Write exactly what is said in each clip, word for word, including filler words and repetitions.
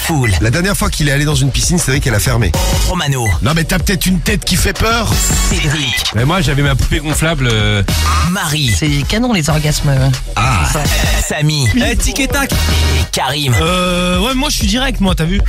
Fool. La dernière fois qu'il est allé dans une piscine, c'est vrai qu'elle a fermé. Romano. Non mais t'as peut-être une tête qui fait peur. Cédric. Mais moi j'avais ma poupée gonflable. Euh... Marie. C'est canon les orgasmes. Ah. Samy. Eh, tic et tac. Et Karim. Euh, ouais, moi je suis direct, moi, t'as vu?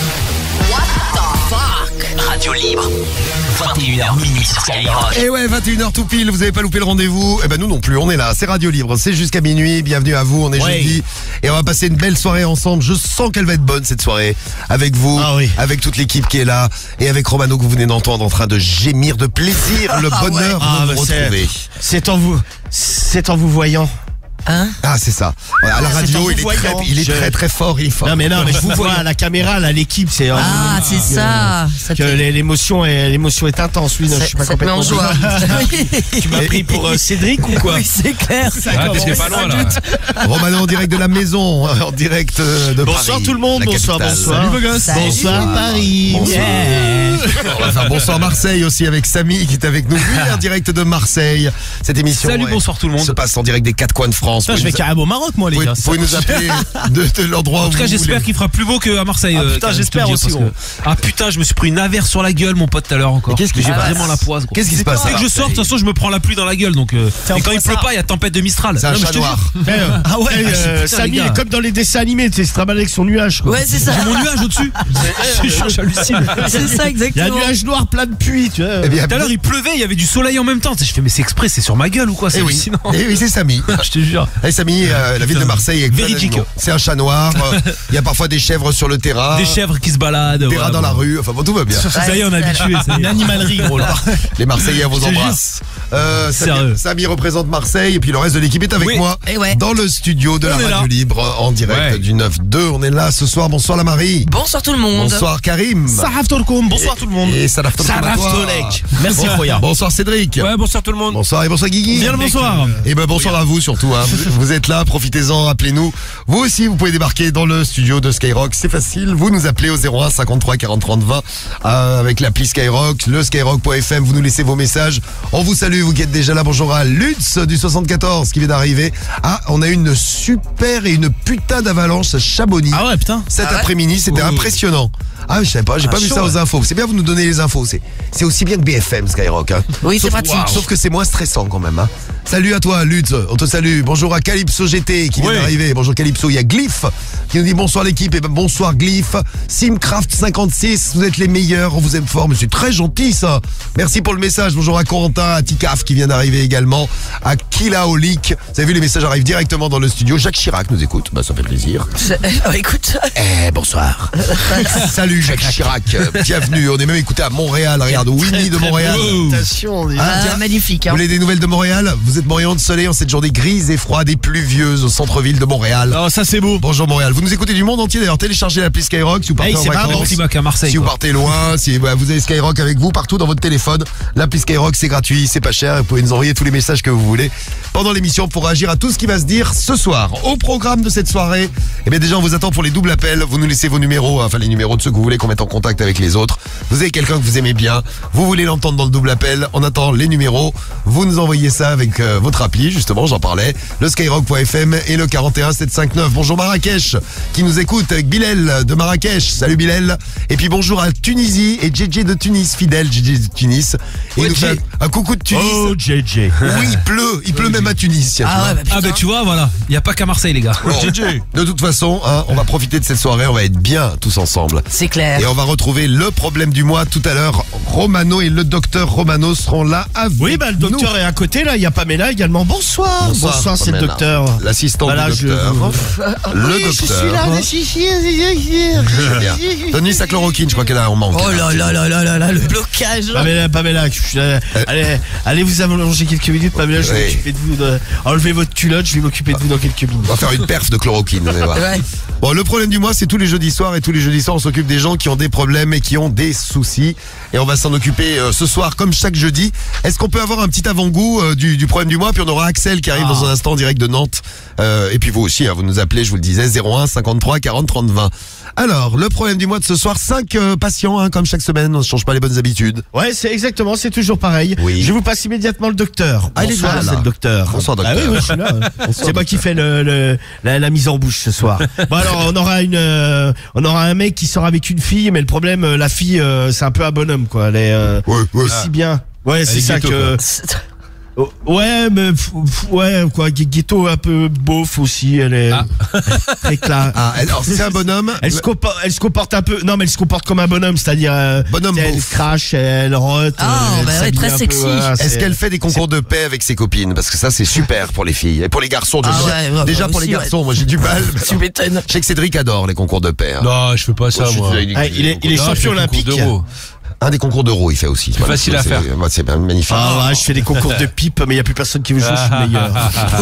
Radio Libre. vingt et une heures minuit sur Skyrock. Et ouais, vingt et une heures tout pile, vous avez pas loupé le rendez-vous. Eh ben nous non plus, on est là, c'est Radio Libre, c'est jusqu'à minuit, bienvenue à vous, on est Ouais. jeudi. Et on va passer une belle soirée ensemble, je sens qu'elle va être bonne cette soirée. Avec vous, Ah oui. avec toute l'équipe qui est là, et avec Romano que vous venez d'entendre en train de gémir de plaisir, le bonheur Ah, de bah, vous c'est- retrouver. C'est en vous, c'est en vous voyant. Hein? Ah c'est ça, à la C'est en radio vous il est, très, voyant. il est Je- très très fort, il est fort. Non mais non, mais je vous vois à la caméra, là, l'équipe, c'est... en Ah, vous- c'est ça. Ça Que te, l'é- l'émotion est, l'émotion est intense, oui, non, je ça, suis pas ça te met en complètement... joie. Tu m'as pris pour euh, Cédric ou quoi? Oui, c'est clair. Ah, t'étais pas loin là. Romano en direct de la maison, en direct de Bonsoir Paris, tout le monde, la bonsoir, capitale. bonsoir. Salut, beau gosse. Salut. Bonsoir Paris. Bonsoir. Yeah. On va faire bonsoir Marseille aussi avec Samy qui est avec nous, lui, en direct de Marseille. Cette émission Salut, ouais, bonsoir tout le monde. se passe en direct des quatre coins de France. Putain, Vous je vais pouvez carrément au Maroc, moi, les nous- gars. Vous pouvez nous appeler de, de l'endroit où En tout cas, vous j'espère voulez. qu'il fera plus beau qu'à Marseille. Ah, euh, putain, Karim, j'espère je te le dis, aussi, parce que- Ah putain, je me suis pris une averse sur la gueule, mon pote, tout à l'heure encore. Mais qu'est-ce que j'ai tu vraiment passes la poisse, gros. Qu'est-ce qui se passe Dès à que je sors, de toute Marseille façon, je me prends la pluie dans la gueule. Donc, euh, en et quand il poisson. pleut pas, il y a tempête de Mistral. C'est un Non, mais chat je te noir. jure. Ah ouais, euh, putain, Samy les il gars. est comme dans les dessins animés, tu sais, il se trimballe avec son nuage, quoi. Ouais, c'est ça. Mon nuage au-dessus. Je suis j'hallucine. C'est ça, Il y a un exactement. nuage noir plein de pluie, tu vois. Eh bien, Tout à l'heure, il pleuvait, il y avait du soleil en même temps. Tu sais, je fais, mais c'est exprès, c'est sur ma gueule ou quoi? C'est eh oui, hallucinant. eh oui, c'est Samy. Je te jure. Eh Samy, euh, la ville de Marseille est plein Véridique. d'animaux. C'est un chat noir. euh, Il y a parfois des chèvres sur le terrain, Des chèvres qui se baladent. des voilà, rats dans la bon. rue. Enfin bon, tout va bien. Ça y est, on est habitué. ça y est. Une animalerie, gros, là. Les Marseillais vous Je te jure. embrassent. Euh, Sérieux. Samy, Samy représente Marseille et puis le reste de l'équipe est avec Oui. moi Eh ouais. dans le studio de On la est Radio là. Libre en direct Ouais. du neuf deux. On est là ce soir. Bonsoir la Marie. Bonsoir tout le monde. Bonsoir Karim. Saraf Tolkoum, bonsoir tout le monde. Et Saraf Tolkoum à Saraf toi. Tolek. Merci, Bon- Roya. Bonsoir Cédric. Ouais, bonsoir tout le monde. Bonsoir et bonsoir Guigui. Bien le bonsoir. Et ben bonsoir à vous surtout. Hein. Vous, vous êtes là, profitez-en, appelez-nous. Vous aussi, vous pouvez débarquer dans le studio de Skyrock. C'est facile. Vous nous appelez au zéro un cinquante-trois quarante trente vingt euh, avec l'appli Skyrock, le skyrock point f m. Vous nous laissez vos messages. On vous salue. Vous qui êtes déjà là. Bonjour à Lutz du soixante-quatorze qui vient d'arriver. Ah, on a eu une super et une putain d'avalanche à Chamonix. Ah ouais, putain. Cet Ah ouais après-midi, c'était Oh. impressionnant. Ah, je savais pas, j'ai Ah, pas vu chaud, ça aux ouais. infos. C'est bien, vous nous donnez les infos. C'est, c'est aussi bien que B F M Skyrock. Hein. Oui, c'est Sauf- pratique. Sauf que c'est moins stressant quand même. Hein. Salut à toi, Lutz. On te salue. Bonjour à Calypso G T qui vient Oui. d'arriver. Bonjour Calypso. Il y a Glyph qui nous dit bonsoir l'équipe. Et ben bonsoir Glyph. Simcraft cinquante-six, vous êtes les meilleurs. On vous aime fort, mais c'est très gentil ça. Merci pour le message. Bonjour à Corentin, à Tikaf qui vient d'arriver également. À Kilaolik. Vous avez vu, les messages arrivent directement dans le studio. Jacques Chirac nous écoute. Bah, ça fait plaisir. Oh, écoute. Eh, bonsoir. Salut Jacques Chirac, bienvenue. On est même écouté à Montréal. Regarde, Winnie de Montréal. Attention, dis- Ah, Ah, tiens. magnifique. Vous Hein. voulez des nouvelles de Montréal? Vous êtes Montréal de soleil en cette journée grise et froide et pluvieuse au centre-ville de Montréal. Non, ça c'est beau. Bonjour Montréal. Vous nous écoutez du monde entier d'ailleurs. Téléchargez l'appli Skyrock si vous partez Hey, en c'est vacances. marrant, Petit bac à Marseille. Si vous quoi. partez loin, si bah, vous avez Skyrock avec vous partout dans votre téléphone, l'appli Skyrock c'est gratuit, c'est pas cher, vous pouvez nous envoyer tous les messages que vous voulez pendant l'émission pour réagir à tout ce qui va se dire ce soir. Au programme de cette soirée, eh bien déjà on vous attend pour les doubles appels, vous nous laissez vos numéros, enfin les numéros de ceux que vous voulez qu'on mette en contact avec les autres. Vous avez quelqu'un que vous aimez bien, vous voulez l'entendre dans le double appel, on attend les numéros, vous nous envoyez ça avec euh, votre appli, justement j'en parlais, le skyrock point f m et le quarante et un sept cent cinquante-neuf. Bonjour Marrakech qui nous écoute avec Bilal de Marrakech. Salut Bilal. Et puis bonjour à Tunisie et J J de Tunis, fidèle J J de Tunis. Et il Ouais, nous fait J. un coucou de Tunis. Oh, J J. Oui, il pleut, il pleut même à Tunis. tiens, tu Ah vois. ouais, bah putain. Ah, bah tu vois, voilà. Il n'y a pas qu'à Marseille, les gars. Bon, de toute façon, hein, on va profiter de cette soirée, on va être bien tous ensemble. C'est clair. Et on va retrouver le problème du mois tout à l'heure. Romano et le docteur Romano seront là avec Oui, bah le docteur nous. est à côté, là. Il y a Pamela également. Bonsoir. Bonsoir, c'est le Pamela. docteur. L'assistant Voilà, du je- docteur. Le Oui, je docteur. suis là, je suis ici. Très bien. Donne-lui sa chloroquine, je crois qu'elle a en manque. Oh là là là là là là, le blocage. Pamela, Pamela, je suis là. allez, allez vous allonger quelques minutes, Pamela, je vais Oui. m'occuper de vous. De... Enlevez votre culotte, je vais m'occuper de vous dans quelques minutes. On va faire une perf de chloroquine, vous allez voir. Ouais. Bon, le problème du mois, c'est tous les jeudis soirs, et tous les jeudis soirs, on s'occupe des gens qui ont des problèmes et qui ont des soucis. Et on va s'en occuper euh, ce soir, comme chaque jeudi. Est-ce qu'on peut avoir un petit avant-goût euh, du, du problème du mois? Puis on aura Axel qui arrive Ah. dans un instant en direct de Nantes. Euh, et puis vous aussi, hein, vous nous appelez, je vous le disais, zéro un cinquante-trois quarante trente vingt. Alors, le problème du mois de ce soir, cinq euh, patients, hein, comme chaque semaine, on ne change pas les bonnes habitudes. Ouais, c'est exactement, c'est toujours pareil. Oui. Je vous passe immédiatement le docteur. Ah, il est Bonsoir, déjà là. c'est le docteur. Bonsoir, Ah docteur. oui, oui, je suis là. C'est moi qui fais le, le- la, la mise en bouche ce soir. soir. Bon alors on aura une, euh, on aura un mec qui sort avec une fille, mais le problème, euh, la fille, euh, c'est un peu un bonhomme quoi. Elle est euh, Ouais, ouais. aussi bien. Ouais, c'est est ça ghetto, que. Oh, ouais, mais pff, pff, ouais quoi, gu- ghetto un peu beauf aussi. Elle est très classe. Ah, elle- alors c'est un bonhomme. Elle se, comporte, elle se comporte un peu. Non, mais elle se comporte comme un bonhomme, c'est-à-dire. Euh, Bonhomme elle beauf. crache, elle rote. Ah, euh, elle bah ouais, s'habille très un peu, sexy. voilà, Est-ce c'est- qu'elle fait des concours de paix avec ses copines? Parce que ça, c'est super pour les filles. Et pour les garçons, Ah déjà, ouais, ouais, déjà bah pour les aussi, garçons, moi j'ai du mal. Tu m'étonnes. Je sais que Cédric adore les concours de paix. hein. Non, je fais pas ça, Moi, je moi. suis- Ah, il est, il est Non, je fais champion le concours olympique. d'euro. Un des concours d'euros, il fait aussi. Voilà, facile c'est- à faire. c'est- moi, c'est bien magnifique. Ah ouais, je fais des concours de pipe, mais il y a plus personne qui veut jouer, je suis le meilleur.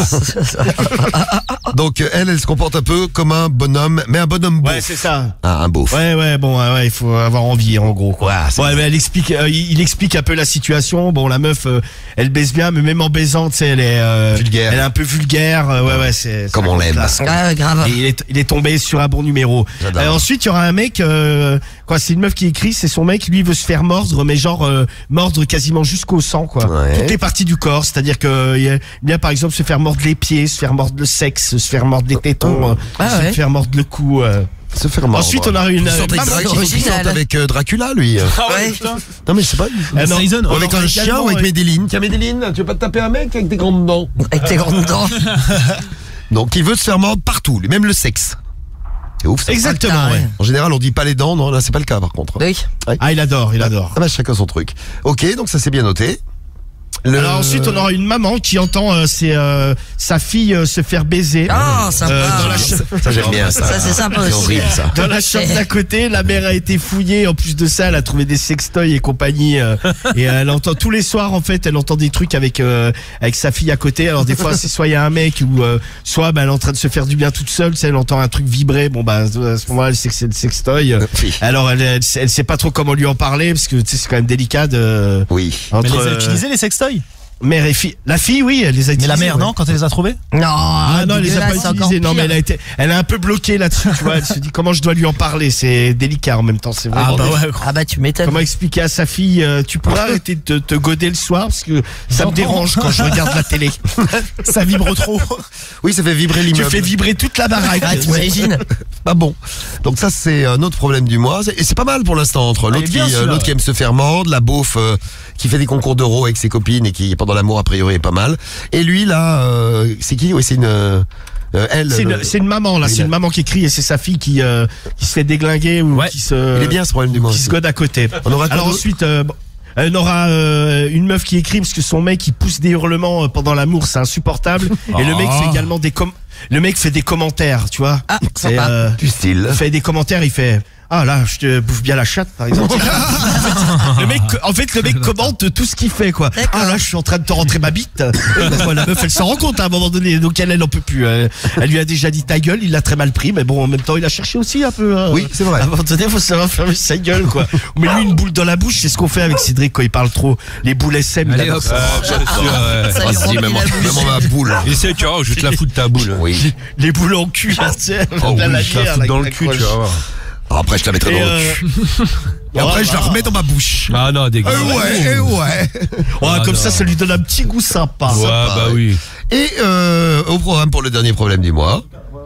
Donc euh, elle, elle se comporte un peu comme un bonhomme, mais un bonhomme beauf. Ouais, c'est ça. Ah, un beauf. Ouais, ouais, bon, ouais, ouais, il faut avoir envie, en gros, quoi. Ouais, c'est Bon, elle, elle explique, euh, il, il explique un peu la situation. Bon, la meuf, euh, elle baise bien, mais même en baisant, tu sais, elle est, euh, Vulgaire. Elle est un peu vulgaire. euh, ouais, ouais, c'est. Comme c'est on la l'aime. classe. Ah, ouais, grave. Et il est, il est tombé sur un bon numéro. J'adore. Euh, ensuite, il y aura un mec, euh, quoi, c'est une meuf qui écrit, c'est son mec, lui il veut se faire mordre, mais genre euh, mordre quasiment jusqu'au sang, quoi. Ouais. Toutes les parties du corps, c'est-à-dire que il y a par exemple se faire mordre les pieds, se faire mordre le sexe, se faire mordre les tétons, euh, Ah se ouais. faire mordre le cou. euh. Se faire mordre. Ensuite, on a une. Il sort avec, Ah, Dra- c'est il sort original. avec euh, Dracula, lui. Ouais. Non, mais je sais pas. Ah, non. Season, Ou on avec aura un chien également, ou avec euh, Médéline. Tiens, Médéline, tu veux pas te taper un mec avec des grandes dents? Avec tes grandes dents. Donc, il veut se faire mordre partout, lui, même le sexe. C'est ouf, ça. Exactement, Ah, ouais. En général, on dit pas les dents, non, là, c'est pas le cas, par contre. Oui. Ah, il adore, il adore. Ah bah, chacun son truc. Ok, donc ça c'est bien noté. Le- Alors ensuite, on aura une maman qui entend euh, c'est, euh, sa fille euh, se faire baiser. Ah, sympa. Euh, dans la Ça, ça, j'aime bien ça. Ça, c'est sympa C'est aussi. horrible, ça. Dans la chambre d'à côté, la mère a été fouillée. En plus de ça, elle a trouvé des sextoys et compagnie. euh, et elle entend tous les soirs, en fait, elle entend des trucs avec euh, avec sa fille à côté. Alors des fois, c'est soit il y a un mec ou euh, soit bah, elle est en train de se faire du bien toute seule. Tu sais, elle entend un truc vibrer. Bon bah à ce moment-là, elle sait que c'est le sextoy. Oui. Alors elle, elle, elle sait pas trop comment lui en parler parce que tu sais, c'est quand même délicat de Oui. entre Mais les a euh, utilisés les sextoys? mère et fille. La fille, oui, elle les a Mais utilisés. la mère, ouais. non, quand elle les a trouvés? Non, Ah non, elle les a pas dégueulasse, c'est encore utilisés. Non, mais elle a pire. été, elle a un peu bloqué là-dessus, tu vois. Elle se dit comment je dois lui en parler. C'est délicat en même temps. C'est vraiment. Ah bah délicat. ouais. Ah bah tu m'étonnes. Comment expliquer à sa fille, euh, tu pourrais arrêter de te, te goder le soir parce que ça me J'entends. dérange quand je regarde la télé. Ça vibre trop. Oui, ça fait vibrer Tu l'immeuble. fais vibrer toute la baraque. Ah, t'imagines? Pas bon. Donc ça c'est un autre problème du mois. Et c'est pas mal pour l'instant entre l'autre il est bien, qui, euh, celui-là. l'autre qui aime se faire mordre, la beauf euh, qui fait des concours d'euros avec ses copines et qui pendant l'amour a priori est pas mal. Et lui là, euh, c'est qui? Oui, c'est une. euh, elle. C'est le- une, c'est une maman là, Oui, c'est là. une maman qui crie et c'est sa fille qui euh, qui se fait déglinguer ou Ouais. qui se Il est bien ce problème du mois. qui se gode à côté. On aura Alors quoi ensuite, euh, bon, euh, on aura euh, une meuf qui écrit parce que son mec il pousse des hurlements euh, pendant l'amour, c'est insupportable. Et le mec fait également des com le mec fait des commentaires, tu vois. Ah, C'est, sympa. euh, du style. il fait des commentaires, il fait ah là, je te bouffe bien la chatte par exemple. En fait, le mec, en fait, le mec commente tout ce qu'il fait quoi. D'accord. Ah là, je suis en train de te rentrer ma bite. Bon, la meuf, elle s'en rend compte à un moment donné. Donc elle, elle en peut plus. Elle, elle lui a déjà dit ta gueule, il l'a très mal pris, mais bon, en même temps, il a cherché aussi un peu. euh, Oui, c'est vrai. À un moment donné, faut savoir fermer sa gueule quoi. Mais lui, une boule dans la bouche, c'est ce qu'on fait avec Cédric quand il parle trop. Les boules S M. il Allez adore hop. ça. Ça lui Vas-y, remplit même, la en- bouche. même en ma boule. Essaye, tu vois, je vais te la foutre ta boule. Oui. Les boules en cul, là, tu sais. Oh la oui, je te la lanière, fous là, dans qui le cul, tu t'accroche. vas voir. Alors après, je la mettrai Et, dans le euh, cul. Et après, je la remets dans ma bouche. Ah non, dégueu. Euh, ouais, eh ouais. Ouais, Ah, comme non. ça, ça lui donne un petit goût sympa. Ouais, bah oui. Et euh, au programme pour le dernier problème du mois.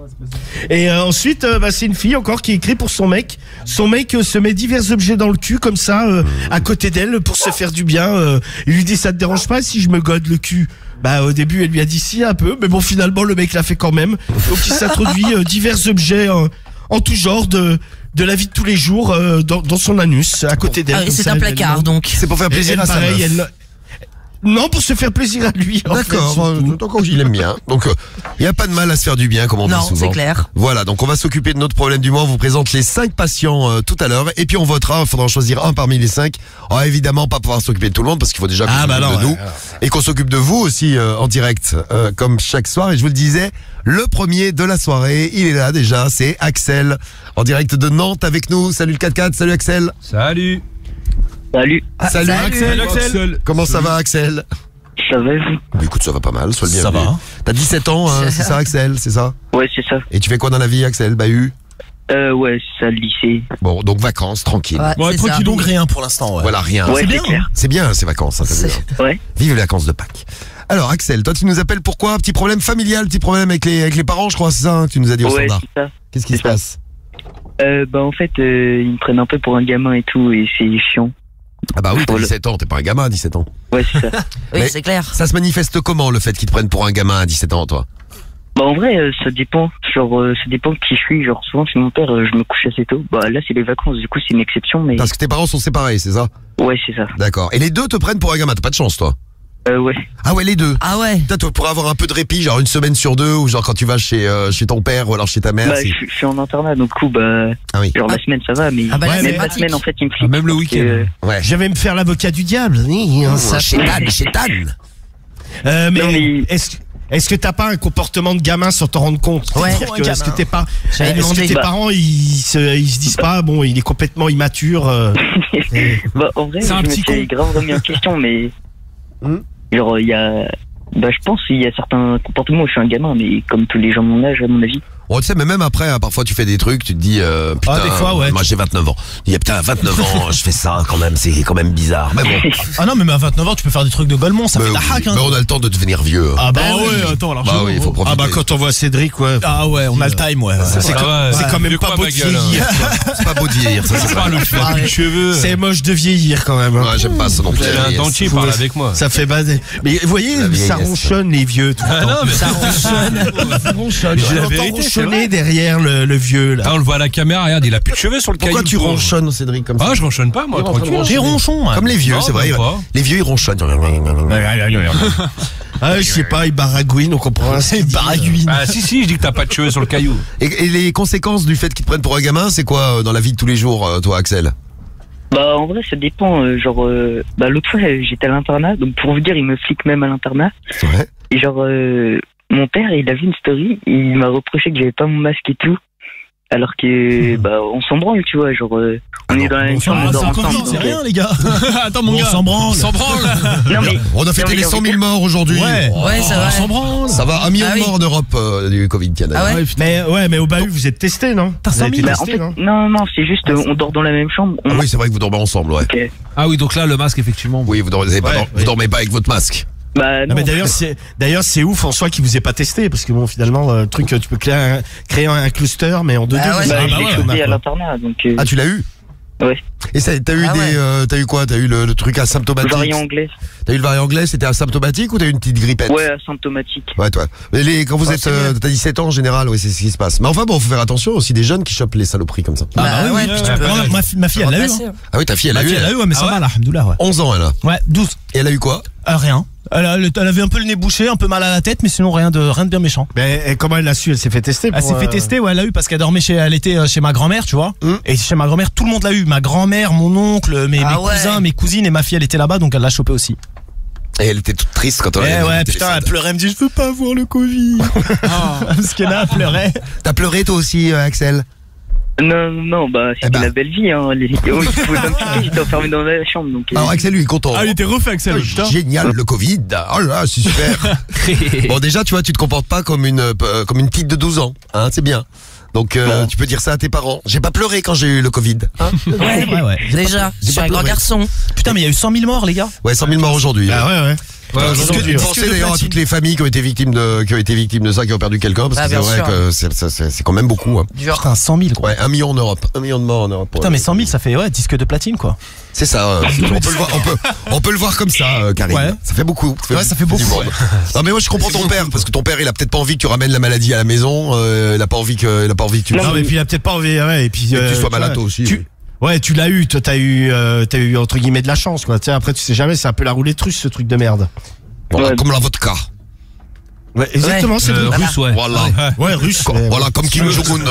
Et euh, ensuite, euh, bah, c'est une fille encore qui écrit pour son mec. Son mec euh, se met divers objets dans le cul comme ça, euh, à côté d'elle, pour se faire du bien. Euh, il lui dit ça te dérange pas si je me gode le cul? Bah au début, elle lui a dit si un peu, mais bon finalement le mec l'a fait quand même. Donc il s'introduit euh, divers objets euh, en tout genre de de la vie de tous les jours euh, dans, dans son anus, à côté d'elle. Ah oui, comme c'est ça, un elle- placard elle- donc. C'est pour faire Et plaisir elle, à sa pareil, meuf. elle- Non, pour se faire plaisir à lui. en fait, D'accord, surtout. euh, tant qu'il aime bien. Donc, il n'y a pas de mal à se faire du bien, comme on Non, dit souvent. c'est clair. Voilà, donc on va s'occuper de notre problème du mois. On vous présente les cinq patients euh, tout à l'heure. Et puis on votera, il faudra en choisir un parmi les cinq. On va évidemment pas pouvoir s'occuper de tout le monde, parce qu'il faut déjà qu'on Ah, bah s'occupe non, de nous. ouais, Et qu'on s'occupe de vous aussi euh, en direct, euh, comme chaque soir. Et je vous le disais, le premier de la soirée, il est là déjà, c'est Axel, en direct de Nantes avec nous. Salut le quatre quatre, salut Axel. Salut. Salut, salut, salut. Axel. Axel. Comment ça va Axel? ça va et vous? Bah, écoute, ça va pas mal, sois le Ça bienvenu. va, hein. T'as dix-sept ans, hein, c'est ça Axel, c'est ça? Ouais, c'est ça. Et tu fais quoi dans la vie Axel? Bahut? Euh, ouais, c'est ça, le lycée. Bon, donc vacances, tranquille. Ouais, Ouais, c'est ça. tranquille, donc rien pour l'instant. Ouais. Voilà, rien. Ouais, c'est c'est bien. clair. C'est bien ces vacances, hein, t'as vu, hein. Ouais. Vive les vacances de Pâques. Alors Axel, toi tu nous appelles pourquoi? Petit problème familial, petit problème avec les, avec les parents, je crois, c'est ça hein, que tu nous as dit au Ouais, standard. c'est ça. Qu'est-ce qui c'est se ça. passe? Euh, bah en fait, euh, ils me prennent un peu pour un gamin et tout, et c'est chiant. Ah bah oui, t'as Voilà. dix-sept ans, t'es pas un gamin à dix-sept ans. Ouais, c'est ça. Oui, Mais- c'est clair. Ça se manifeste comment le fait qu'ils te prennent pour un gamin à dix-sept ans, toi? Bah en vrai, euh, ça dépend. Genre, euh, ça dépend de qui je suis. Genre, souvent, c'est mon père, euh, je me couche assez tôt. Bah là, c'est les vacances, du coup, c'est une exception, mais Parce que tes parents sont séparés, c'est ça? ouais, c'est ça. D'accord. Et les deux te prennent pour un gamin, t'as pas de chance, toi? Euh, ouais. Ah ouais, les deux. Ah ouais. Peut-être toi, pour avoir un peu de répit, genre une semaine sur deux, ou genre quand tu vas chez, euh, chez ton père ou alors chez ta mère. Bah, c'est- je je suis en internat, donc du coup, bah, Ah oui. genre la semaine, ça va, mais Ah bah là, Ouais, c'est même la pratique. semaine, en fait, il me flippe. Ah, même le parce week-end. que- Ouais. Je vais me faire l'avocat du diable. Oui, hein, ça. Chétan, chétan. Euh, mais Non, mais- est-ce est-ce que t'as pas un comportement de gamin sans t'en rendre compte? Ouais. Est-ce que, est-ce que tes, par- J'allais est-ce que demander. tes Bah. parents ils se, ils se disent pas bon il est complètement immature euh, et- Bah, en vrai, C'est je un me petit suis grave remis en question, mais. Hmm. Genre, il y a. Bah, je pense qu'il y a certains comportements où je suis un gamin, mais comme tous les gens de mon âge, à mon avis. Bon, tu sais, mais même après, hein, parfois tu fais des trucs, tu te dis, euh, putain, Ah, des fois, ouais. moi j'ai vingt-neuf ans. Il y a putain, à vingt-neuf ans, je fais ça quand même, c'est quand même bizarre. Mais bon, Ah non, mais à vingt-neuf ans, tu peux faire des trucs de Golemont, ça mais, fait de la hack, hein. mais on a le temps de devenir vieux. ah bah, Ah oui. ouais, attends, alors. Bah oui, il faut profiter. Ah bah quand on voit Cédric ouais. Ah ouais, on a le time, ouais. C'est Ça quand, va, c'est ouais. quand même Vieux pas quoi, beau ma de gueule, hein. vieillir. C'est pas beau de vieillir, ça c'est pas pas. le fleur Ah, de ouais. cheveux. C'est moche de vieillir quand même. hein. Ouais, j'aime pas ça non plus. J'ai un dentier, parle avec moi. Ça fait bader. Mais vous voyez, La ça vieillesse. ronchonne les vieux. Tout le Ah temps. non, mais ça ronchonne. Ça ronchonne. J'ai Je la l'entends vérité, c'est ronchonner vrai. derrière le, le vieux là. Ah, on le voit à la caméra, regarde, il a plus de cheveux sur le caillou. Pourquoi tu pauvre. ronchonnes, Cédric, comme ça? Ah, je ronchonne pas, moi, Il est en train de tranquille. J'ai ronchon, ouais. Comme les vieux, Non, c'est vrai. même pas. Les vieux, ils ronchonnent. Ah, je sais pas, il baragouine, on comprend rien. C'est baragouine. Ah, si, si, je dis que t'as pas de cheveux sur le caillou. Et, et les conséquences du fait qu'ils te prennent pour un gamin, c'est quoi euh, dans la vie de tous les jours, euh, toi, Axel? Bah, en vrai, ça dépend. euh, genre, euh, bah, l'autre fois, euh, j'étais à l'internat, donc pour vous dire, il me flique même à l'internat. Ouais. Et genre, euh, mon père, il a vu une story, il m'a reproché que j'avais pas mon masque et tout. Alors que, bah, on s'en branle, tu vois. Genre, euh, on Ah est dans la même On s'en chambre, on branle, dort c'est un ensemble. Covid, c'est donc, rien, les gars. Attends, mon On gars. s'en branle. S'en branle. euh, Non, mais. On a fêté Non, mais les genre, cent mille morts aujourd'hui. Ouais. Ouais, c'est vrai. On s'en branle. Ça va, un million Ah de oui. morts en Europe euh, du Covid, Canada. Ah ouais. Mais ouais, mais au bahut, vous êtes testés, non? T'as Vous cinq avez été mille, Bah, en testés, fait, non non, non, c'est juste, euh, on dort dans la même chambre. On Ah oui, c'est vrai que vous dormez ensemble, ouais. Ok. Ah oui, donc là, le masque, effectivement. Oui, vous dormez, pas, Ouais, vous oui. dormez pas avec votre masque. Bah, Non, non. mais d'ailleurs c'est d'ailleurs c'est ouf en soi qu'il vous ait pas testé parce que bon finalement euh, le truc euh, tu peux créer un, créer un cluster mais en deux Ah deux. ouais. vous Bah, avez- je bah l'ai ouais, chopé bah, à quoi. l'internat, donc. euh, Ah, tu l'as eu? Ouais. Et ça, t'as eu Ah des, ouais. euh, t'as eu quoi? T'as eu le, le truc asymptomatique? variant anglais. T'as eu le variant anglais, c'était asymptomatique ou t'as eu une petite grippette? Ouais, asymptomatique. Ouais, toi. Mais les, quand vous Ouais, êtes, c'est euh, mieux. t'as dix-sept ans en général, oui, c'est ce qui se passe. Mais enfin bon, faut faire attention aussi des jeunes qui chopent les saloperies comme ça. Bah, bah oui, ouais, oui, puis ouais, tu peux. ouais. Ma, fi- ma fille, elle l'a eu. remplacer, hein. hein. Ah oui, ta fille, elle a Ma eu. fille, elle Elle l'a eu, ouais, mais ça Ah va, ouais. là, alhamdoulilah, ouais. onze ans, elle a. Ouais, douze. Et elle a eu quoi? Euh, rien. Elle, a- elle avait un peu le nez bouché, un peu mal à la tête, mais sinon rien de, rien de bien méchant. Mais et comment elle l'a su? Elle s'est fait tester. Elle pour, s'est fait euh, tester, ouais, elle l'a eu parce qu'elle dormait chez, elle était euh, chez ma grand-mère, tu vois. Hum. Et chez ma grand-mère, tout le monde l'a eu. Ma grand-mère, mon oncle, mes, Ah mes ouais. cousins, mes cousines et ma fille, elle était là-bas, donc elle l'a chopé aussi. Et elle était toute triste quand on Eh l'a ouais, putain, elle pleurait, elle me dit, je veux pas avoir le Covid. Parce que là, elle pleurait. T'as pleuré toi aussi, euh, Axel? Non, non, non, bah, c'était Eh ben. la belle vie, hein. Les... Oh, je pouvais pas me piquer, j'étais enfermé dans la chambre, donc. euh, Alors Axel, lui, il est content. Ah, il était refait, Axel, Ah, putain. génial, le Covid. Oh là là, c'est super. Bon, déjà, tu vois, tu te comportes pas comme une, euh, comme une petite de douze ans. Hein, c'est bien. Donc, euh, Bon. tu peux dire ça à tes parents. J'ai pas pleuré quand j'ai eu le Covid. Hein Ouais, Ouais, ouais. déjà, je j'ai suis pas un grand pleuré. garçon. Putain, mais il y a eu cent mille morts, les gars. ouais, cent mille morts aujourd'hui. Ah ouais ouais. Ouais, Est-ce que aujourd'hui, tu hein. pensais de d'ailleurs à platine. toutes les familles qui ont été victimes de, qui ont été victimes de ça, qui ont perdu quelqu'un, parce Ah, que c'est bien vrai sûr. que c'est, c'est, c'est- c'est quand même beaucoup. Hein. Dur. Putain, cent mille, quoi. Ouais, un million en Europe, un million de morts en Europe. Putain, Ouais. mais cent mille, ça fait, ouais, disque de platine, quoi. C'est ça. euh, on peut le voir, on peut, on peut le voir comme ça, euh, Karim. Ouais. Ça fait beaucoup. Ouais, ça fait du beaucoup, monde. Non, mais moi je comprends ton père, parce que ton père, il a peut-être pas envie que tu ramènes la maladie à la maison. euh, il a pas envie que, il a pas envie que tu. Non mais puis il a peut-être pas envie ouais et puis Et que euh, tu sois vois, malade toi aussi. tu- Ouais, tu l'as eu, toi t'as eu euh, t'as eu entre guillemets de la chance quoi. Tu sais après tu sais jamais, c'est un peu la roulette russe ce truc de merde. Voilà, Ouais. comme la vodka. Ouais, exactement, c'est Euh, le russe, ouais. Voilà. Ouais, russe. Co- mais- Voilà, comme Kim Jong-un.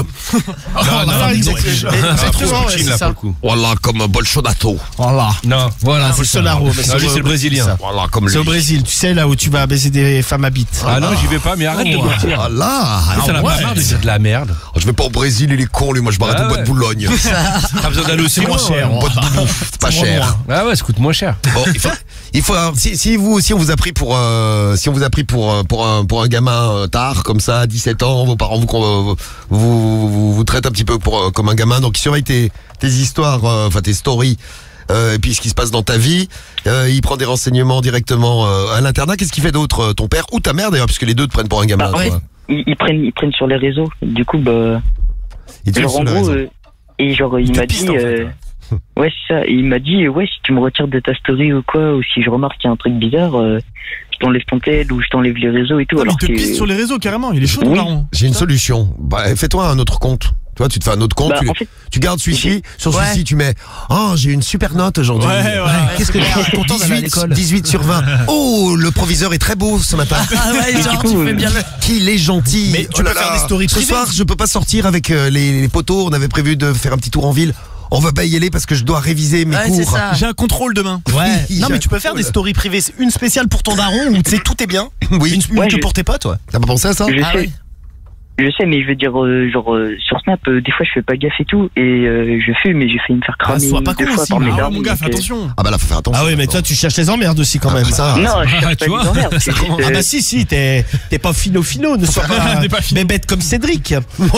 Ah, voilà, exactement. Ah, Exactement, ouais, Poutine, c'est là, ça. pour le coup. Voilà, comme Bolsonaro. Voilà. Non, voilà, c'est ça. Bolsonaro, mais Ah, c'est lui, au- c'est le Brésilien. ça. Voilà, comme lui. C'est au Brésil, tu sais là où tu vas baiser des femmes à bite. Ah non, j'y vais pas, mais arrête de mentir. Voilà. Ah, ça n'a pas marre de dire de la merde. Je vais pas au Brésil, il est con, lui. Moi, je m'arrête Ah au bois de ouais. Boulogne. T'as besoin d'aller aussi C'est moins loin. cher. Bois de bouffe, c'est pas cher. Ah ouais, ça coûte moins cher. Bon, il faut, il faut alors, si, si vous, si on vous a pris pour, euh, si on vous a pris pour, euh, pour un, pour un gamin euh, tard, comme ça, à dix-sept ans, vos parents vous, vous, vous, vous, vous traitent un petit peu pour, euh, comme un gamin, donc ils surveillent tes, tes histoires, euh, enfin tes stories, euh, et puis ce qui se passe dans ta vie. Euh, il prend des renseignements directement euh, à l'internat. Qu'est-ce qu'il fait d'autre, euh, ton père ou ta mère d'ailleurs, puisque les deux te prennent pour un gamin. Bah, ouais. toi. Ils, ils prennent, ils prennent sur les réseaux. Du coup, bah, Il te genre fait en sur les gros, réseaux. euh, et genre il te m'a piste, dit, en fait, euh, ouais c'est ça. Et il m'a dit, ouais, si tu me retires de ta story ou quoi, ou si je remarque qu'il y a un truc bizarre, euh, je t'enlève ton tel ou je t'enlève les réseaux et tout. Non, mais alors il te que... piste sur les réseaux carrément, il est chaud ton Oui. daron. J'ai une solution. Bah, fais-toi un autre compte. Tu vois, tu te fais un autre compte. Bah, tu, les- en fait, tu gardes celui-ci. Sur Ouais. celui-ci, tu mets. Oh, j'ai une super note aujourd'hui. Ouais, ouais. Qu'est-ce que je suis content d'aller à dix-huit, l'école. dix-huit sur vingt. Oh, le proviseur est très beau ce matin. Ah ouais, genre, tu fais bien le. Qu'il est gentil. Mais tu Oh là peux faire là. des stories Ce privées. soir, je peux pas sortir avec euh, les, les potos. On avait prévu de faire un petit tour en ville. On va pas y aller parce que je dois réviser mes Ouais, c'est cours. ça. J'ai un contrôle demain. Ouais. Oui, Non, mais tu peux j'ai faire un des cool. stories privées. Une spéciale pour ton daron où tu sais tout est bien. Oui. Une, une Ouais, que je- pour tes potes, ouais. T'as pas pensé à ça? je Ah sais. ouais. Je sais, mais je veux dire, euh, genre, euh, sur Snap, euh, des fois, je fais pas gaffe et tout, et euh, je fume, et j'ai failli me faire cramer sois pas deux con fois aussi, par mes Ah ouais, darons, mon gars, fais donc, euh, attention. Ah bah là, faut faire attention. Ah oui, mais toi, tu cherches les emmerdes aussi quand même. Après ça. Non, je Ah, cherche tu pas vois. les emmerdes, c'est juste, Ah euh, bah si, si, t'es t'es pas fino fino, ne sois pas T'es pas fino. bébête comme Cédric.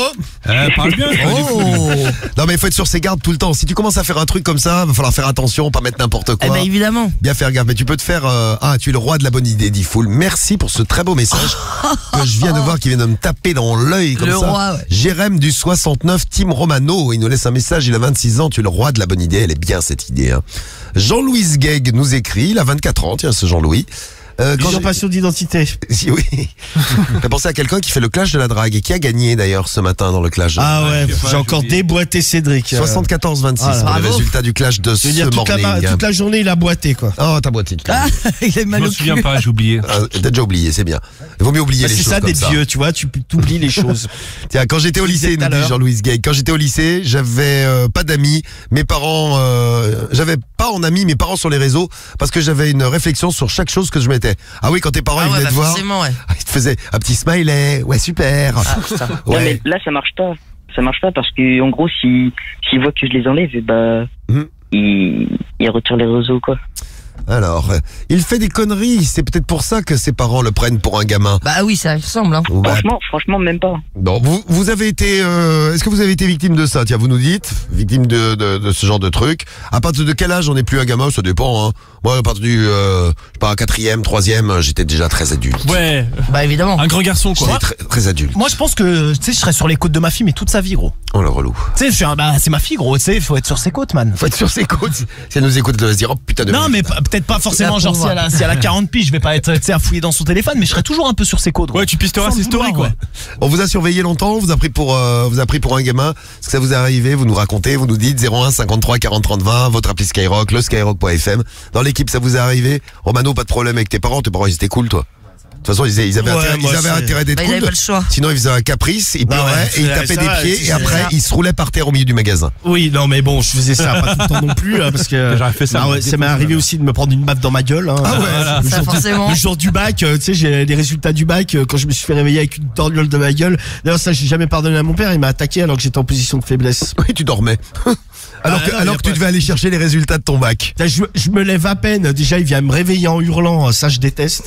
Eh, parle bien. quoi, du coup. Oh Non mais il faut être sur ses gardes tout le temps. Si tu commences à faire un truc comme ça, va falloir faire attention, pas mettre n'importe Eh quoi. ben évidemment. Bien faire gaffe, mais tu peux te faire... euh, Ah, tu es le roi de la bonne idée, dit Foul. Merci pour ce très beau message que je viens de voir qui vient de me taper dans l'œil comme Le ça. roi, ouais. Jérém du soixante-neuf, Tim Romano, il nous laisse un message, il a vingt-six ans, tu es le roi de la bonne idée, elle est bien cette idée. Hein. Jean-Louis Gueg nous écrit, il a vingt-quatre ans, tiens ce Jean-Louis. Euh, quand j'ai- Usurpation d'identité. Si, oui. J'ai pensé à quelqu'un qui fait le clash de la drague et qui a gagné d'ailleurs ce matin dans le clash. Ah ouais, je sais pas, j'ai encore j'ai oublié. déboîté Cédric. soixante-quatorze vingt-six Ah, pour les bravo. résultats du clash de Je veux ce dire, toute la, morning. toute la journée, il a boité, quoi. Oh, t'as boité. de Ah, il est Je mal me au souviens cul. pas, j'ai oublié. Ah, T'as déjà oublié, c'est bien. Il vaut mieux oublier Bah, les c'est choses ça comme d'être ça. vieux, tu vois, tu t'oublies les choses. Tiens, quand j'étais au Je lycée, disais tout à nous dit l'heure. Jean-Louis Gay, quand j'étais au lycée, j'avais euh, pas d'amis. Mes parents, euh, j'avais pas en amis mes parents sur les réseaux parce que j'avais une réflexion sur chaque chose que je mettais. Ah oui, quand tes parents Ah ils ouais, venaient bah te voir, forcément, ouais. ils te faisaient un petit smiley, ouais super. Ah, putain. non, Ouais. mais là, ça marche pas. Ça marche pas parce que, en gros, si, s'ils voient que je les enlève, eh bah, Mhm. ils, ils retirent les réseaux, quoi. Alors, euh, il fait des conneries, c'est peut-être pour ça que ses parents le prennent pour un gamin. Bah oui, ça ressemble, hein. Ou bah, Franchement, franchement, même pas. non, vous, vous avez été, euh, est-ce que vous avez été victime de ça? Tiens, vous nous dites, victime de, de, de ce genre de truc. À partir de quel âge on n'est plus un gamin? Ça dépend, hein. Moi, à partir du, euh, je sais pas, quatrième, troisième, j'étais déjà très adulte. Ouais, Bah évidemment. un grand garçon quoi. J'étais très, très adulte. Moi, je pense que, tu sais, je serais sur les côtes de ma fille, mais toute sa vie, gros. Oh, le relou. Tu sais, je suis un- bah, c'est ma fille, gros. Tu sais, faut être sur ses côtes, man. Faut être sur ses côtes. Si elle nous écoute, elle va se dire, oh putain de Non, merde. mais p- peut-être pas forcément, La genre, si pauvre. elle, a, si elle a quarante piges, je vais pas être, tu sais, à fouiller dans son téléphone, mais je serai toujours un peu sur ses côtes, gros. Ouais, tu pisteras Sans ses le stories vouloir, quoi. ouais. On vous a surveillé longtemps, on vous a pris pour, euh, vous a pris pour un gamin. Est-ce que ça vous est arrivé? Vous nous racontez, vous nous dites zéro un cinquante-trois quarante trente vingt, votre appli Skyrock, le skyrock point f m. Dans l'équipe, ça vous est arrivé? Romano, pas de problème avec tes parents. Tes parents, ils étaient cool, toi. De toute façon, ils, ils avaient Ouais, intérêt, moi, ils avaient c'est- intérêt d'être Bah, ils cool. avaient pas le choix. Sinon, ils faisaient un caprice, ils Bah pleuraient ouais, et ils c'est- tapaient c'est des vrai, pieds c'est et ça. après, ils se roulaient par terre au milieu du magasin. Oui, non, mais bon, je faisais ça pas tout le temps non plus, hein, parce que J'aurais fait ça, Ah ouais, mais ça m'est défoncer, arrivé là. aussi de me prendre une baffe dans ma gueule. Hein. Ah ouais, Le ça, jour du- forcément. Le jour du bac, euh, tu sais, j'ai les résultats du bac euh, quand je me suis fait réveiller avec une torgnole de ma gueule. D'ailleurs, ça, j'ai jamais pardonné à mon père. Il m'a attaqué alors que j'étais en position de faiblesse. Oui, tu dormais. alors Ah, que, non, alors y a que tu pas- devais aller chercher les résultats de ton bac. Putain, Je, je me lève à peine. Déjà, il vient me réveiller en hurlant. Ça, je déteste.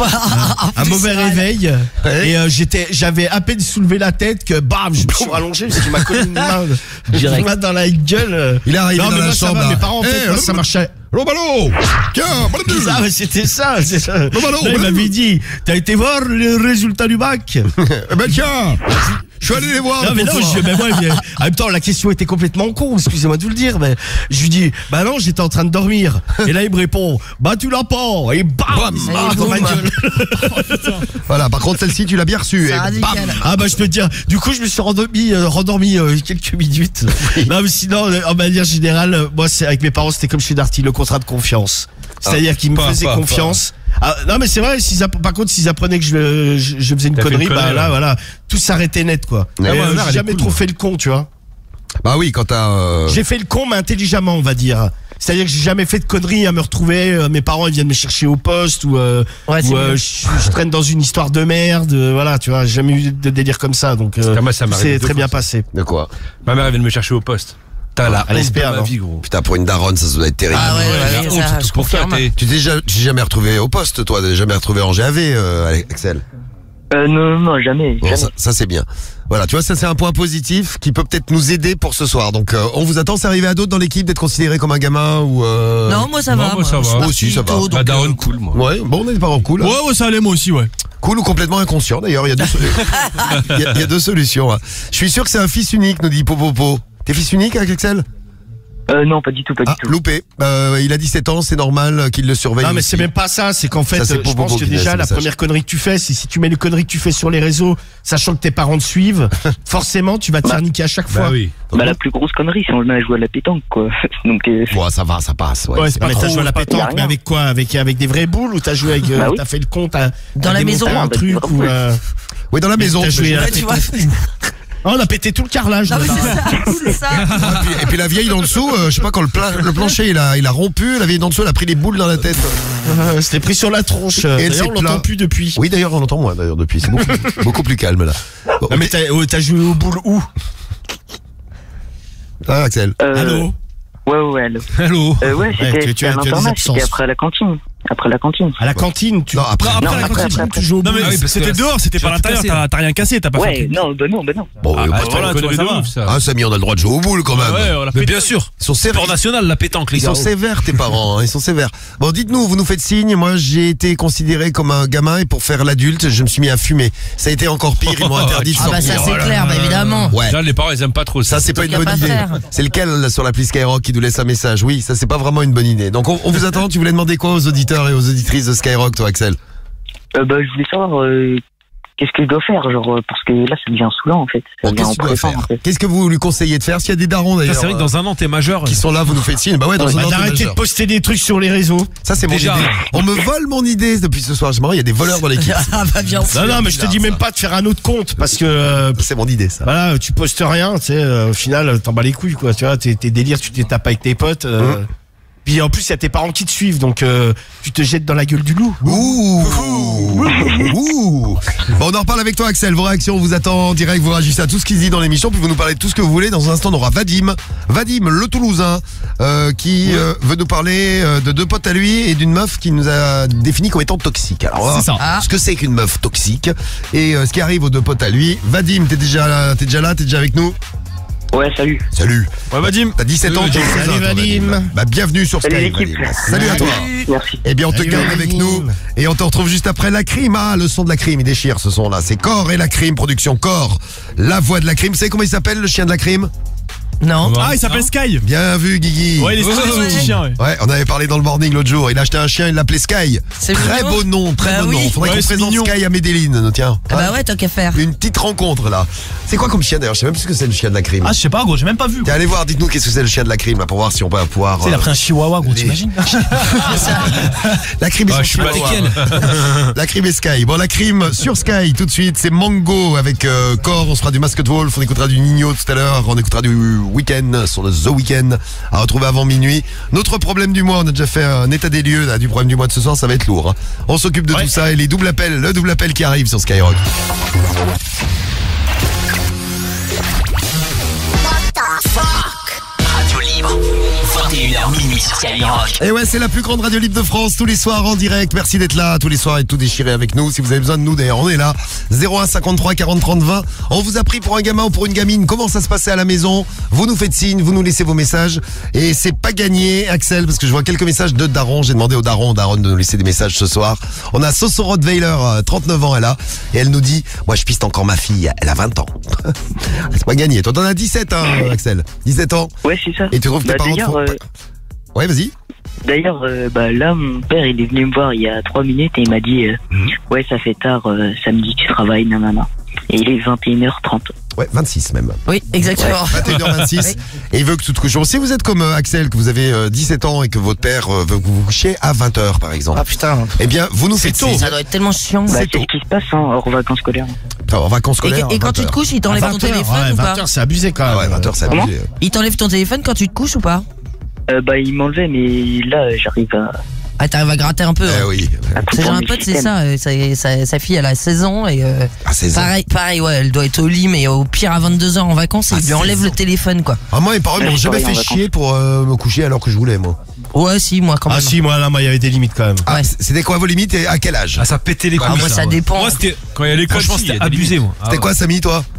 Un mauvais réveil. Ouais. Et euh, j'étais, j'avais à peine soulevé la tête que bam, je me suis rallongé parce qu'il m'a collé une main, Direct. une main dans la gueule. Il est arrivé Non, dans mais la moi, ça chambre. va, là. mes parents, en fait, Eh, moi, ça marchait. Romano, tiens, bonne C'est nuit. ça, mais c'était ça, c'est ça. Là, bah non, il bah m'avait non. dit, t'as été voir le résultat du bac? Eh ben tiens, je suis allé les voir. Non, mais non, pour je, voir. mais moi, mais, en même temps, la question était complètement con, excusez-moi de vous le dire, mais je lui dis, bah non, j'étais en train de dormir. Et là, il me répond, bah tu l'as pas. Et bam, Bam. ah, dans ma boum. gueule. Voilà, par contre, celle-ci, tu l'as bien reçue. C'est Et radical. bam. Ah bah je peux te dire, du coup je me suis rendormi, euh, rendormi euh, quelques minutes. Non mais sinon, euh, en manière générale, euh, moi c'est avec mes parents c'était comme chez Darty, le contrat de confiance. C'est-à-dire qu'ils me pas, faisaient pas, confiance. Ah, non mais c'est vrai, s'ils app- par contre s'ils apprenaient que je, je, je faisais une T'as fait connerie, une bah connerie, là ouais. voilà, tout s'arrêtait net quoi. Ouais, Et, ma euh, mère, elle j'ai est jamais cool, trop moi. fait le con, tu vois. Bah oui, quand t'as... euh, J'ai fait le con mais intelligemment on va dire. C'est-à-dire que j'ai jamais fait de conneries à me retrouver, euh, mes parents ils viennent me chercher au poste ou, euh, Ouais, c'est ou euh, mieux. je, je traîne dans une histoire de merde, euh, voilà, tu vois, j'ai jamais eu de délire comme ça, donc euh, Moi, ça m'arrive c'est deux très fois, bien ça. passé. De quoi? Ma mère, elle vient de me chercher au poste. T'as la elle honte espère, de ma non vie, gros. Putain, pour une daronne, ça doit être terrible. Ah ouais, Ouais, ouais, la ouais, honte, ça, tout je pour toi, confirme. t'es- Tu t'es déjà, tu t'es jamais retrouvé au poste, toi? T'es jamais retrouvé en G A V, euh, Axel? Euh, non, non, non, jamais. Bon, jamais. ça, ça c'est bien. Voilà, tu vois, ça c'est un point positif qui peut peut-être nous aider pour ce soir. Donc euh, on vous attend, c'est arrivé à d'autres dans l'équipe d'être considéré comme un gamin ou... Euh... Non, moi ça Non, va. moi, ça je suis va. Moi partie aussi, ça va. tôt, donc, Bah, Daron, euh, cool, moi. Ouais, bon, on est des parents cool. hein. Ouais, ouais, ça allait moi aussi, ouais. Cool ou complètement inconscient d'ailleurs, il y a deux, so- il y a, il y a deux solutions. hein. Je suis sûr que c'est un fils unique, nous dit Popopo. T'es fils unique avec Axel? Euh, non, pas du tout, pas Ah, du tout. loupé. Euh, il a dix-sept ans, c'est normal qu'il le surveille. Non mais aussi. c'est même pas ça, c'est qu'en fait, Ça, c'est euh, pour je pense Bobo que qui laisse déjà le la message. première connerie que tu fais, c'est si tu mets les conneries que tu fais sur les réseaux, sachant que tes parents te suivent, forcément tu vas te faire niquer à chaque fois. Bah oui. Bah, la plus grosse connerie, c'est on a joué à la pétanque, quoi. Donc, euh, Bon, ça va, ça passe. Ouais, Ouais, c'est c'est pas pas trop. t'as joué à la y a pétanque, rien. mais avec quoi? Avec avec des vraies boules ou t'as joué avec euh, Bah oui. t'as fait le compte à, Dans à la démonter maison. un truc ou euh, Oui, dans la maison. t'as joué à la Ouais, tu vois. pétanque. Oh, on a pété tout le carrelage. Non, mais là. c'est ça, c'est ça. Et puis, et puis la vieille d'en dessous, euh, je sais pas, quand le, pla- le plancher il a, il a rompu, la vieille d'en dessous elle a pris des boules dans la tête. Euh, C'était pris sur la tronche. Et elle D'ailleurs, s'est on l'entend plaint. plus depuis. Oui, d'ailleurs, on l'entend moins d'ailleurs depuis. C'est beaucoup, beaucoup plus calme là. Bon, Non, mais t'as oh, t'as joué aux boules où? ah, Axel. euh, Allô? Ouais, ouais, ouais, allô. Allô. Euh, ouais, Ouais, c'était tu- tu c'était as- à tu as des l'internat, absences. c'était après la cantine. Après la cantine. À la cantine, tu. Non, après. Non, après Non, la après, cantine, après, tu joues au Non, bout. mais Ah oui, parce C'était que dehors, c'était tu pas à as tout l'intérieur, cassé. t'as t'as rien cassé, t'as pas Ouais, fait. non, bah non, bah non. Bon, Ah, euh, bah, pas- voilà, tu tu connais vois, de ça va. ouf, ça. Ah, Samy, on a le droit de jouer au boule quand même. Ouais, on l'a Mais fait. bien sûr. Ils sont sévères. Sport national, la pétanque, les Ils gars. sont sévères, tes parents, hein, ils sont sévères. Bon, dites-nous, vous nous faites signe. Moi, j'ai été considéré comme un gamin et pour faire l'adulte, je me suis mis à fumer. Ça a été encore pire, ils m'ont interdit de Ah bah sortir. ça c'est clair, bah évidemment. Ouais. Là, les parents, ils aiment pas trop Ça, c'est pas une qu'à bonne pas idée. faire. C'est lequel, là, sur l'appli Skyrock, qui nous laisse un message? Oui, ça, c'est pas vraiment une bonne idée. Donc, on, on vous attend. Tu voulais demander quoi aux auditeurs et aux auditrices de Skyrock, toi, Axel? Euh, bah, je voulais savoir, euh, qu'est-ce que je dois faire, genre, euh, parce que là, ça devient saoulant, en fait. Ça Bon, devient qu'est-ce que tu dois oppressant, faire? en fait. Qu'est-ce que vous lui conseillez de faire? S'il y a des darons, d'ailleurs, C'est vrai que dans un an, t'es majeur. qui sont là, vous nous faites signe. Bah ouais, dans Ouais, un Bah, an, t'es d'arrêter de majeur. poster des trucs sur les réseaux. Ça, c'est mon Déjà. idée. On me vole mon idée depuis ce soir. Je me rends, il y a des voleurs dans l'équipe. Ah bah bien sûr. Non, non, mais je te dis même pas de faire un autre compte parce que euh, C'est mon idée, ça. voilà, tu postes rien, tu sais, euh, au final, t'en bats les couilles, quoi. Tu vois, tes, tes délires, tu t'es tapé avec tes potes. euh, Hum. Puis en plus, il y a tes parents qui te suivent, donc euh, tu te jettes dans la gueule du loup. Ouh. Ouh. Bon, on en reparle avec toi, Axel. Vos réactions, on vous attend en direct. Vous réagissez à tout ce qui se dit dans l'émission, puis vous nous parlez de tout ce que vous voulez. Dans un instant, on aura Vadim, Vadim, le Toulousain, euh, qui euh, veut nous parler euh, de deux potes à lui et d'une meuf qui nous a défini comme étant toxique. Alors, on va C'est ça. voir Ah. ce que c'est qu'une meuf toxique et euh, ce qui arrive aux deux potes à lui. Vadim, t'es déjà là, t'es déjà là, t'es déjà avec nous. Ouais, salut. Salut. Ouais, Vadim. T'as dix-sept ans. Salut, t'es au Toulousain, toi, Vadim. Bah, bienvenue sur Salut, Sky. l'équipe. Vadim. Salut à toi. Merci. Eh bien, on te Salut, garde Vadim. avec nous et on te retrouve juste après la crime. Ah, le son de la crime, il déchire ce son-là. C'est Corps et la crime, production Corps. La voix de la crime. Vous savez comment il s'appelle, le chien de la crime? Non. Ah, il s'appelle Sky. Bien vu, Guigui. Ouais, il est Ouais, stylé, son ouais. petit chien, ouais. Ouais, on avait parlé dans le morning l'autre jour. Il a acheté un chien, il l'appelait Sky. C'est Très mignon. beau nom, très Bah beau oui. nom. Faudrait Ouais, qu'on c'est présente mignon. Sky à Medellin, tiens. Ah bah ouais, tant qu'à faire. Une petite rencontre là. C'est quoi comme chien d'ailleurs? Je sais même plus ce que c'est le chien de la crime. Ah, je sais pas, gros, j'ai même pas vu. Tiens, allez voir, dites-nous qu'est-ce que c'est le chien de la crime là pour voir si on va pouvoir. Tu sais, il a pris un chihuahua, gros, les- t'imagines? La crime est Ah, sur je suis pas Chihuahua. lesquels. La crime et Sky. Bon, la crime sur Sky tout de suite, c'est Mango avec euh, Core. On se fera du Masked Wolf, on écoutera du Nino tout à l'heure, on écoutera du Weekend sur le The Weekend à retrouver avant minuit. Notre problème du mois, on a déjà fait un état des lieux là, du problème du mois de ce soir, ça va être lourd. hein. On s'occupe de Ouais. tout ça et les doubles appels, le double appel qui arrive sur Skyrock. Radio libre. vingt et une heures minuit sur Skyrock. Et ouais, c'est la plus grande radio libre de France, tous les soirs en direct. Merci d'être là, tous les soirs et de tout déchirer avec nous. Si vous avez besoin de nous, d'ailleurs, on est là. zéro un cinquante-trois quarante trente vingt. On vous a pris pour un gamin ou pour une gamine. Comment ça se passait à la maison? Vous nous faites signe, vous nous laissez vos messages. Et c'est pas gagné, Axel, parce que je vois quelques messages de Daron. J'ai demandé au Daron, Daron de nous laisser des messages ce soir. On a Soso Rottweiler, euh, trente-neuf ans, elle a. Et elle nous dit, moi je piste encore ma fille, elle a vingt ans. C'est pas gagné. Toi t'en as dix-sept, hein, Axel. dix-sept ans. Ouais, c'est ça. Et tu trouves tes Bah, parents te d'ailleurs, font- euh, Ouais, vas-y. D'ailleurs, euh, bah, là, mon père, il est venu me voir il y a trois minutes et il m'a dit, euh, Mhm. ouais, ça fait tard, euh, samedi, tu travailles, nanana. Et il est vingt et une heures trente. Ouais, vingt-six même. Oui, exactement. vingt et une heures vingt-six. Et il veut que tu te couches. Si vous êtes comme euh, Axel, que vous avez euh, dix-sept ans et que votre père euh, veut que vous vous couchiez à vingt heures par exemple, Ah putain. eh bien, vous nous faites signe. Ça doit être tellement chiant. Bah, C'est c'est tôt. ce qui se passe, hein, hors vacances scolaires. En vacances Et, scolaires. et quand vingt tu te heures. couches, il t'enlève ton vingt heures, téléphone ouais, ou pas vingt heures, c'est abusé quand même. Ah ouais, vingt heures, c'est Comment abusé. Il t'enlève ton téléphone quand tu te couches ou pas? Euh, bah, il m'enlevait, mais là, euh, j'arrive à, Ah, t'arrives à gratter un peu. Eh hein. oui. à C'est couper genre un le pote, c'est système. ça. euh, sa, sa- sa fille, elle a seize ans et euh, À seize ans. pareil, pareil, ouais, elle doit être au lit, mais au pire à vingt-deux heures en vacances, À il lui seize enlève ans. le téléphone, quoi. Ah, moi, mes parents Ouais, m'ont je jamais fait travaille en chier pour euh, me coucher alors que je voulais, moi. Ouais, si, moi quand même. Ah si, moi là, moi il y avait des limites quand même. Ah, Ouais. C'était quoi vos limites et à quel âge? Ah, ça pétait les couilles. Ah, moi, ça ouais. dépend. Moi, c'était, quand il y a l'école, Franchement, si, il y a c'était des abusé, limites. moi. C'était quoi, Samy, toi?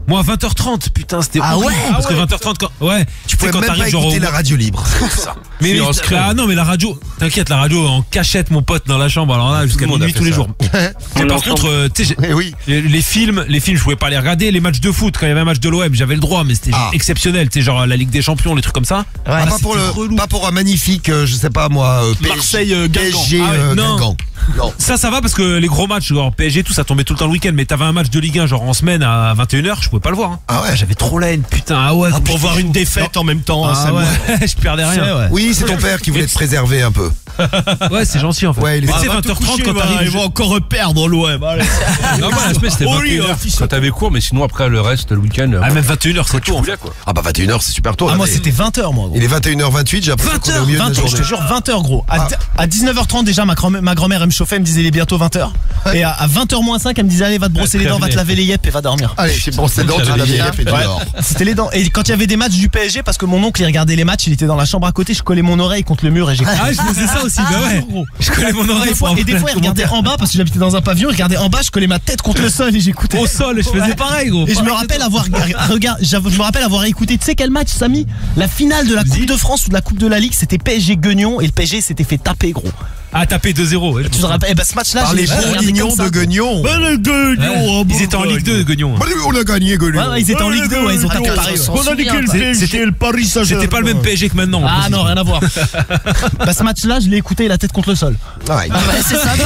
Moi, à vingt heures trente, putain, c'était Ah horrible. ouais Parce que vingt heures trente, quand. Ouais. Tu pouvais quand même t'arrives pas genre écouter au- la radio libre. Mais, Si, mais en screen. ah non, mais la radio, t'inquiète, la radio en cachette, mon pote, dans la chambre, alors là, jusqu'à le monde a minuit fait tous les ça. jours. Mais On est par ensemble. contre, euh, tu sais, j'ai- Eh oui. les, les films, les films, je pouvais pas les regarder. Les matchs de foot, quand il y avait un match de l'O M, j'avais le droit, mais c'était genre Ah. exceptionnel. Tu sais, genre la Ligue des Champions, les trucs comme ça. Ah, pas, pour c'était le, relou. pas pour un magnifique, euh, je sais pas moi, euh, P S G, Marseille, euh, P S G Ah ouais, euh, non. Guingamp. Non. Ça, ça va parce que les gros matchs, genre P S G, tout ça tombait tout le temps le week-end. Mais t'avais un match de Ligue un, genre en semaine à vingt et une heures, je pouvais pas le voir. hein. Ah ouais. J'avais trop la haine, putain. Ah ouais. Ah, pour voir une défaite en même temps, Ah ça ouais, me- je perdais rien. C'est, ouais. Oui, c'est ton père qui voulait te préserver un peu. Ouais, c'est gentil en fait. Ouais, il est- Mais tu sais, Ah, va te vingt heures trente coucher, quand va, t'arrives. ils vont encore perdre l'O M. Allez. Non, moi, la semaine, c'était Oh, oui, vingt et une heures. euh, fils. Quand t'avais cours, mais sinon, après, le reste, le week-end. Ah, même vingt et une heures, c'est tu tôt. en fait. voulais, quoi. Ah bah vingt et une heures, c'est super tôt. Ah, là, moi mais- c'était vingt heures moi. Gros. Il est vingt et une heures vingt-huit, j'ai l'impression qu'on est au milieu de la vingt heures, je journée. te jure, vingt heures gros. À, Ah. à dix-neuf heures trente déjà, ma grand-mère, ma grand-mère elle me chauffait, elle me disait il est bientôt vingt heures. Et à, à vingt heures moins cinq, elle me disait allez va te brosser les dents, va te laver les yep et va dormir. Allez, c'est bon, c'est donc tu l'as bien fait Ouais. dehors. C'était les dents. Et quand il y avait des matchs du P S G, parce que mon oncle il regardait les matchs, il était dans la chambre à côté, je collais mon oreille contre le mur et j'ai. Ah, je faisais ça aussi, bah ouais. Je collais mon Et oreille des fois, pour et des fois, il regardait en bas parce que j'habitais dans un pavillon, il regardait en bas, je collais ma tête contre le sol et j'écoutais. au sol, je faisais pareil, gros. Et je me rappelle avoir regarde, je me rappelle avoir écouté, tu sais quel match Samy? La finale de la Coupe de France ou de la Coupe de la Ligue, c'était P S G Guignon et le P S G s'était fait taper gros. Ah, taper deux zéro. ouais, je Tu me te rappelles? Eh ben ce match-là, Par j'ai les j'ai bons regardé guignons comme ça. de Guignon. Ben, le gueugnon, Ouais. oh, Ils étaient en Ligue deux, Guignon. Bah, on a gagné, Guignon. Ouais, ouais, ils étaient en Ligue deux, ouais, ils ont tapé Ah, pareil. ils ouais. sont On a dit souviens, que le pas. P S G et le Paris Saint-Germain. C'était pas le même P S G que maintenant. Ah en non, rien à voir. Bah ce match-là, je l'ai écouté la tête contre le sol. Ouais. Ah bah, c'est sympa.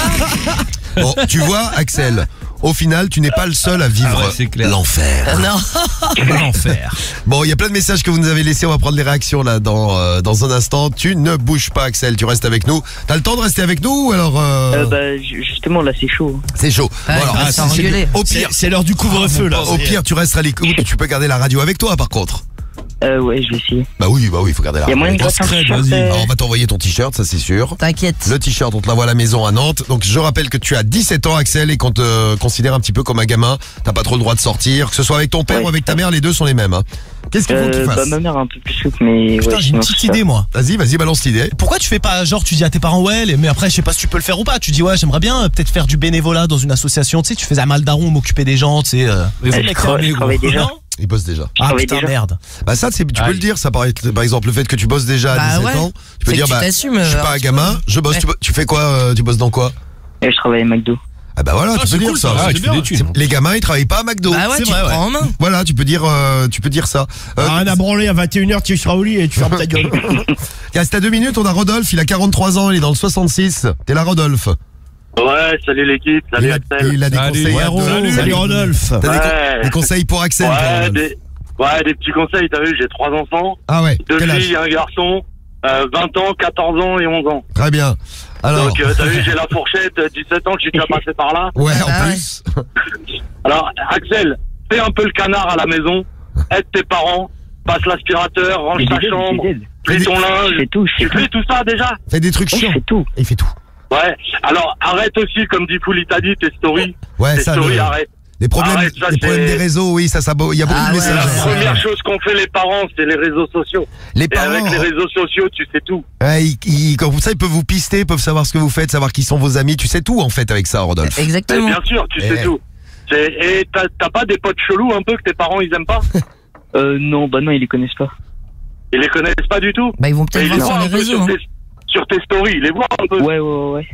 Bon, tu vois, Axel, au final, tu n'es pas le seul à vivre Ah ouais, c'est clair. l'enfer. Non. L'enfer. Bon, il y a plein de messages que vous nous avez laissés. On va prendre les réactions là dans euh, dans un instant. Tu ne bouges pas, Axel. Tu restes avec nous. T'as le temps de rester avec nous ou alors euh, Euh, bah, ju- justement, là, c'est chaud. c'est chaud. Ah, Bon, alors, il va ah, s'en c'est- c'est- engueuler. au C'est pire, c'est l'heure du couvre-feu, là. au pire, tu resteras à l'écoute. Tu peux garder la radio avec toi, par contre. Euh, ouais, je vais essayer. Bah oui, bah oui, il faut garder la Il y a radio. moyen de avec toi. gratter un secret, t-shirt, vas-y. euh, Alors, on va t'envoyer ton t-shirt, ça c'est sûr. T'inquiète. Le t-shirt, on te l'envoie à la maison à Nantes. Donc je rappelle que tu as dix-sept ans, Axel, et qu'on te considère un petit peu comme un gamin. T'as pas trop le droit de sortir, que ce soit avec ton père Ouais. ou avec ta mère, les deux sont les mêmes. hein. Qu'est-ce qu'il faut que tu euh, bah, fasses ma mère est un peu plus souple, mais Putain, ouais, j'ai une sinon, petite c'est ça. idée moi. Vas-y, vas-y, balance l'idée. Pourquoi tu fais pas genre tu dis à tes parents ouais les- mais après je sais pas si tu peux le faire ou pas. Tu dis ouais j'aimerais bien euh, peut-être faire du bénévolat dans une association. Tu sais tu faisais un mal daron m'occuper des gens tu sais. euh. Mais Euh, vous, je mec, trava- fermé, je gros. travaille déjà. Non Il bosse déjà. Ah travaille putain déjà. merde. Bah ça, c'est, tu peux Aïe. le dire, ça par, par exemple le fait que tu bosses déjà à Bah dix-sept ouais. ans. Tu peux C'est dire que tu bah t'assumes, je suis euh, pas un un petit gamin, je bosse. Ouais. Tu, bo- tu fais quoi euh, Tu bosses dans quoi Et je travaille à McDo. Ah bah voilà, Ah, tu c'est peux cool, dire ça. ça. Ah, C'est tu fais bien. des thunes. C'est- Les gamins, ils travaillent pas à McDo. Bah ouais, c'est tu vrai, te ouais. prends en main. Voilà, tu peux dire, euh, tu peux dire ça. Euh, Ah, rien à branler, à vingt et une heures, tu seras au lit et tu fermes ta gueule. Il reste à deux minutes, on a Rodolphe, il a quarante-trois ans, il est dans le soixante-six. T'es là, Rodolphe. Ouais, salut l'équipe, Il salut a, Axel. il a des Salut. conseils à Salut, donner. salut Rodolphe. T'as des, con- Ouais. des conseils pour Axel, toi, Ouais, Rodolphe. des, ouais, des petits conseils, t'as vu, j'ai trois enfants, Ah ouais, deux quel âge filles et un garçon, euh, vingt ans, quatorze ans et onze ans. Très bien. Alors, Donc, euh, t'as vu, j'ai la fourchette, euh, dix-sept ans que je suis déjà passé par là. ouais, en Ah ouais. plus. Alors, Axel, fais un peu le canard à la maison, aide tes parents, passe l'aspirateur, range Mais ta je chambre, t'aide, je fais ton Je linge. fais tout, je Tu fais tout. fais tout ça déjà? Fais des trucs Ouais, je chiants. fais tout. Il fait tout. Ouais. Alors, arrête aussi, comme dit Pouli, t'as dit, tes stories. Ouais, tes ça, stories, le- arrête. les problèmes, Arrête, ça, les problèmes c'est- des réseaux, oui, ça, ça, il y a beaucoup Ah de ouais, La messages. ouais. première chose qu'ont fait les parents, c'est les réseaux sociaux. Les Et parents, avec les réseaux sociaux, tu sais tout. ouais, ils, ils- comme ça, ils peuvent vous pister, ils peuvent savoir ce que vous faites, savoir qui sont vos amis. Tu sais tout, en fait, avec ça, Rodolphe. Mais Exactement. bien sûr, tu Eh. sais tout. C'est- Et t'as t'as pas des potes chelous un peu que tes parents ils aiment pas? Euh, non, bah non, ils les connaissent pas. Ils les connaissent pas du tout? Bah ils vont Mais peut-être ils les voir voient sur un les peu réseaux. sur hein. tes, sur tes stories, ils les voient un peu. Ouais, ouais, ouais, ouais.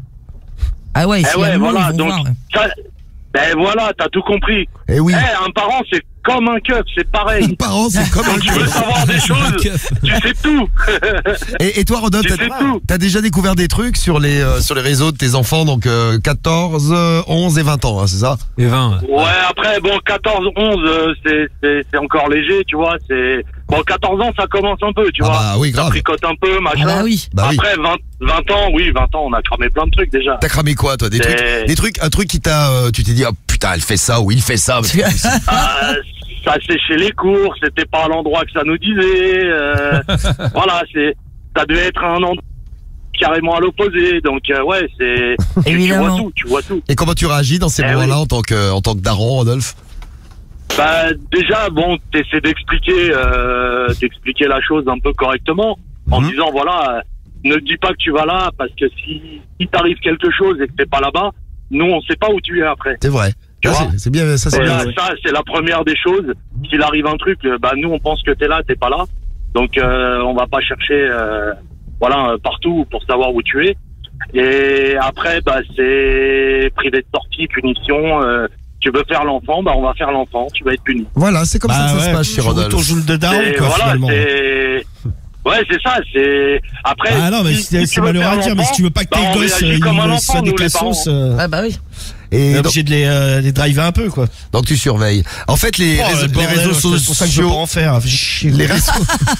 Ah ouais, Eh s'il y a ouais, le mot, voilà, ils vont donc voir. ouais. ça, ben voilà, t'as tout compris. Eh oui. Eh, un parent c'est comme un keuf, c'est Les pareil. parents, c'est comme un Quand tu veux savoir des choses, tu sais tout. Et, et toi, Rodolphe, Tu t'as, sais tout. t'as déjà découvert des trucs sur les euh, sur les réseaux de tes enfants, donc euh, quatorze, euh, onze et vingt ans, hein, c'est ça? Et vingt. Ouais, après, bon, quatorze, onze, euh, c'est, c'est, c'est encore léger, tu vois, c'est, bon, quatorze ans, ça commence un peu, tu Ah vois. bah oui, Ça grave. tricote un peu, machin. Ah bah oui. Bah oui. Après, vingt, vingt ans, oui, vingt ans, on a cramé plein de trucs déjà. T'as cramé quoi, toi? Des C'est- trucs, des trucs, un truc qui t'a, euh, tu t'es dit, oh putain, elle fait ça ou il fait ça. parce que- Ah, ça séchait les cours, c'était pas à l'endroit que ça nous disait. euh, voilà, c'est, ça devait être un endroit carrément à l'opposé. Donc euh, ouais, c'est, tu, tu vois Évidemment. tout, tu vois tout. Et comment tu réagis dans ces Eh moments-là oui. en tant que, en tant que daron, Rodolphe? Bah déjà, bon, t'essaies d'expliquer, euh, d'expliquer la chose un peu correctement, en Mhm. disant voilà, euh, ne dis pas que tu vas là, parce que si, si t'arrive quelque chose et que t'es pas là-bas, nous on sait pas où tu es après. C'est vrai. Tu Ah, vois c'est- c'est bien, ça c'est Et bien. là, ça, c'est la première des choses. S'il arrive un truc, euh, bah nous, on pense que t'es là, t'es pas là. Donc, euh, on va pas chercher, euh, voilà, euh, partout pour savoir où tu es. Et après, bah, c'est privé de sortie, punition. Euh, tu veux faire l'enfant, bah, on va faire l'enfant. Tu vas être puni. Voilà, c'est comme Bah ça que ça ouais, se passe chez tu joues Rodolphe. ton jeu de daron, Et quoi, voilà, finalement. c'est. Ouais, c'est ça. C'est après. Ah non, mais si- c'est si c'est tu veux malheureux faire à dire, mais l'enfant, si tu veux pas que bah, tes on gosses réagit euh, comme un ils enfant, soient des nous, les parents. cassos, euh, Ah bah oui. Et t'es donc, obligé de les, euh, les driver un peu, quoi. donc tu surveilles. En fait, les, Oh, réseaux, le les bordel, réseaux c'est pour ça que je veux pas sociaux, en faire. Fait chier, les quoi. réseaux,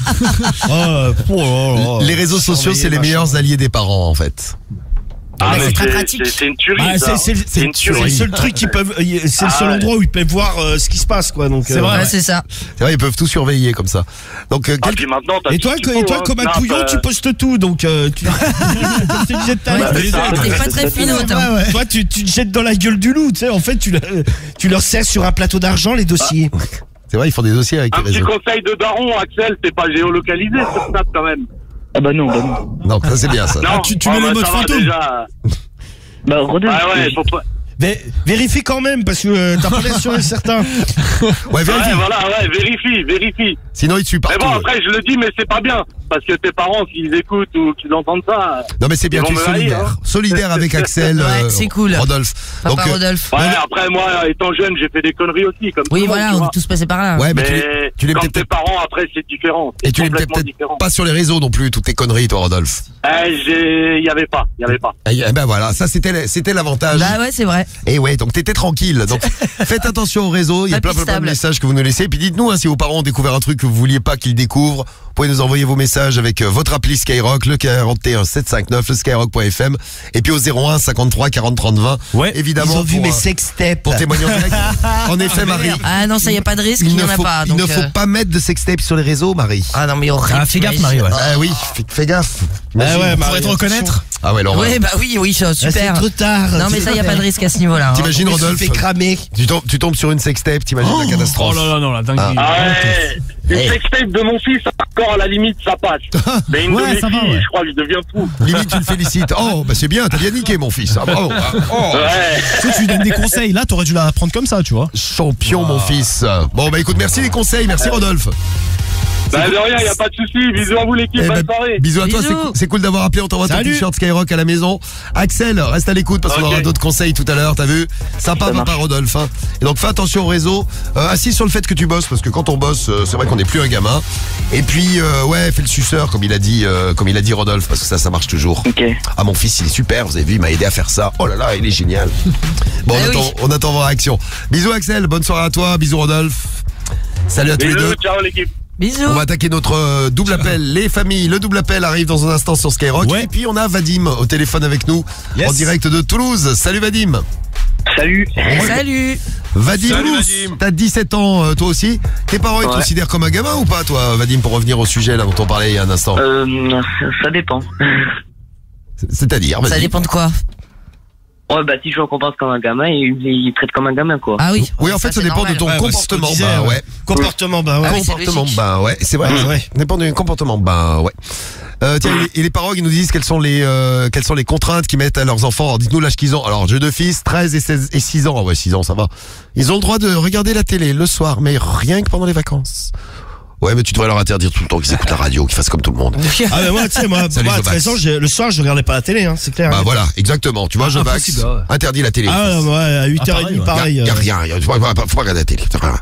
Oh, oh, oh, oh. les réseaux sociaux, c'est les Surveiller, meilleurs machin. alliés des parents, en fait. Ah, Ouais, mais c'est très c'est- pratique. c'est- C'est une tuerie. Bah, ça. c'est c'est- C'est une c'est le tuerie. seul truc qu'ils peuvent, c'est le Ah seul ouais. endroit où ils peuvent voir euh, ce qui se passe, quoi. Donc, C'est euh, vrai. Ouais, c'est ça. C'est vrai, ils peuvent tout surveiller comme ça. Donc, euh, Ah, quel- puis maintenant, t'as Et tout toi, ce qu'il et faut, toi, hein. comme un Snap, couillon, euh, tu postes tout, donc euh, tu... comme je te disais tout à l'heure. Ouais, c'est ça. T'es pas très finot, hein. Ouais, ouais. Toi, tu, tu te jettes dans la gueule du loup, tu sais. En fait, tu, le- tu leur sers sur un plateau d'argent les dossiers. c'est vrai, ils font des dossiers avec Un les petit réseaux. conseil de daron, Axel, t'es pas géolocalisé sur Snap quand même. Ah bah non, bah non. Donc, ça c'est bien ça. Non, tu- tu oh, mets bah, le mode ça va fantôme. déjà. Bah Rodolphe, Ah ouais, je- faut pas. Mais vérifie quand même, parce que euh, t'as pas l'air sûr et certain. Ouais, vérifie. Ouais, voilà, ouais, vérifie, vérifie. Sinon, ils te suivent Mais partout. bon, après, je le dis, mais c'est pas bien. Parce que tes parents, s'ils écoutent ou qu'ils entendent ça. Non, mais c'est bien, Ils tu es vont me haïr, solidaire. hein. Solidaire avec Axel, Ouais, euh, c'est cool. Rodolphe. Papa Donc, euh, Rodolphe. Ouais, après, moi, étant jeune, j'ai fait des conneries aussi. Comme Oui, tout le monde, voilà, tu on vois. est tous passés par là. ouais, mais tu les, Mais tu les quand mettais tes peut-être parents, après, c'est différent. et C'est tu les mettais complètement peut-être différent. pas sur les réseaux non plus, toutes tes conneries, toi, Rodolphe. Eh, j'ai, il y avait pas, il y avait pas. Eh ben voilà, ça c'était c'était l'avantage. Bah ouais, c'est vrai. Et ouais, donc t'étais tranquille. Donc faites attention aux réseaux, il y a plein, plein, plein de Impistable. messages que vous nous laissez. Et puis dites-nous hein, si vos parents ont découvert un truc que vous vouliez pas qu'ils découvrent. Vous pouvez nous envoyer vos messages avec euh, votre appli Skyrock, le quarante et un sept cent cinquante-neuf, le skyrock point f m. Et puis au zéro un cinquante-trois quarante trente vingt. Ouais, évidemment. ils ont vu pour, mes euh, sextapes. Pour témoigner en direct. En effet, Marie. Ah non, ça y a pas de risque, il Il y ne, en a faut, pas. il ne donc, faut euh, pas mettre de sextape sur les réseaux, Marie. Ah non, mais horrible. Ah, fais gaffe, t'imagines. Marie, ouais. Ah oui, fais, fais gaffe. Ah ouais, Pour Marie, te reconnaître. Ah ouais, Laurent. Ouais, bah oui, oui, ça, Ah, c'est super. trop tard. Non, mais ça, y a pas de risque à ce niveau-là. hein. T'imagines, Je me suis Rodolphe, fait cramer. tu tombes, tu tombes sur une sextape, t'imagines la Oh catastrophe. là là, non, la dinguerie. Ah. Ah ouais, Eh. une sextape de mon fils, encore à la limite, ça passe. Mais une Ouais, de mes ça va, filles, ouais. je crois que je deviens fou. Limite, tu le félicites. Oh, bah c'est bien, t'as bien niqué, mon fils. Ah, bravo. Ah, oh. Ouais. Tu sais, tu lui donnes des conseils. Là, t'aurais dû la prendre comme ça, tu vois. Champion, mon fils. Bon, bah écoute, merci les conseils, merci Rodolphe. Bah de rien, y a pas de souci. Bisous à vous l'équipe, Eh bonne ben, soirée. bisous à toi, Bisous. c'est cool- c'est cool d'avoir appelé, on t'envoie ton Salut. t-shirt Skyrock à la maison. Axel, reste à l'écoute parce qu'on Ok. aura d'autres conseils tout à l'heure, t'as vu? Sympa, Ça papa marche. Rodolphe. hein. Et donc fais attention au réseau, euh, assis sur le fait que tu bosses, parce que quand on bosse, euh, c'est vrai qu'on n'est plus un gamin. Et puis, euh, ouais, fais le suceur, comme il a dit, euh, comme il a dit Rodolphe, parce que ça, ça marche toujours. Ok. Ah, mon fils, il est super, vous avez vu, il m'a aidé à faire ça. Oh là là, il est génial. Bon, on, Eh attend, oui. on attend vos réactions. Bisous Axel, bonne soirée à toi, bisous Rodolphe. Salut à tous les deux. Bisous, ciao l'équipe. Bisous. On va attaquer notre euh, double appel. Les familles, le double appel arrive dans un instant sur Skyrock. Ouais. Et puis on a Vadim au téléphone avec nous, Yes. en direct de Toulouse. Salut Vadim. Salut. Salut. Vadim, Salut, Vadim. t'as dix-sept ans euh, toi aussi. Tes parents ils te Ouais. considèrent comme un gamin ou pas toi Vadim, pour revenir au sujet là dont on parlait il y a un instant. Euh, ça dépend. C'est-à-dire, Ça vas-y. dépend de quoi. Ouais, bah si je me comporte comme un gamin, il, il traite comme un gamin, quoi. Ah oui. Oui, en fait, ça, c'est dépend normal. de ton Ouais, bah, comportement. c'est ce qu'on Bah disait, ouais. Comportement, bah ouais. Ah oui, c'est comportement, logique. bah ouais, c'est vrai. Ouais, ouais. Ça dépend du comportement, bah ouais. Euh, tiens, et les parents, ils nous disent quelles sont les euh, quelles sont les contraintes qu'ils mettent à leurs enfants. Alors, dites-nous l'âge qu'ils ont. Alors, j'ai deux fils, treize et seize et six ans. Ah ouais, six ans, ça va. Ils ont le droit de regarder la télé le soir, mais rien que pendant les vacances. Ouais, mais tu devrais leur interdire tout le temps qu'ils écoutent la radio, qu'ils fassent comme tout le monde. Ah mais moi, tu sais, moi, Salut, moi à Jobax. treize ans, j'ai- le soir, je regardais pas la télé, hein, c'est clair. Bah voilà, exactement. Tu vois, je vax, impossible, ouais. interdit la télé. Ah ouais, à huit heures trente, Ah, pareil. y a, y a euh. rien, y a- faut, pas- faut pas regarder la télé.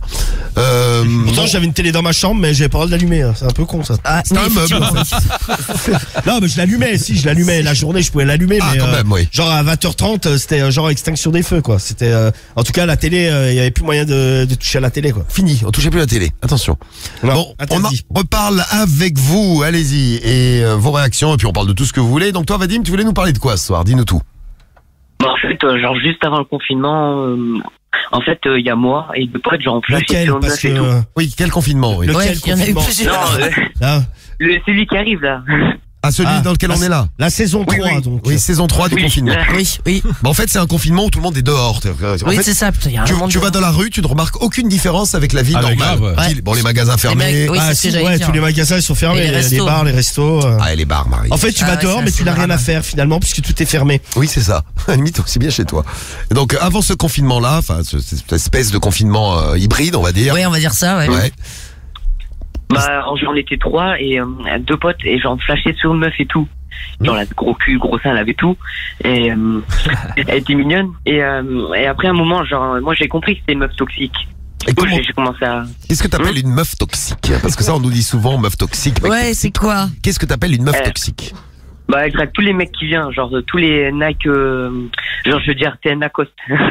Euh, Pourtant, bon, j'avais une télé dans ma chambre, mais j'avais pas le droit de l'allumer. hein. C'est un peu con, ça. Ah, c'est un oui, meuble. effectivement. Non, mais je l'allumais, si, je l'allumais. La journée, je pouvais l'allumer, Ah, mais. quand euh, même, oui. Genre à vingt heures trente, euh, c'était euh, genre extinction des feux, quoi. C'était. euh, En tout cas, la télé, euh, il y avait plus moyen de, de toucher à la télé, quoi. Fini, on touchait plus la télé. Attention. Non, Bon, on en interdit. reparle avec vous, allez-y, et euh, vos réactions, et puis on parle de tout ce que vous voulez. Donc toi, Vadim, tu voulais nous parler de quoi ce soir? Dis-nous tout. Bah, en fait, euh, genre juste avant le confinement, euh, en fait, il y a moi et deux potes, genre on flash Lequel? sur le Parce neuf que. et tout. euh, Oui, quel confinement, oui. Lequel Ouais, il y en a eu confinement plusieurs. Non, euh, Ah, le, celui qui arrive là. Ah, celui Ah, dans lequel la- on est là. La saison Oui, trois, oui. donc. Oui, saison trois du Oui. confinement. Oui, oui. Bah, en fait, c'est un confinement où tout le monde est dehors. En Oui, fait, c'est ça. Putain, y a un tu, monde tu vas de- dans la rue, tu ne remarques aucune différence avec la vie Ah, mais normale. grave, ouais. Qui- Bon, les magasins fermés. mecs, oui, ah, c'est ce si, que j'allais ouais, dire. tous les magasins ils sont fermés, Et les les, restos. bars, les restos. euh. Ah, et les bars, Marie. En fait, tu Ah vas ouais, dehors, ça, mais c'est tu n'as rien à drame. faire finalement, puisque tout est fermé. Oui, c'est ça. À la limite, c'est bien chez toi. Et donc, euh, avant ce confinement-là, enfin, ce- cette espèce de confinement euh, hybride, on va dire. Oui, on va dire ça, ouais. Ouais. Bah, on était trois et euh, deux potes et genre flashé sur une meuf et tout. Genre, elle a gros cul, gros sein, elle avait tout. Et euh, elle était mignonne. Et, euh, et après un moment, genre, moi j'ai compris que c'était une meuf toxique. Et Du coup, comment- j'ai j'ai commencé à. Qu'est-ce que t'appelles une meuf toxique? Parce que ça, on nous dit souvent meuf toxique. mec Ouais, toxique. c'est quoi? Qu'est-ce que t'appelles une meuf Euh, toxique? Bah, elle drague tous les mecs qui viennent, genre tous les Nike, euh, genre je veux dire T N Lacoste.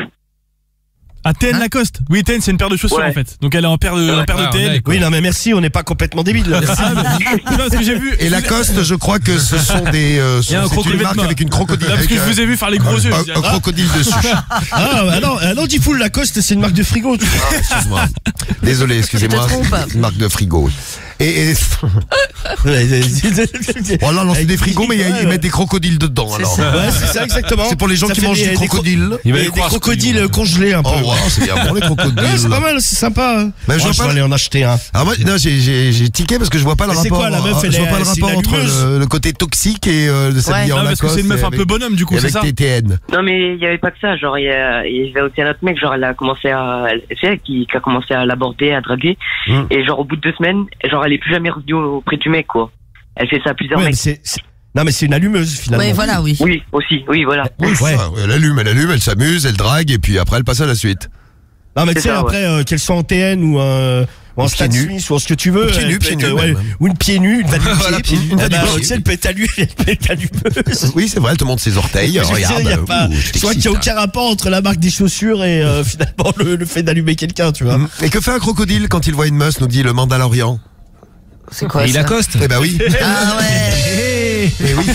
Ah, T N Hein Lacoste. Oui, T N, c'est une paire de chaussures Ouais. en fait. Donc elle est en paire de, Ouais. en paire de Ouais, T N. on est- Oui, non, mais merci, on n'est pas complètement débiles. Ah, mais- non, ce que j'ai vu. Et Lacoste, je crois que ce sont des. Euh, Il y a un c'est une crocodile marque avec une crocodile. Là, parce que avec, je vous ai vu faire les gros euh, yeux. un, je dis, un ah, crocodile dessus. Ah, bah non, ah non, Diffoul Lacoste, c'est une marque de frigo. tu vois. Excuse-moi. Désolé, excusez-moi. Tu te trompes. Une marque de frigo. Et, et Ouais, oh là, non, c'est des frigos, mais ils mettent des crocodiles dedans. C'est Alors, ça. c'est ça exactement. c'est pour les gens Ça qui fait mangent des- du des crocodile. Il va Des, y des croire ce crocodiles qu'on dit. congelés un peu. Oh, wow, c'est bien bon les crocodiles. Ouais, c'est pas mal, c'est sympa. hein. Mais je Moi, vois je pas vais le- aller en acheter un. Ah moi, non, j'ai, j'ai, j'ai tiqué parce que je vois pas le Mais c'est rapport. quoi, la meuf, elle je vois est- pas le c'est rapport une entre allumeuse le, le côté toxique et euh, de s'habiller Ouais. en non, parce que c'est une meuf Lacoste un et peu avec- bonhomme du coup, et c'est avec ça. tes T N. Non, mais il y avait pas que ça. Genre, il y, a- il y avait aussi un autre mec, genre, elle a commencé à. elle- C'est elle qui, qui a commencé à l'aborder, à draguer. Mm. Et genre, au bout de deux semaines, genre, elle est plus jamais revenue auprès du mec, quoi. Elle fait ça à plusieurs Ouais, mais mecs. c'est, c'est- Non, mais c'est une allumeuse finalement. Ouais, voilà, oui. Oui, aussi, oui, voilà. Oui, Ouais. ça, elle allume, elle allume, elle s'amuse, elle drague et puis après elle passe à la suite. Non, mais tu C'est sais, ça, après, euh, qu'elles soient en T N ou, euh, ou en Ou stade pieds nus. suisse ou en ce que tu veux. Ou pieds elle nus, peut pieds être, nus, ouais, même. ou une pied nu, une vanne Voilà, pieds nus, une Eh vanne ben, du pied. tu sais, elle peut être allumée, elle peut être allumeuse. Oui, c'est vrai, elle te montre ses orteils. Je veux dire, Regarde, il y a pas, ouh, je je crois qu'il n'y a t'excite. aucun rapport entre la marque des chaussures et euh, finalement le, le fait d'allumer quelqu'un, tu vois. Mhm. Et que fait un crocodile quand il voit une meuf, nous dit le Mandalorian? C'est quoi Et il ça? accoste. Eh ben oui. Ah ouais. Eh oui.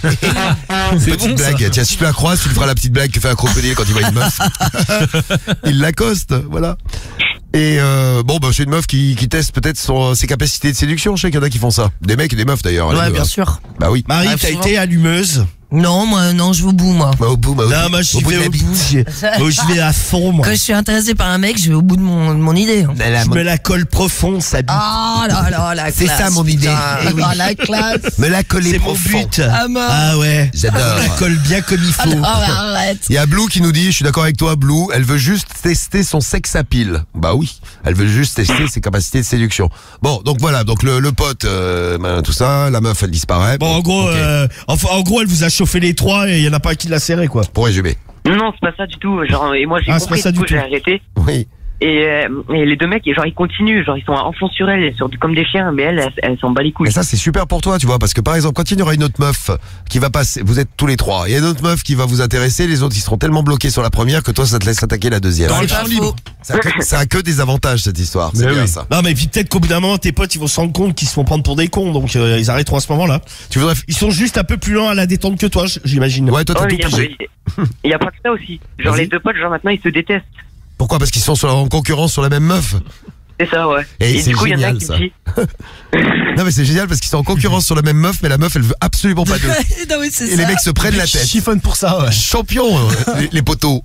Petite blague. Tiens, si tu la croises, tu lui feras la petite blague que fait un crocodile quand il voit une meuf. Il l'accoste, voilà. Et euh, bon, bah, c'est une meuf qui, qui teste peut-être son- ses capacités de séduction. Je sais qu'il y en a qui font ça. Des mecs et des meufs d'ailleurs. les Ouais, deux, bien hein. sûr. Bah oui. Marie, Ah, t'as souvent. été allumeuse. Non, moi, non, je vais au bout, moi. Bah, au bout, bah, au Non, bout- moi, au j'y bout de vais la au bite. bout. j'y- Oh, j'y vais à fond, moi. Quand je suis intéressé par un mec, je vais au bout de mon, de mon idée. hein. La- Je me la colle profond, ça bite. Ah là là, la classe. C'est ça, mon idée. putain. Eh oui. Ah, la classe. Me la coller C'est mon profond. but. Ah, mort. Ah ouais. J'adore. Je la colle bien comme il Ah, faut. non, arrête. Il y a Blue qui nous dit, je suis d'accord avec toi, Blue, elle veut juste tester son sex appeal. Bah oui, elle veut juste tester ses capacités de séduction. Bon, donc voilà, donc le, le pote, euh, ben, tout ça, la meuf, elle disparaît. Bon, en gros, ok. euh, enfin, en gros, elle vous a chauffé les trois et il y en a pas un qui l'a serré, quoi. Pour résumer. Non, non, c'est pas ça du tout. Genre, et moi, j'ai Ah, c'est compris, pas ça du du coup, j'ai tout. arrêté. Oui. Et, euh, et les deux mecs, genre, ils continuent. Genre, ils sont à fond sur elle, sur, comme des chiens, mais elle, elle, elle s'en bat les couilles. Mais ça, c'est super pour toi, tu vois, parce que par exemple, quand il y aura une autre meuf qui va passer, vous êtes tous les trois, il y a une autre meuf qui va vous intéresser, les autres, ils seront tellement bloqués sur la première que toi, ça te laisse attaquer la deuxième. C'est pas faux. Ça a, que, ça a que des avantages, cette histoire. C'est Mais bien oui. ça. Non, mais puis peut-être qu'au bout d'un moment, tes potes, ils vont se rendre compte qu'ils se font prendre pour des cons, donc euh, ils arrêteront à ce moment-là. Tu voudrais. Ils sont juste un peu plus lents à la détente que toi, j- j'imagine. Ouais, toi, t'as Ouais, tout il y a- pigé. il y a pas que ça aussi. Genre, Vas-y. les deux potes, genre, maintenant, ils se détestent. Pourquoi? Parce qu'ils sont sur- en concurrence sur la même meuf. C'est ça, ouais. Et Et, c'est du coup, il y en a génial, un qui ça. me dit. Non, mais c'est génial parce qu'ils sont en concurrence sur la même meuf, mais la meuf, elle veut absolument pas d'eux. Non, mais c'est Et ça. les mecs se prennent la tête. Chiffonne pour ça, ouais. Champion, euh, les, les poteaux.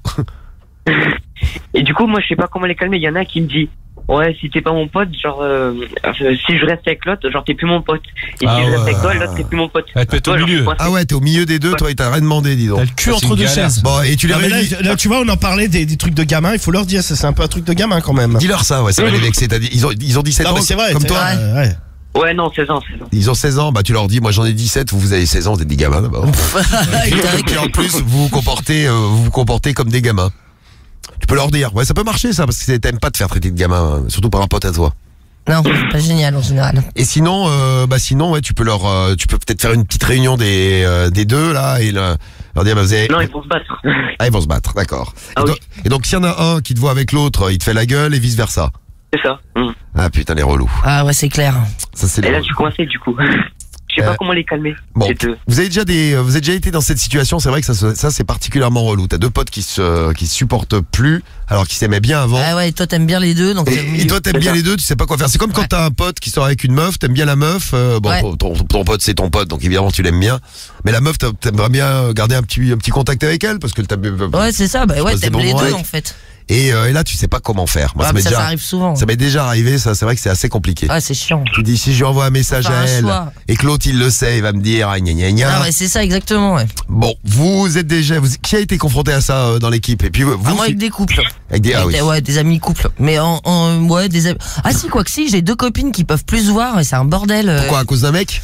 Et du coup, moi, je sais pas comment les calmer. Il y en a un qui me dit, ouais, si t'es pas mon pote, genre, euh, euh, si je reste avec l'autre, genre, t'es plus mon pote. Et Ah si je reste ouais. avec toi, l'autre, t'es plus mon pote. Elle te met Toi, au genre, milieu. je suis coincé. Ah ouais, t'es au milieu des deux, toi, il t'a rien demandé, dis donc. T'as le cul Ça, entre c'est deux une galère. chaises. Bon, et tu les Ah, mais là, réunis. là, tu vois, on en parlait des, des trucs de gamin, il faut leur dire, ça c'est un peu un truc de gamin quand même. Dis-leur ça, ouais, ça va les vexer. T'as dit- Ils ont, ils ont dix-sept Non, ans, mais c'est vrai, comme c'est toi. vrai, ouais. Ouais, non, seize ans, seize ans. Ils ont seize ans, bah tu leur dis, moi j'en ai dix-sept, vous, vous avez seize ans, vous êtes des gamins d'abord. Et puis en plus, vous vous comportez, euh, vous vous comportez comme des gamins. Tu peux leur dire, ouais, ça peut marcher ça, parce que t'aimes pas te faire traiter de gamin, hein, surtout par un pote à toi. Non, c'est pas génial en général. Et sinon, euh, bah sinon, ouais, tu peux leur, euh, tu peux peut-être faire une petite réunion des, euh, des deux là et le- leur dire, bah, vous avez... Non, ils vont se battre. Ah, ils vont se battre, d'accord. Ah et, oui. donc, et donc, s'il y en a un qui te voit avec l'autre, il te fait la gueule et vice versa. C'est ça. Mm. Ah putain, les relous. Ah ouais, c'est clair. Ça c'est Et les là, relous. je suis coincé, du coup. Je sais Euh, pas comment les calmer. Bon, ces deux. vous avez déjà des, vous avez déjà été dans cette situation. C'est vrai que ça, se- ça c'est particulièrement relou. T'as deux potes qui se, qui se supportent plus, alors qu'ils s'aimaient bien avant. Ah ouais, et toi t'aimes bien les deux, donc t'es au Et, et milieu. toi t'aimes C'est bien ça. les deux, tu sais pas quoi faire. C'est comme quand Ouais. t'as un pote qui sort avec une meuf, t'aimes bien la meuf. euh, bon, Ouais. ton, ton pote c'est ton pote, donc évidemment tu l'aimes bien. Mais la meuf, t'a- t'aimerais bien garder un petit, un petit contact avec elle parce que t'as. Ouais, c'est ça, bah ouais, passes des t'aimes bons les moments deux avec. en fait. Et, euh, et là tu sais pas comment faire. Moi Ah, ça mais m'est ça, déjà, ça arrive souvent. ça m'est déjà arrivé. Ça c'est vrai que c'est assez compliqué. Ah, c'est chiant. Tu dis si je lui envoie un message Faut faire à un elle choix. et que l'autre il le sait, il va me dire ah, gna gna gna. Ah ouais, c'est ça exactement, ouais. Bon, vous êtes déjà, vous, qui a été confronté à ça euh, dans l'équipe? Et puis vous, Ah, moi si- avec des couples. avec des, ah Avec oui. des- ouais, des amis couples. Mais en, en ouais, des amis. Ah si, quoi que si, j'ai deux copines qui peuvent plus se voir et c'est un bordel. euh. Pourquoi, à cause d'un mec?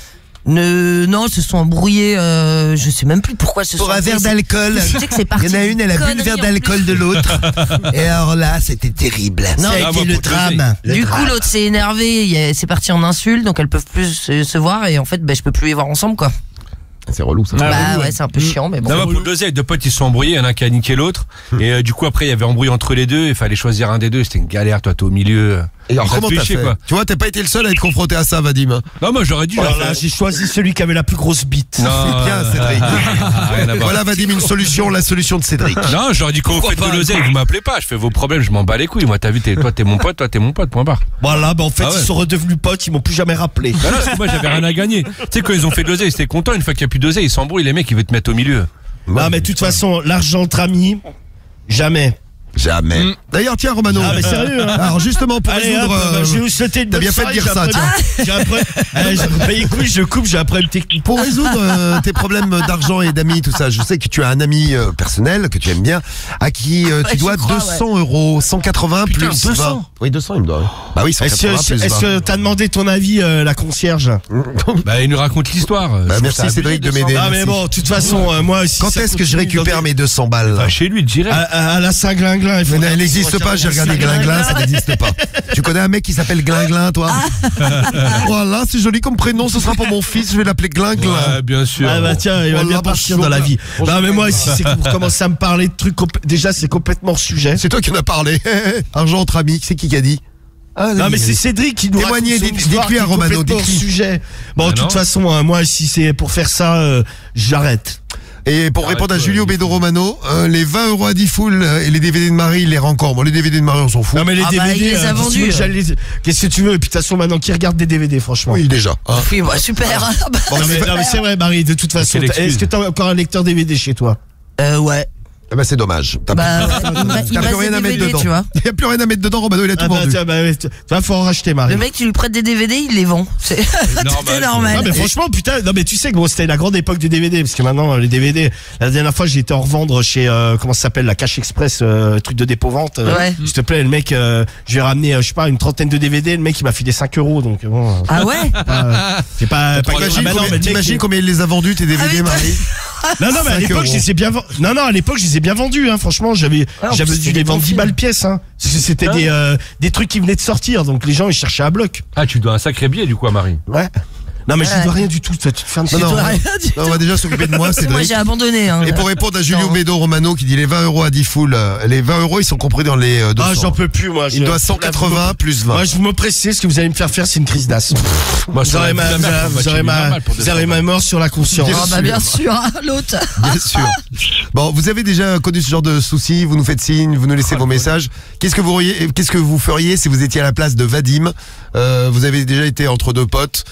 Ne, non, elles se sont embrouillées. Euh, je sais même plus pourquoi elles se sont. Pour un verre embrouillées. d'alcool. Tu sais que c'est Il parti. y en a une, elle a bu le connerie, verre en d'alcool de l'autre. Et alors là, c'était terrible. Non, Ça a ah, été moi, le pour le drame. Le Du coup, drame. l'autre s'est énervé, il y a- c'est parti en insulte, donc elles peuvent plus se, se voir et en fait, ben, je peux plus les voir ensemble, quoi. C'est relou ça. Ah, bah relou, ouais, ouais. c'est un peu chiant, mais bon. Non, moi, pour le deuxième, deux potes ils se sont embrouillés, il y en a un qui a niqué l'autre. Et euh, du coup, après, il y avait embrouille entre les deux, il fallait choisir un des deux, c'était une galère, toi, t'es au milieu. Et alors Ça comment te fait t'as chier, fait quoi. Tu vois, t'as pas été le seul à être confronté à ça, Vadim. Non, moi, j'aurais dû. Oh j'aurais là, fait- j'ai choisi celui qui avait la plus grosse bite. Non, C'est bien, Cédric. rien à voir. Voilà, Vadim, une solution, la solution de Cédric. Non, j'aurais dit quand vous faites de l'oseille, vous m'appelez pas, je fais vos problèmes, je m'en bats les couilles. Moi, t'as vu, t'es- toi, t'es mon pote, toi, t'es mon pote, point barre. Voilà, bah en fait, Ah ouais. ils sont redevenus potes, ils m'ont plus jamais rappelé. Bah non, parce que moi, j'avais rien à gagner. Tu sais, quand ils ont fait de l'oseille, ils étaient contents. Une fois qu'il n'y a plus d'oseille, ils s'embrouillent, les mecs, ils veulent te mettre au milieu. Non, mais de toute façon, l'argent entre amis, jamais. Jamais. Mm. D'ailleurs, tiens, Romano. Ah, mais sérieux, hein. Alors, justement, pour Allez, résoudre. hop, bah, euh, je vais vous souhaiter une t'as bonne bien fait de soirée, dire ça, j'ai un- J'ai un problème. Allez, je- bah, écoute, je coupe, j'ai un problème technique. Pour résoudre euh, tes problèmes d'argent et d'amis, tout ça, je sais que tu as un ami euh, personnel que tu aimes bien, à qui euh, tu Ouais, dois je crois, deux cents euros, cent quatre-vingts Putain, plus deux cents. vingt. Oui, deux cents, il me doit. Bah oui, Est-ce cent quatre-vingts que plus est-ce que vingt. t'as demandé ton avis, euh, la concierge? Bah, il nous raconte l'histoire. Je Bah, trouve merci, ça abusé, Cédric, de deux cents. m'aider. Ah, mais merci. bon, de toute façon, euh, moi aussi. Quand ça est-ce que je continue récupère dans- mes deux cents balles Bah, chez lui, direct. à, à, à la Saint-Glinglin, il faut. Mais elle n'existe pas, j'ai regardé Glinglin, ça n'existe pas. Tu connais un mec qui s'appelle Glinglin, toi? Voilà, c'est joli comme prénom, ce sera pour mon fils, je vais l'appeler Glinglin. Ouais, bien sûr. Ah bah tiens, il va Voilà, bien bah, partir bonjour. dans la vie. Bonjour. Non mais moi si c'est que vous commencez à me parler de trucs compl- déjà c'est complètement hors sujet. C'est toi qui en as parlé. Argent entre amis, c'est qui qui a dit? Ah, Non mais vas-y, c'est vas-y. Cédric qui nous Témoignez, raconte son dites- histoire dites-lui à qui est Romano, complètement hors dites-lui. sujet. Bon, Ah de toute non. façon, euh, moi si c'est pour faire ça, euh, j'arrête. Et pour Arrête, répondre à toi, Julio Difool. Bédo Romano, euh, les vingt euros à Difool euh, et les D V D de Marie, il les rend encore. Bon, les D V D de Marie, on s'en fout. Non mais les Ah bah, D V D, il les a euh, qu'est-ce que tu vendus, veux que euh. j'aille les- Qu'est-ce que tu veux? Et puis de toute façon maintenant qui regarde des D V D franchement. Oui, déjà. hein. Oui, bah, super. Bon, Non mais, c'est- non, mais c'est vrai Marie, de toute façon. Quelle t'as- Est-ce excuse. que t'as encore un lecteur D V D chez toi? Euh, ouais. eh ben, c'est dommage. T'as Bah, plus- ouais, il m'a- il t'as m'a plus rien ses à mettre D V D, dedans. tu vois. Il n'y a plus rien à mettre dedans, Romano, il a tout Ah bah vendu. tiens, bah ouais, tu vas faut en racheter Marie. Le mec, tu lui prêtes des D V D, il les vend. C'est tout est normal. normal. Ah mais franchement putain non mais tu sais que bon c'était la grande époque du D V D parce que maintenant les D V D la dernière fois j'ai été en revendre chez euh, comment ça s'appelle la Cache Express euh, truc de dépôt vente euh, Ouais. s'il te plaît le mec euh, je lui ai ramené euh, je sais pas une trentaine de D V D le mec il m'a filé cinq euros donc bon euh, Ah ouais? euh, j'ai pas, pas T'imagines ah bah non, combien, mais le mec, t'imagines il- combien il les a vendus, tes D V D, Ah oui, Marie? non non mais à cinq l'époque euros. je les ai bien ven- non non à l'époque je les ai bien vendus hein franchement j'avais Ah, en j'avais plus, dû c'était les des vendre bons dix films. balles pièce hein parce que c'était des euh, des trucs qui venaient de sortir donc les gens ils cherchaient à bloc Ah, tu dois un sacré billet, du coup, à Marie. ouais non mais je Ouais. ne dois rien du tout toi, tu te fermes Non, non, toi, on- rien du non, on va déjà s'occuper de moi, Moi, Cédric. j'ai abandonné. Hein. Et pour répondre à Julio Non. Bédo Romano qui dit les vingt euros à Difool, euh, les vingt euros ils sont compris dans les euh, deux cents. ah j'en peux plus moi Il je- doit cent quatre-vingts plus vingt. Moi, je vous me pressez, ce que vous allez me faire faire, c'est une crise d'asthme. Moi, Vous sur aurez la- ma, la vous merde, aurez- on va vous chez aurez lui, ma, normal pour vous aurez deux cents ma mort sur la conscience. Bien Ah bah bien sûr, hein, l'autre. Bien sûr. Bon, vous avez déjà connu ce genre de soucis, vous nous faites signe, vous nous laissez vos messages. Qu'est-ce que vous auriez, qu'est-ce que vous feriez si vous étiez à la place de Vadim? Euh, vous avez déjà été entre deux potes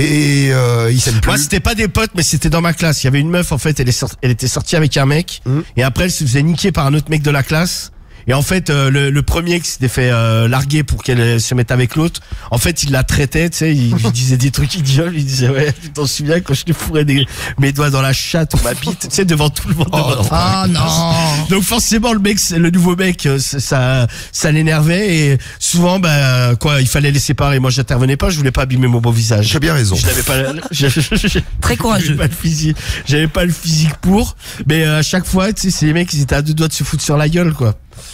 et euh, il s'aime plus. Moi, c'était pas des potes, mais c'était dans ma classe. Il y avait une meuf, en fait, elle, est sorti- elle était sortie avec un mec, Mhm. et après, elle se faisait niquer par un autre mec de la classe. Et en fait, euh, le, le premier qui s'était fait euh, larguer pour qu'elle euh, se mette avec l'autre, en fait, il la traitait, tu sais, il lui disait des trucs idiots, il disait, ouais, tu t'en souviens quand je te fourrais des, mes doigts dans la chatte ou ma bite, tu sais, devant tout le monde. devant- Oh non. Donc forcément le mec, c'est- le nouveau mec, euh, c'est- ça, ça l'énervait et souvent, bah quoi, il fallait les séparer. Moi, j'intervenais pas, je voulais pas abîmer mon beau visage. J'ai bien raison. Je n'avais pas, je- je- je- Très courageux. j'avais pas le physique, j'avais pas le physique pour. Mais euh, à chaque fois, tu sais, c'est les mecs, ils étaient à deux doigts de se foutre sur la gueule, quoi.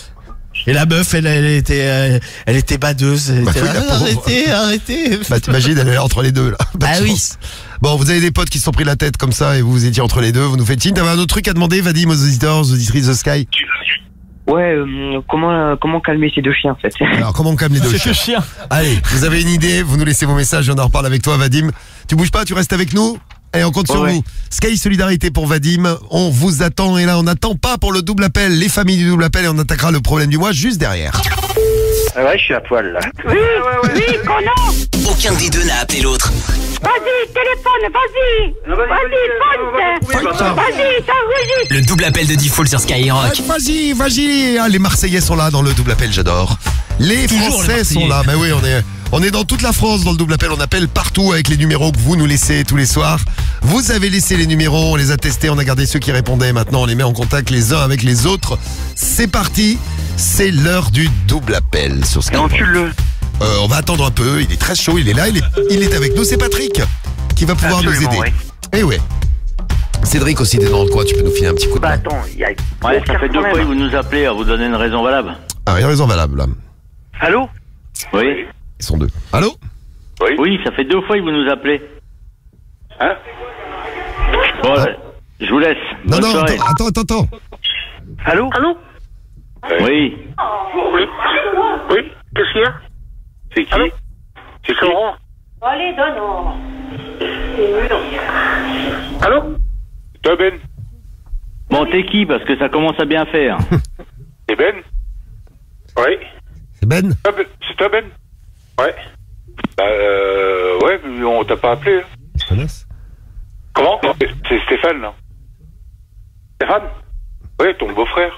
Et la meuf, elle, elle était, euh, elle était badeuse. Elle Bah était oui, là, la pauvre. arrêtez, arrêtez. Bah t'imagines, elle est entre les deux là. Pas de Ah oui. chance. Bon, vous avez des potes qui se sont pris la tête comme ça et vous vous étiez entre les deux, vous nous faites signe. T'avais un autre truc à demander, Vadim, aux auditeurs, aux auditrices de Sky? Ouais, euh, comment euh, comment calmer ces deux chiens en fait. Alors, comment on calme les deux C'est que chiens chien. Allez, vous avez une idée, vous nous laissez vos messages, on en reparle avec toi, Vadim. Tu bouges pas, tu restes avec nous. Allez, on compte sur Ouais, ouais. vous. Sky Solidarité pour Vadim. On vous attend et là, on n'attend pas pour le double appel. Les familles du double appel et on attaquera le problème du mois juste derrière. Ah ouais, je suis à poil là. Oui, oui, connard. Aucun des deux n'a appelé l'autre. Vas-y, téléphone, vas-y. Vas-y, fonce. Vas-y, t'enregistres. Le double appel de Diffoul sur Skyrock. Ah, Vas-y, vas-y. Ah, les Marseillais sont là dans le double appel, j'adore. Les Toujours les Français Marseillais. sont là. Mais oui, on est, on est dans toute la France dans le double appel. On appelle partout avec les numéros que vous nous laissez tous les soirs. Vous avez laissé les numéros, on les a testés, on a gardé ceux qui répondaient. Maintenant, on les met en contact les uns avec les autres. C'est parti. C'est l'heure du double appel sur Skyrock. Encule-le. Euh, on va attendre un peu. Il est très chaud. Il est là. Il est, il est avec nous. C'est Patrick qui va pouvoir Absolument, nous aider. ouais. Eh ouais. Cédric aussi, t'es dans le coin. Tu peux nous filer un petit coup de Bah main. attends, il y a... Ouais, ça fait deux fois que vous nous appelez à vous donner une raison valable. Ah, il y a raison valable là. Allô? Oui. Ils sont deux. Allô? Oui, ça fait deux fois que vous nous appelez. Hein? Bon, euh, je vous laisse. Non, Bonne non, soirée. attends, attends, attends. Allô? Allô? Oui. Oui. Oui, qu'est-ce qu'il y a? C'est qui? C'est Florent. Allez, donne. Allô? Toi Ben? Bon, t'es qui? Parce que ça commence à bien faire. C'est Ben? Oui. C'est Ben? Ah, Ben, c'est toi Ben? Ouais. Bah euh... Ouais, mais on t'a pas appelé. hein. Ils se connaissent? Comment? C'est c'est Stéphane là. Stéphane? Oui, ton beau-frère.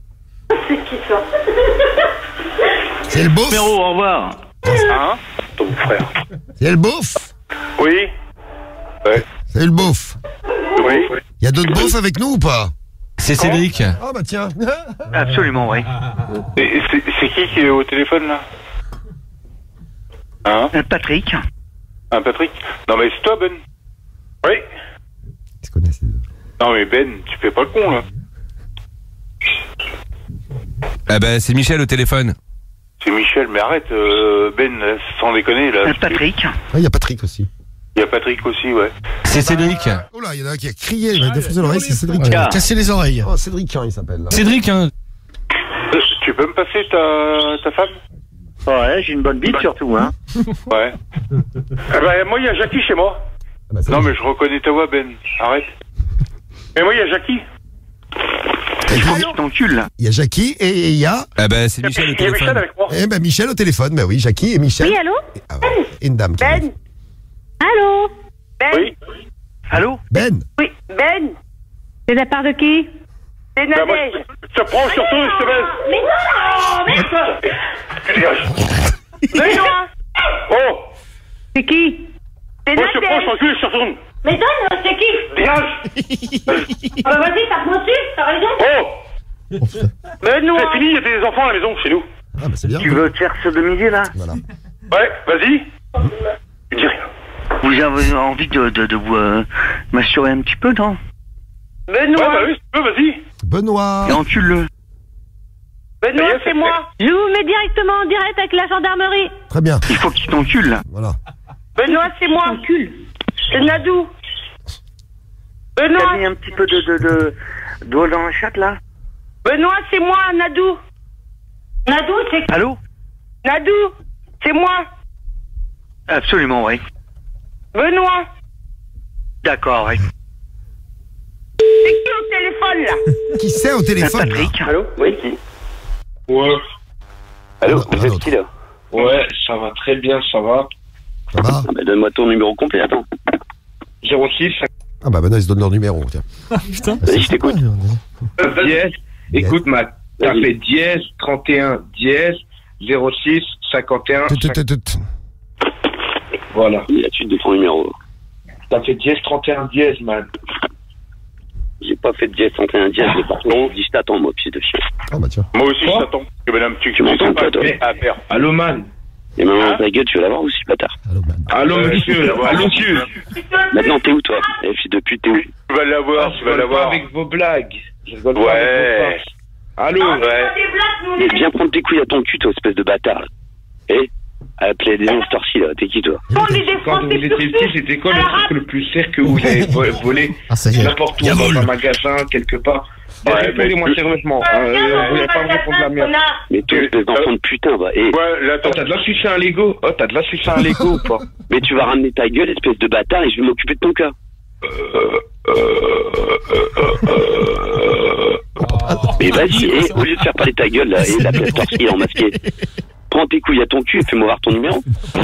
C'est le beauf? Numéro, au revoir. Hein? Ton beau-frère. C'est le beauf? Oui. Ouais. C'est le beauf. Oui. Il y a d'autres beaufs avec nous ou pas? C'est Cédric. Ah bah tiens. Absolument, oui. Et c'est c'est qui qui est au téléphone là? Hein? Euh, Patrick. Ah, Patrick? Non mais c'est toi Ben? Oui. Ils se connaissent les deux. Non mais Ben, tu fais pas le con là. Ah bah c'est Michel au téléphone. C'est Michel, mais arrête, euh, Ben, sans déconner là. Euh, Patrick. Ah, il y a Patrick aussi. Il y a Patrick aussi, ouais. C'est Cédric. Oh là, il y en a un qui a crié, il m'a défoncé l'oreille, c'est Cédric. Ouais, casser les oreilles. Oh, Cédric, hein, il s'appelle là. Cédric, hein. Euh, Tu peux me passer ta, ta femme? Ouais, j'ai une bonne bite surtout, hein. Ouais. Ah bah, moi, il y a Jackie chez moi. Ah bah, c'est Non, lui. mais je reconnais ta voix, Ben. Arrête. Mais moi, il y a Jackie. Et puis, T'encules, là. il y a Jackie et il y a. Ah bah c'est Michel au Il y a Michel téléphone. avec moi. Eh ben Michel au téléphone. Ben oui, Jackie et Michel. Oui, allô? Ah ouais, et une dame. qui Ben? arrive. Allô? Ben? Oui. Allô? Ben. Oui, Ben? C'est de la part de qui? C'est Bah, moi, Nadège. je te prends surtout, je te baisse. Mais non! Mais Benoît! Oh! C'est qui? C'est Moi, je te prends, je Nadège. t'encule, je te retourne. Mais donne, c'est qui? Dégage! Ah bah vas-y, tape-moi dessus, t'as raison. Oh! Benoît! C'est fini, il y a des enfants à la maison, chez nous. Ah bah c'est bien. Tu veux te faire sodomiser, là? Voilà. Ouais, vas-y. Tu dis rien. Vous avez envie de, de, de vous euh, masturber un petit peu, non? Ouais, bah oui, si tu veux, vas-y. Benoît. Et encule-le. Benoît, Ça y est, c'est c'est moi. Je vous mets directement en direct avec la gendarmerie. Très bien. Il faut qu'il t'encule, là. Voilà. Benoît, c'est moi. C'est Nadou. T'as Benoît, mis un petit peu de, de, de, d'eau dans la chatte, là? Benoît, c'est moi, Nadou. Nadou, c'est... Allô? Nadou, c'est moi. Absolument, oui. Benoît, D'accord, oui. c'est qui au téléphone, là? Qui c'est au téléphone? là Patrick. Allô? Oui, qui? Ouais. Allô, vous êtes qui, là? Ouais, ça va très bien, ça va. Ça va? Ah, bah, donne-moi ton numéro complet, attends. zéro six. Ah bah Benoît, il se donne leur numéro. Tiens. Putain. Vas-y, je t'écoute. Dièse. Écoute, Matt. T'as fait dièse, trente et un, dièse, zéro six, cinquante et un. Tut, tut, tut, tut. Voilà. La suite de ton numéro. T'as fait dièse, trente et un, dièse, man. J'ai pas fait dièse, trente et un, dièse, mais par contre, dis je t'attends, moi, pied de chien. Ah bah tiens. Moi aussi, je t'attends. Tu m'entends pas, toi? Allô, man. Et maintenant, ta gueule, tu veux l'avoir aussi, bâtard? Allô, man. Allô, monsieur. Allô, monsieur. Maintenant, t'es où, toi? Eh, fils de pute, t'es où? Tu vas l'avoir, tu vas l'avoir. Avec vos blagues. Je rigole pas avec vos farces. Allô? Ouais. Mais viens prendre tes couilles à ton cul, toi, espèce de bâtard. là. Eh? Appelez des monstres torchis, là. T'es qui, toi? On est des Quand vous Français étiez sur petit, c'était quoi le truc le plus serre que vous avez vo- volé Ah, ça y est. n'importe où, Il y a dans vol. un magasin, quelque part? Ouais, Répondez-moi mais- sérieusement. Euh, Euh, viens dans vous le n'allez pas me répondre la merde. connard. Mais toi, espèce d'enfant de putain, bah. Et... Ouais, là, attends, t'as de la sucer un Lego? Oh, t'as de la sucer un Lego ou pas? Mais tu vas ramener ta gueule, espèce de bâtard, et je vais m'occuper de ton cas. Mais vas-y, eh, au lieu de faire parler ta gueule, là, et la pièce torchie en masqué, prends tes couilles à ton cul et fais-moi voir ton numéro.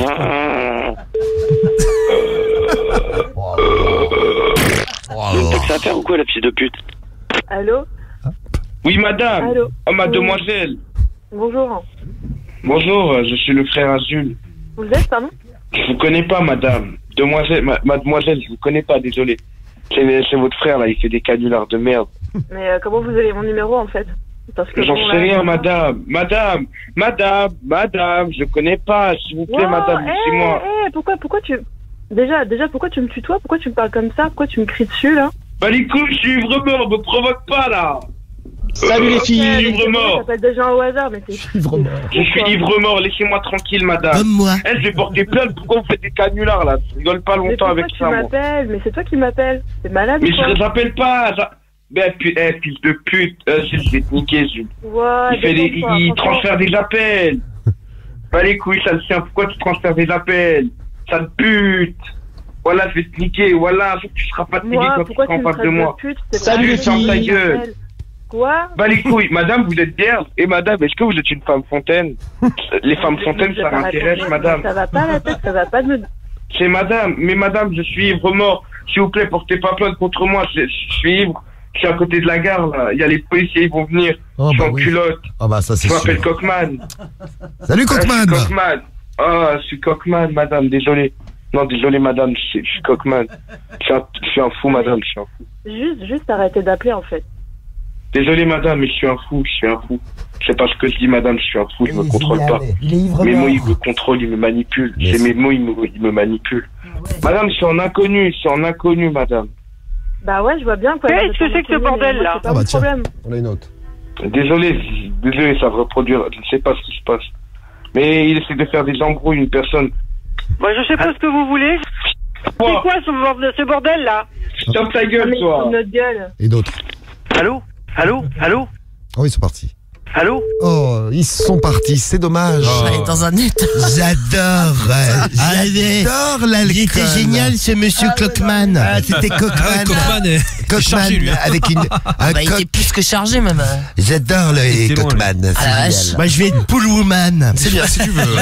Donc t'as que ça à faire ou quoi, la fille de pute? Allô? Oui, madame. Allô? Oh, mademoiselle. Bonjour. Bonjour, euh, je suis le frère Azul. Vous êtes, pardon? Je vous connais pas, madame. Demoiselle, ma- mademoiselle, je vous connais pas, désolé. C'est c'est votre frère, là, il fait des canulars de merde. Mais euh, comment vous avez mon numéro, en fait? Parce que J'en bon, sais là, rien, je- madame. Madame, madame, madame, je connais pas, s'il vous plaît, Wow, madame, eh, laissez-moi. eh, pourquoi, pourquoi tu... Déjà, déjà, pourquoi tu me tutoies? Pourquoi tu me parles comme ça? Pourquoi tu me cries dessus, là? Bah, les couilles, je suis ivre-mort, me provoque pas, là. Salut les Je filles. suis Ça ivre-mort. s'appelle des gens au hasard, mais c'est... Je suis ivre-mort, laissez-moi tranquille, madame. Comme moi. Eh, je vais porter plainte, pourquoi vous faites des canulars, là? Je rigole pas Mais longtemps pourquoi avec tu ça, moi. m'appelles? Mais c'est toi qui m'appelles. T'es malade Mais ou quoi? je les appelle pas, ça... Ben, pu- eh, fils de pute, euh, je je vais te niquer, Jules. Ouais, Il fait des, détends-toi, il franchement. transfère des appels. Bah les couilles, ça le tient. Pourquoi tu transfères des appels? Sale pute. Voilà, je vais te niquer. Voilà, faut que tu seras fatigué Moi, quand tu pourquoi seras tu en me face traites de moi. pute? C'est Salut pas les la filles. Ta qui gueule. m'appelle. Quoi? Bah les couilles, madame, vous êtes vierge. Et madame, est-ce que vous êtes une femme fontaine? Les femmes fontaines, Je ça vais pas m'intéresse, répondre, madame. Ça va pas la tête, ça va pas me... C'est madame. Mais madame, je suis ivre-mort. S'il vous plaît, portez pas plainte contre moi. Je, je suis ivre. Je suis à côté de la gare, là. Il y a les policiers, ils vont venir. Oh, je suis bah en oui. culotte. Ah bah ça c'est Je m'appelle sûr. Cockman. Salut Ah, Cockman. je suis Cockman. Ah, je suis Cockman, madame, désolé. Non, désolé, madame, je suis, je suis Cockman. Je suis, un, je suis un fou, madame, je suis un fou. Juste, juste arrêtez d'appeler, en fait. Désolé, madame, mais je suis un fou, je suis un fou. Je sais pas ce que je dis, madame, je suis un fou, je me contrôle pas. Il est ivre Mes mots, ils me contrôlent, ils me manipulent. C'est mes mots, ils me, ils me manipulent. Madame, je suis en inconnu, je suis en inconnu, madame. Bah ouais, je vois bien, quoi. Qu'est-ce que c'est que ce bordel, là? C'est pas Ah bah mon tiens. problème. On a une autre. Désolé, désolé, ça va reproduire, je ne sais pas ce qui se passe. Mais il essaie de faire des embrouilles, une personne. Bah, je sais pas ce que vous voulez. C'est quoi ce bordel, ce bordel là? Ferme ta Non, gueule, mais toi. notre gueule. Et d'autres. Allô? Allô? Allô? Oh ils sont partis. Allô? Oh ils sont partis, c'est dommage. J'allais dans un état. J'adore. euh, J'adore l'alcool. Il était génial ce monsieur Clockman. Ah, c'était Cockman. Cockman est Cockman chargé, lui, hein. avec une un Bah, il coq. était plus que chargé, même. J'adore Il le était loin, Cockman. Ah, la C'est vache. génial. Bah, je vais être Pool Woman. C'est bien si tu veux.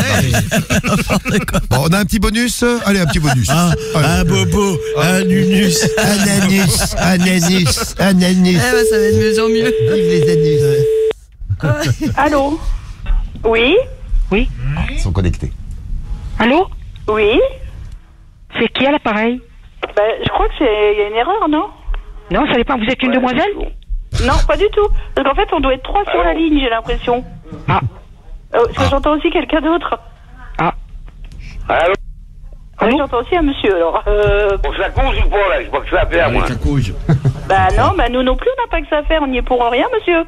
Bon, on a un petit bonus. Allez, un petit bonus. Ah, Allez. un bobo, un unus, un anus, un anus, un Eh anus. bah, ça va être de mieux en mieux. Vive les anus. Allô? Oui? Oui? Ils sont connectés. Allô? Oui? C'est qui à l'appareil? Bah, je crois que c'est... Il y a une erreur, non? Non, ça dépend, vous êtes une demoiselle? Non, pas du tout. Parce qu'en fait, on doit être trois sur la ligne, j'ai l'impression. Ah. Euh, parce que j'entends aussi quelqu'un d'autre. Ah. Allô? Ouais, j'entends aussi un monsieur, alors... Euh... Bon, ça cause ou pas, là? Je vois que ça fait à moi. Bah non, bah nous non plus, on n'a pas que ça à faire. On n'y est pour rien, monsieur.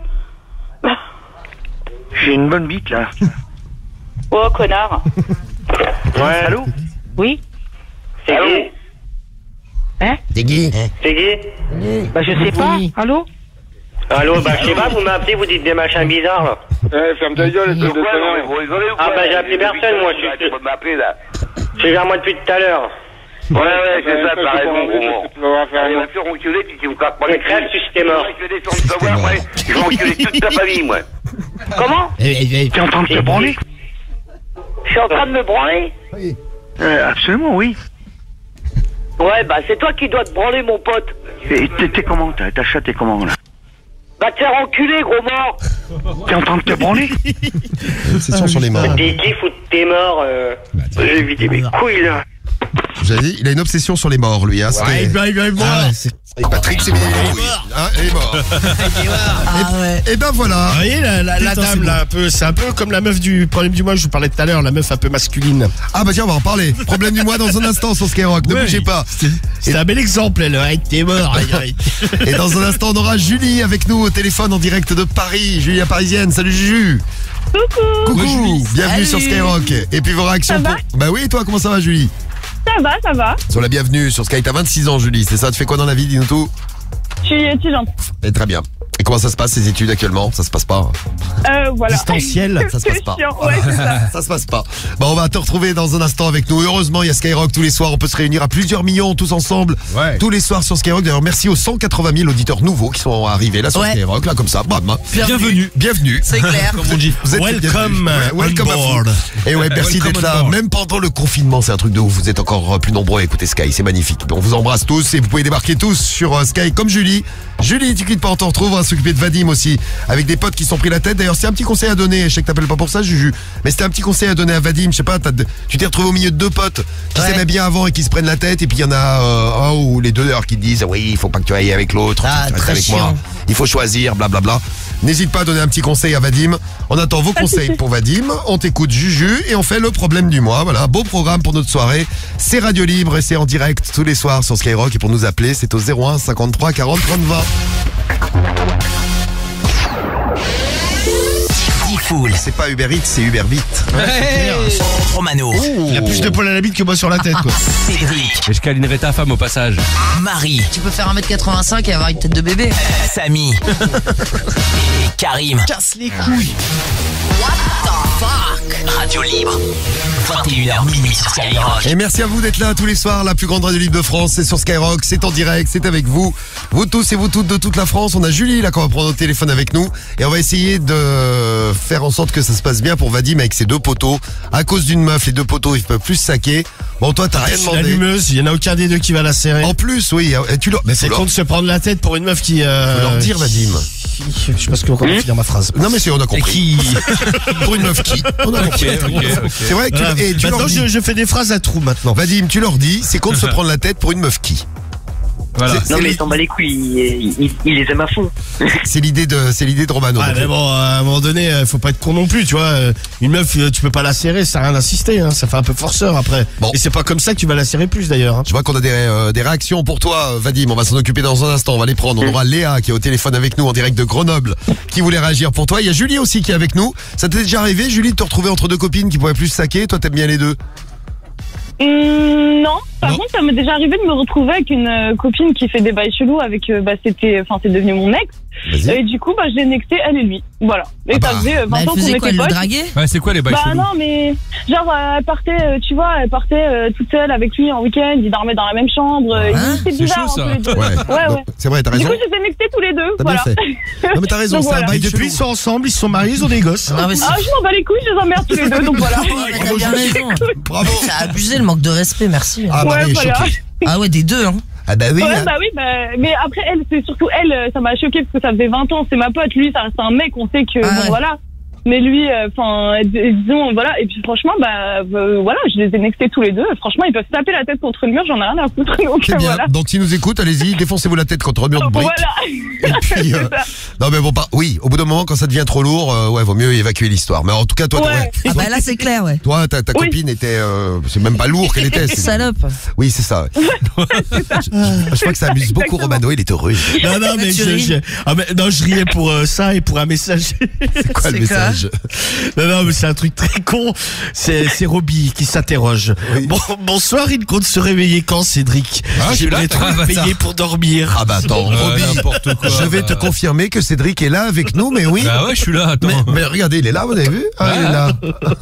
J'ai une bonne bite, là. Oh, connard. Ouais. Allô? Oui? C'est qui? Hein? C'est qui? C'est qui? Bah, je sais pas. Allô? Allô, bah, je sais pas, vous m'appelez, vous dites des machins bizarres, là. Eh, ferme ta gueule, espèce de Pourquoi, non, mais connard. vous rigolez ou Ah, quoi? bah, j'ai appelé personne, moi, je suis- Tu peux m'appeler, là. Je suis vers moi depuis tout à l'heure. Ouais, ouais, c'est ça, Ouais, t'as c'est raison, pas gros vrai, mort. parce que tu vas voir faire Allez, un- va te faire enculer, puis tu me capes pas Mais les crève, couilles. si t'es mort. Je vais descendre de savoir, ouais. Je vais enculer toute ta famille, moi. Comment? T'es en train de te branler? Je suis en train de me branler? Oui. Euh, absolument, oui. Ouais, bah, c'est toi qui dois te branler, mon pote. Et t'es t'es comment? Ta ta chatte est comment, là? Va te faire enculer, gros mort. T'es en train de te branler? Une session sur les morts. T'es qui, foutre tes morts, euh... J'ai vidé mes couilles, là. Vous avez dit, il a une obsession sur les morts, lui. Hein, Ouais, bah, il va être mort. Et Patrick, c'est bien. Hein, il est mort. Ah ouais. Et ben voilà. Vous voyez, la, la, la Putain, dame, c'est là, un peu, c'est un peu comme la meuf du problème du mois, je vous parlais tout à l'heure, la meuf un peu masculine. Ah bah tiens, on va en parler. Problème du mois dans un instant sur Skyrock. Ne Ouais. bougez pas. C'est un bel exemple, elle. Ouais, t'es mort. Et dans un instant, on aura Julie avec nous au téléphone en direct de Paris. Julie la Parisienne. Salut Juju. Coucou. Coucou, bienvenue sur Skyrock. Et puis vos réactions Ça va pour... Bah oui, et toi, comment ça va, Julie? Ça va, ça va. Sur la bienvenue sur Sky, t'as vingt-six ans, Julie, c'est ça? Tu fais quoi dans la vie? Dis-nous tout. Je suis étudiante. Et très bien. Et comment ça se passe, ces études actuellement? Ça se passe pas? Euh, voilà. Distanciel. Ça se passe pas. Chiant, ouais, c'est ça. Ça se passe pas. Bon, on va te retrouver dans un instant avec nous. Heureusement, il y a Skyrock tous les soirs. On peut se réunir à plusieurs millions tous ensemble. Ouais. Tous les soirs sur Skyrock. D'ailleurs, merci aux cent quatre-vingt mille auditeurs nouveaux qui sont arrivés là sur Ouais. Skyrock, là, comme ça. Bam. Bienvenue. Bienvenue. C'est clair. Comme on dit. Vous êtes Welcome, bienvenus. Ouais, welcome on à vous. board. Et ouais, merci Welcome d'être on là. board. Même pendant le confinement, c'est un truc de ouf. Vous êtes encore plus nombreux à écouter Sky. C'est magnifique. On vous embrasse tous et vous pouvez débarquer tous sur euh, Sky comme Julie. Julie, tu quittes pas, on te retrouve. On va s'occuper de Vadim aussi. Avec des potes qui se sont pris la tête. D'ailleurs, c'est un petit conseil à donner. Je sais que t'appelles pas pour ça, Juju. Mais c'était un petit conseil à donner à Vadim. Je sais pas, t'as de- tu t'es retrouvé au milieu de deux potes qui Ouais. s'aimaient bien avant et qui se prennent la tête. Et puis il y en a euh, un ou les deux d'ailleurs qui disent oui, il faut pas que tu ailles avec l'autre. Ah, tu restes très avec moi. chiant. Il faut choisir, blablabla. N'hésite pas à donner un petit conseil à Vadim. On attend vos conseils pour Vadim. On t'écoute, Juju, et on fait le problème du mois. Voilà, un beau programme pour notre soirée. C'est Radio Libre et c'est en direct tous les soirs sur Skyrock. Et pour nous appeler, c'est au zéro un cinquante-trois quarante trente vingt. Diffoul. C'est pas Uber Eats, c'est Uber Beat. Romano. Il a plus de poils à la bite que moi sur la tête, quoi. Cédric. Et je câlinerai ta femme au passage. Marie. Tu peux faire un mètre quatre-vingt-cinq et avoir une tête de bébé. Samy. Et Karim. Casse les couilles. Radio Libre. vingt et une heures minuit sur Skyrock. Et merci à vous d'être là tous les soirs. La plus grande radio libre de France, c'est sur Skyrock, c'est en direct, c'est avec vous. Vous tous et vous toutes de toute la France. On a Julie là qu'on va prendre au téléphone avec nous. Et on va essayer de faire en sorte que ça se passe bien pour Vadim avec ses deux poteaux. À cause d'une meuf, les deux poteaux, ils peuvent plus se saquer. Bon, toi, t'as rien C'est demandé. l'allumeuse, il y en a aucun des deux qui va la serrer. En plus, oui, et tu leur... Mais c'est faut con leur- de se prendre la tête pour une meuf qui. Euh... faut leur dire, Vadim. Je sais pas ce que comment finir ma phrase. Non mais c'est on a compris. Qui Pour une meuf qui. On a compris. C'est vrai que tu, Voilà. et tu leur Maintenant, dis. je, je fais des phrases à trous maintenant. Vadim, tu leur dis, c'est con de se prendre la tête pour une meuf qui. Voilà. C'est- Non, c'est mais li- il s'en bat les couilles. Il, il- il les aime à fond. C'est l'idée de, c'est l'idée de Romano. Ouais, donc. mais bon, à un moment donné, euh, faut pas être con non plus, tu vois. euh, Une meuf, euh, tu peux pas la serrer, ça a rien d'insister, hein, ça fait un peu forceur après. Bon. Et c'est pas comme ça que tu vas la serrer plus d'ailleurs. Hein. Je vois qu'on a des, euh, des réactions pour toi, euh, Vadim. On va s'en occuper dans un instant. On va les prendre. On aura Léa qui est au téléphone avec nous en direct de Grenoble, qui voulait réagir pour toi. Il y a Julie aussi qui est avec nous. Ça t'est déjà arrivé, Julie, de te retrouver entre deux copines qui pouvaient plus se saquer? Toi, t'aimes bien les deux? Hum, non. Par Non. contre, ça m'est déjà arrivé de me retrouver avec une euh, copine qui fait des bails chelous avec, euh, bah, c'était, enfin, c'est devenu mon ex. Vas-y. Et du coup, bah, je l'ai nexté, elle et lui. Voilà. Et Ah bah. ça faisait euh, Bah, vingt elle ans qu'on faisait quoi, était elle le potes. draguait? Ouais, c'est quoi les bails Bah chelous non, mais genre euh, elle partait, euh, tu vois, elle partait euh, toute seule avec lui en week-end, ils dormaient dans la même chambre, euh, Hein c'était C'est bizarre chaud, ça. entre les deux. Ouais. Ouais, Non, ouais. c'est vrai, t'as Du raison. coup, je les ai nextés tous les deux. T'as bien Voilà. fait. Non mais t'as raison, Donc c'est un voilà. bail Et depuis, chelou. ils sont ensemble, ils se sont mariés, ils ont des gosses. Ah, mais c'est- Ah, je m'en bats les couilles, je les emmerde tous les deux, donc voilà. Ouais, t'as bien raison. Bravo. T'as abusé le manque de respect, merci. Ah, Ouais, Marie est voilà. choquée. Ah ouais, des deux, hein. Ah bah oui. Ouais, hein. bah oui, bah, mais après, elle, c'est surtout elle, euh, ça m'a choqué parce que ça faisait vingt ans, c'est ma pote, lui, ça reste un mec, on sait que, Ah bon, ouais. voilà. Mais lui, enfin, disons, voilà, et puis franchement, bah, euh, voilà, je les ai nextés tous les deux, franchement, ils peuvent taper la tête contre le mur, j'en ai rien à foutre, donc C'est euh, bien. voilà. Donc s'ils nous écoutent, allez-y, défoncez-vous la tête contre un mur de briques. Voilà. Et puis, euh, C'est ça. non mais bon, pas. Oui, au bout d'un moment, quand ça devient trop lourd, euh, ouais, vaut mieux évacuer l'histoire. Mais en tout cas, toi, Ouais. ouais. Ah bah là, c'est clair, ouais. toi, ta, ta Oui. copine était, euh, c'est même pas lourd qu'elle était. c'est- Salope. Oui, c'est ça. ouais. je, je crois que ça amuse beaucoup Exactement. Romano. Il est heureux. il- Non, non, mais Tu je, ris. je- ah, mais non, je riais pour euh, ça et pour un message. C'est quoi le C'est quoi message? Non, non, mais c'est un truc très con. C'est, c'est Roby qui s'interroge. Oui. Bon, bonsoir, il compte se réveiller quand, Cédric? Ah, je suis là, J'aimerais trop t'as- être ah, bâtard. payé pour dormir. Ah bah attends, Euh, Roby, n'importe quoi. je vais te confirmer que Cédric est là avec nous, mais oui. Bah ouais, je suis là, attends. Mais, mais regardez, il est là, vous avez vu? Ah, il est là.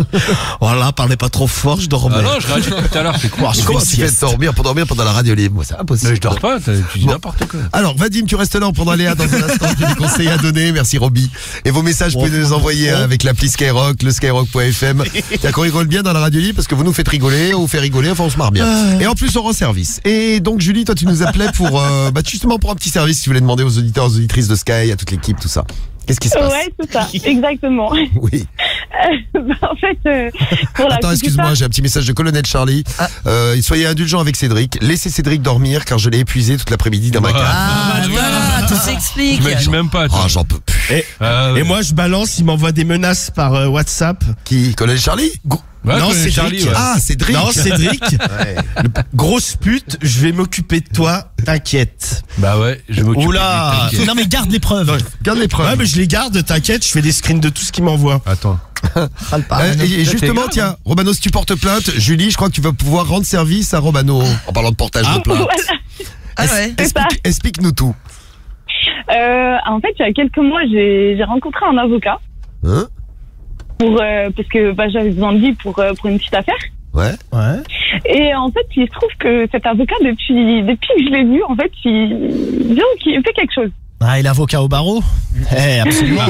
Voilà, parlez pas trop fort, je dormais. Ah non, je réagis depuis tout à l'heure, c'est quoi? Mais comment tu fais de dormir pour dormir pendant la radio libre? Moi, c'est impossible. Mais je dors pas, t'as- tu dis Bon. n'importe quoi. Alors, Vadim, tu restes là, on prendra Léa dans un instant. J'ai des conseils à donner. Merci, Roby. Et vos messages, vous pouvez nous les envoyer avec l'appli Skyrock, le skyrock point f m. Tiens, qu'on rigole bien dans la radio libre parce que vous nous faites rigoler, on vous fait rigoler, enfin, on se marre bien. Et en plus, on rend service. Et donc, Julie, toi, tu nous appelais pour, euh, bah, justement, pour un petit service, si tu voulais demander aux auditeurs, aux auditrices de Sky, à toute l'équipe, tout ça. Qu'est-ce qui se passe? Ouais, c'est ça, exactement. Oui. Euh, bah, en fait, euh, pour la Attends, petite excuse-moi, histoire- j'ai un petit message de Colonel Charlie. Euh, soyez indulgents avec Cédric. Laissez Cédric dormir car je l'ai épuisé toute l'après-midi dans ma cave. Ah, voilà, tout s'explique. J'imagine même pas. Ah, j'en peux plus. Et, Ah, ouais. et moi, je balance, il m'envoie des menaces par euh, WhatsApp. Qui connaît Charlie? Ouais, Non, je connais Cédric. Charlie, ouais. Ah, Cédric. Non, Cédric. Ouais. Le- Grosse pute, je vais m'occuper de toi, t'inquiète. Bah ouais, je m'occupe. Oula. du- Non mais garde les preuves. Garde les preuves. Ouais, mais je les garde, t'inquiète, je fais des screens de tout ce qu'il m'envoie. Attends. Euh, et, et justement, grave, tiens, Romano, si tu portes plainte, Julie, je crois que tu vas pouvoir rendre service à Romano en parlant de portage de plainte. Voilà. Ah ouais. C'est ça. Explique- Explique-nous tout. Euh, en fait, il y a quelques mois, j'ai j'ai rencontré un avocat Hein? pour euh, parce que bah, j'avais besoin de lui pour euh, pour une petite affaire. Ouais. Ouais. Et en fait, il se trouve que cet avocat, depuis depuis que je l'ai vu, en fait, il disons qu'il fait quelque chose. Ah, il est avocat au barreau. Eh, absolument.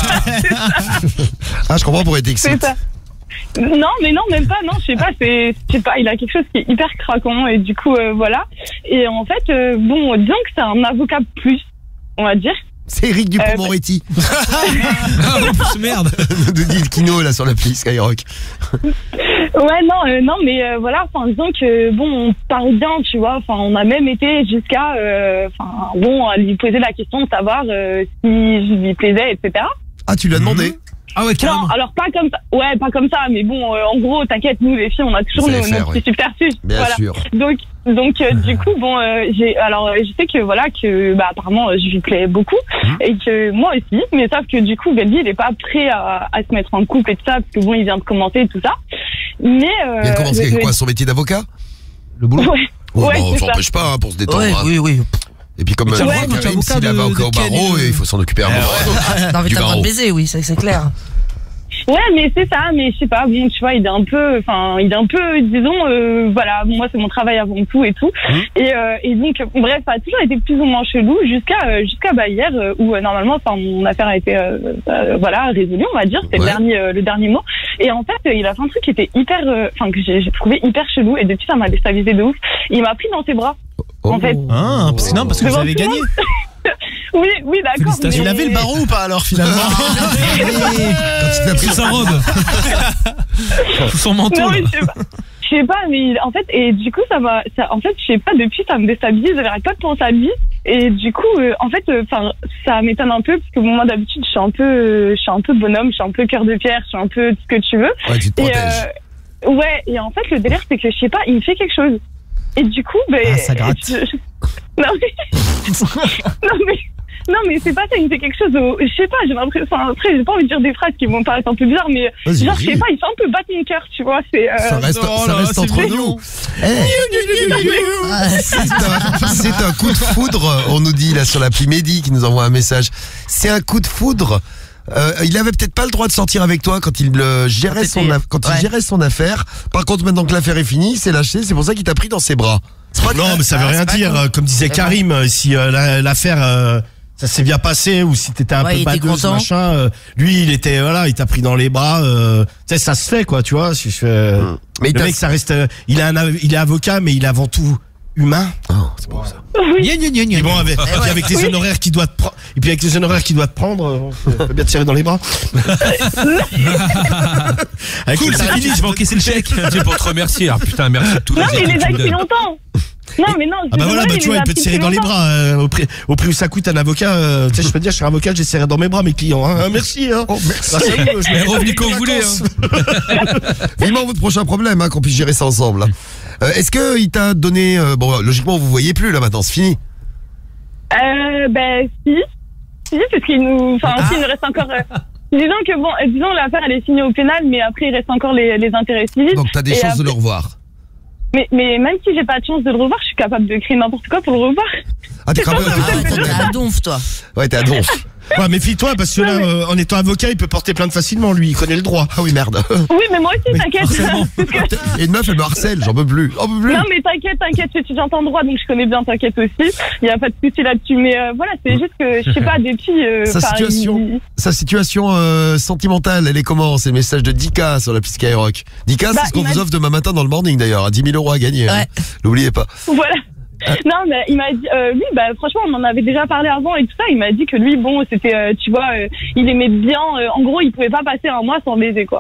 Ah, je comprends pour être C'est excité. ça. Non, mais non, même pas. Non, je sais pas. C'est, je sais pas. Il a quelque chose qui est hyper craquant et du coup, euh, voilà. Et en fait, euh, bon, disons que c'est un avocat plus, on va dire. C'est Eric Dupond-Moretti. Ah, en plus, merde. De dit Kino, là, sur l'appli Skyrock. Ouais, non, euh, non, mais euh, voilà. Enfin, disons que bon, on parle bien, tu vois. Enfin, on a même été jusqu'à, euh, enfin, bon, à lui poser la question de savoir euh, si je lui plaisais, et cetera. Ah, tu lui as demandé? Ah ouais, carrément. Non, alors pas comme ça. Ouais, pas comme ça. Mais bon, euh, en gros, t'inquiète, nous les filles, on a toujours Vous nos, savez nos faire, petits oui. subterfuges. Bien voilà. sûr. Donc, donc euh, du coup, bon, euh, j'ai, alors, euh, je sais que voilà que, bah, apparemment, euh, je lui plais beaucoup et que moi aussi. Mais sauf que du coup, ben, lui, il est pas prêt à, à se mettre en couple et tout ça parce que bon, il vient de commencer et tout ça. Mais euh, Il vient de commencer le- quoi, son métier d'avocat? Le boulot. Ouais. Ouais, Ouais, bah, on c'est s'en ça. empêche pas hein, pour se détendre. Ouais, hein. oui, oui. Et puis comme Mais euh, t'as le Karim, droit, t'es avocat s'il est de- avocat de au quel, barreau, euh, il faut s'en occuper un moment. Non, mais Du t'as le droit barreau. de baiser, oui, c'est c'est clair. Ouais, mais c'est ça, mais je sais pas, bon, tu vois, il est un peu, enfin, il est un peu, disons, euh, voilà, moi c'est mon travail avant tout et tout, et, euh, et donc, bref, ça a toujours été plus ou moins chelou jusqu'à, euh, jusqu'à bah, hier euh, où euh, normalement, enfin, mon affaire a été, euh, euh, voilà, résolue, on va dire, c'était Ouais. le dernier, euh, le dernier mot, et en fait, euh, il a fait un truc qui était hyper, euh, enfin, que j'ai j'ai trouvé hyper chelou, et depuis ça m'a déstabilisé de ouf. Il m'a pris dans ses bras, en fait. Ah, parce que non, parce que vous Devant avez tout le gagné. monde. Oui, oui, d'accord. Il mais- avait le barreau ou pas alors finalement? Quand tu t'as pris Sous sa robe. Sous son manteau. Non, là. mais je sais pas. Je sais pas, mais en fait, et du coup, ça m'a, ça, en fait, je sais pas, depuis, ça me déstabilise, j'arrête pas de penser à lui. Et du coup, euh, en fait, enfin, ça m'étonne un peu, parce que bon, moi, d'habitude, je suis un peu, euh, je suis un peu bonhomme, je suis un peu cœur de pierre, je suis un peu tout ce que tu veux. Ouais, tu te Et, protèges. euh, ouais, et en fait, le délire, c'est que, je sais pas, il me fait quelque chose. Et du coup, ben. Ah, ça gratte. je- je- Non, mais. non, mais. Non, mais c'est pas ça, il me fait quelque chose au. Je sais pas, j'ai l'impression. Enfin, après, j'ai pas envie de dire des phrases qui vont paraître un peu bizarres, mais. Vas-y, Genre, je vas-y. sais pas, il fait un peu battre mon cœur, tu vois, c'est. Euh... Ça reste, oh ça là, reste c'est entre mignon. nous. Eh, Ah, c'est un, c'est un coup de foudre, on nous dit là sur l'appli Mehdi qui nous envoie un message. C'est un coup de foudre. Euh, il avait peut-être pas le droit de sortir avec toi quand il euh, gérait son aff- quand il Ouais. gérait son affaire. Par contre, maintenant que l'affaire est finie, il s'est lâché. C'est pour ça qu'il t'a pris dans ses bras. C'est pas- Non, mais ça veut Ah, rien c'est pas dire. con. euh, Comme disait C'est Karim, euh, si euh, la- l'affaire euh, ça s'est bien passé ou si t'étais un Ouais, il peu était badeuse, content. machin, euh, lui il était voilà, il t'a pris dans les bras. euh, tu sais, ça se fait quoi, tu vois. Si je fais, euh, Mais il le t'a- mec, ça reste. euh, il est un, av- il est avocat, mais il est avant tout humain. Oh, c'est pour ça. Oui. Gna, gna, gna, gna. Et bon, avec, Eh puis ouais. avec les Oui. honoraires qu'il doit te prendre, et puis avec les honoraires qu'il doit te prendre, euh, on peut bien te tirer dans les bras. Avec Cool, le c'est tarif, fini, je vais encaisser le chèque. C'est pour te remercier. Ah putain, merci de tous les Non, mais il équipes les a que tu me depuis donnes. longtemps. Non, mais non, Ah bah voilà, bah tu vois, il peut te serrer dans les bras. euh, au, prix, au prix où ça coûte un avocat, euh, tu sais, je peux te dire, je suis un avocat, j'ai serré dans mes bras mes clients. Hein. Ah, merci. Hein. Oh, merci. Grâce à vous, je Eh, me- revenez quand vous voulez. Hein. Vivement votre prochain problème, hein, qu'on puisse gérer ça ensemble. hein. Euh, Est-ce que il t'a donné euh, bon, logiquement vous voyez plus là maintenant, c'est fini. Euh, ben, si. Si, parce qu'il nous, enfin, Ah. si, il nous reste encore, euh, disons que bon, euh, disons, l'affaire, elle est signée au pénal, mais après, il reste encore les, les intérêts civils. Donc t'as des Et chances de après- le revoir. Mais, mais même si j'ai pas de chance de le revoir, je suis capable de créer n'importe quoi pour le revoir. Ah t'es quand même. Ah, t'es un donf, toi. Ouais, t'es à donf. Ouais, méfie-toi, parce que là, euh, en étant avocat, il peut porter plainte facilement, lui, il connaît le droit. Ah oui, merde. Oui, mais moi aussi, t'inquiète. Parce que- Et une meuf, elle me harcèle, j'en peux plus. J'en peux plus. Non, mais t'inquiète, t'inquiète, je suis étudiante en droit, donc je connais bien, t'inquiète aussi. Il y a pas de souci là-dessus, mais euh, voilà, c'est juste que, je sais pas, depuis, euh, Sa enfin, situation, il- sa situation euh, sentimentale, elle est comment? C'est le message de Dika sur la piste Skyrock. Dika, Bah, c'est ce qu'on il m'a vous offre demain matin dans le morning d'ailleurs, à dix mille euros à gagner. hein. Ouais. N'oubliez pas. Voilà. Non, mais il m'a dit, euh, lui, bah, franchement, on en avait déjà parlé avant et tout ça. Il m'a dit que lui, bon, c'était, euh, tu vois, euh, il aimait bien. euh, en gros, il pouvait pas passer un mois sans baiser, quoi.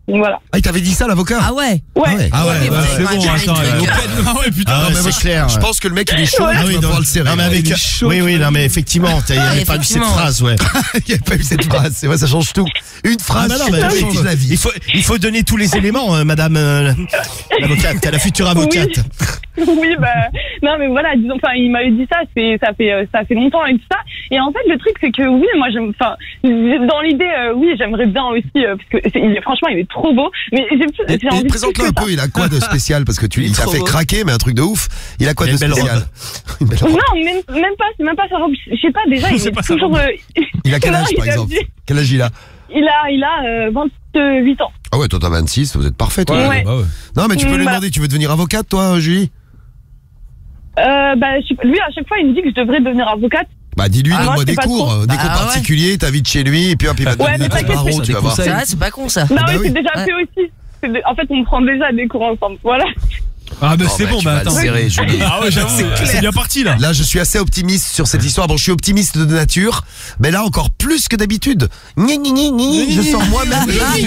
Donc voilà. Ah, il t'avait dit ça, l'avocat? Ah ouais. Ouais. Ah ouais, Ouais, ouais, c'est c'est bon, attends, Ah ouais, putain. Ah, ouais, mais moi, c'est clair. Je pense que le mec, il est chaud, Ah il oui, va non, pouvoir le serrer. non, mais avec, Il est chaud. oui, oui, non, mais effectivement, il n'y Ah, avait pas eu cette effectivement. phrase, ouais. Il n'y a pas eu cette phrase, c'est vrai, ça change tout. Une phrase, Ah bah non, mais ça oui, change la vie. il faut, il faut donner tous les éléments, euh, madame euh, l'avocate, la future avocate. Oui, bah, non, mais voilà, disons, enfin, il m'avait dit ça, c'est, ça fait, euh, ça fait longtemps et tout ça. Et en fait, le truc, c'est que oui, moi, j'aime, enfin, dans l'idée, euh, oui, j'aimerais bien aussi, euh, parce que c'est, il est, franchement, il est trop beau, mais j'ai, Et, j'ai et envie de présente-le plus un que ça. peu, il a quoi de spécial? Parce que tu, il t'a trop fait beau. craquer, mais un truc de ouf. Il a quoi Il a de une belle spécial? robe. Une belle robe. Non, même, même pas, c'est même pas sa robe. Je sais pas, déjà, il C'est est pas sa toujours, robe. euh, Il a quel Non, âge, il par a exemple? dit- Quel âge il a? il a, il a, euh, vingt-huit ans. Ah ouais, toi t'as vingt-six, vous êtes parfait, toi. Ouais. Bah ouais. Non, mais tu peux lui Bah. demander, tu veux devenir avocate, toi, Julie? Euh, bah, je sais pas, lui, à chaque fois, il me dit que je devrais devenir avocate. Bah, dis-lui, Ah, moi, donne-moi je des sais pas cours, trop. euh, des Ah, cours ouais. particuliers, t'habites chez lui, et puis hop, il va te Ouais, donner mais des t'inquiète, barreaux, c'est tu vas voir. C'est vrai, c'est pas con ça. Bah, bah oui, oui. c'est déjà Ouais. fait aussi. C'est de- En fait, on prend déjà des cours ensemble. Voilà. Ah, mais Oh, c'est bah, bon, tu bah vas le attends. serrer, Julie. Ah ouais, j'avoue, c'est bien parti là. Là, je suis assez optimiste sur cette histoire. Bon, je suis optimiste de nature, mais là, encore plus que d'habitude. Gni, gni, gni, gni, je sens moi-même.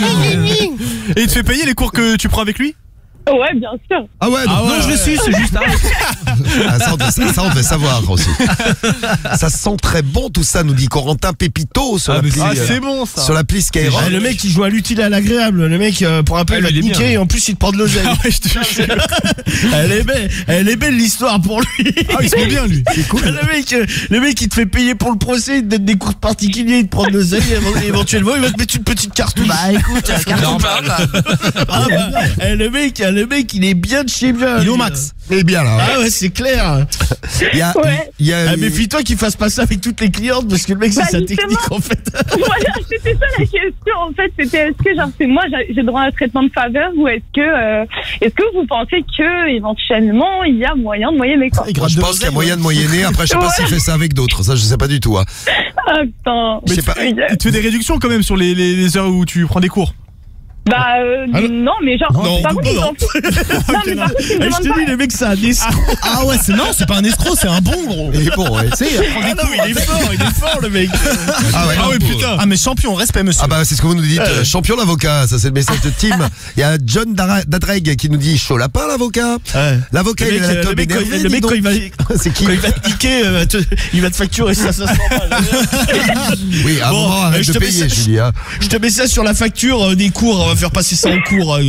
Et il te fait payer les cours que tu prends avec lui? Ouais, bien sûr. Ah ouais, donc, Ah ouais, non, je le suis, c'est juste. Ah, ça, on devait, ça, on devait savoir aussi. Ça sent très bon tout ça, nous dit Corentin Pépito sur Ah, l'appli. mais euh, c'est bon ça. Sur l'appli Skyrock. Ah, le mec, il joue à l'utile et à l'agréable. Le mec, euh, pour un peu, Ah, il va lui, te il est bien, niquer lui. et en plus, il te prend de l'oseille. Ah ouais, je te jure. Elle est belle, elle est belle l'histoire pour lui. Ah, il se met bien lui. C'est cool. Le mec, euh, le mec, il te fait payer pour le procès, il te donne des cours particuliers, il te prend de l'oseille, et éventuellement, il va te mettre une petite cartouche. Bah écoute, euh, carton plein quoi. Ah, bah, eh, le mec, le mec, il est bien de chez bien. Il est au lui. max. Il est bien là. Ah ouais, c'est clair. Il y a, Ouais. il y a, Ah, méfie-toi qu'il fasse pas ça avec toutes les clientes parce que le mec, c'est Bah, sa justement. technique en fait. Voilà, c'était ça la question. En fait, c'était est-ce que genre c'est moi j'ai j'ai droit à un traitement de faveur ou est-ce que euh, est-ce que vous pensez que éventuellement il y a moyen de moyenner quoi? Moi, je pense qu'il y a moyen de moyenner. Après, je sais pas Ouais. s'il fait ça avec d'autres. Ça, je sais pas du tout. Hein. Ah putain. Je sais pas. Il y a- Il te fait des réductions quand même sur les, les, les heures où tu prends des cours. Bah euh, Ah, non mais genre non, par contre non, ils non. en font. Non mais par contre ils Eh, me je demandent te pas. dis, le mec, c'est un escroc. Ah ouais, c'est non, c'est pas un escroc, c'est un bon gros. Il est bon, ouais. Tu sais, il prend des Ah non, cours. il est fort, il est fort le mec. Ah ouais, Ah non, ouais, pour- putain. Ah mais champion, respect monsieur. Ah bah c'est ce que vous nous dites, euh, champion l'avocat, ça c'est le message de Tim. Il y a John Dara- Dadreg qui nous dit chaud lapin l'avocat. Ouais. L'avocat Le il mec, est à la euh, top le mec, quand, énervé, il- le mec dis quand il va, donc. C'est qui quand il va te niquer, euh, va te- il va te facturer ça, ça se normal. Oui, à un Bon, moment euh, arrête je de te mets payer ça- Julie. Hein. Je te mets ça sur la facture euh, des cours, on va faire passer ça en cours. euh,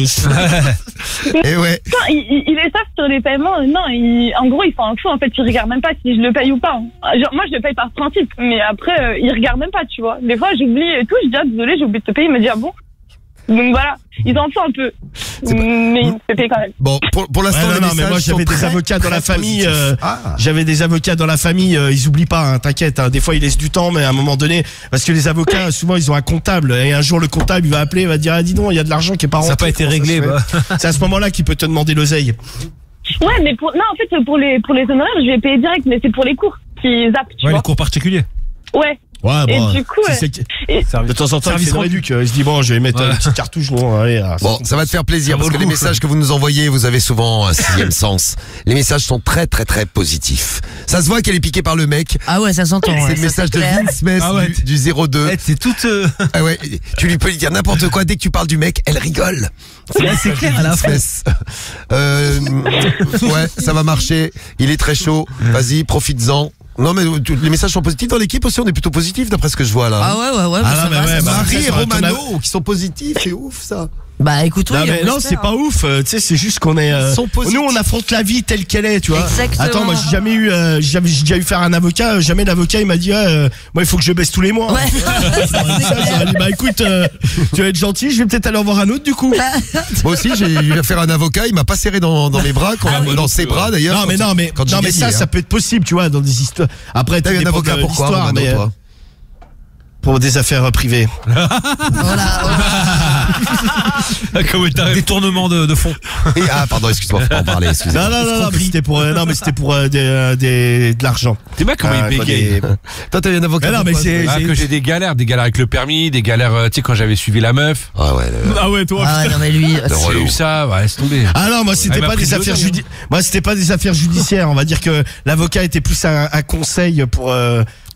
Et ouais. Non, il, il, il est ça sur les paiements. Non, il, en gros, il fait un fou. En fait, il regarde même pas si je le paye ou pas. Genre, moi, je le paye par principe, mais après, euh, il regarde même pas, tu vois. Des fois, j'oublie et tout. Je dis, ah, désolé, j'ai oublié de te payer. Il me dit, ah bon. Donc voilà, ils en font un peu, mais ils se payent quand même. Bon, pour, pour l'instant, Ouais, les non, non, mais messages moi j'avais sont des très, avocats dans la très famille. positifs. euh, Ah. J'avais des avocats dans la famille. euh, ils oublient pas, hein, t'inquiète. Hein, des fois ils laissent du temps, mais à un moment donné, parce que les avocats souvent ils ont un comptable et un jour le comptable il va appeler, il va dire ah dis donc il y a de l'argent qui est pas rentré. Ça n'a pas été comment ça réglé, se fait bah. C'est à ce moment-là qu'il peut te demander l'oseille. Ouais, mais pour, non, en fait, pour les, pour les honoraires, je vais payer direct, mais c'est pour les cours qui zappent, tu Ouais, vois. les cours particuliers. Ouais. Ouais, Et bon, du coup, si ouais. c'est que- Et- de temps en temps il Service fait une rendu. réduc. Il se dit bon je vais mettre Ouais. une petite cartouche. Bon, allez, ah, Bon, ça va te faire plaisir Ça parce vaut que le les coup, messages que vous nous envoyez, vous avez souvent un sixième sens. Les messages sont très très très positifs. Ça se voit qu'elle est piquée par le mec. Ah ouais, ça s'entend. C'est ouais, le ça, message de clair. Vince Smith Ah ouais. du, du zéro deux. Eh, c'est toute. euh, Ah ouais, tu lui peux lui dire n'importe quoi dès que tu parles du mec, elle rigole. Ouais, c'est clair, à la fin. Smith. Euh, ouais, ça va marcher. Il est très chaud. Vas-y, profites-en. Non mais tu- les messages sont positifs dans l'équipe aussi, on est plutôt positif d'après ce que je vois là. Ah ouais, ouais, ouais. Ah mais non, ça mais va, ouais, ça bah, va. Marie et ça va, ton Romano qui sont positifs, c'est ouf ça. Bah écoute, oui, Non, mais on non, espère, c'est pas hein. ouf. euh, tu sais, c'est juste qu'on est. euh, Ils sont positifs. nous, on affronte la vie telle qu'elle est, tu vois. Exactement. Attends, moi, j'ai jamais eu. Euh, j'ai jamais- j'ai déjà eu faire un avocat. euh, Jamais l'avocat, il m'a dit, ouais, euh, moi, il faut que je baisse tous les mois. Ouais. J'aurais dit ça, j'aurais dit, bah écoute, euh, tu vas être gentil, je vais peut-être aller en voir un autre du coup. Moi aussi j'ai eu affaire à un avocat, il m'a pas serré dans, dans mes bras, quand, dans ses bras d'ailleurs. Non, mais non, mais, quand j'ai non, mais gagné, ça, hein. ça peut être possible, tu vois, dans des histoires. Après, T'as tout eu un dépend avocat de pourquoi, l'histoire, Romano, mais, euh, toi pour des affaires euh, privées. Comme un détournement de, de fonds. Et- Ah pardon, excuse-moi, faut pas en parler, excusez-moi. Non, non, non, non, mais c'était pour, euh, non, mais c'était pour euh, des, euh, des, de l'argent. T'es bien comment Euh, il quoi, bégaye. des- Toi t'as eu un avocat Mais non, mais pourquoi, c'est- toi Ah, que j'ai des galères, des galères avec le permis, des galères, euh, tu sais, quand j'avais suivi la meuf. Ah ouais, le- Ah ouais, toi, Ah ouais, putain. non, mais lui. le J'ai relou. eu ça, ouais, laisse tomber. Ah non, moi c'était Elle m'a pas pris des deux affaires années, judi... Moi c'était pas des affaires judiciaires. On va dire que l'avocat était plus un, un conseil pour euh,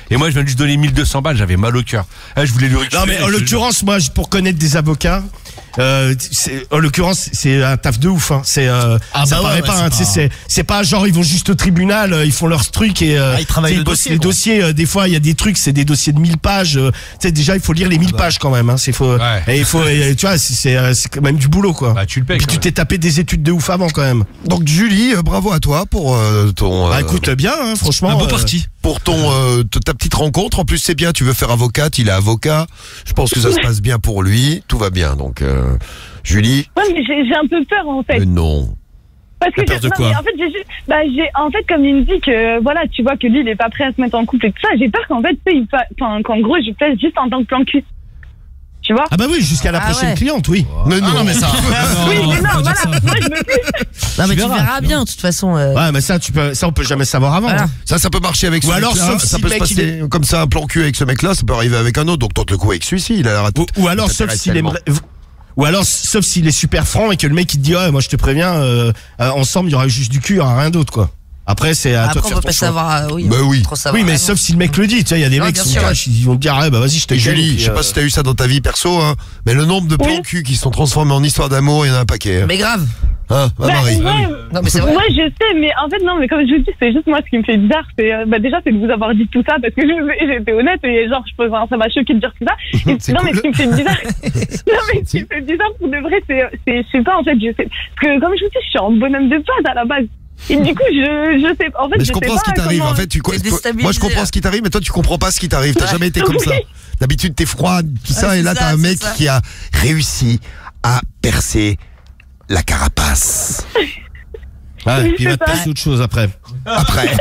Et moi, je viens de lui donner mille deux cents balles, j'avais mal au cœur. Ah, je voulais lui récupérer. Non, mais en l'occurrence, moi, pour connaître des avocats, Euh, c'est- en l'occurrence, c'est un taf de ouf. Hein. C'est, euh, Ah ça bah ouais, paraît ouais, pas. c'est hein, tu sais, pas- c'est, c'est pas genre ils vont juste au tribunal, euh, ils font leur truc et euh, Ah, ils travaillent tu sais, le bossent dossier, les quoi. dossiers. euh, des fois, il y a des trucs, c'est des dossiers de mille pages. euh, tu sais, déjà, il faut lire les mille pages quand même. Hein. C'est faut. Et il faut. et, tu vois, c'est, c'est, euh, c'est quand même du boulot, quoi. Bah, tu le payes. Puis quand tu même. t'es tapé des études de ouf avant quand même. Donc Julie, euh, bravo à toi pour euh, ton. Bah euh, écoute bien, hein, franchement. Un beau euh, parti. Pour ton euh, t- ta petite rencontre. En plus, c'est bien. Tu veux faire avocate, il est avocat. Je pense que ça se passe bien pour lui. Tout va bien. Donc euh, Julie. Ouais, mais j'ai j'ai un peu peur en fait. Mais non. Parce que T'as peur j'ai- de non, quoi mais en fait, j'ai juste- bah, j'ai, en fait, comme il me dit que, voilà, tu vois que lui, il est pas prêt à se mettre en couple et tout ça, j'ai peur qu'en fait, tu sais, il fa- enfin, qu'en gros, je plaise juste en tant que plan cul. Tu vois? Ah bah oui, jusqu'à la Ah prochaine ouais. cliente, oui. Mais non. non, mais ça. Oui, mais non, voilà. Moi, je me Non, mais tu verras, verras bien, de toute façon. euh, Ouais, mais ça, tu peux, ça, on peut jamais savoir avant. Voilà. hein. Ça, ça peut marcher avec ce Ou alors, mec-là, sauf ça si peut le se mec, il passer comme ça, un plan cul avec ce mec-là, ça peut arriver avec un autre. Donc tente le coup avec celui-ci, il a l'air à tout. Ou, ou alors, sauf t'intéresse s'il tellement. aimerait. Ou alors, sauf s'il est super franc et que le mec il te dit ouais, moi je te préviens, euh, euh, ensemble il y aura juste du cul, il y aura rien d'autre quoi. Après c'est à Après, toi de on faire peut ton pas choix. savoir. euh, oui, Bah oui. trop savoir Oui, mais avant. sauf si le mec le dit, tu sais, il y a des Ouais, mecs bien qui sont sûr, cash, ils vont te dire, ouais, bah vas-y, je te Et ken, Julie, puis, je sais euh, pas si t'as eu ça dans ta vie perso, hein, mais le nombre de plans Oui. cul qui se sont transformés en histoire d'amour, il y en a un paquet. Hein, Mais grave. hein Bah, Marie. ouais, Non, mais c'est vrai. ouais, je sais, mais en fait, non, mais comme je vous dis, c'est juste moi ce qui me fait bizarre, c'est, euh, bah, déjà, c'est de vous avoir dit tout ça, parce que je- j'étais honnête, et genre, je peux, enfin, ça m'a choqué de dire tout ça. Et, C'est non, mais cool. ce qui me fait bizarre, non, mais ce qui me fait bizarre, pour de vrai, c'est, c'est, je sais pas, en fait, je sais, parce que, comme je vous dis, je suis en bonhomme de base, à la base. Et du coup, je, je sais, en fait, Mais je je comprends sais ce qui pas t'arrive. comment- En fait, tu, T'es toi- déstabilisé, moi je comprends là. ce qui t'arrive, mais toi tu comprends pas ce qui t'arrive. T'as Ouais. jamais été comme ça. Oui. D'habitude t'es froide, tout ça, Ouais, et c'est là ça, t'as un c'est mec ça. qui a réussi à percer la carapace. Ouais, Oui, puis il va c'est te ça. passer autre chose après. Après.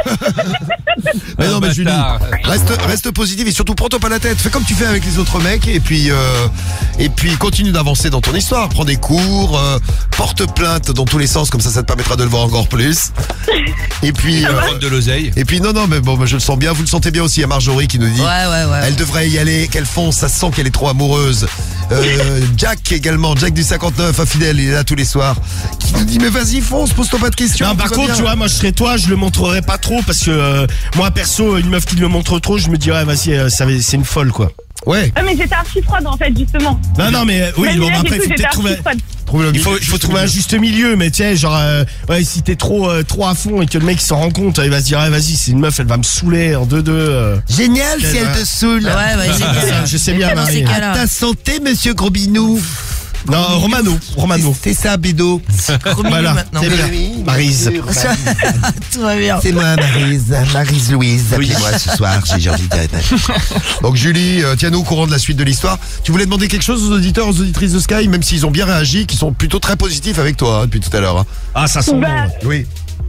Mais non, mais Julie, bâtard. reste, reste positive et surtout prends-toi pas la tête. Fais comme tu fais avec les autres mecs et puis, euh, et puis continue d'avancer dans ton histoire. Prends des cours, euh, porte plainte dans tous les sens, comme ça, ça te permettra de le voir encore plus. Et puis, euh, Prendre de l'oseille. et puis non, non, mais bon, moi, je le sens bien. Vous le sentez bien aussi. Il y a Marjorie qui nous dit. Ouais, ouais, ouais. Elle devrait y aller, qu'elle fonce, ça se sent qu'elle est trop amoureuse. Euh, Jack également, Jack du cinquante-neuf, infidèle, il est là tous les soirs. Qui nous dit, mais vas-y, fonce, pose-toi pas de questions. Non, tout par va contre, bien. tu vois, moi je serais toi, je le montrerais pas trop parce que euh, moi perso, une meuf qui le montre trop, je me dis ouais, vas-y, euh, ça va- c'est une folle quoi. Ouais. Ah, mais j'étais archi froide, en fait, justement. Non, non, mais euh, oui, Même bon, hier, après, du il coup, faut j'étais peut-être archi trouver. froide. Trouve le Il faut, il faut trouver un juste milieu, mais tu sais, genre, euh, ouais, si t'es trop, euh, trop à fond et que le mec il s'en rend compte, il va se dire, ouais, vas-y, c'est une meuf, elle va me saouler en deux deux. euh. Génial si elle te saoule. Ouais, ouais, génial. Je sais bien, Dans ces Marie. cas-là. À ta santé, monsieur Grobinou. Non, Romano, Romano. C'est ça, Bédo. Voilà, maintenant. c'est bien. Maryse. Tout va bien. C'est moi, Maryse. Maryse Louise. Appelez-moi ce soir, j'ai envie de. Donc, Julie, euh, tiens-nous au courant de la suite de l'histoire. Tu voulais demander quelque chose aux auditeurs, aux auditrices de Sky, même s'ils ont bien réagi, qui sont plutôt très positifs avec toi hein, depuis tout à l'heure. hein. Ah, ça sent bon. Bah, ouais. Oui.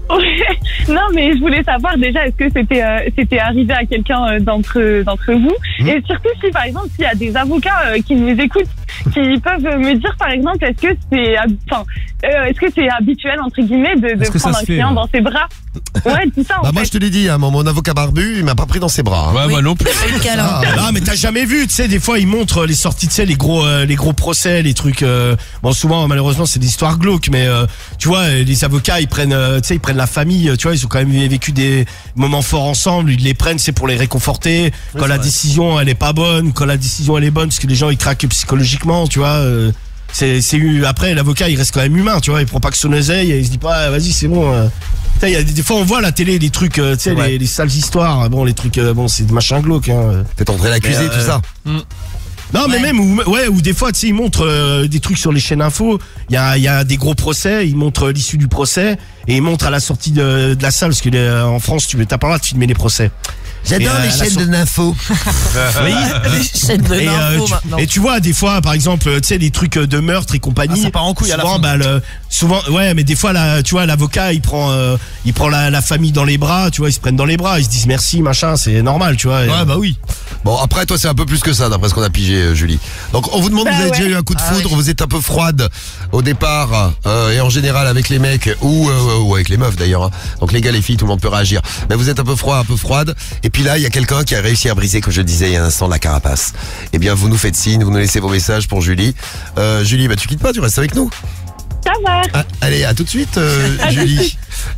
non, mais je voulais savoir déjà, est-ce que c'était euh, c'était arrivé à quelqu'un euh, d'entre d'entre vous, Mmh. et surtout si par exemple s'il y a des avocats euh, qui nous écoutent, qui peuvent me dire par exemple, est-ce que c'est hab- enfin euh, est-ce que c'est habituel entre guillemets de, de Est-ce que ça prendre se un fait, client ouais. dans ses bras. Ouais, tout ça en Bah, fait. moi, je te l'ai dit, hein, mon, mon avocat barbu, il m'a pas pris dans ses bras. hein. Ouais, Oui. moi non plus. Pas eu de câlin. Ah, non, mais t'as jamais vu, tu sais, des fois ils montrent les sorties, tu sais, les gros, euh, les gros procès, les trucs. euh, bon, souvent, malheureusement, c'est des histoires glauques, mais euh, tu vois, les avocats, ils prennent, euh, tu sais, ils prennent la famille, tu vois, ils ont quand même vécu des moments forts ensemble, ils les prennent, c'est pour les réconforter. Quand la décision elle est pas bonne, quand la décision elle est bonne, parce que les gens ils craquent psychologiquement, tu vois. euh, c'est, c'est eu- après l'avocat il reste quand même humain, tu vois, il prend pas que son oseille, et il se dit pas, ah, vas-y, c'est bon. euh. Tu sais, il y a des, des fois on voit à la télé des trucs, euh, tu sais, les, les sales histoires, bon, les trucs, euh, bon, c'est de machin glauque. Hein. Faites entrer l'accusé, Mais, euh, tout ça. Non, mais Ouais. même où, ouais, ou des fois, tu sais, ils montrent euh, des trucs sur les chaînes info. Il y a, il y a des gros procès. Ils montrent l'issue du procès et ils montrent à la sortie de, de la salle, parce que euh, en France, tu t'as pas le droit de filmer les procès. J'adore Et, euh, les la chaînes sor- de l'info. Oui. Les chaînes de Et, euh, l'info tu, maintenant. et tu vois des fois par exemple tu sais des trucs de meurtre et compagnie Ah, ça part en couille à la souvent fin. bah le, souvent ouais mais des fois là tu vois l'avocat il prend euh, il prend la, la famille dans les bras, tu vois, ils se prennent dans les bras, ils se disent merci machin, c'est normal, tu vois. Et- Ouais, bah oui. Bon, après, toi, c'est un peu plus que ça, d'après ce qu'on a pigé, euh, Julie. Donc, on vous demande, Bah vous avez ouais. déjà eu un coup de Ah foudre, ouais. vous êtes un peu froide au départ, euh, et en général avec les mecs, ou, euh, ou avec les meufs d'ailleurs. hein. Donc, les gars, les filles, tout le monde peut réagir. Mais vous êtes un peu froid, un peu froide. Et puis là, il y a quelqu'un qui a réussi à briser, comme je le disais il y a un instant, la carapace. Eh bien, vous nous faites signe, vous nous laissez vos messages pour Julie. Euh, Julie, bah, tu quittes pas, tu restes avec nous. Ça va. Ah, allez, à tout de suite, euh, À tout de Julie. suite.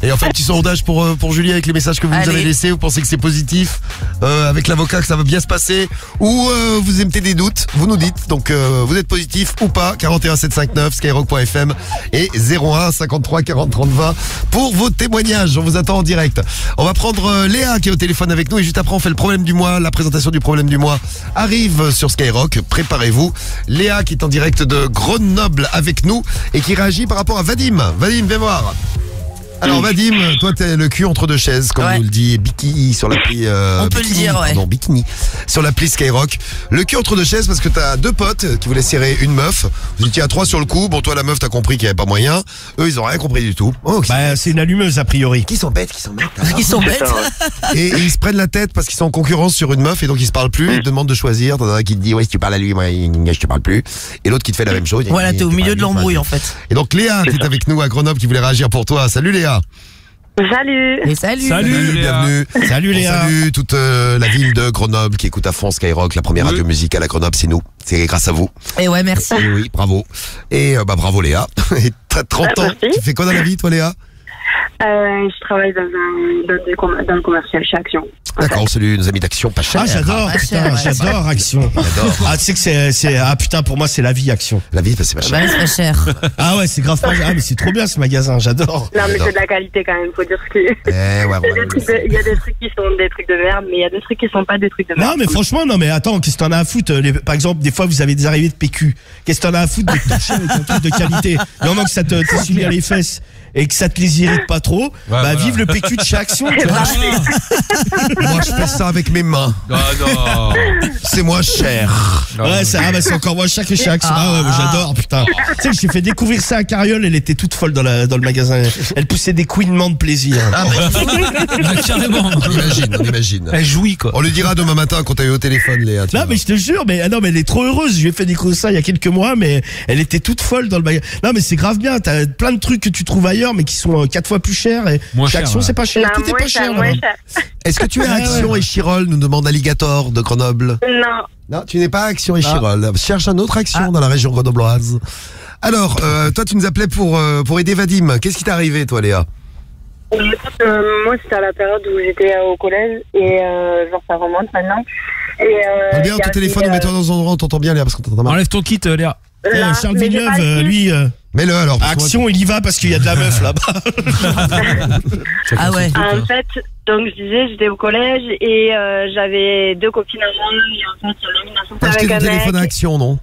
Et on fait un petit sondage pour, euh, pour Julie avec les messages que vous nous Allez. avez laissés. Vous pensez que c'est positif euh, avec l'avocat, que ça va bien se passer, ou euh, vous émettez des doutes? Vous nous dites. Donc euh, vous êtes positif ou pas? quarante et un sept cent cinquante-neuf skyrock point f m et zéro un cinquante-trois quarante trente vingt pour vos témoignages. On vous attend en direct. On va prendre euh, Léa qui est au téléphone avec nous et juste après on fait le problème du mois. La présentation du problème du mois arrive sur Skyrock. Préparez-vous. Léa qui est en direct de Grenoble avec nous et qui réagit par rapport à Vadim. Vadim, viens voir. Alors Vadim, toi t'es le cul entre deux chaises, comme Ouais. nous le dit Bikini sur l'appli. Euh, On peut le Bikini, dire, ouais. Pardon, Bikini sur l'appli Skyrock. Le cul entre deux chaises parce que t'as deux potes qui voulaient serrer une meuf. Vous étiez à trois sur le coup. Bon, toi la meuf t'as compris qu'il y avait pas moyen. Eux ils ont rien compris du tout. Oh, qui, Bah, c'est une allumeuse a priori. qui sont bêtes, qui sont bêtes. hein. Ils sont bêtes. Et, et ils se prennent la tête parce qu'ils sont en concurrence sur une meuf et donc ils se parlent plus. Ils te demandent de choisir. T'en as un qui te dit ouais si tu parles à lui, moi je te parle plus. Et l'autre qui te fait la même chose. Voilà, t'es au Tu milieu parles de à lui, l'embrouille vas-y. en fait. Et donc Léa qui est avec nous à Grenoble qui voulait réagir pour toi. Salut Léa. Salut. Et salut. Salut, Léa. bienvenue. Salut On Léa. salue toute euh, la ville de Grenoble qui écoute à fond Skyrock, la première radio musicale à Grenoble, c'est nous. C'est grâce à vous. Et ouais, merci. Et oui, bravo. Et euh, bah bravo Léa. Et t'as trente Ah, ans. merci. Tu fais quoi dans la vie toi Léa? Euh, je travaille dans, un, dans, des com- dans le commercial chez Action. D'accord, on salue nos amis d'Action pas cher. Ah, j'adore, Ah, putain, cher, ouais. j'adore Action. J'adore. Ah, tu sais que c'est, c'est, ah putain, pour moi, c'est la vie, Action. La vie, bah, c'est pas cher. Bah, c'est pas cher. Ah ouais, c'est grave pas, ah, mais c'est trop bien ce magasin, j'adore. Non, mais J'adore. c'est de la qualité quand même, faut dire ce que. Eh, ouais, Il y, a ouais, des trucs de- il y a des trucs qui sont des trucs de merde, mais il y a des trucs qui sont pas des trucs de merde. Non, mais franchement, non, mais attends, qu'est-ce que t'en as à foutre? Les- par exemple, des fois, vous avez des arrivées de P Q. Qu'est-ce que t'en as à foutre de te toucher avec un truc de qualité? Du moment que ça te, te souille à les fesses et que ça te les irrite pas trop, bah, voilà. vive le P Q de chez Action, tu vois. Moi, je fais ça avec mes mains. Ah non. C'est moins cher. Ouais, c'est, ah, bah, c'est encore moins cher que chez Action. Ah, ouais, moi, j'adore, putain. Tu sais que j'ai fait découvrir ça à Carriole, elle était toute folle dans, la, dans le magasin. Elle poussait des couinements de plaisir. Ah, Ah, carrément. On imagine, on imagine. Elle jouit, quoi. On lui dira demain matin quand t'as eu au téléphone, Léa. tu Non, vois. mais je te jure, mais, ah non, mais elle est trop heureuse. Je lui ai fait découvrir ça il y a quelques mois, mais elle était toute folle dans le magasin. Non, mais c'est grave bien. T'as plein de trucs que tu trouves ailleurs, mais qui sont euh, quatre fois plus chers. Et Moins chez cher, Action, ouais. c'est pas cher. Non, Tout est moins pas cher, cher. moins là-bas. cher. Est-ce que tu es à Ouais, Action ouais. et Chirol, nous demande Alligator de Grenoble? Non. Non, tu n'es pas à Action et Ah. Chirol. Cherche un autre Action dans la région grenobloise. Alors, euh, toi, tu nous appelais pour, euh, pour aider Vadim. Qu'est-ce qui t'est arrivé, toi, Léa? Euh, moi, c'était à la période où j'étais euh, au collège et euh, genre ça remonte maintenant. Et, euh, Parle bien il y ton avait, téléphone ou euh, mets-toi dans un endroit où on t'entend bien, Léa, parce qu'on t'entend mal. Enlève ton kit, euh, Léa. Eh, là, Charles mais j'ai Villeneuve, pas le euh, kit. lui, euh, Mets-le alors. à parce que moi- Action, il y va parce qu'il y a de la meuf là-bas. Ah ouais. En fait, donc je disais, j'étais au collège et euh, j'avais deux copines à moi. Et en fait, il y en a une à sortir T'as acheté avec des un téléphones à mec. Action, non?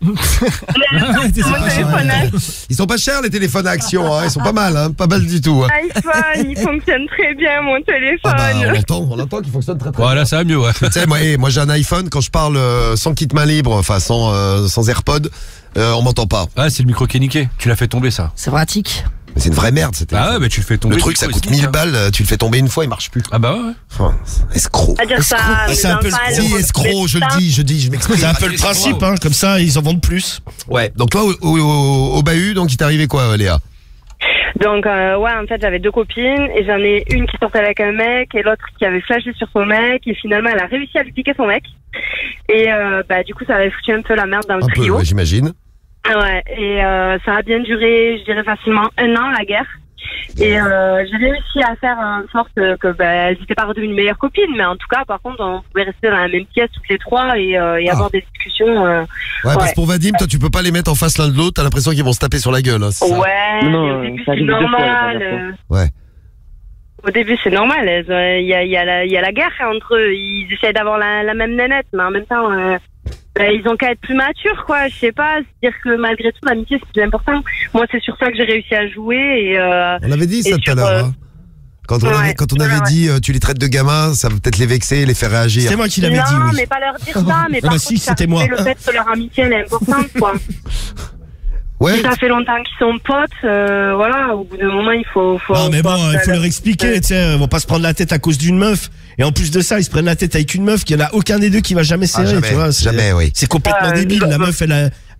Mon téléphone Ils sont pas chers, les téléphones à Action. Hein. Ils sont pas mal, hein. Pas mal du tout. Hein. iPhone, il fonctionne très bien, mon téléphone. Ah bah, on entend, on entend qu'il fonctionne très très bien. Voilà, ça va mieux, ouais. Tu sais, moi, eh, moi j'ai un iPhone, quand je parle euh, sans kit main libre, enfin sans, euh, sans AirPod, euh, on m'entend pas. Ah, c'est le micro qui est niqué. Tu l'as fait tomber, ça. C'est pratique. Mais c'est une vraie merde, c'était. Ah ouais, bah tu le fais tomber. Le truc, ça micro, coûte il se nique, mille hein. balles, euh, tu le fais tomber une fois, il marche plus. Ah bah ouais. Enfin, escroc. À dire ça, Ah, mes c'est un peu enfants, escroc. Si, le- escroc, je le putain. dis, je dis, je m'exprime. C'est un peu le principe, hein. Comme ça, ils en vendent plus. Ouais, donc toi, au, au, au, au bahut, donc il t'est arrivé quoi, Léa? Donc, euh, ouais, en fait, j'avais deux copines et j'en ai une qui sortait avec un mec et l'autre qui avait flashé sur son mec et finalement, elle a réussi à lui piquer son mec. Et euh, bah, du coup, ça avait foutu un peu la merde dans le Un peu, trio. ouais, j'imagine. Ouais, et euh, ça a bien duré, je dirais facilement un an, la guerre. Et euh, j'ai réussi à faire en sorte que bah, elles n'étaient pas redevenues meilleures copines, mais en tout cas, par contre, on pouvait rester dans la même pièce toutes les trois et, euh, et Ah. avoir des discussions. euh, Ouais, parce ouais. que pour Vadim, toi, tu peux pas les mettre en face l'un de l'autre, t'as l'impression qu'ils vont se taper sur la gueule. Hein, c'est ça Ouais, Non, et au début ça c'est arrive deux fois, la normal. dernière euh, Ouais. Au début c'est normal. elles, euh, Il y, a, il y, a la- il y a la guerre entre eux. Ils essayent d'avoir la, la même nénette, mais en même temps, euh, bah, ils ont qu'à être plus matures, quoi. Je sais pas, se dire que malgré tout, l'amitié c'est plus important. Moi, c'est sur ça que j'ai réussi à jouer. Et, euh, On avait dit ça et tout à sur, l'heure. euh, Hein. Quand on ouais, avait, quand on avait ouais, ouais. dit euh, tu les traites de gamins, ça va peut-être les vexer, les faire réagir. C'est moi qui l'avais non, dit, oui. mais pas leur dire ça. Mais Ah par bah contre, si, ça c'était moi. fait le fait que leur amitié elle est importante, quoi. Ouais. Si ça fait longtemps qu'ils sont potes, euh, voilà. Au bout d'un moment, il faut. faut Non, mais bon, il faut leur leur expliquer, tu sais, ils vont pas se prendre la tête à cause d'une meuf. Et en plus de ça, ils se prennent la tête avec une meuf qu'il y en a aucun des deux qui va jamais serrer, jamais, tu vois. c'est- jamais, oui. C'est complètement Euh, débile. bah, La bah. meuf, elle a,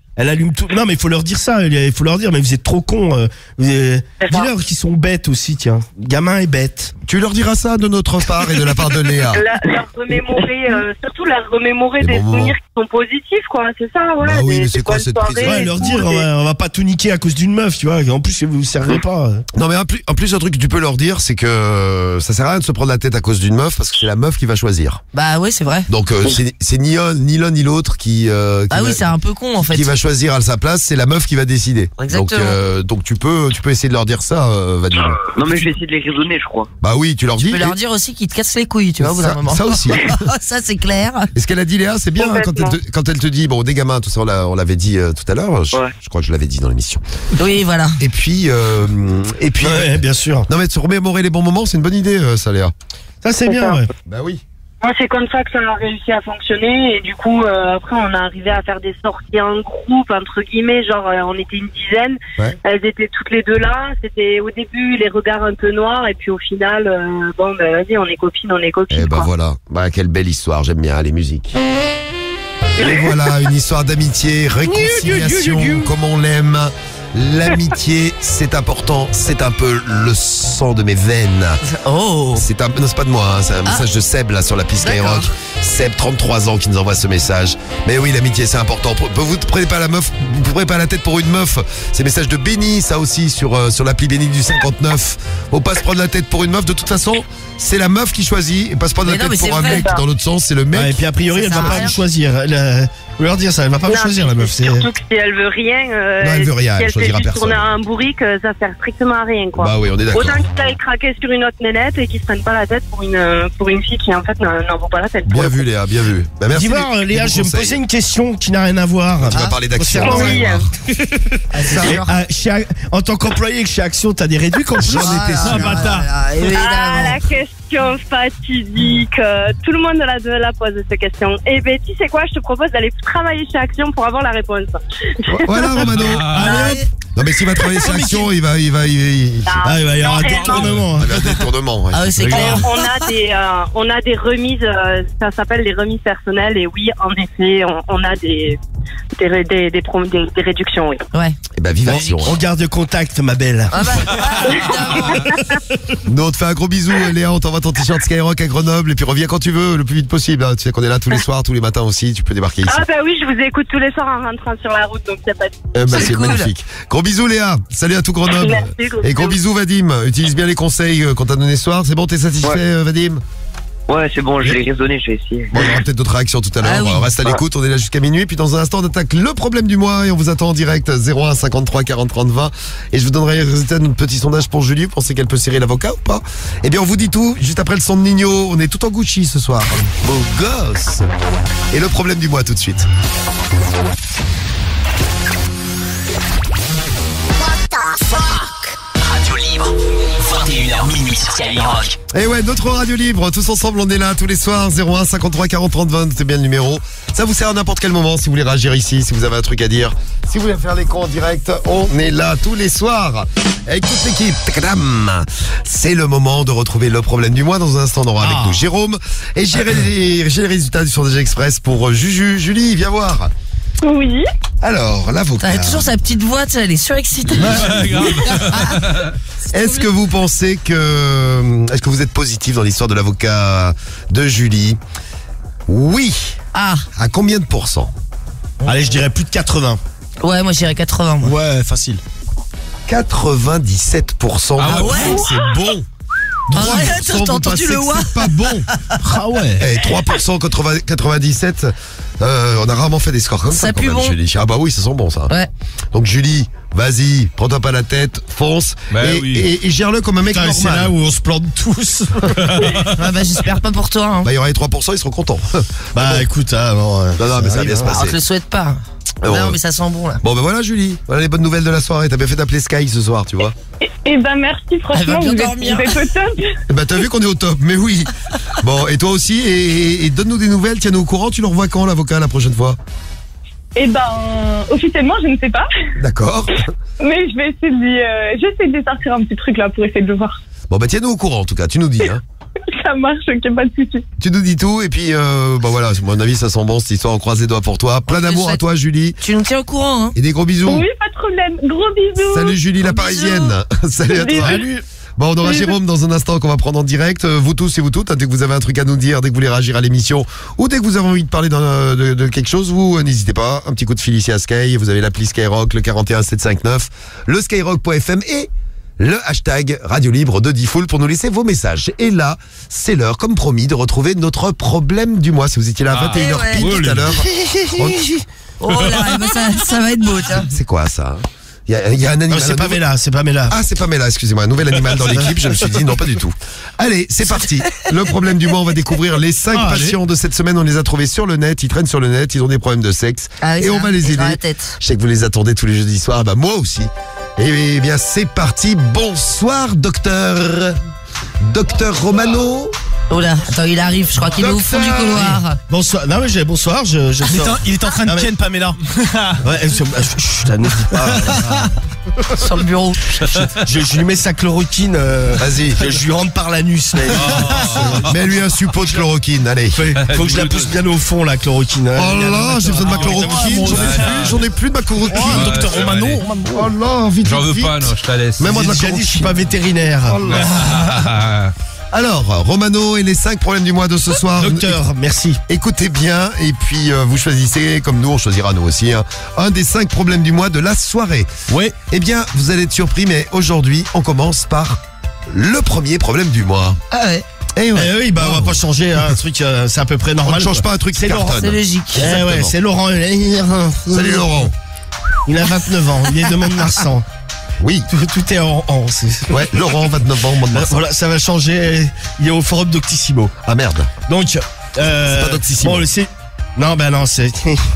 Elle allume tout. Non, mais il faut leur dire ça. Il faut leur dire, mais vous êtes trop cons. euh, vous êtes- Dis-leur qu'ils sont bêtes aussi, tiens. Gamin est bête. Tu leur diras ça de notre part et de la part de Léa. La, leur remémorer, euh, surtout leur remémorer des moments. souvenirs qui sont positifs, quoi. C'est ça, ouais. Bah oui, des- mais c'est des quoi bonnes cette soirées, prise- Ouais, leur tout, dire, on des- va, on va pas tout niquer à cause d'une meuf, tu vois. En plus, vous vous servez pas. Non mais en plus, en plus un truc que tu peux leur dire, c'est que ça sert à rien de se prendre la tête à cause d'une meuf parce que c'est la meuf qui va choisir. Bah oui, c'est vrai. Donc euh, c'est c'est ni l'un ni l'un ni l'autre qui, euh, qui Ah va, oui, c'est un peu con en fait. qui va choisir à sa place, c'est la meuf qui va décider. Exactement. Donc euh, donc tu peux tu peux essayer de leur dire ça, euh, Vadim. Non, mais je vais essayer de les raisonner, je crois. Bah oui, tu leur Tu dis. peux leur dire aussi qu'ils te cassent les couilles, tu vois, au bout Ça- d'un moment. ça aussi. Ça, c'est clair. Et ce qu'elle a dit Léa, c'est bien hein, quand, elle te, quand elle te dit, bon des gamins, tout ça on l'a- on l'avait dit euh, tout à l'heure, je, je crois que je l'avais dit dans l'émission. Oui, voilà. Et puis, euh, et puis, Ouais, bien sûr. non mais de se remémorer les bons moments, c'est une bonne idée, euh, ça Léa. Ça, c'est bien, ça. ouais. Bah oui. Moi, c'est comme ça que ça a réussi à fonctionner. Et du coup, euh, après, on est arrivé à faire des sorties en groupe, entre guillemets. Genre, euh, on était une dizaine. Ouais. Elles étaient toutes les deux là. C'était au début les regards un peu noirs. Et puis au final, euh, bon, ben vas-y, on est copines, on est copines. Et bah quoi. voilà, bah quelle belle histoire, j'aime bien les musiques. Et voilà, une histoire d'amitié, réconciliation, comme on l'aime. L'amitié, c'est important, c'est un peu le sang de mes veines. Oh. C'est un, non, c'est pas de moi, hein, c'est un message de Seb là sur la piste Skyrock. Seb, trente-trois ans, qui nous envoie ce message. Mais oui, l'amitié, c'est important. Vous ne prenez pas la meuf, vous prenez pas la tête pour une meuf. C'est message de Benny, ça aussi sur euh, sur l'appli Benny du cinquanteneuf. Faut pas se prendre la tête pour une meuf. De toute façon, c'est la meuf qui choisit et pas se prendre Mais la non, tête mais pour c'est un vrai. mec. Dans l'autre sens, c'est le mec. Ouais, et puis a priori, Ça elle sert va à pas rien. vous choisir. Elle, euh, vous leur dire ça, elle va pas vous Non, choisir la meuf. C'est Surtout que si elle veut rien, euh, Non, elle veut rien, si elle elle fait choisira juste personne. tourner un bourrique, euh, ça sert strictement à rien, quoi. Bah oui, on est d'accord. Autant qu'ils aillent craquer sur une autre nénette et qu'ils se prennent pas la tête pour une, euh, pour une fille qui en fait n'en n'en vaut pas la tête. Bien vu, Léa, bien vu. Bah, merci. Dis-moi, des- des Léa, bons je vais me conseils. poser une question qui n'a rien à voir. Tu vas parler d'Action. Concernant- Oui, Et, ah, chez A- en tant qu'employé chez Action, t'as des réduits comme ça. J'en étais sûr. bâtard. Ah, la question fatidique. Euh, Tout le monde la, la pose cette question. Et ben, tu sais quoi, je te propose d'aller travailler chez Action pour avoir la réponse. Voilà, Romano. Allez, hop. Non, mais s'il va travailler chez Action, il va, il va, il va, il- Ah, il va y avoir un Non, détournement. il va faire des tournements. ouais. Ah oui, c'est Oui. clair. On a des, euh, on a des remises, euh, ça s'appelle les remises personnelles. Et oui, en effet, on, on a des, des, ré- des, des, prom- des, des réductions, oui. Ouais. Eh ben, vive Bon, Action. on garde contact, ma belle. Ah bah, ah, évidemment. Nous, on te fait un gros bisou, Léa. On t'envoie ton t-shirt Skyrock à Grenoble. Et puis reviens quand tu veux, le plus vite possible. hein. Tu sais qu'on est là tous les soirs, tous les matins aussi. Tu peux débarquer ici. Ah bah oui, je vous écoute tous les soirs en rentrant sur la route, donc y a pas de... Eh ben, c'est c'est cool. magnifique. Gros bisous, Léa. Salut à tout Grenoble. Merci, gros Et gros bisous. bisous, Vadim. Utilise bien les conseils euh, qu'on t'a donné ce soir. C'est bon, t'es satisfait, Ouais. euh, Vadim? Ouais, c'est bon, je l'ai raisonné, je vais essayer. Bon, il y aura peut-être d'autres réactions tout à l'heure. Ah oui. Euh, Reste à l'écoute, on est là jusqu'à minuit. Puis dans un instant, on attaque le problème du mois et on vous attend en direct zéro un cinquante-trois quarante trente vingt. Et je vous donnerai les résultats de notre petit sondage pour Julie. Vous pensez qu'elle peut serrer l'avocat ou pas? Eh bien, on vous dit tout juste après le son de Nino. On est tout en Gucci ce soir. Beau gosse. Et le problème du mois tout de suite. Radio libre, vingt et une heures minuit sur Skyrock. Et ouais, notre radio libre, tous ensemble, on est là tous les soirs, zéro un cinquante-trois quarante trente vingt, c'est bien le numéro. Ça vous sert à n'importe quel moment, si vous voulez réagir ici, si vous avez un truc à dire, si vous voulez faire les cons en direct, on est là tous les soirs, avec toute l'équipe. Tadam. C'est le moment de retrouver le problème du mois. Dans un instant, on aura avec nous Jérôme. Et j'ai les, j'ai les résultats du sondage express pour Juju. Julie, viens voir. Oui. Alors, l'avocat. Elle a toujours sa petite voix, tu sais, elle est surexcitée. Est-ce que vous pensez que... Est-ce que vous êtes positif dans l'histoire de l'avocat de Julie? Oui. Ah. À combien de pourcents? Allez, je dirais plus de quatre-vingts. Ouais, moi j'irais quatre-vingts. Moi. Ouais, facile. quatre-vingt-dix-sept pour cent. Ah ouais, c'est bon. Arrête, trois pour cent, t'as vous entendu pensez le que ouah? c'est pas bon. Ah ouais. Eh, trois pour cent contre quatre-vingt-dix-sept. Euh, on a rarement fait des scores comme ça, Ça quand pue même, bon. Julie. Ah bah oui, ça sent bon ça. Ouais. Donc Julie, vas-y, prends-toi pas la tête, fonce Bah et, oui. et- et gère-le comme un mec Putain, c'est normal. là où on se plante tous. Ah bah j'espère pas pour toi. Hein. Bah il y aura les trois pour cent, ils seront contents. Bah écoute, ah, bon, euh, Non, non, mais ça va bien se Alors, passer. je le souhaite pas. Ah, bon, non, ouais. mais ça sent bon là. Bon ben voilà Julie, voilà les bonnes nouvelles de la soirée. T'as bien fait d'appeler Sky ce soir, tu vois. Et ben merci, franchement, bien vous êtes, dormir. vous êtes au top. Eh ben t'as vu qu'on est au top, mais oui. Bon et toi aussi, et, et- et donne-nous des nouvelles, tiens-nous au courant. Tu le revois quand l'avocat la prochaine fois? Et ben, officiellement, je ne sais pas. D'accord. Mais je vais essayer de lui, euh, j'essaie de lui sortir un petit truc là pour essayer de le voir. Bon bah tiens-nous au courant en tout cas, tu nous dis hein. Ça marche, ok, pas de soucis. Tu nous dis tout et puis euh, bah voilà, à mon avis ça sent bon cette histoire, on croise les doigts pour toi. Plein d'amour à toi Julie. Tu nous tiens au courant, hein. Et des gros bisous. Oui, pas de problème. Gros bisous. Salut Julie la parisienne. Salut à toi. Salut. Bon, on aura Jérôme dans un instant qu'on va prendre en direct. Euh, Vous tous et vous toutes, hein, dès que vous avez un truc à nous dire, dès que vous voulez réagir à l'émission ou dès que vous avez envie de parler d'un- de, de quelque chose, vous euh, n'hésitez pas. Un petit coup de fil ici à Sky. Vous avez l'appli Skyrock, le quarante et un sept cent cinquante-neuf, le skyrock point f m et le hashtag Radio Libre de Diffoul pour nous laisser vos messages. Et là, c'est l'heure, comme promis, de retrouver notre problème du mois. Si vous étiez là à vingt et une heures Eh pile ouais. tout à l'heure. Oh là, bah ça, ça va être beau, tiens. C'est quoi ça? Il y, a, il y a un animal. Non, c'est un pas nouveau- Mela, c'est pas Mela. Ah, c'est pas Mela, excusez-moi. Un nouvel animal dans l'équipe. Je me suis dit non, pas du tout. Allez, c'est parti. Le problème du mois, on va découvrir les cinq Ah, allez. patients de cette semaine. On les a trouvés sur le net. Ils traînent sur le net. Ils ont des problèmes de sexe. Ah oui, et on ça, va les sur aider. la tête. Je sais que vous les attendez tous les jeudis soirs. Bah, moi aussi. Et bien, c'est parti. Bonsoir, docteur. Docteur Romano. Oh là, attends, il arrive, je crois qu'il est au fond du Docteur. couloir. Bonsoir. Non, mais j'ai bonsoir, je, je Il est, sors. en, il est en train de Ah, mais- ken Pamela. Ouais, elle se- ah, chut, chut, là, ne dis pas. Sur le bureau. Je, je lui mets sa chloroquine. euh, Vas-y. Je, je lui rentre par l'anus. mais- Mets-lui un suppôt de chloroquine. Allez. Faut, faut que je la pousse bien au fond, la chloroquine. hein. Oh là, j'ai besoin de ma Ah, chloroquine. oui, J'en ai plus. J'en ai plus de ma chloroquine. Oh, docteur Ouais, Romano. allez. Oh là, vite, J'en vite, veux vite. pas, non, je te la laisse. Mets-moi de la J'ai déjà dit, je suis chloroquine. pas vétérinaire. Alors, Romano et les cinq problèmes du mois de ce soir. Docteur, merci. Écoutez bien et puis euh, vous choisissez, comme nous on choisira nous aussi, hein, un des cinq problèmes du mois de la soirée. Ouais. Eh bien, vous allez être surpris, mais aujourd'hui, on commence par le premier problème du mois. Ah ouais, Eh ouais. Eh oui, bah on va pas changer hein, un truc, euh, c'est à peu près On normal. ne change quoi. pas un truc qui C'est Laurent, cartonne. c'est logique. Eh ouais, Exactement. c'est Laurent. Salut Laurent. Il a vingt-neuf ans, il est de Mont-de-Marsan. Oui. Tout, tout est en. en c'est- Ouais, Laurent, vingt-neuf ans, Mont-de-Marsan. Voilà, ça va changer. Il est au forum Doctissimo. Ah merde. Donc, euh, C'est pas Doctissimo. bon, le c'est. Non, ben non, c'est.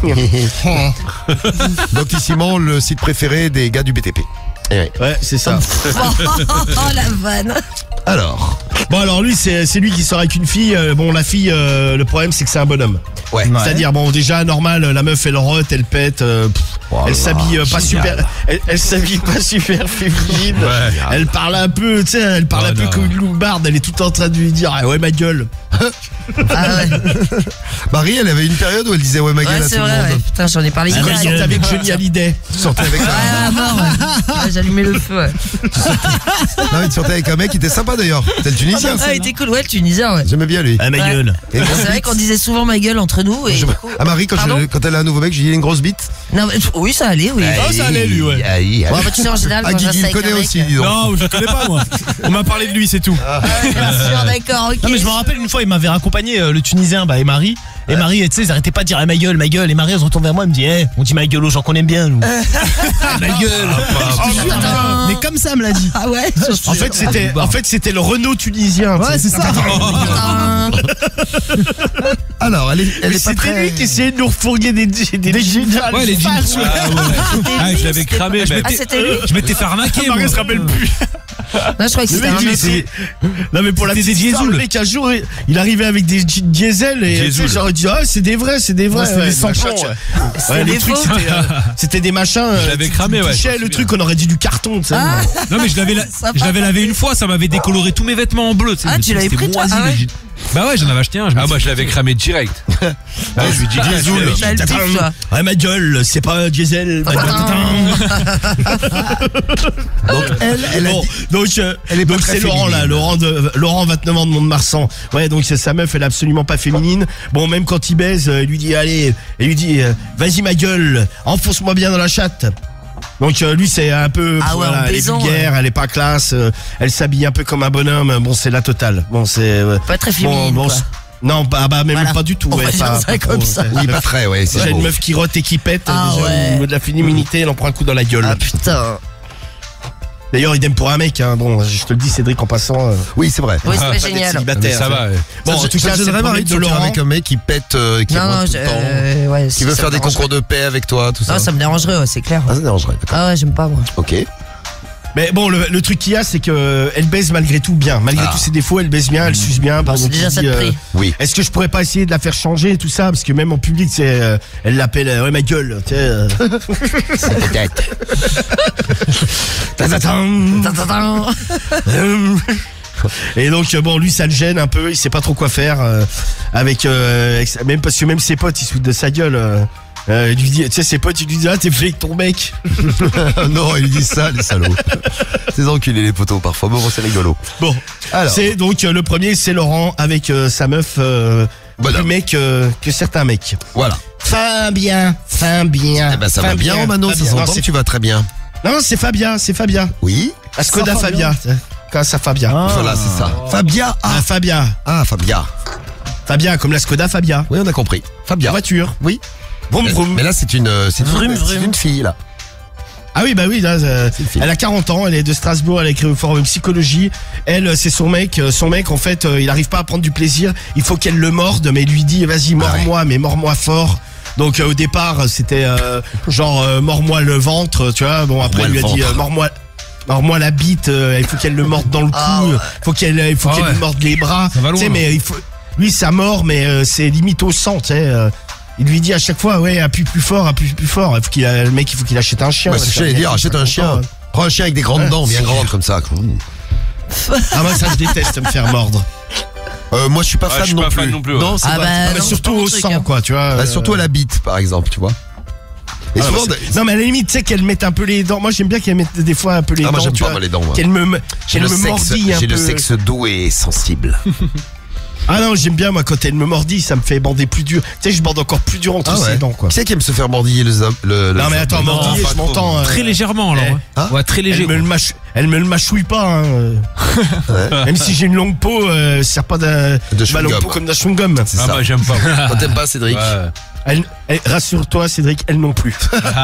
Doctissimo, le site préféré des gars du B T P. Eh ouais. Ouais, c'est ça. Oh la vanne. Alors, Bon, alors lui, c'est c'est lui qui sort avec une fille. Euh, bon, la fille, euh, le problème, c'est que c'est un bonhomme. ouais. C'est-à-dire, bon, déjà, normal, la meuf, elle rote, elle pète. euh, pff, Voilà, elle s'habille euh, pas génial. super. Elle, elle s'habille pas super féminine. Ouais. Elle parle un peu, tu sais, elle parle Oh, un peu non. comme une louparde. Elle est tout en train de lui dire, ah ouais, ma gueule. Ah ouais, Marie, elle avait une période où elle disait ouais ma gueule ouais à c'est tout le vrai, monde. ouais. Putain, j'en ai parlé Elle hier. sortait avec Johnny Hallyday. Tu sortais avec Ouais, à mort, ouais. Ouais, j'allumais le feu, ouais. Non, mais tu sortais avec un mec qui était sympa d'ailleurs. C'était le Tunisien. Ah, il était cool, ouais, le Tunisien, ouais. J'aimais bien lui. Ah, ma Ouais. gueule. Et une grosse C'est vrai bite. qu'on disait souvent ma gueule entre nous. Et Je- du coup- Ah Marie, quand, Pardon je- quand elle a un nouveau mec, je lui dis il a une grosse bite. Non, mais- oui, ça allait, oui. Oh, ça allait, lui, ouais. Aïe, aïe. Bon, bah, tu sais, en général, Ah, quand je Guigui reste le avec un connaît mec, aussi, dis donc. Non, je le connais pas moi. On m'a parlé de lui, c'est tout. Ouais, bien sûr, d'accord, ok. Non mais je me rappelle une fois il m'avait raccompagné euh, le Tunisien bah, et Marie et Marie tu sais ils arrêtaient pas de dire eh, ma gueule ma gueule et Marie elle se retourne vers moi elle me dit eh on dit ma gueule aux gens qu'on aime bien nous. Ma gueule. Oh, putain. Mais comme ça elle me l'a dit. Ah ouais. En fait, c'était, en fait, c'était le Renault tunisien. Ouais c'est ça. Putain. Alors, elle est, elle Mais est pas c'était très... lui qui essayait de nous refourguer des, des, des jeans Ouais, les jeans. falses, ouais. Ah, ouais. Ah, je l'avais cramé. Ah, mais- c'était lui. Je m'étais fait arnaquer. Marie moi. se rappelle plus. Non, je crois que Le c'était mec, un il autre. essayait- Non mais pour la C'était petite des histoire, le diesel. mec un jour il- il arrivait avec des jeans diesel et tu sais, Diesel. j'aurais dit ah c'est des vrais c'est des vrais Ouais, c'était ouais, des machin, sans-plans, tu- ouais. C'était ouais, les des trucs faux. c'était euh, c'était des machins euh, Je l'avais tu- cramé, tu ouais, touchais je me le truc on aurait dit du carton tu sais. Ah. Non mais je l'avais la- Sympa. je l'avais lavé une fois, ça m'avait décoloré tous mes vêtements en bleu. sais, Ah, je me tu dis, l'avais c'était pris, toi moisi, Ah les ouais jeans. Bah ouais, j'en avais acheté un. je me Ah, dis, moi je l'avais cramé direct. Ah, je lui dis Diesel. diesel. T'as le pif, toi. Ouais ma gueule c'est pas diesel ma gueule. Donc, elle, elle a Bon, dit- donc, euh, Elle est pas donc très c'est Laurent là, féminine. Laurent de Laurent vingt-neuf ans de Mont-de-Marsan. Ouais, donc c'est sa meuf, elle est absolument pas féminine. Bon, même quand il baise, euh, il lui dit allez, il lui dit euh, vas-y ma gueule, enfonce-moi bien dans la chatte. Donc euh, lui c'est un peu Ah ouais, en elle est baisant, vulgaire, elle est pas classe, euh, elle s'habille un peu comme un bonhomme. Bon, c'est la totale. Bon, c'est euh, Pas très féminine, bon, quoi. c'est- non, bah, bah même Voilà. pas du tout. On ouais, va dire pas- ça pas comme trop, ça. c'est- Oui, pas très, ouais, c'est Déjà beau. une meuf qui rote et qui pète, Ah déjà, ouais. au niveau de la féminité, elle en prend un coup dans la gueule. Ah putain. D'ailleurs, idem pour un mec, hein. Bon, je te le dis, Cédric, en passant. euh, Oui, c'est vrai. Oui, pas c'est d'être génial. célibataire, Mais ça va, ouais. Bon, en Ça- tout ça cas, te c'est donnerait le Marie problème de de sortir Laurent. avec un mec qui pète, euh, qui Non, rote non, tout je- le temps, euh, ouais, qui veut ça faire me des dérangerait. concours de paix avec toi, tout ça. Non, ça me dérangerait, ouais, c'est clair. Ah, ça dérangerait, d'accord. Ah ouais, j'aime pas, moi. Ok. Mais bon, le, le truc qu'il y a, c'est que euh, elle baise malgré tout bien. Malgré Ah. tous ses défauts, elle baise bien, elle suce bien. Bon, c'est donc déjà il ça dit, de prix. Oui. Est-ce que je pourrais pas essayer de la faire changer et tout ça? Parce que même en public, c'est, euh, elle l'appelle, euh, ouais, ma gueule, tu sais. euh. Peut-être. Tatatam. Tintintin. Euh, Et donc, euh, bon, lui, ça le gêne un peu. Il sait pas trop quoi faire. euh, avec, euh, avec- Même parce que même ses potes, ils se foutent de sa gueule. euh. Euh, il lui dit, tu sais, ses potes, ils lui disent, ah, t'es fait avec ton mec. Non, ils disent ça, les salauds. Ces enculés, les poteaux, parfois. Bon, c'est rigolo. Bon, Alors. c'est donc euh, le premier, c'est Laurent avec euh, sa meuf, euh, Voilà. plus mec euh, que certains mecs. Voilà. Fabien, Fabien. Eh ben, ça va Fabien, bien, Romano, ça Fabien. s'entend Non, que c'est- tu vas très bien. Non, c'est Fabien, c'est Fabien. Oui. La Skoda Ça, Fabien. Fabia. Quand ça Fabien. Voilà, c'est ça. Fabia. Ah, Ah, Fabien. ah, Fabia. Fabien, comme la Skoda Fabia. Oui, on a compris. La Fabia. voiture. Oui. Vroom, Mais, vroom. mais là, c'est une, euh, c'est Vroom, une, vroom. c'est une fille, là. Ah oui, bah oui, là, euh, une fille. elle a quarante ans, elle est de Strasbourg, elle a écrit au forum psychologie. Elle, euh, c'est son mec. euh, Son mec, en fait, euh, il arrive pas à prendre du plaisir. Il faut qu'elle le morde, mais il lui dit, vas-y, mords-moi, mais mords-moi fort. Donc euh, au départ, c'était euh, genre, euh, mords-moi le ventre, tu vois. Bon, après, Mords-moi il lui a le dit, ventre. euh, mords-moi... mords-moi la bite, euh, il faut qu'elle le morde dans le cou, Ah ouais. il faut qu'elle il faut Ah qu'elle ouais. lui morde les bras. Ça va Tu sais, loin. mais il faut... Lui, ça mord, mais euh, c'est limite au sang, tu sais. euh. Il lui dit à chaque fois, ouais, appuie plus fort, appuie plus fort. Il faut qu'il a... Le mec, il faut qu'il achète un chien. Bah, c'est ce que j'allais dire, achète un chien. Prends un chien avec des grandes Ouais. dents, bien grandes comme ça. Ah, moi, ça, je déteste me faire mordre. Euh, moi, je suis pas Ouais, fan je suis non pas plus. fan non plus, ouais. Non, c'est Ah pas. bah, Ah, bah, non, surtout c'est pas mon au truc, sang, hein. quoi, tu vois. Bah, euh. surtout à la bite, par exemple, tu vois. Et Ah, souvent, bah, c'est- non, mais à la limite, tu sais, qu'elle mette un peu les dents. Moi, j'aime bien qu'elle mette des fois un peu les Ah, dents. moi, j'aime tu pas, vois. moi, les dents, moi. Qu'elle me, j'ai qu'elle le me sexe, mordille un j'ai peu. le sexe doux et sensible. Ah non, j'aime bien, moi, quand elle me mordille, ça me fait bander plus dur. Tu sais, je bande encore plus dur entre Ah ouais. ses dents, quoi. Qui c'est qui aime se faire mordiller le, le, le Non, mais attends, le- mordiller, pas je trop. m'entends. euh, Très légèrement, alors. eh. ouais. Hein Ouais, très léger. Elle me, le mâche- elle me le mâchouille pas, hein. euh. Ouais. Même si j'ai une longue peau, euh, ça sert pas d'un, De ma longue chewing-gum. peau comme d'un chewing-gum. C'est Ah ça. bah j'aime pas. Quand t'aimes pas, Cédric. Ouais. Elle- elle- rassure-toi, Cédric, elle non plus.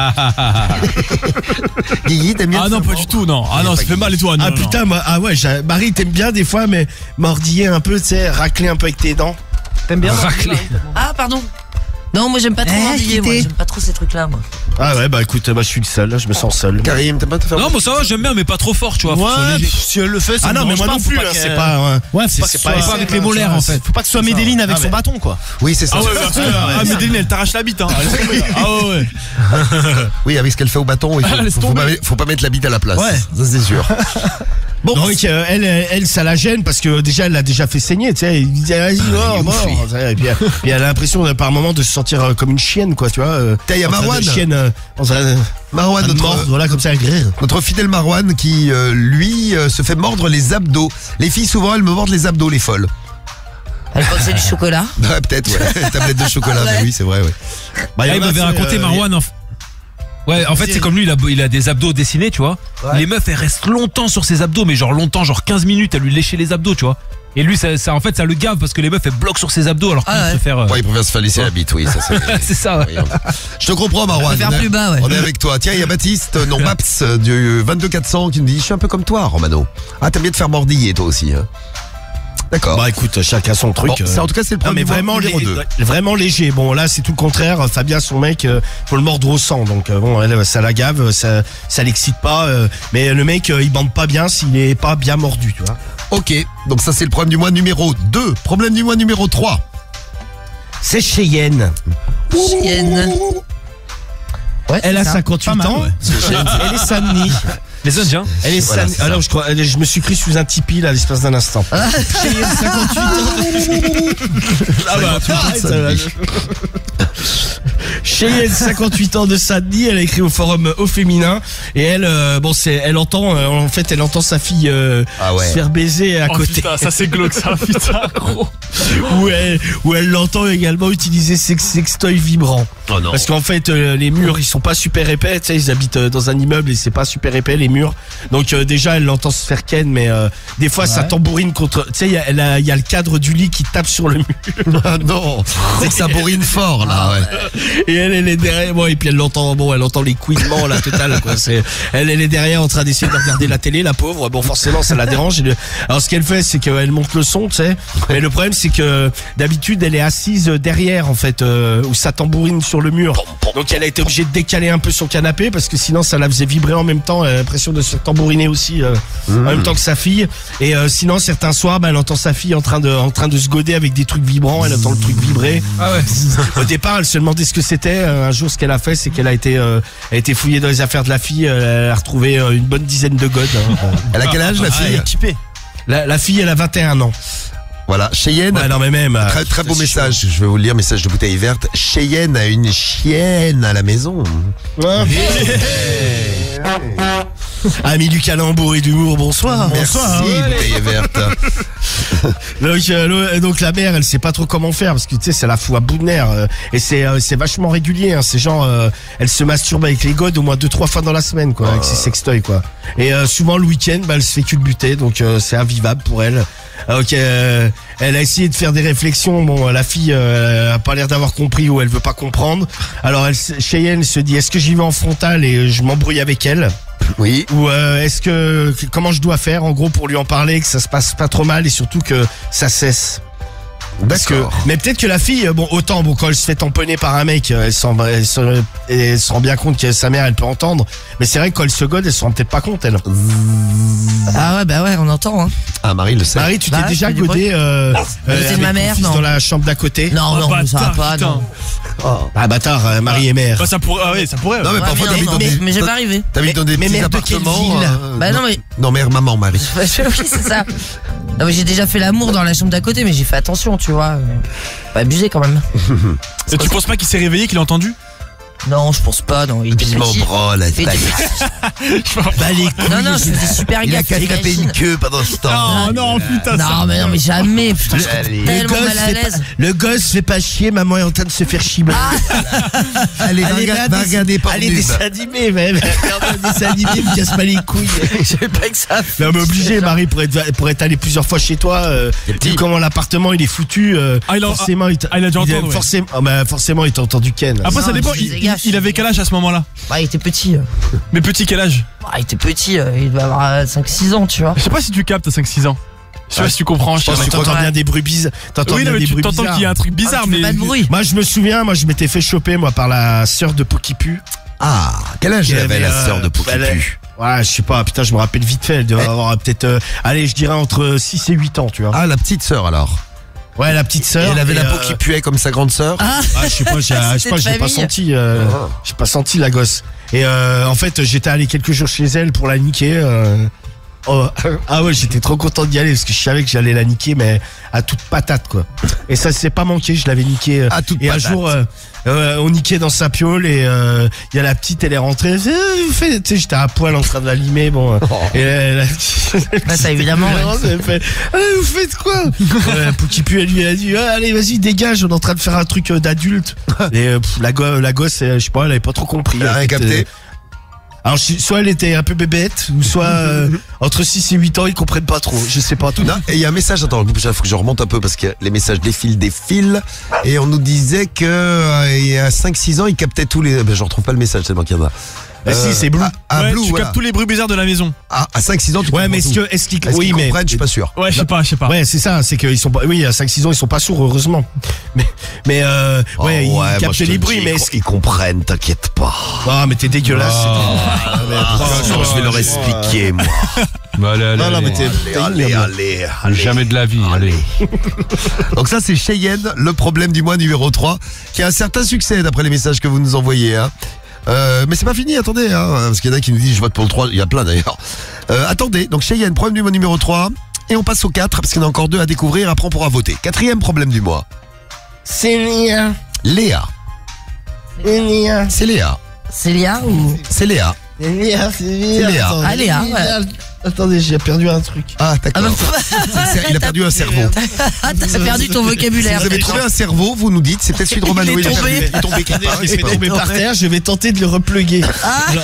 Guigui, t'aimes bien Ah te non, faire pas du tout, non. Ah non, ça fait mal et toi. non, Ah non, non. putain, moi, ah ouais, j'ai- Marie, t'aimes bien des fois, mais mordiller un peu, tu sais, racler un peu avec tes dents. T'aimes bien Raclé. Ah, pardon. Non, moi, j'aime pas trop Eh, mordiller, moi. quitter. J'aime pas trop ces trucs-là, moi. Ah ouais, bah écoute, moi je suis le seul, là, je me sens seul. Karim, t'aimes pas te faire Non, moi ça va, j'aime bien, mais pas trop fort, tu vois. faut que ce soit Ouais, léger. pff, si elle le fait, ça Ah me non, mais dérange moi non faut plus, pas hein, qu'elle- c'est pas. hein, Ouais, c'est faut c'est pas, pas, que ce soit- avec les molaires, en fait. Faut pas que ce soit Médéline avec Ah, son mais- bâton, quoi. Oui, c'est ça. Ah ouais, parce que ah, Médéline, elle t'arrache la bite. Hein. Laisse tomber. Ah ouais, ouais. Oui, avec ce qu'elle fait au bâton, il faut, Ah, laisse faut, faut tomber. pas, faut pas mettre la bite à la place. Ouais. Ça, c'est sûr. Bon, donc euh, elle, elle, elle, ça la gêne parce que déjà elle l'a déjà fait saigner, tu sais. Il dit vas-y, mort, mort. Et puis, puis elle a l'impression euh, par moment de se sentir euh, comme une chienne, quoi, tu vois. Euh, Tiens, il y a en train de Marwan. chienne, euh, en train de- Marwan, en train de notre, mordre, voilà, comme ça, elle grille. notre fidèle Marwan qui, euh, lui, euh, se fait mordre les abdos. Les filles, souvent, elles me mordent les abdos, les folles. Elle croit que c'est du chocolat. Ouais, peut-être, ouais. Tablette de chocolat, mais oui, c'est vrai, ouais. Bah, Ah, y il en a, m'avait c'est, raconté, euh, Marwan. En... f- Ouais, en fait, c'est comme lui, il a, il a des abdos dessinés, tu vois. Ouais. Les meufs, elles restent longtemps sur ses abdos, mais genre longtemps, genre quinze minutes à lui lécher les abdos, tu vois. Et lui, ça, ça, en fait, ça le gave parce que les meufs, elles bloquent sur ses abdos alors qu'il Ah ouais. préfère. euh, Ouais, il préfère se faire laisser la bite, oui, ça c'est. C'est ça, ouais. Oui, on- Je te comprends, Marwan. On va faire On est- plus bas, ouais. On est avec toi. Tiens, il y a Baptiste, euh, non, Baps, euh, du vingt-deux quatre cents, qui nous dit je suis un peu comme toi, Romano. Ah, t'aimes bien te faire mordiller, toi aussi. Hein. D'accord. Bah écoute, chacun son truc. Bon, euh. c'est- en tout cas, c'est le Non, premier mais vraiment, numéro lé- deux. vraiment léger. Bon, là, c'est tout le contraire. Fabien, son mec, euh, faut le mordre au sang. Donc, euh, bon, elle, ça la gave, ça, ça l'excite pas. euh, mais le mec, euh, il bande pas bien s'il est pas bien mordu, tu vois. Ok, donc ça c'est le problème du mois numéro deux. Problème du mois numéro trois. C'est Cheyenne. Chienne. Ouais, Elle a c'est ça. cinquante-huit Pas mal, ans. ouais. Elle est Saint-Denis. Les Indiens. Elle est Voilà, Saint-Denis. c'est ça. Alors, je crois, elle est- je me suis pris sous un tipi, là, à l'espace d'un instant. Cheyenne, cinquante-huit ans. Ah bah, pareil, ça va. Cheyenne, cinquante-huit ans de Saint-Denis, elle a écrit au forum au féminin et elle, euh, bon, c'est, elle entend, euh, en fait, elle entend sa fille euh, Ah ouais. se faire baiser à Oh côté. putain, ça c'est glauque ça, putain, gros. Où elle, où elle l'entend également utiliser sex, sextoy vibrant. Oh non. Parce qu'en fait, euh, les murs, ils sont pas super épais. Tu sais, ils habitent euh, dans un immeuble et c'est pas super épais les murs. Donc euh, déjà, elle l'entend se faire ken, mais euh, des fois, ça tambourine contre. Tu sais, il y a, elle a- il y a le cadre du lit qui tape sur le mur. Ah non, c'est que ça bourrine fort là. Ouais. Et elle, elle est derrière. Bon, et puis elle l'entend. Bon, elle entend les couinements la totale. Quoi. C'est, elle, elle est derrière en train d'essayer de regarder la télé, la pauvre. Bon, forcément, ça la dérange. Et le- alors, ce qu'elle fait, c'est qu'elle monte le son, tu sais. Mais le problème, c'est que d'habitude, elle est assise derrière, en fait, euh, où ça tambourine sur le mur. Donc, elle a été obligée de décaler un peu son canapé parce que sinon, ça la faisait vibrer en même temps. Elle a l'impression de se tambouriner aussi euh, en même temps que sa fille. Et euh, sinon, certains soirs, bah, elle entend sa fille en train de, en train de se goder avec des trucs vibrants. Elle entend le truc vibrer. Ah ouais. Au départ, elle se demandait ce que c'était. Euh, Un jour, ce qu'elle a fait, c'est qu'elle a été, euh, elle a été fouillée dans les affaires de la fille. Euh, Elle a retrouvé euh, une bonne dizaine de godes. hein. Elle a quel âge la Ah, elle fille est typée. La, la fille, elle a vingt et un ans. Voilà, Cheyenne. Ouais, non, mais même. Très, très beau message. Je vais vous le lire, message de bouteille verte. Cheyenne a une chienne à la maison. Ouais. Amis du calembour et d'humour, bonsoir. Merci, bonsoir. bouteille verte. donc, euh, donc la mère, elle sait pas trop comment faire parce que tu sais, c'est la fou à bout de nerfs euh, et c'est euh, c'est vachement régulier. Hein, c'est genre, euh, elle se masturbe avec les godes au moins deux trois fois dans la semaine, quoi, avec ses sextoys, quoi. Et euh, souvent le week-end, bah, elle se fait culbuter, donc euh, c'est invivable pour elle. Ok, euh, elle a essayé de faire des réflexions. Bon, la fille euh, a pas l'air d'avoir compris ou elle veut pas comprendre. Alors, elle, Cheyenne se dit, est-ce que j'y vais en frontal et je m'embrouille avec elle? Oui. Ou euh, est-ce que comment je dois faire en gros pour lui en parler, que ça se passe pas trop mal et surtout que ça cesse. Parce que, mais peut-être que la fille, bon, autant, bon, quand elle se fait tamponner par un mec, elle s'en, elle se, elle se rend bien compte que sa mère, elle peut entendre. Mais c'est vrai que quand elle se gode, elle se rend peut-être pas compte, elle. Ah ouais, bah ouais, on entend, hein. Ah, Marie le sait. Marie, tu Bah, t'es déjà c'est du godé, bruit. euh, Elle était avec de ma ton mère, fils non. dans la chambre d'à côté? Non, non, bah, ça va pas, putain. non. Ah, bâtard, euh, Marie et mère. Bah, ça pourrait, ah ouais, ça pourrait. Non, mais Ouais, parfois, mais t'habites non, dans mais- des. mais j'ai pas arrivé. T'habites dans des Mais petits mère de quelle appartements. ville euh, Bah, non, mais- Non, mère, maman, Marie. Oui, c'est ça. Non, mais j'ai déjà fait l'amour dans la chambre d'à côté, mais j'ai fait attention, tu vois. Pas abusé quand même. Et tu penses pas qu'il s'est réveillé, qu'il a entendu? Non, je pense pas, non. Il était Il m'en petit. branle, Il était bah, les couilles. Non, non, je faisais super Il a gaffe. qu'à taper une queue pendant ce temps. Non, non, putain. Non, mais non, mais jamais. Putain, je Allez. suis tellement mal à fait l'aise. pas, le gosse fait pas chier, maman est en train de se faire chier. Allez, va Allez, rega- va va regarder par Allez, nube. dessin animé, même. Regarde un dessin animé, me casse pas les couilles. Je sais pas que ça. Non, mais obligé, Marie, pour être, pour être allé plusieurs fois chez toi, euh, vu comment l'appartement il est foutu, euh, Ah, il a- forcément, il, t'a- ah, il a dû entendre, ouais. forcément, ah, bah, forcément, il t'a entendu Ken. Après, ça Non, dépend. je Il, faisais il- gaffe. il avait quel âge à ce moment-là? Bah, il était petit. euh. Mais petit, quel âge? Bah, il était petit, euh, il devait avoir cinq six ans, tu vois. Je sais pas si tu captes à cinq six ans. Je sais pas si tu comprends. Je pense que cher. t'entends Ouais. bien des bruits bizarres. T'entends Oui, non, bien mais des tu bruits t'entends bizarres. qu'il y a un truc bizarre, Ah, tu fais mais. pas de bruit. Moi, je me souviens, moi, je m'étais fait choper, moi, par la sœur de Pokipu. Ah, quel âge Qui avait la euh, sœur de elle avait- Pokipu? Ouais, je sais pas, putain, je me rappelle vite fait. Elle devait Eh. avoir peut-être, euh, allez, je dirais entre six et huit ans, tu vois. Ah, la petite sœur alors. Ouais, la petite Et sœur. elle avait et, la peau euh, qui puait comme sa grande sœur. Ah, Ah, je sais pas, j'ai, je sais pas, C'était j'ai de pas famille. senti, euh, Ah. j'ai pas senti la gosse. Et euh, en fait, j'étais allé quelques jours chez elle pour la niquer. euh, oh, ah ouais, j'étais trop content d'y aller parce que je savais que j'allais la niquer, mais à toute patate, quoi. Et ça s'est pas manqué, je l'avais niqué. euh, À toute et patate. un jour, euh, euh, on niquait dans sa piole et euh, il y a la petite, elle est rentrée. Elle fait, Eh, vous faites- tu sais, j'étais à poil en train de la limer, bon. Oh. Et elle, Bah, ça, évidemment, ouais. elle fait, Ah, vous faites quoi euh, Poukipu, elle lui a dit, ah, allez, vas-y, dégage, on est en train de faire un truc euh, d'adulte. Et euh, pff, la, go- la gosse, euh, je sais pas, elle avait pas trop compris. Elle a rien était- capté. Alors, je- soit elle était un peu bébête, ou soit euh, entre six et huit ans, ils comprennent pas trop. Je sais pas tout. Non, et il y a un message, attends, il faut que je remonte un peu parce que les messages défilent, défilent. Et on nous disait que euh, il y a cinq six ans, il captait tous les. Ben, je retrouve pas le message, tellement qu'il y en a. Ah, si, c'est Blue. Ah, ah, Ouais, Blue, tu voilà. captes tous les bruits bizarres de la maison. Ah, à cinq six ans, tu Ouais, comprends mais est-ce tout. que, est-ce qu'ils, Est-ce oui, qu'ils mais. comprennent, je suis pas sûr. Ouais, je sais pas, je sais pas. Ouais, c'est ça, c'est qu'ils sont pas, oui, à cinq six ans, ils sont pas sourds, heureusement. Mais, mais, euh, Oh, ouais, ils moi, captent je te les le bruits, dis, mais ils est-ce com- ils comprennent, t'inquiète pas. Ah, mais t'es dégueulasse. Ah, attends, je vais leur expliquer, moi. Bah, allez, allez, Non, non, allez. mais t'es, t'es Allez, ignoble. allez, allez. Jamais de la vie, allez. Donc ça, c'est Cheyenne, le problème du mois numéro trois, qui a un certain succès d'après les messages que vous nous envoyez. Hein. Euh, mais c'est pas fini, attendez, hein, parce qu'il y en a qui nous disent je vote pour le trois, il y a plein d'ailleurs. Euh, attendez, donc Cheyenne, problème du mois numéro trois, et on passe au quatre, parce qu'il y en a encore deux à découvrir, après on pourra voter. Quatrième problème du mois. C'est Léa. Léa. C'est Léa. C'est Léa. C'est Léa ou. C'est Léa. C'est Léa, c'est Léa. C'est Léa. Attends, Ah, Léa, ouais. Attendez, j'ai perdu un truc. Ah, d'accord. Ah, bah, C'est- il a perdu un cerveau. Ah, t'as perdu ton Si vocabulaire. vous avez trouvé un cerveau, vous nous dites, c'est peut-être celui de Romano. Il est a tombé. perdu- Il est tombé quelque part. Je c'est vais pas tomber bon. par terre, je vais tenter de le repluguer. Alors-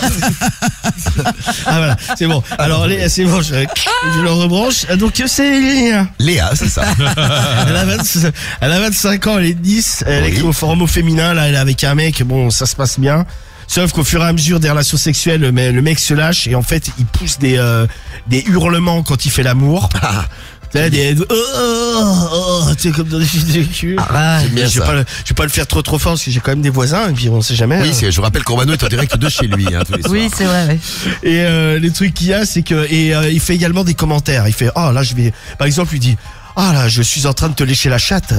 ah voilà, c'est bon. Alors Léa, c'est bon, je, je le rebranche. Donc c'est Léa. Léa, c'est ça. Elle a, vingt, elle a vingt-cinq ans, elle est dix, elle Oui. est au forme au féminin, là elle est avec un mec, bon ça se passe bien. Sauf qu'au fur et à mesure des relations sexuelles, le, le mec se lâche et en fait il pousse des, euh, des hurlements quand il fait l'amour. Tu sais, des, oh, oh, oh, tu sais, comme dans des films de cul. Ah, C'est bien je vais ça. pas, le- je vais pas le faire trop trop fort parce que j'ai quand même des voisins et puis on sait jamais. Oui, hein. c'est- je vous rappelle que Romano est en direct de chez lui, hein, tous les soirs. oui, c'est vrai, ouais. Et euh, les trucs qu'il y a, c'est que et euh, il fait également des commentaires. Il fait oh là je vais, par exemple, il dit ah là je suis en train de te lécher la chatte.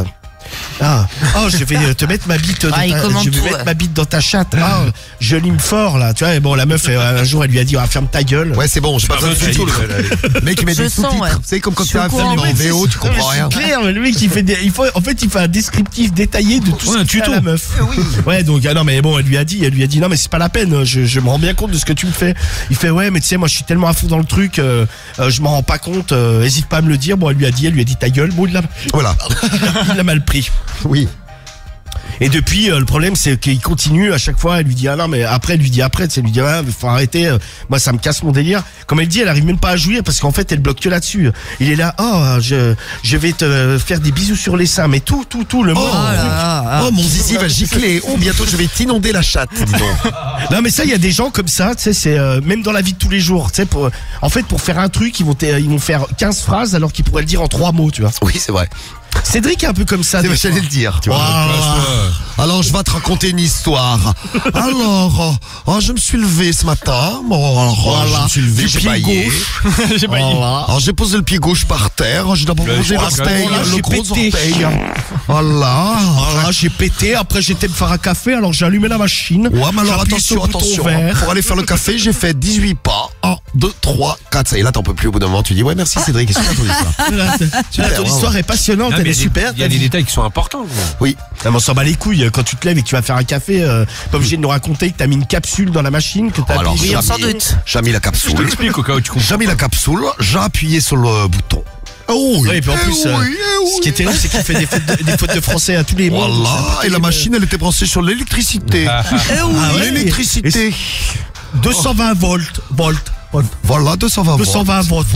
Ah, oh, je vais te mettre ma bite dans Ah, il ta, commande je vais tout, mettre ouais. ma bite dans ta chatte. Ah, je lime fort là, tu vois. Et bon, la meuf, elle, un jour, elle lui a dit, ah, ferme ta gueule. Ouais, c'est bon, j'ai pas besoin de sous-titres. Le mec, il met Je des sens, sous-titres. ouais. Tu sais, comme quand Je c'est un suis au film courant, en mais V O, tu comprends Ouais, rien. c'est clair, mais le mec, il fait des, il faut, en fait, il fait un descriptif détaillé de tout Ouais, ce un qu'il fait à tuto. la meuf. Ouais, donc, ah non, mais bon, elle lui a dit, elle lui a dit, non, mais c'est pas la peine, je, je me rends bien compte de ce que tu me fais. Il fait, ouais, mais tu sais, moi, je suis tellement à fond dans le truc, euh, euh, je m'en rends pas compte, euh, hésite pas à me le dire. Bon, elle lui a dit, elle lui a dit ta gueule, bon, il l'a, Voilà. il l'a mal pris. Oui. Et depuis, euh, le problème, c'est qu'il continue à chaque fois. Elle lui dit ah non, mais après, elle lui dit après, tu sais, elle lui dit ah, mais faut arrêter. euh, moi, ça me casse mon délire. Comme elle dit, elle arrive même pas à jouir parce qu'en fait, elle bloque que là-dessus. Il est là, oh, je, je vais te faire des bisous sur les seins, mais tout, tout, tout le Oh, mot. oh, mon zizi va gicler. Oh, bientôt, je vais t'inonder la chatte, dis donc. Non, mais ça, il y a des gens comme ça, tu sais, c'est euh, même dans la vie de tous les jours. Tu sais, pour, en fait, pour faire un truc, ils vont, te- ils vont faire quinze phrases alors qu'ils pourraient le dire en trois mots, tu vois. Oui, c'est vrai. Cédric est un peu comme ça. C'est des j'allais fois. le dire, tu vois. Oh, Alors, je vais te raconter une histoire. Alors, euh, oh, je me suis levé ce matin. Bon, alors, euh, Voilà. je me suis levé, Du j'ai pied baillé. gauche. J'ai pas Voilà. Alors, j'ai posé le pied gauche par terre. J'ai d'abord Le- mangé Ah, l'orteil, voilà, le j'ai gros pété. orteil. Voilà. Voilà, j'ai pété, après j'étais me faire un café, alors j'ai allumé la machine. Ouais, mais alors J'ai appuyé attention, sur le bouton attention. vert. Pour aller faire le café, j'ai fait dix-huit pas. un, deux, trois, quatre. Et là, t'en peux plus au bout d'un moment. Tu dis, ouais, merci Cédric. Qu'est-ce que ton histoire Là, Super, ton bravo. histoire est passionnante, Non, elle mais est il y a des- super. Il y a des détails qui sont importants. quoi. Oui. Non, mais on s'en bat les couilles, quand tu te lèves et que tu vas faire un café, euh, pas obligé de nous raconter que t'as mis une capsule dans la machine, que t'as Alors, appuyé- j'ai on s'en mis- doute. J'ai mis la Je capsule. t'explique au cas où tu comprends. J'ai mis la capsule. J'ai appuyé sur le bouton. Oh oui. Ouais, et puis en Eh plus, euh, oui, eh ce qui est oui. terrible, c'est qu'il fait des fautes de, des fautes de français à tous les mots. Voilà. Et la machine, elle était branchée sur l'électricité. Ah ouais, L'électricité. deux cent vingt volts, volts, volts. Voilà, deux cent vingt volts. deux cent vingt volts.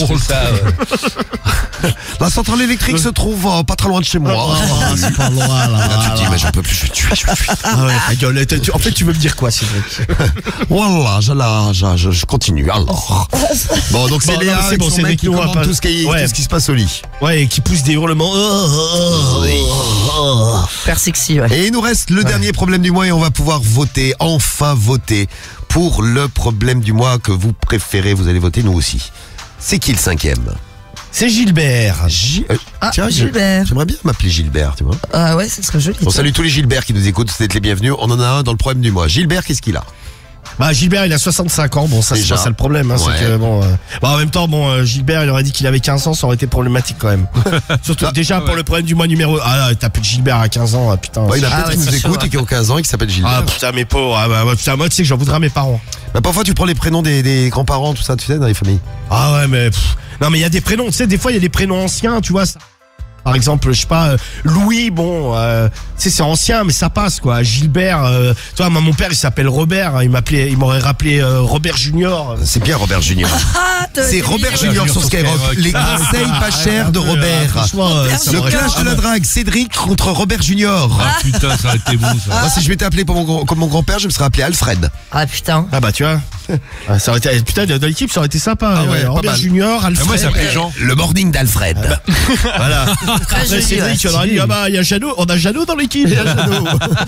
La centrale électrique se trouve euh, pas très loin de chez moi. Ah, c'est pas loin, là. Là, tu te dis, mais j'en peux plus, je vais tuer, je vais tuer. Ah ouais, ta gueule. Tu- En fait, tu veux me dire quoi, Cédric? Voilà, je, la, je, je, je continue. Alors. Bon, donc c'est Bon, non, Léa mais c'est avec bon, son c'est mec avec qui nous, on va commande pas- tout ce qui, Ouais. tout ce qui se passe au lit. Ouais, et qui pousse des hurlements. Oh, oh, oh, oh. Super sexy, ouais. Et il nous reste le dernier problème du mois et on va pouvoir voter, enfin voter, pour le problème du mois que vous préférez. Vous allez voter, nous aussi. C'est qui le cinquième? C'est Gilbert. Gi- euh, Ah, tiens, je- Gilbert. J'aimerais bien m'appeler Gilbert, tu vois. Ah ouais, ce serait joli. On salue tous les Gilbert qui nous écoutent, vous êtes les bienvenus. On en a un dans le problème du mois. Gilbert, qu'est-ce qu'il a? Bah Gilbert il a soixante-cinq ans, bon ça c'est Déjà. pas ça le problème, hein, Ouais. c'est que bon. euh, bah, en même temps bon euh, Gilbert il aurait dit qu'il avait quinze ans, ça aurait été problématique quand même. Surtout Ah, déjà pour le problème du mois numéro. Ah là, t'as plus de Gilbert à quinze ans, ah, putain. Ouais, il y en a Ah peut-être ouais, qui nous c'est sûr, écoutent ouais. et qui ont quinze ans et qui s'appellent Gilbert. Ah putain mes pauvres, ah, bah, bah, putain moi tu sais que j'en voudrais à mes parents. Bah, parfois tu prends les prénoms des, des grands-parents, tout ça, tu sais, dans les familles. Ah ouais mais pff, non mais il y a des prénoms, tu sais des fois il y a des prénoms anciens, tu vois ça. Par exemple, je sais pas, euh, Louis, bon, euh, tu sais, c'est ancien, mais ça passe, quoi. Gilbert, euh, tu vois, moi, mon père, il s'appelle Robert, hein, il m'appelait, il m'aurait rappelé euh, Robert Junior. C'est bien Robert Junior. Ah, t'as- C'est t'as Robert mis- Junior sur Skyrock. Les conseils pas chers de Robert. Franchement, euh, ça Le m'aurait- clash de la drague, Cédric contre Robert Junior. Ah putain, ça aurait été bon ça. Moi, si je m'étais appelé pour mon, grand- comme mon grand-père, je me serais appelé Alfred. Ah putain. Ah bah tu vois, Ah, ça aurait été, putain, dans l'équipe, ça aurait été sympa. Ah ouais, euh, pas Robert mal. Junior, Alfred. Ah, moi, ça s'appelait Jean. Le morning d'Alfred. Voilà. Très Après, joli, Cédric, ouais. il aurait dit, ah bah, il y a Jeannot, on a Jeannot dans l'équipe. il y a Jeannot.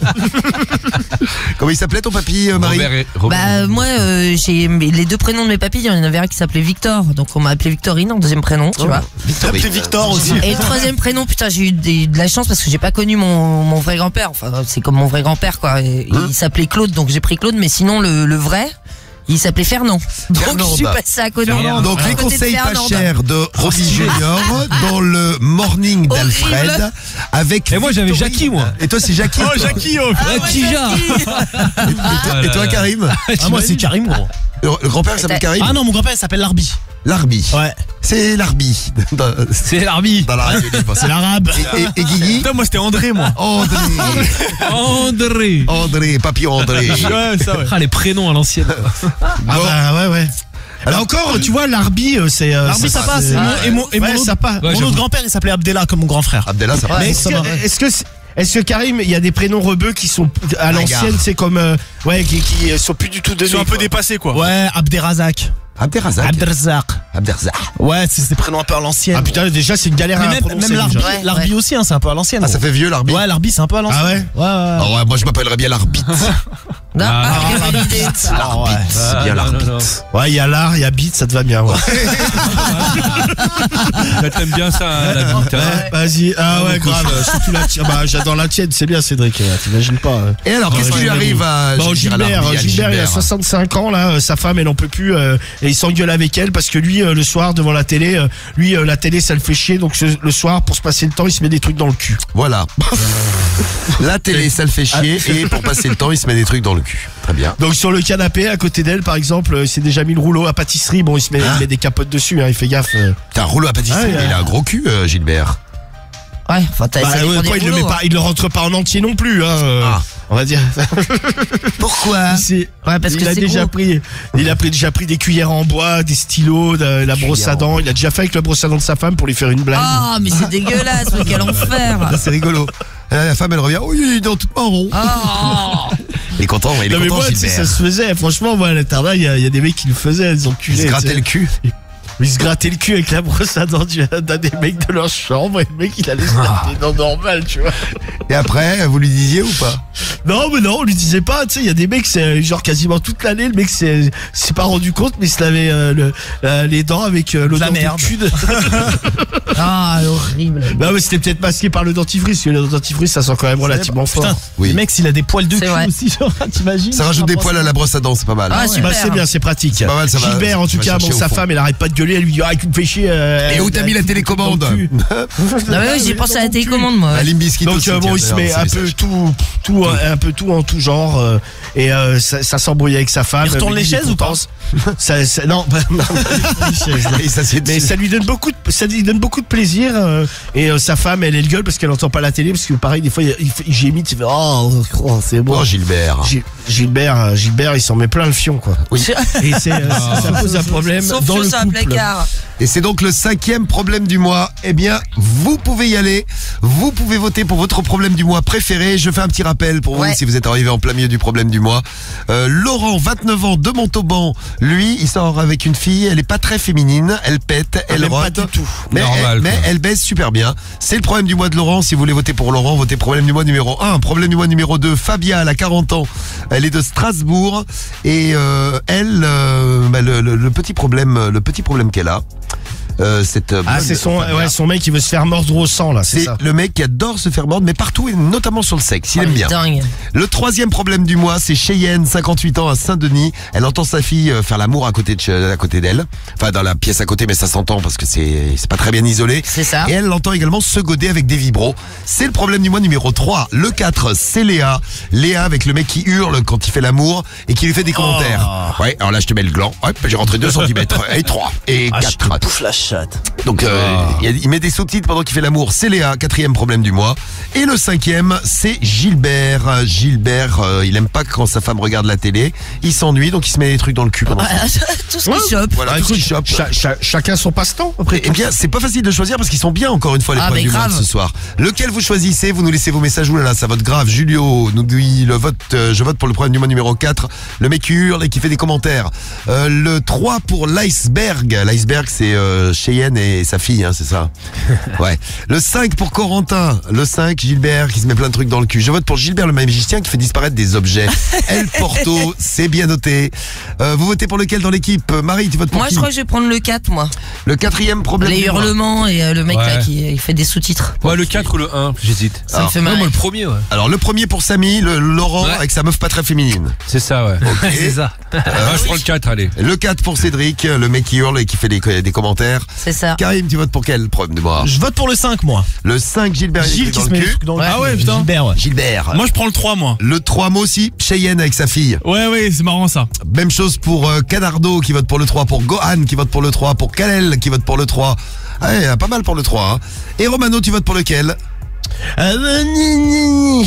Comment il s'appelait ton papy, euh, Marie? Robert et- Robert. Bah euh, moi euh, j'ai les deux prénoms de mes papilles, il y en avait un qui s'appelait Victor, donc on m'a appelé Victorine en deuxième prénom, tu vois. Victor. Appelé Victor aussi. Et le troisième prénom, putain, j'ai eu des- de la chance parce que j'ai pas connu mon, mon vrai grand-père. Enfin, c'est comme mon vrai grand-père, quoi. Et- Hein il s'appelait Claude, donc j'ai pris Claude, mais sinon le, le vrai, il s'appelait Fernand. Donc Fernand. je suis passé à côté. Donc à les côté de conseils pas Fernand. chers de Robbie Junior dans le morning d'Alfred Horrible. avec. Et moi, j'avais Victorine. Jackie, moi. Et toi c'est Jackie. Oh, toi. Jackie, oh. Ah ouais, Tija. Jackie. Et toi Karim? Ah, moi, c'est Karim, gros. Le le grand-père s'appelle Karim? Ah non, mon grand-père, il s'appelle Larbi. Larbi. Ouais. C'est Larbi. Dans, C'est l'arbi. dans la radio libre. C'est l'arabe. Et, et- et Guigui? Putain, moi, c'était André, moi. André. André. André, papy André. Ouais, ça, ouais. Ah, les prénoms à l'ancienne. Ah bah ouais, ouais. Alors encore, tu vois, l'Arbi, euh, c'est. euh, Larbi, c'est- ça passe. c'est- Et mon- et mon, et mon Ouais, autre- ça passe. Ouais, mon j'avoue. autre grand-père, il s'appelait Abdella, comme mon grand frère. Abdella, ça Mais passe. est-ce ça que, va. est-ce que, c'est- est-ce que Karim, il y a des prénoms rebeux qui sont à l'ancienne, c'est comme, euh, ouais, qui, qui sont plus du tout de Ils sont un peu dépassés, quoi. Ouais, Abderrazak. Abderrazak. Abderzak. Abderzak. Ouais, c'est des prénoms un peu à l'ancienne. Ah putain, déjà c'est une galère Mais à même, prononcer. même Larbi, déjà. Ouais, Larbi ouais. aussi, hein, c'est un peu à l'ancienne. Ah, ça gros. fait vieux Larbi. Ouais, Larbi, c'est un peu à l'ancienne. Ah ouais. Ouais, ouais. Ah ouais, moi je m'appellerais bien l'arbitre. Non, ah, quelle bonne idée. L'arbitre, c'est bien Ah, non, non, l'arbitre. non. Ouais, il y a l'art, il y a beat, ça te va bien. Ouais. T'aimes bien ça, hein, la bite, hein. Ouais, vas-y. Ah ouais, grave. Surtout la tienne. Bah, j'adore la tienne, c'est bien, Cédric. T'imagines pas. hein. Et alors, qu'est-ce qui lui arrive à Bon, je veux dire, Gilbert, alors, Yann Gilbert, il a soixante-cinq ans là, euh, sa femme elle en peut plus euh, et il s'engueule avec elle parce que lui euh, le soir devant la télé, euh, lui euh, la télé ça le fait chier donc ce- le soir pour se passer le temps il se met des trucs dans le cul. Voilà. La télé, ça le fait chier et pour passer le temps, il se met des trucs dans le cul. Très bien. Donc sur le canapé à côté d'elle par exemple, euh, il s'est déjà mis le rouleau à pâtisserie, bon il se met, il met des capotes dessus, hein, il fait gaffe. euh. T'as un rouleau à pâtisserie, Ah, mais il a un gros cul, euh, Gilbert. Ouais, enfin, t'as Bah, ça dépend ouais, des quoi, il le met rouleaux, pas, hein. il le rentre pas en entier non plus, hein. euh, Ah. On va dire. Pourquoi C'est- Ouais, parce il que a c'est déjà gros. pris, il a pris, déjà pris des cuillères en bois, des stylos, de, la brosse à dents. Il a déjà fait avec la brosse à dents de sa femme pour lui faire une blague. Ah, mais c'est dégueulasse, mais quel enfer. Là, c'est rigolo. Là, la femme, elle revient. Oui, il est dans toute marron. Ah. Il est content, il est Non mais content, moi, tu sais, Gilbert. ça se faisait. Franchement, moi, à l'internat, il y, a- il y a des mecs qui le faisaient, ils ont Il se grattait le cul. Ils se grattaient le cul avec la brosse à dents du- d'un des mecs de leur chambre et le mec, il allait se gratter les dents normales, tu vois. Et après, vous lui disiez ou pas? Non, mais non, on lui disait pas, tu sais, il y a des mecs, c'est genre quasiment toute l'année, le mec s'est s'est pas rendu compte, mais il se lavait euh, le- euh, les dents avec euh, l'odeur La merde. de cul. de- Ah, horrible. Non, mais c'était peut-être masqué par le dentifrice, parce que le dentifrice, ça sent quand même relativement fort. Putain, Oui. le mec, s'il a des poils de C'est cul vrai. aussi, genre, t'imagines? Ça rajoute des poils à la brosse à dents, c'est pas mal. Ah, super. Bah, c'est bien, c'est pratique. C'est pas mal, ça va- Gilbert, en ça tout va cas, chercher bon, au sa fond. femme, elle arrête pas de gueuler, elle lui dit, ah, tu me fais chier. euh, Et où t'as euh, mis la tout télécommande? dans le cul. Non, mais oui, j'ai pensé à la télécommande, moi. La ouais. Limp Bizkit Donc aussi, euh, bon, tiens, il se met d'ailleurs, un c'est peu message. tout, tout, euh, un peu tout en tout genre, euh, et euh, ça, ça s'embrouille avec sa femme. Il retourne Mais les lui, chaises ou pas pense- ça, ça- Non, bah, non, pas les chaises, non. Et ça, c'est Mais ça lui donne beaucoup de, ça lui donne beaucoup de plaisir euh, et euh, sa femme elle elle gueule parce qu'elle entend pas la télé parce que pareil des fois il, il, fait- il gémit, il fait oh, oh, c'est bon. Oh, Gilbert. Gil- Gilbert, euh, Gilbert, il s'en met plein le fion quoi. Oui. Et c'est, euh, ça pose un problème Son dans fion, le c'est un couple. placard. Et c'est donc le cinquième problème du mois. Eh bien, vous pouvez y aller. Vous pouvez voter pour votre problème du mois préféré. Je fais un petit rappel pour vous Ouais. si vous êtes arrivé en plein milieu du problème du mois. Euh, Laurent, vingt-neuf ans, de Montauban. Lui, il sort avec une fille. Elle est pas très féminine. Elle pète, elle Même pas rote. du tout. Mais, Normal, elle, mais quoi. elle baisse super bien. C'est le problème du mois de Laurent. Si vous voulez voter pour Laurent, votez problème du mois numéro un. Problème du mois numéro deux. Fabia, elle a quarante ans. Elle est de Strasbourg. Et euh, elle, euh, bah, le, le- le petit problème, le petit problème qu'elle a. Euh, cette Ah, blonde c'est son, Fabia. ouais, son mec qui veut se faire mordre au sang là, c'est C'est ça. le mec qui adore se faire mordre, mais partout et notamment sur le sexe. Il Ah, aime mais bien. dingue. Le troisième problème du mois, c'est Cheyenne, cinquante-huit ans, à Saint-Denis. Elle entend sa fille euh, faire l'amour à côté de, à côté d'elle. Enfin, dans la pièce à côté, mais ça s'entend parce que c'est, c'est pas très bien isolé. C'est ça. Et elle l'entend également se goder avec des vibros. C'est le problème du mois numéro trois. Le quatre, c'est Léa. Léa avec le mec qui hurle quand il fait l'amour et qui lui fait des commentaires. Ouais, alors là, je te mets le gland. Ouais, j'ai rentré deux centimètres. Et trois. Et Ah, je te quatre. bouffe la chatte. Donc euh, il, il met des sous-titres pendant qu'il fait l'amour. C'est Léa, quatrième problème du mois. Et le cinquième, c'est Gilbert. Euh, Gilbert, euh, il aime pas quand sa femme regarde la télé. Il s'ennuie, donc il se met des trucs dans le cul pendant. Voilà, tout ce qu'il chope. Voilà, Ah, tout ce écoute, qu'il chope. cha- cha- chacun son passe-temps. Après, Eh bien, c'est pas facile de choisir parce qu'ils sont bien encore une fois les Ah, problèmes mais du mois de grave. ce soir. Lequel vous choisissez, vous nous laissez vos messages. Ouh là là, ça vote grave. Julio nous dit le vote, euh, je vote pour le problème du mois numéro quatre. Le mec qui hurle et qui fait des commentaires. Euh, le trois pour l'iceberg. L'iceberg, c'est euh, Cheyenne et sa fille, hein, c'est ça. Ouais. Le cinq pour Corentin. Le cinq, Gilbert qui se met plein de trucs dans le cul. Je vote pour Gilbert le magicien qui fait disparaître des objets. El Porto, c'est bien noté. Euh, vous votez pour lequel dans l'équipe? Marie, tu votes pour Moi, qui? je crois que je vais prendre le quatre, moi. Le quatrième problème Les du mois. hurlements et euh, le mec là Ouais. qui il fait des sous-titres. Ouais, le quatre ou le un, j'hésite. Ça Alors, me fait Non, marrer. moi le premier, ouais. Alors le premier pour Samy, le Laurent Ouais. avec sa meuf pas très féminine. C'est ça, ouais. C'est ça. Ah, je prends le quatre, allez. Le quatre pour Cédric, le mec qui hurle et qui fait des, des commentaires. C'est ça. Karim, tu votes pour quel problème de mois? Je vote pour le cinq, moi. Le cinq, Gilbert il Gilles est qui dans se le met des cul. trucs dans le Ah cul. ouais, putain. Gilbert, ouais. Gilbert. Moi, je prends le trois, moi. Le trois, moi aussi, Cheyenne avec sa fille. Ouais, ouais, c'est marrant ça. Même chose pour euh, Canardo qui vote pour le trois, pour Gohan qui vote pour le trois, pour Kalel qui vote pour le trois. Ah ouais, il y a pas mal pour le trois. Hein. Et Romano, tu votes pour lequel? Euh, ni, ni, ni.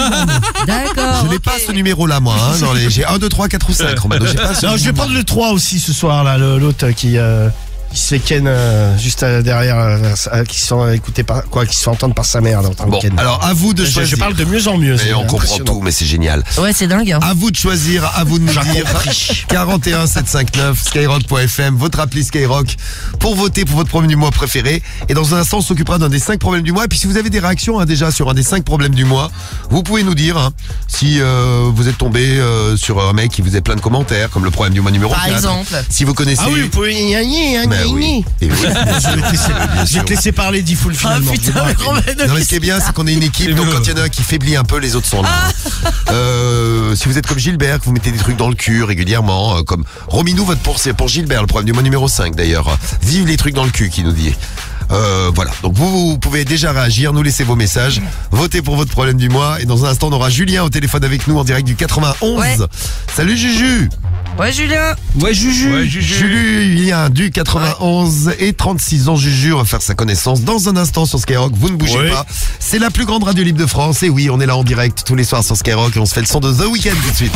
D'accord. Je n'ai ok. pas ce numéro-là, moi. Hein, dans les... J'ai un, deux, trois, quatre ou cinq, Romano. J'ai pas ce Non, je vais numéro. prendre le trois aussi ce soir là, le- l'autre qui euh, qui se fait ken euh, juste euh, derrière, euh, euh, qui se fait écouter par quoi, qui se fait entendre par sa mère dans le Bon, ken. alors à vous de je, choisir. je parle de mieux en mieux. Mais c'est on comprend impressionnant. tout, mais c'est génial. Ouais, c'est dingue. Hein. À vous de choisir, à vous de nous dire. quarante et un sept cent cinquante-neuf, skyrock point f m, votre appli Skyrock, pour voter pour votre problème du mois préféré. Et dans un instant, on s'occupera d'un des cinq problèmes du mois. Et puis si vous avez des réactions hein, déjà sur un des cinq problèmes du mois, vous pouvez nous dire hein, si euh, vous êtes tombé euh, sur un mec qui vous a plein de commentaires, comme le problème du mois numéro Par quatre. exemple. Si vous connaissez... Ah oui, vous pouvez y aller, hein, Mais oui. Et oui. Je vais te laisser, je vais te laisser parler dix full finalement. Ah putain, mais Romano. Non mais ce qui est bien, c'est qu'on est une équipe, donc quand il y en a un qui faiblit un peu, les autres sont là. Euh, si vous êtes comme Gilbert, que vous mettez des trucs dans le cul régulièrement, euh, comme Rominou vote pour, c'est pour Gilbert, le problème du mois numéro cinq d'ailleurs. Vive les trucs dans le cul, qui nous dit. Euh, voilà, donc vous, vous pouvez déjà réagir, nous laisser vos messages, votez pour votre problème du mois, et dans un instant on aura Julien au téléphone avec nous en direct du quatre-vingt-onze. Ouais. Salut Juju. Ouais, Julien. Ouais, Juju. Ouais, Juju. Julien du quatre-vingt-onze et trente-six ans. Juju, on va faire sa connaissance dans un instant sur Skyrock. Vous ne bougez Ouais. pas. C'est la plus grande radio libre de France. Et oui, on est là en direct tous les soirs sur Skyrock et on se fait le son de The Weeknd tout de suite.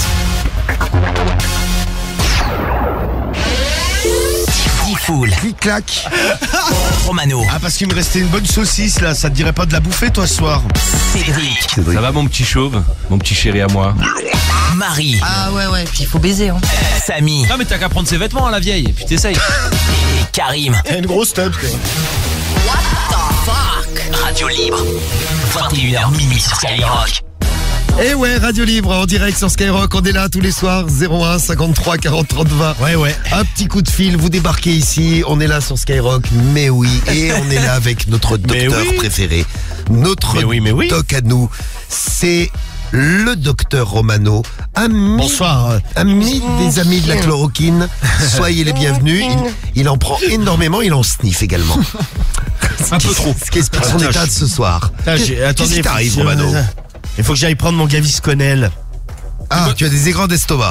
Diffoul. Clic-clac. Romano. Ah, parce qu'il me restait une bonne saucisse là, ça te dirait pas de la bouffer toi ce soir? Cédric. Ça va mon petit chauve, mon petit chéri à moi. Marie. Ah ouais, ouais, puis il faut baiser. Hein. Samy. Non mais t'as qu'à prendre ses vêtements à la vieille, et puis t'essayes. Et Karim. T'as une grosse tub quoi. Radio Libre. vingt et une heures minuit sur Skyrock. Et ouais, Radio Libre en direct sur Skyrock. On est là tous les soirs. zéro un cinquante-trois quarante trente vingt. Ouais, ouais. Un petit coup de fil, vous débarquez ici. On est là sur Skyrock. Mais oui. Et on est là avec notre Mais docteur oui. préféré. Notre Mais oui, mais oui. doc à nous. C'est le docteur Romano. Ami, Bonsoir. euh, ami des amis de la chloroquine. Soyez les bienvenus. Il, il en prend énormément. Il en sniffe également. Un peu trop. Ce qui explique son Attends, état de je- ce soir. Putain, j'ai- Qu'est-ce attendez, qui t'arrive, faut que- Romano? Il faut que j'aille prendre mon Gavisconel. Ah, tu as des aigreurs d'estomac.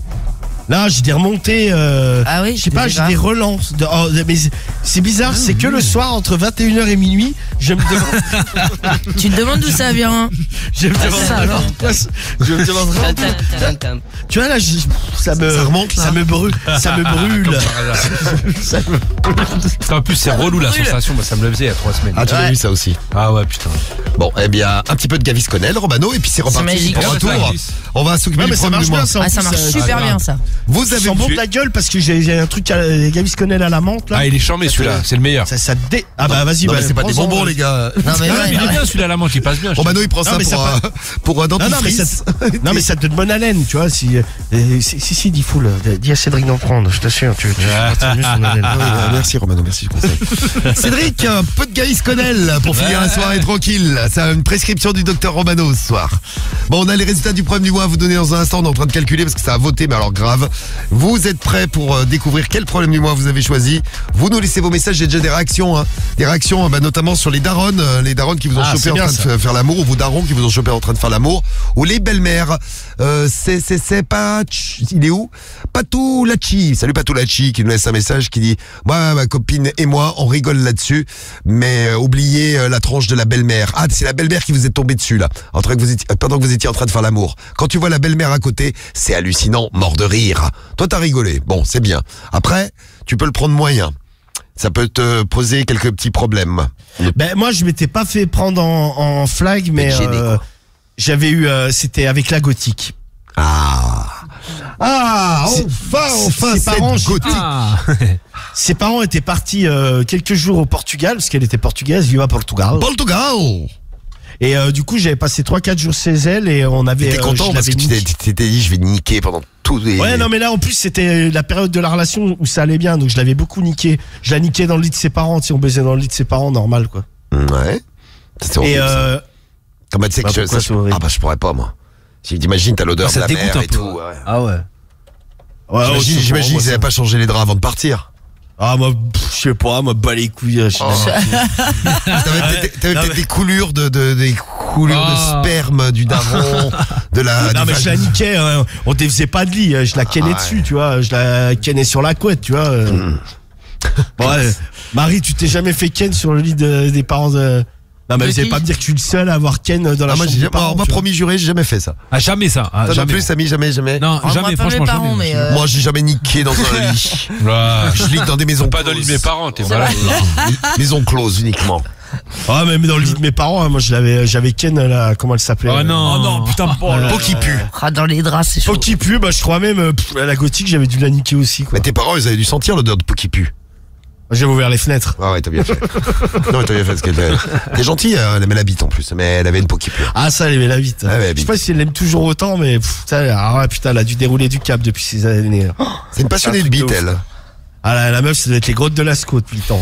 Là, j'ai des remontées. Euh, Ah oui, je sais pas, des j'ai des relances. De, oh, mais c'est- c'est bizarre, c'est que le soir entre vingt et une heures et minuit, je me demande. Tu te demandes d'où ça vient. Hein. je me demande ça, alors. je me demande vraiment- Tu vois là, je- ça me Ça remonte, là. ça me brûle, ça me brûle. Ça me- Putain, en plus c'est relou la sensation, moi ça me le faisait il y a trois semaines. Ah, tu l'as Ouais. vu ça aussi. Ah ouais putain. Bon, eh bien, un petit peu de Gavisconel, Romano, et puis c'est reparti magique. pour un Ah, ça tour. glisse. On va s'occuper Ouais, du mais ça problème marche du mois. bien ça. en Ah, ça plus, marche euh, super ah, bien ça. Vous Je avez sens bon vu de la gueule parce que j'ai j'ai un truc à des Gavisconel à la menthe là. Ah il est charmé celui-là, c'est le meilleur. Ça, ça dé... Ah bah vas-y, Non, bah, mais c'est pas des prends-en, bonbons, vas-y. les gars. Non mais Ah, ouais, mais il est ouais. bien celui-là à la menthe, il passe bien. je Romano, il prend Non, ça mais pour, ça un, pour un Non, non, mais ça, dentifrice. non, mais ça te donne bonne haleine, tu vois. Si, euh, si, si, si, dis fou, là. Dis à Cédric d'en prendre, je t'assure. Tu, tu, tu sentiras mieux son haleine. Ah oui, euh, merci Romano, merci je conseille. Cédric, un peu de Gavisconel pour finir la soirée tranquille. C'est une prescription du docteur Romano ce soir. Bon, on a les résultats du problème du mois à vous donner dans un instant. On est en train de calculer parce que ça a voté, mais alors grave. Vous êtes prêts pour euh, découvrir quel problème du mois vous avez choisi? Vous nous laissez vos messages, j'ai déjà des réactions, hein. Des réactions, euh, bah, notamment sur les darons, euh, les darons qui vous ont Ah, chopé c'est en bien, train de ça. fa- faire l'amour, ou vos darons qui vous ont chopé en train de faire l'amour, ou les belles-mères. Euh, c'est, c'est, c'est pas, il est où? Patoulachi. Salut Patoulachi qui nous laisse un message qui dit, moi, ma copine et moi, on rigole là-dessus, mais euh, oubliez euh, la tranche de la belle-mère. Ah, c'est la belle-mère qui vous est tombée dessus, là, en train que vous étiez, euh, pendant que vous étiez en train de faire l'amour. Quand tu vois la belle-mère à côté, c'est hallucinant, mort de rire. Toi, t'as rigolé. Bon, c'est bien. Après, tu peux le prendre moyen. Ça peut te poser quelques petits problèmes. Ben, moi, je m'étais pas fait prendre en, en flag, mais gêné, euh, j'avais eu, euh, c'était avec la gothique. Ah. Ah, C'est- enfin, enfin, ses cette parents, j'ai- gothique. Ah. Ses parents étaient partis euh, quelques jours au Portugal, parce qu'elle était portugaise, viva Portugal. Portugal. Et euh, du coup, j'avais passé trois quatre jours chez elle et on avait. T'étais euh, content je parce que l'avais tu t'es, niqué. tu t'étais dit, je vais niquer pendant tout les... Ouais, non, mais là, en plus, c'était la période de la relation où ça allait bien, donc je l'avais beaucoup niqué. Je la niquais dans le lit de ses parents, si on baisait dans le lit de ses parents, normal, quoi. Ouais. C'est horrible, Et ça. euh, Comment tu sais que bah, je, pourquoi ça, c'est horrible ah bah je pourrais pas moi. Si t'imagines t'as l'odeur Ah, ça de la dégoûte mer un et peu. tout. Ouais. ah ouais. Ouais, J'imagine, ouais, c'est j'imagine bon, qu'ils moi, avaient pas changé les draps avant de partir. Ah, moi, pff, je sais pas, moi, bas les couilles. je- Oh. T'avais peut-être, t'avais Non, peut-être mais- des coulures de, de des coulures Ah. de sperme du daron, de la. Non, du mais je la vagin. niquais, hein. On ne faisait pas de lit, je la kennais Ah, dessus, ouais. tu vois, je la kennais sur la couette, tu vois. euh. Bon, ouais. Marie, tu t'es jamais fait ken sur le lit de- des parents de. Non, mais De vous allez qui pas me dire que je suis le seul à avoir ken dans la Ah, moi, chambre j'ai des jamais, parents, alors, moi, tu vois. promis juré, j'ai jamais fait ça. Ah, jamais ça. Ah, Toi non jamais. plus, Samy, jamais, jamais. Non, Oh, jamais, moi, pas mes franchement, parents, jamais. mais. euh, Moi, j'ai jamais niqué dans un lit. Ouais. Je lis dans des maisons Pas dans le lit de mes parents, t'es malade. Maisons closes uniquement. Ah, même dans le lit de mes parents, hein, moi, je l'avais, j'avais ken, là, comment elle s'appelait Oh euh, non, Oh non, putain, oh là Peau qui pue. Ah, dans les draps, c'est chaud. Faut qu'il pue, bah, je crois même, euh, pff, à la gothique, j'avais dû la niquer aussi, quoi. Mais tes parents, ils avaient dû sentir l'odeur de peau qui pue. J'avais ouvert les fenêtres. Ah ouais, t'as bien fait. Non, mais t'as bien fait parce qu'elle était- t'es gentil, hein, elle aimait la bite en plus, mais elle avait une peau qui pue. Ah, ça, elle aimait la vite. Ah ouais, je sais pas si elle l'aime toujours autant, mais pff, ça, ah, ouais, putain, elle a dû dérouler du cap depuis ces années. C'est une passionnée C'est un de truc bite, de ouf. elle. Ah la, la meuf, ça doit être les grottes de Lascaux depuis le temps.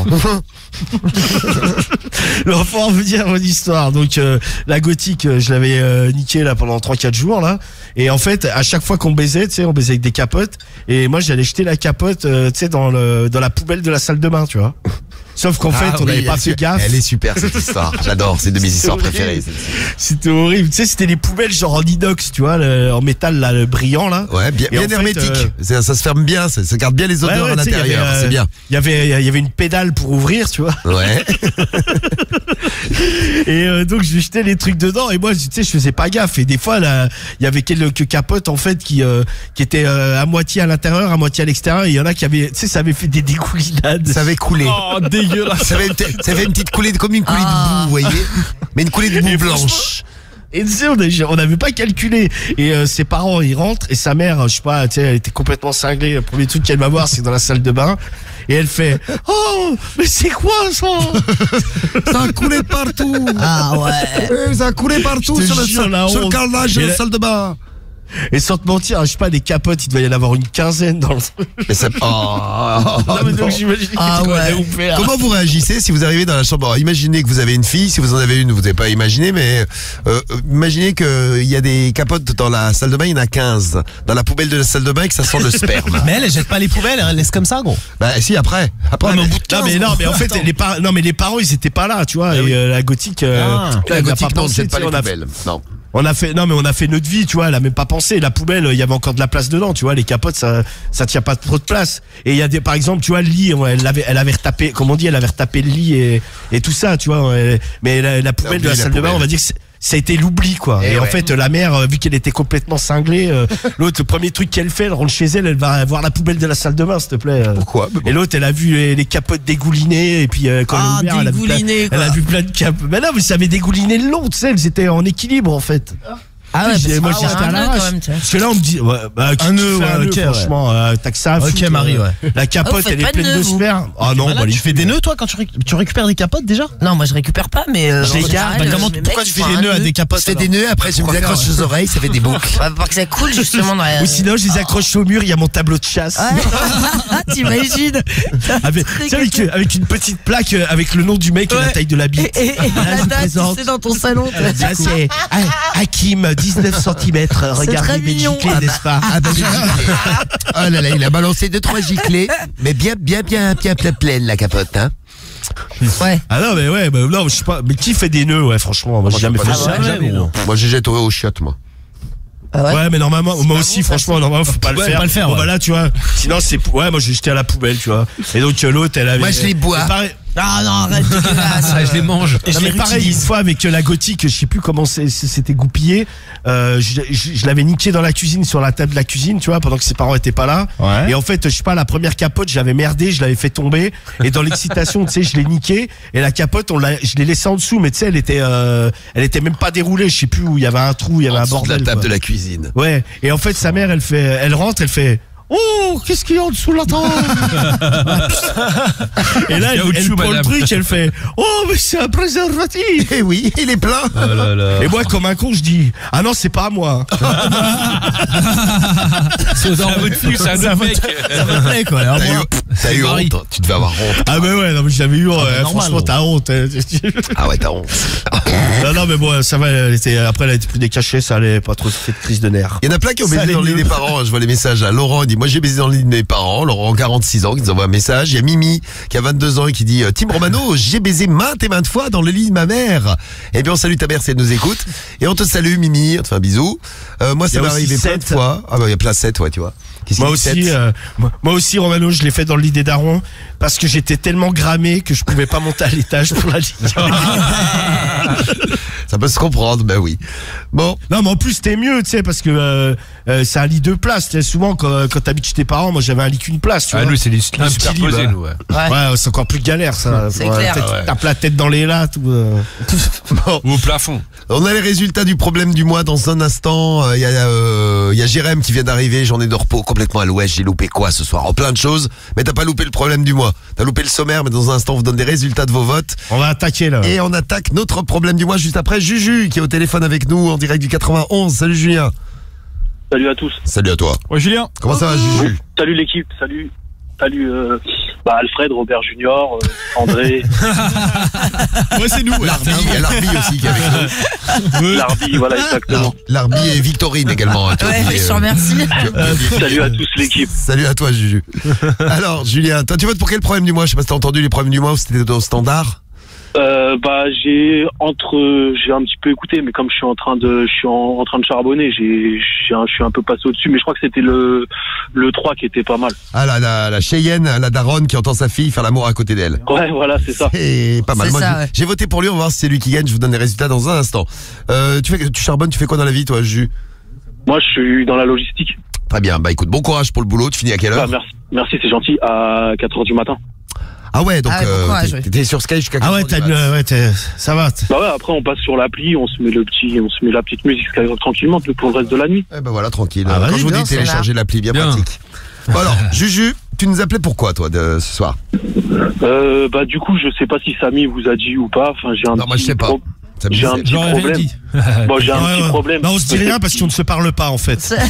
Alors, pour en vous dire mon histoire, donc euh, la gothique, euh, je l'avais euh, niqué là pendant trois quatre jours là, et en fait à chaque fois qu'on baisait, tu sais, on baisait avec des capotes, et moi j'allais jeter la capote, euh, tu sais, dans le dans la poubelle de la salle de bain, tu vois. Sauf qu'en Ah, fait, on oui, n'avait pas elle- fait gaffe. Elle est super cette histoire. J'adore, c'est de mes C'était histoires horrible. préférées. celle-ci. C'était horrible. Tu sais, c'était les poubelles genre en inox, tu vois, le- en métal là, le brillant là. Ouais, bien, Et bien en fait, hermétique. euh, Ça, ça se ferme bien, ça, ça garde bien les odeurs Ouais, ouais, à tu sais, il y l'intérieur. avait, euh, C'est bien. Il y avait, il y avait une pédale pour ouvrir, tu vois. Ouais. Et euh, donc je jetais les trucs dedans et moi tu sais je faisais pas gaffe et des fois là il y avait quelques capotes en fait qui euh, qui étaient euh, à moitié à l'intérieur à moitié à l'extérieur et il y en a qui avaient tu sais ça avait fait des dégoulinades. Ça avait coulé. Oh dégueulasse. Ça avait, une, ça avait une petite coulée, de- comme une coulée de boue, vous voyez. Mais une coulée de boue Et blanche. Et tu sais, on a- on n'avait pas calculé. Et euh, ses parents, ils rentrent et sa mère, je sais pas, tu sais, elle était complètement cinglée. Le premier truc qu'elle va voir, c'est dans la salle de bain. Et elle fait, oh, mais c'est quoi ça? Ça a coulé partout. Ah ouais. Ouais, ça a coulé partout Je te sur le, jure, sol- la sur le honte. carrelage de Et la la- salle de bain. Et sans te mentir, je sais pas, des capotes, il devait y en avoir une quinzaine dans le truc. Mais ça... oh, Non, mais donc non. j'imagine Ah qu'il doit ouais. aller vous faire. Comment vous réagissez si vous arrivez dans la chambre? Alors, imaginez que vous avez une fille, si vous en avez une, vous n'avez pas imaginé, mais euh, imaginez qu'il y a des capotes dans la salle de bain, il y en a quinze. Dans la poubelle de la salle de bain et que ça sent le sperme. Mais elle, elle jette pas les poubelles, elle laisse comme ça, gros. Bah si, après. Après, Ouais, mais au mais- bout de Non quinze, mais non mais en gros. fait Attends. les par... non mais les parents ils étaient pas là tu vois et euh, la gothique euh, Ah. tu vois, la elle n'a gothique, pas non, on ne pensé, jette pas tu les sais, on a fait- poubelles. Non. On a fait non mais on a fait notre vie tu vois elle a même pas pensé la poubelle il y avait encore de la place dedans tu vois les capotes ça ça tient pas trop de place et il y a des par exemple tu vois le lit ouais, elle avait elle avait retapé comme on dit elle avait retapé le lit et et tout ça tu vois elle- mais la, la poubelle de la oublié la salle de bain poubelle. on va dire que c'est- ça a été l'oubli quoi Et et, en ouais. fait la mère euh, vu qu'elle était complètement cinglée euh, l'autre le premier truc qu'elle fait elle rentre chez elle elle va voir la poubelle de la salle de bain s'il te plaît euh. Pourquoi? Mais bon. Et l'autre, elle a vu les, les capotes dégoulinées et puis euh, quand Ah, elle a ouvert, elle a vu plein, dégoulinées, elle a quoi. vu plein de capotes. Mais non, mais ça avait dégouliné le long, tu sais, elles étaient en équilibre en fait. Ah ouais, J'ai- parce- moi ah j'étais ouais, à un nœud, l'arrache. quand même, tu vois. Parce que là on me dit ouais, bah, qui- Un qui nœud, fait ouais, un nœud, ok, ouais. franchement, euh, t'as que ça à Ok, foutre, Marie, euh, ouais. La capote Ah, vous faites elle est pas de pleine de nœud, vous sperme. Ah non, Voilà, bah, les tu fais des nœuds, toi, quand tu, réc- tu récupères des capotes déjà? Non, moi je récupère pas, mais. euh, Je en les garde. général, Bah, euh, comment, les pourquoi mecs, tu ils fais font des un nœuds à nœud. des capotes? Je fais des alors nœuds, après je me les Pourquoi accroche faire, aux oreilles, ça fait des boucles. Bah, pour que ça coule justement dans la. Ou sinon je les accroche au mur, il y a mon tableau de chasse. Ouais. T'imagines? Avec, tu sais, avec, avec une petite plaque euh, avec le nom du mec et la Ouais. taille de la Et, bite. et, et Là, la je date, présente. c'est dans ton salon. toi. Ça c'est ah, Hakim, dix-neuf centimètres. Regardez très mes mignon. giclées, Ah n'est-ce pas? Ah bah, j'ai giclé. Oh là là, il a balancé deux trois giclées, mais bien bien bien bien plein pleine la capote, hein. Ouais. Ah non mais ouais, bah, non, je sais pas. Mais qui fait des nœuds, ouais, franchement, moi j'ai jamais fait pas ça. jamais, Jamais, gros. non. Moi je jette au, au chiottes, moi. Ah ouais. Ouais, mais normalement, moi aussi, franchement, normalement, faut pas le Ouais, faire. pas le faire, Bon, ouais. bah là, tu vois. Sinon, c'est, ouais, moi, j'ai jeté à la poubelle, tu vois. Et donc, euh, l'autre, elle avait. Moi, je les bois. Et pareil- Ah non, arrête, dégueulasse. Ah, je les mange. Non, mais pareil, une fois avec euh, la gothique, je sais plus comment c'est- c'est- c'était goupillé. Euh, je je- je l'avais niqué dans la cuisine, sur la table de la cuisine, tu vois, pendant que ses parents étaient pas là. Ouais. Et en fait, je sais pas, la première capote, j'avais merdé, je l'avais fait tomber. Et dans l'excitation, tu sais, je l'ai niqué. Et la capote, on l'a, je l'ai laissée en dessous, mais tu sais, elle était, euh, elle était même pas déroulée. Je sais plus où il y avait un trou, il y avait En un dessous de bordel. la table quoi. de la cuisine. Ouais. Et en fait, sa mère, elle fait, elle rentre, elle fait. Oh, qu'est-ce qu'il y a en dessous de la table? Et là, elle, Caoutchouc, elle prend le madame. truc, elle fait. Oh, mais c'est un préservatif. Eh oui, il est plein. Oh là là. Et moi, comme un con, je dis ah non, c'est pas à moi. C'est dans votre fille, c'est un autre mec. Ça me plaît, quoi. Alors, T'as eu, moi, t'as eu Marie. honte. Tu devais avoir honte. Ah mais ouais, non mais j'avais eu. euh, bah, normal, franchement, gros. t'as honte. hein. Ah ouais, t'as honte. non non, mais bon, ça va. Elle était, après, elle a été plus décachée, ça allait pas trop fait de crise de nerfs. Il y en a plein qui ont Ça baisé allait dans le lit mieux. des parents. Je vois les messages à Laurent. Il dit, moi j'ai baisé dans le lit de mes parents. Laurent, quarante-six ans, qui nous envoie un message. Il y a Mimi, qui a vingt-deux ans et qui dit, euh, Tim Romano, j'ai baisé maintes et maintes fois dans le lit de ma mère. Eh bien, on salue ta mère si elle nous écoute. Et on te salue, Mimi. On te fait un bisou. Euh, moi, Il y ça a m'est aussi arrivé plein de sept. fois. Ah bah, il y a plein de sept, ouais, tu vois. Qu'est-ce Moi qu'il dit, aussi, sept euh, moi, moi aussi, Romano, je l'ai fait dans le lit des darons parce que j'étais tellement gramé que je pouvais pas monter à l'étage pour la lit. Ça peut se comprendre, ben oui. Bon. Non, mais en plus, c'était mieux, tu sais, parce que euh, euh, c'est un lit de place. Tu sais, souvent, quand, quand t'habites chez tes parents, moi, j'avais un lit qu'une place. Tu Ah, vois. nous, c'est les Un un petit lit, superposés, bah. nous, ouais. Ouais. Ouais, c'est encore plus galère, ça. C'est Ouais, clair. peut-être Ah ouais. tu tapes la tête dans les lattes ou. euh. Bon. Ou au plafond. On a les résultats du problème du mois dans un instant. Il euh, y a, euh, y a Jérém qui vient d'arriver. Journée de repos complètement à l'ouest. J'ai loupé quoi ce soir? En plein de choses. Mais t'as pas loupé le problème du mois. T'as loupé le sommaire, mais dans un instant, on vous donne des résultats de vos votes. On va attaquer, là. Et on attaque notre problème du mois juste après. Juju qui est au téléphone avec nous en direct du quatre-vingt-onze. Salut Julien. Salut à tous. Salut à toi. Ouais, Julien. Comment ça va Juju? Salut l'équipe, salut. salut euh, bah, Alfred, Robert Junior, euh, André. Ouais, c'est nous. Ouais. Larbi, il y a Larbi aussi qui est avec nous. Larbi, voilà, exactement. Larbi et Victorine également. Hein, Ouais, mais je te remercie. Euh, salut à tous l'équipe. Salut à toi, Juju. Alors, Julien, toi, tu votes pour quel problème du mois? Je sais pas si t'as entendu les problèmes du mois ou c'était dans le standard. Euh, bah j'ai entre j'ai un petit peu écouté, mais comme je suis en train de je suis en, en train de charbonner, j'ai j'ai un- je suis un peu passé au-dessus, mais je crois que c'était le le trois qui était pas mal. Ah, la, la, la Cheyenne, la daronne qui entend sa fille faire l'amour à côté d'elle. Ouais, voilà, c'est ça. C'est pas mal. C'est Moi, ça, j'ai- ouais. j'ai voté pour lui, on va voir si c'est lui qui gagne. Je vous donne les résultats dans un instant. Euh, tu fais, tu charbonnes, tu fais quoi dans la vie, toi, Juju? Moi, je suis dans la logistique. Très bien. Bah, écoute, bon courage pour le boulot. Tu finis à quelle heure? Bah, merci, merci, c'est gentil. À quatre heures du matin. Ah ouais, donc Ah ouais, bon euh, courage, t'es- ouais. t'étais sur Sky jusqu'à Ah ouais, quatre heures t'as du une, mat. ouais, t'es- ça va. t'es- Bah ouais, après on passe sur l'appli, on se met le petit, on se met la petite musique Skyrock tranquillement pour le reste de la nuit. Eh ben voilà, tranquille. Ah, vas-y, Quand je vous bien, dis ça télécharger l'appli, bien, Bien. pratique. Bon alors, Juju, tu nous appelais pourquoi, toi, de ce soir? Euh, bah du coup, je sais pas si Samy vous a dit ou pas. Enfin, j'ai un Non, petit moi, je sais pas. pro- Ça me J'ai un disait- petit J'aurais rien problème. dit. Bon, j'ai un Ouais, petit ouais. problème. Non, on se dit rien parce qu'on ne se parle pas en fait. C'est-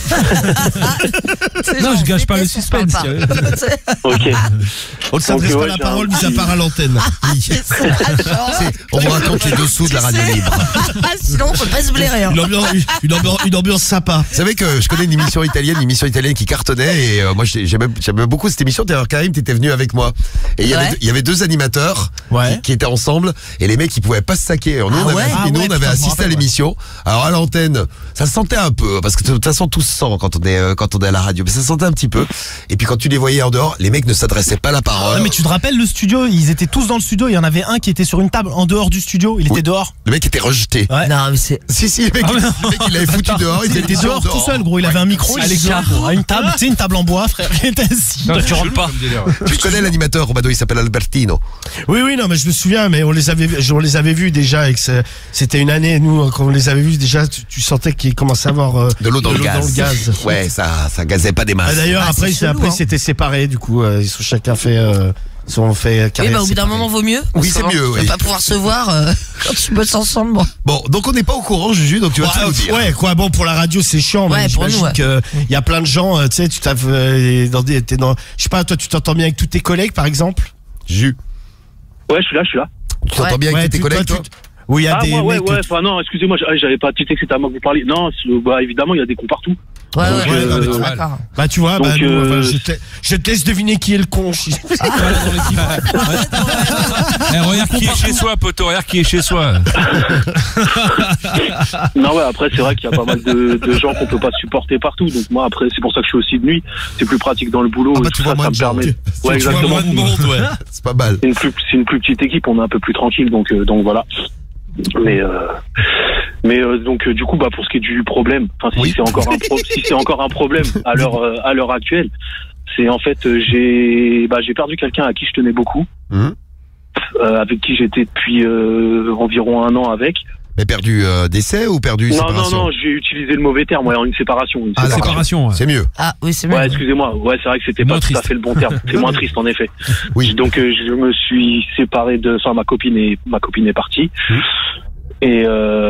C'est Non, genre, je gâche pas le déteste, on suspense. parle pas. Ok. On ne s'adresse Donc, pas ouais, la j'ai parole, un mis à petit- part à l'antenne. Oui. C'est ça, genre. C'est- on vous raconte les dessous de la radio libre. Sinon, on peut pas se blairer. hein. Une ambiance, une ambiance, une ambiance sympa. Vous savez que je connais une émission italienne, une émission italienne qui cartonnait et euh, moi j'ai- j'aimais j'aimais beaucoup cette émission. D'ailleurs, Karim, t'étais venu avec moi et il y avait Ouais. deux- il y avait deux animateurs Ouais. qui, qui étaient ensemble et les mecs ils pouvaient pas se saquer. Alors, nous Ah on avait, ouais et Ah nous, ouais, on avait putain, je me assisté à rappelle, l'émission. Alors à l'antenne, ça se sentait un peu parce que de toute façon tout se sent quand on est euh, quand on est à la radio, mais ça se sentait un petit peu. Et puis quand tu les voyais en dehors, les mecs ne s'adressaient pas la parole. Ah, mais tu te rappelles le studio, ils étaient tous dans le studio, il y en avait un qui était sur une table en dehors du studio, il Oui. était dehors. Le mec était rejeté. Ouais. Non, mais c'est. Si si, le mec, Ah ouais. le mec, il l'avait foutu dehors, il Il était dehors tout seul, gros, il avait un micro, il était dehors, à une table, tu sais, une table en bois, frère, il était assis. Non, tu rentres pas. Tu connais l'animateur, Romano, il s'appelle Albertino. Oui, oui, non, mais je me souviens, mais on les avait, on les avait vus déjà, et que c'est- c'était une année, nous, quand on les avait vus déjà, tu, tu sentais qu'ils commençaient à avoir euh, De l'eau dans, le gaz. gaz. Ouais, ça, ça gazait pas des masses. Ah, D'ailleurs, Ah, après, c'est c'est chelou, après, hein. c'était séparé, du coup, euh, ils sont chacun fait, euh, ils sont fait Oui, carrière bah, au bout d'un séparée. moment, vaut mieux. Oui, c'est Parce mieux, qu'on oui. va pas pouvoir se voir euh, quand tu bosses ensemble, moi. Bon, donc on n'est pas au courant, Juju, donc tu vas Ouais, tout nous dire. ouais, quoi, bon, pour la radio, c'est chiant, Ouais, mais pour j'imagine nous, ouais. que il y a plein de gens, euh, tu sais, tu t'as, euh, dans des, t'es dans, je sais pas, toi, tu t'entends bien avec tous tes collègues, par exemple? Ju, Ouais, je suis là, je suis là. tu t'entends Ouais. bien avec Ouais, tes tu- collègues, toi, toi tu- Oui, il y a Ah, des moi, ouais, mecs ouais. que- Enfin, non, excusez-moi, j'- j'avais pas tilté que c'était à moi que vous parliez. Non, c'est- bah, évidemment, il y a des cons partout. Ouais, ouais, Donc, ouais, euh, non, mais tu- ouais. d'accord. Bah tu vois, Donc, bah, nous, euh, enfin, je, te, je te laisse deviner qui est le con. Eh, regarde Qui est chez soi, poteau, regarde qui est chez soi. Non, ouais, après, c'est vrai qu'il y a pas mal de, de gens qu'on peut pas supporter partout. Donc, moi, après, c'est pour ça que je suis aussi de nuit. C'est plus pratique dans le boulot. Ah bah, et tu tout vois ça, moins ça de me gens. permet. Tu- Ouais, tu vois exactement. moins de monde, ouais. C'est pas mal. C'est une plus, c'est une plus petite équipe, on est un peu plus tranquille, donc, euh, donc voilà. Mais, euh, mais euh, donc, euh, du coup, bah, pour ce qui est du problème, enfin, si Oui. c'est encore un pro- si c'est encore un problème à l'heure, euh, à l'heure actuelle, c'est en fait, euh, j'ai, bah, j'ai perdu quelqu'un à qui je tenais beaucoup, Mhm. euh, avec qui j'étais depuis euh, environ un an avec. Mais perdu euh, décès ou perdu Non, non, séparation? non, j'ai utilisé le mauvais terme, ouais, une séparation. Une Ah, d'accord. Séparation, ouais. C'est mieux. Ah, oui, c'est mieux. Ouais, excusez-moi. Ouais, c'est vrai que c'était Moins pas tout à triste. fait le bon terme. C'est moins triste, en effet. Oui. Donc, euh, je me suis séparé de, enfin, ma copine est, ma copine est partie. Mmh. Et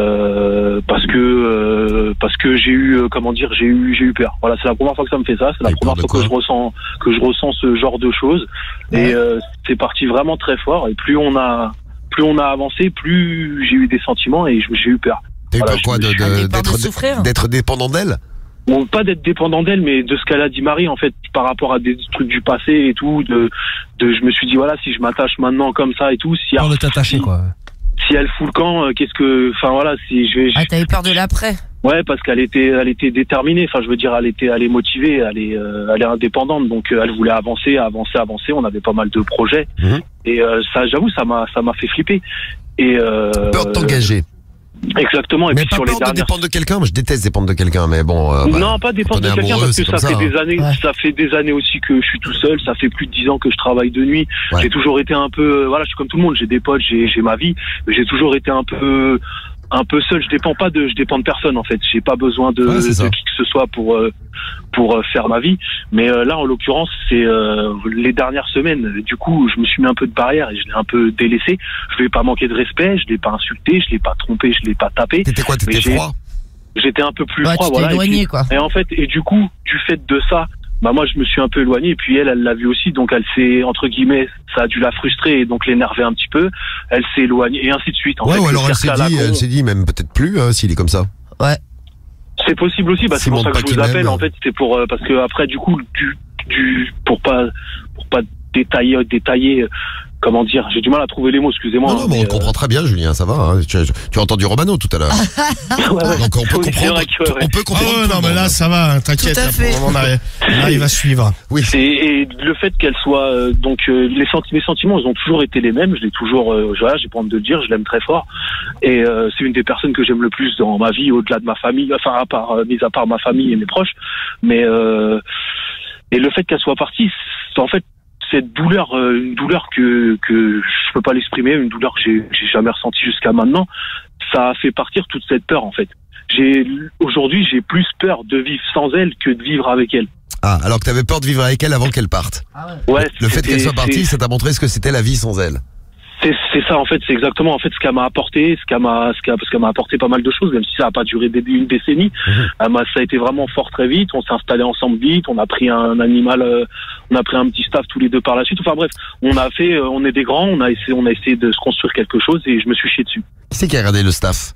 euh, parce que euh, parce que j'ai eu euh, comment dire j'ai eu j'ai eu peur. Voilà, c'est la première fois que ça me fait ça. C'est la T'as eu première peur fois de que je ressens que je ressens ce genre de choses. Et euh, c'est parti vraiment très fort. Et plus on a plus on a avancé, plus j'ai eu des sentiments et je- j'ai eu peur. T'as eu Voilà, peur quoi je- de, je- de- T'as eu peur de d'être souffrir d'être dépendant d'elle? Bon, pas d'être dépendant d'elle, mais de ce qu'elle a dit Marie, en fait, par rapport à des trucs du passé et tout, de, de, je me suis dit, voilà, si je m'attache maintenant comme ça et tout, si, Peur de t'attacher, quoi. si elle fout le camp, euh, qu'est-ce que, enfin voilà, si je vais, Ah, t'as eu peur de l'après. ouais, parce qu'elle était, elle était déterminée, enfin, je veux dire, elle était, elle est motivée, elle est, euh, elle est indépendante, donc euh, elle voulait avancer, avancer, avancer, on avait pas mal de projets, Mhm. et euh, ça, j'avoue, ça m'a, ça m'a fait flipper. Et, euh, Peur de t'engager. Exactement, et Mais puis pas sur les peur de dernières. dépendre de quelqu'un. Moi, je déteste dépendre de quelqu'un, mais bon. euh, bah, Non, pas dépendre quand on de est quelqu'un amoureux, parce que c'est ça comme fait ça, des hein. années, Ouais. ça fait des années aussi que je suis tout seul. Ça fait plus de dix ans que je travaille de nuit. Ouais. J'ai toujours été un peu, voilà, je suis comme tout le monde. J'ai des potes, j'ai, j'ai ma vie, mais j'ai toujours été un peu, un peu seul. Je dépends pas de, je dépends de personne en fait. J'ai pas besoin de, Ouais, c'est ça. de qui que ce soit pour, euh, pour euh, faire ma vie. Mais euh, là, en l'occurrence, c'est euh, les dernières semaines. Du coup, je me suis mis un peu de barrière et je l'ai un peu délaissé. Je lui ai pas manqué de respect, je l'ai pas insulté, je l'ai pas trompé, je l'ai pas tapé. T'étais quoi? T'étais Mais j'ai- froid? J'étais un peu plus Ouais, froid, tu t'es voilà. Et éloigné, puis- quoi. Et en fait, et du coup, du fait de ça, bah moi je me suis un peu éloigné et puis elle elle l'a vu aussi, donc elle s'est entre guillemets ça a dû la frustrer et donc l'énerver un petit peu, elle s'est éloignée et ainsi de suite. En ouais fait, ou alors elle s'est dit, elle s'est dit même peut-être plus hein, s'il est comme ça. Ouais. C'est possible aussi, bah c'est pour ça que je vous appelle en fait, c'est pour euh, parce que après du coup du du pour pas pour pas détailler détailler euh, comment dire, j'ai du mal à trouver les mots, excusez-moi. Non, non, mais on euh... comprend très bien, Julien, ça va. Hein. Tu, as, tu as entendu Romano tout à l'heure. ouais, ouais. Donc on peut oui, comprendre. que, ouais. On peut comprendre. Ah ouais, non, mais là, ça va, hein, t'inquiète. On arrive, on arrive à suivre. Oui. Et, et le fait qu'elle soit, euh, donc euh, les, senti- les sentiments, ils ont toujours été les mêmes. Je l'ai toujours, euh, voilà, j'ai pas honte de le dire, je l'aime très fort. Et euh, c'est une des personnes que j'aime le plus dans ma vie, au-delà de ma famille, enfin à part, euh, mis à part ma famille et mes proches. Mais euh, et le fait qu'elle soit partie, c'est en fait. Cette douleur, euh, une douleur que que je peux pas l'exprimer, une douleur que j'ai j'ai jamais ressentie jusqu'à maintenant, ça a fait partir toute cette peur en fait. J'ai aujourd'hui j'ai plus peur de vivre sans elle que de vivre avec elle. Ah, alors que t'avais peur de vivre avec elle avant qu'elle parte. Ah ouais. Ouais. Le fait qu'elle soit partie, ça t'a montré ce que c'était la vie sans elle. C'est, c'est ça en fait, c'est exactement en fait ce qu'elle m'a apporté, ce qu'elle m'a, ce qu'elle, parce qu'elle m'a apporté pas mal de choses, même si ça a pas duré une décennie. Mmh. Elle m'a, ça a été vraiment fort très vite. On s'est installé ensemble vite. On a pris un animal, euh, on a pris un petit staff tous les deux par la suite. Enfin bref, on a fait, euh, on est des grands, on a essayé, on a essayé de se construire quelque chose et je me suis chié dessus. Qui c'est qui a regardé le staff?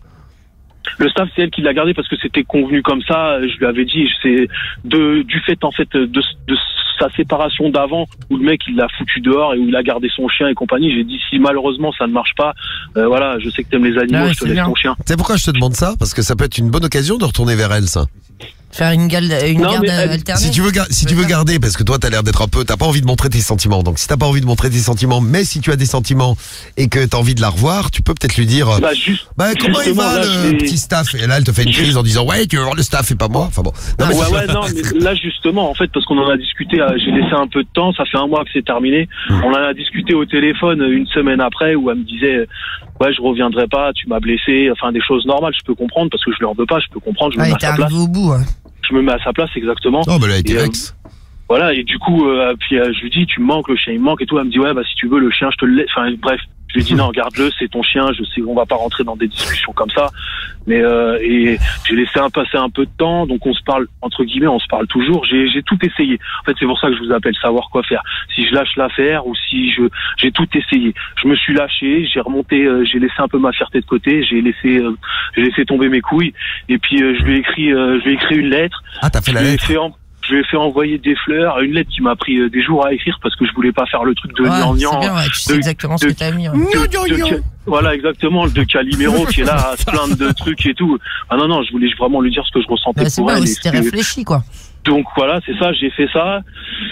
Le staff, c'est elle qui l'a gardé parce que c'était convenu comme ça. Je lui avais dit, c'est de du fait en fait de, de sa séparation d'avant où le mec il l'a foutu dehors et où il a gardé son chien et compagnie. J'ai dit si malheureusement ça ne marche pas, euh, voilà, je sais que t'aimes les animaux, ouais, je te laisse bien. Ton chien. C'est pourquoi je te demande ça, parce que ça peut être une bonne occasion de retourner vers elle, ça. Faire une, gal- une non, garde elle, alternée. Si tu veux, ga- si tu veux garder, parce que toi t'as l'air d'être un peu, t'as pas envie de montrer tes sentiments. Donc si t'as pas envie de montrer tes sentiments, mais si tu as des sentiments et que t'as envie de la revoir, tu peux peut-être lui dire, bah, juste, bah comment il va là, le petit staff? Et là elle te fait une crise en disant ouais tu veux voir le staff et pas moi. Enfin bon. Non, mais ouais ouais non mais là justement en fait parce qu'on en a discuté, j'ai laissé un peu de temps, ça fait un mois que c'est terminé. Mmh. On en a discuté au téléphone une semaine après où elle me disait ouais je reviendrai pas, tu m'as blessé, enfin des choses normales, je peux comprendre parce que je lui en veux pas, je peux comprendre, je me ah, mets à sa place. Au bout, ouais. Je me mets à sa place exactement. Non, mais elle a été et, vexe. Euh, voilà, et du coup, euh, puis euh, je lui dis, tu me manques, le chien il me manque et tout. Elle me dit, ouais, bah si tu veux, le chien, je te le laisse. Enfin, bref, je lui dis, non, garde-le, c'est ton chien. Je sais qu'on va pas rentrer dans des discussions comme ça. Mais, euh, et j'ai laissé un, passer un peu de temps, donc on se parle, entre guillemets, on se parle toujours. J'ai, j'ai tout essayé. En fait, c'est pour ça que je vous appelle, savoir quoi faire. Si je lâche l'affaire ou si je, j'ai tout essayé. Je me suis lâché, j'ai remonté, euh, j'ai laissé un peu ma fierté de côté, j'ai laissé, euh, j'ai laissé tomber mes couilles. Et puis, euh, je lui ai écrit, euh, je lui ai écrit une lettre. Ah, t'as fait la lettre? Je lui ai fait envoyer des fleurs, une lettre qui m'a pris euh, des jours à écrire parce que je voulais pas faire le truc de ouais, gnangnan. C'est bien, ouais, tu sais de, exactement de, ce que t'as mis. Ouais. De, de, de, voilà, exactement, le de Calimero qui est là à se plaindre de trucs et tout. Ah non, non, je voulais vraiment lui dire ce que je ressentais bah, pour bien, elle. C'est c'était réfléchi, quoi. Donc voilà, c'est ça, j'ai fait ça.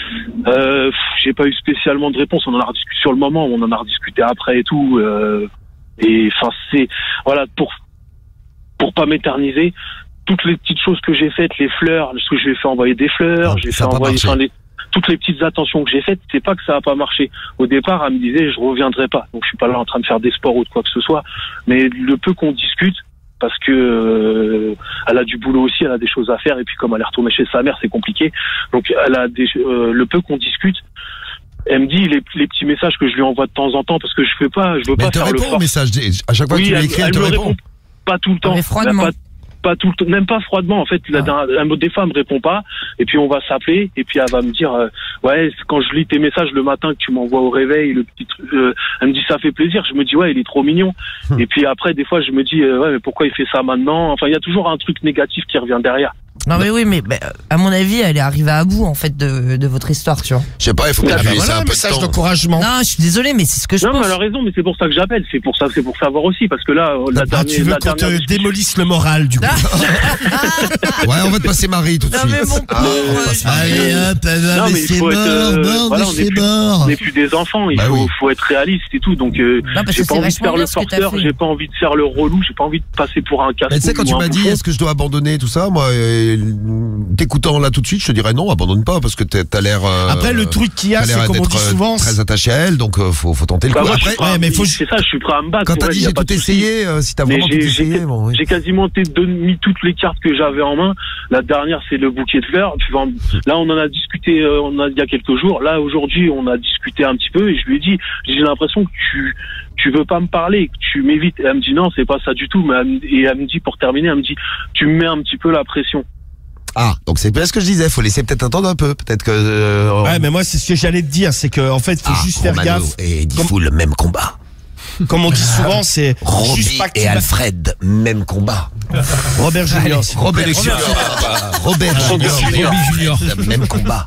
Euh, j'ai pas eu spécialement de réponse, on en a rediscuté sur le moment, on en a rediscuté après et tout. Euh, et enfin, c'est, voilà, pour, pour pas m'éterniser, toutes les petites choses que j'ai faites, les fleurs, parce que je lui ai fait envoyer des fleurs, non, j'ai fait envoyer enfin, les, toutes les petites attentions que j'ai faites, c'est pas que ça a pas marché. Au départ, elle me disait je reviendrai pas, donc je suis pas là en train de faire des sports ou de quoi que ce soit, mais le peu qu'on discute, parce que euh, elle a du boulot aussi, elle a des choses à faire, et puis comme elle est retournée chez sa mère, c'est compliqué, donc elle a des, euh, le peu qu'on discute. Elle me dit les, les petits messages que je lui envoie de temps en temps, parce que je fais pas, je veux mais pas faire le fort. Message, à chaque fois oui, que tu lui écris, elle, elle te me répond. répond pas tout le temps. Mais froidement. Pas, pas tout le temps, même pas froidement en fait. Ah. La, la, des fois elle me répond pas, et puis on va s'appeler, et puis elle va me dire euh, ouais quand je lis tes messages le matin que tu m'envoies au réveil, le petit, euh, elle me dit ça fait plaisir. Je me dis ouais il est trop mignon. Hum. Et puis après des fois je me dis euh, ouais mais pourquoi il fait ça maintenant. Enfin il y a toujours un truc négatif qui revient derrière. Non mais oui mais bah, à mon avis elle est arrivée à bout en fait de, de votre histoire tu vois. Je sais pas il faut ah, bah, voilà, ça un un peu message de d'encouragement. Non je suis désolé mais c'est ce que je non, pense. Non mais elle a raison mais c'est pour ça que j'appelle, c'est pour ça c'est pour savoir aussi parce que là la ah, dernière tu veux la qu'on dernière te démolisse le moral du coup. Ouais on va te passer Marie tout de non, suite. Mais mon ah, allez hop non, mais, mais c'est mort, être, euh, mort voilà, mais on c'est plus, mort. On n'est plus des enfants, il bah faut, oui. faut être réaliste et tout donc euh, non, j'ai pas envie de faire le forceur, j'ai pas envie de faire le relou, j'ai pas envie de passer pour un casse. Mais tu sais quand tu m'as dit est-ce que je dois abandonner tout ça, moi euh, t'écoutant là tout de suite je te dirais non abandonne pas parce que t'as l'air euh, après le truc qu'il y a c'est comme on dit souvent très attaché à elle donc euh, faut, faut tenter le bah coup moi, après ouais, mais faut c'est ça je suis prêt à me battre quand t'as dit j'ai tout essayé euh, si t'as vraiment tout essayé bon, oui. J'ai quasiment mis toutes les cartes que j'avais en main. La dernière c'est le bouquet de fleurs, là on en a discuté euh, on a, il y a quelques jours, là aujourd'hui on a discuté un petit peu et je lui ai dit j'ai l'impression que tu tu veux pas me parler, que tu m'évites. Et elle me dit non c'est pas ça du tout, mais elle, et elle me dit pour terminer elle me dit tu me mets un petit peu la pression. Ah, donc c'est bien ce que je disais, faut laisser peut-être attendre un peu, peut-être que... Euh, Ouais, mais moi, c'est ce que j'allais te dire, c'est que en fait, faut ah, juste faire Romano gaffe. et Diffoul, le même combat. Comme on dit souvent, c'est Robbie juste pas que tu et vas- Alfred, même combat. Robert Junior. Robert Robert Junior. Junior. Robert Junior. Robbie Junior. Même combat.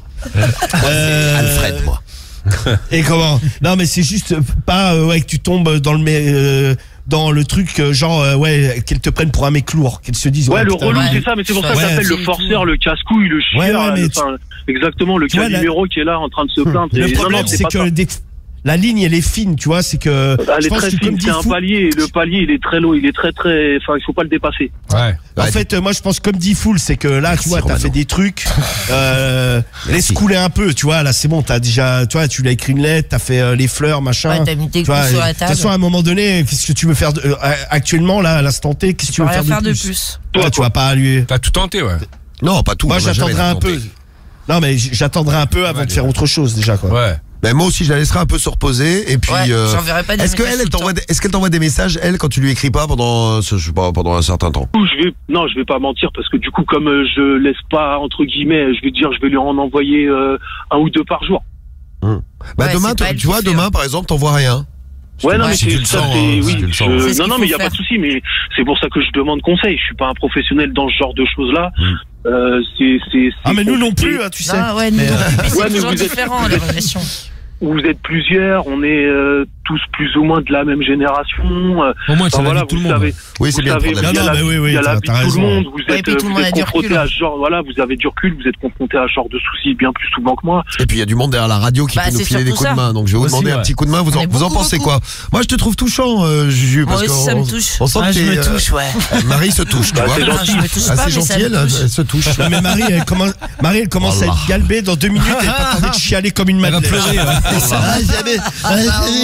Euh, Alfred, moi. Et comment? Non, mais c'est juste pas euh, ouais, que tu tombes dans le mé- euh, dans le truc euh, genre euh, ouais qu'elles te prennent pour un mec lourd, qu'elles se disent Ouais, le putain, relou, ouais. c'est ça, mais c'est pour ça que Ouais, j'appelle le c'est- forceur, le casse-couille, le chieur, Ouais, ouais, mais le- tu- enfin, exactement, le Tu vois, cas la- numéro qui est là en train de se plaindre. Le Et- non, problème, non, c'est pas que ça. des- la ligne, elle est fine, tu vois, c'est que Elle je est pense très que fine, comme dit c'est un Fou- palier, et le palier, il est très lourd, il est très très, enfin, il faut pas le dépasser. Ouais. En fait, euh, moi, je pense comme dit Foul, c'est que là, tu vois, t'as fait des trucs. Euh, laisse couler un peu, tu vois. Là, c'est bon, t'as déjà, tu vois, tu l'as écrit une lettre, t'as fait euh, les fleurs, machin. Ouais, t'as mis tes Tu vois, coups sur et- la De table. toute façon, à un moment donné, qu'est-ce que tu veux faire de- euh, actuellement, là, à l'instant T, qu'est-ce que tu veux peux faire, rien faire de de plus, plus. Toi, tu vas pas lui. T'as tout tenté, ouais. Non, pas tout. Moi, on va j'attendrai jamais un tout peu. tenter. Non, mais j- j'attendrai un peu avant de faire autre chose, déjà, quoi. Ouais. Ben moi aussi, je la laisserai un peu se reposer et puis. Ouais, euh, j'enverrai pas des Est-ce qu'elle, messages elle tout le t'envoie, des- est-ce qu'elle t'envoie des messages, elle, quand tu lui écris pas pendant, euh, je sais pas, pendant un certain temps? Je vais, non, je vais pas mentir parce que du coup, comme euh, je laisse pas entre guillemets, je vais dire, je vais lui en envoyer euh, un ou deux par jour. Hum. Bah Ouais, demain, c'est tu, pas elle tu vois, qui fait, demain, hein. par exemple, t'envoies rien. Ouais, non, mais si c'est tu le ça, sens, c'est- hein, si oui. tu le sens. je- C'est ce non, qu'il non, faut mais il y a faire. pas de souci, mais c'est pour ça que je demande conseil. Je suis pas un professionnel dans ce genre de choses-là. Hum. Euh, c'est, c'est, Ah, c'est mais nous non compliqué. plus, hein, tu sais. Ah ouais, nous, Mais, non euh, plus, mais c'est Ouais, mais toujours vous êtes- différent, vous les êtes- relations. Vous êtes plusieurs, on est euh, tous plus ou moins de la même génération. euh, Au moins, c'est enfin, la voilà, vie de tout vous le monde. savez, Oui, c'est vous bien. savez, pour il y la a Non, la non, mais oui, oui, il y a t'as- la t'as vie de tout raison. le monde. Vous Ouais, êtes, puis tout le vous monde êtes a du confronté recul. à ce genre, voilà, vous avez du recul, vous êtes confronté à ce genre de soucis bien plus souvent que moi. Et puis il y a du monde derrière la radio qui Bah, peut nous c'est filer des surtout coups de ça. main. Donc je vais vous Aussi, demander un ouais. petit coup de main. Vous On en, est vous en beaucoup, pensez beaucoup. quoi? Moi, je te trouve touchant, euh, Juju, Moi parce aussi, qu'on- ça me touche. on sent Ah, que je t'es, me euh, touche, ouais. Marie se touche, tu Bah, vois. c'est Non, gentil. je me touche Ah, pas, c'est mais ça gentil, me elle, touche. elle se touche. Non, mais Marie, elle commence, Marie, elle commence Voilà. à être galbée dans deux minutes, elle va pas tarder de chialer comme une Elle va madeleine. pleurer. ouais. Ah, jamais. Ah,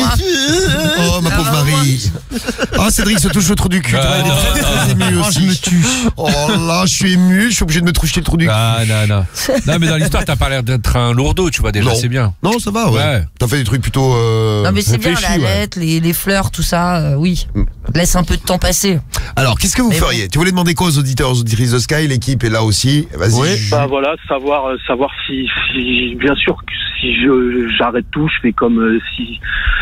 Oh, ma Ah, pauvre bah, Marie. Oh, Cédric se touche le trou du cul. tu vois, elle est très, très émue Oh, aussi. je me tue. Oh là, je suis ému, je suis obligé de me toucher le trou du cul. Non, non, non. Non, mais dans l'histoire, t'as pas l'air d'être un lourdeau, tu vois, déjà, Non. c'est bien. Non, ça va, ouais. Ouais. T'as fait des trucs plutôt. Euh, Non, mais c'est bien, réfléchi, la ouais. lettre, les, les fleurs, tout ça, euh, oui. Laisse un peu de temps passer. Alors, qu'est-ce que vous Mais feriez? Tu voulais demander quoi aux auditeurs, aux auditrices de Sky? L'équipe est là aussi. Vas-y. Juju. Bah voilà, savoir, euh, savoir si, si, bien sûr, que si je j'arrête tout, je fais comme euh, si,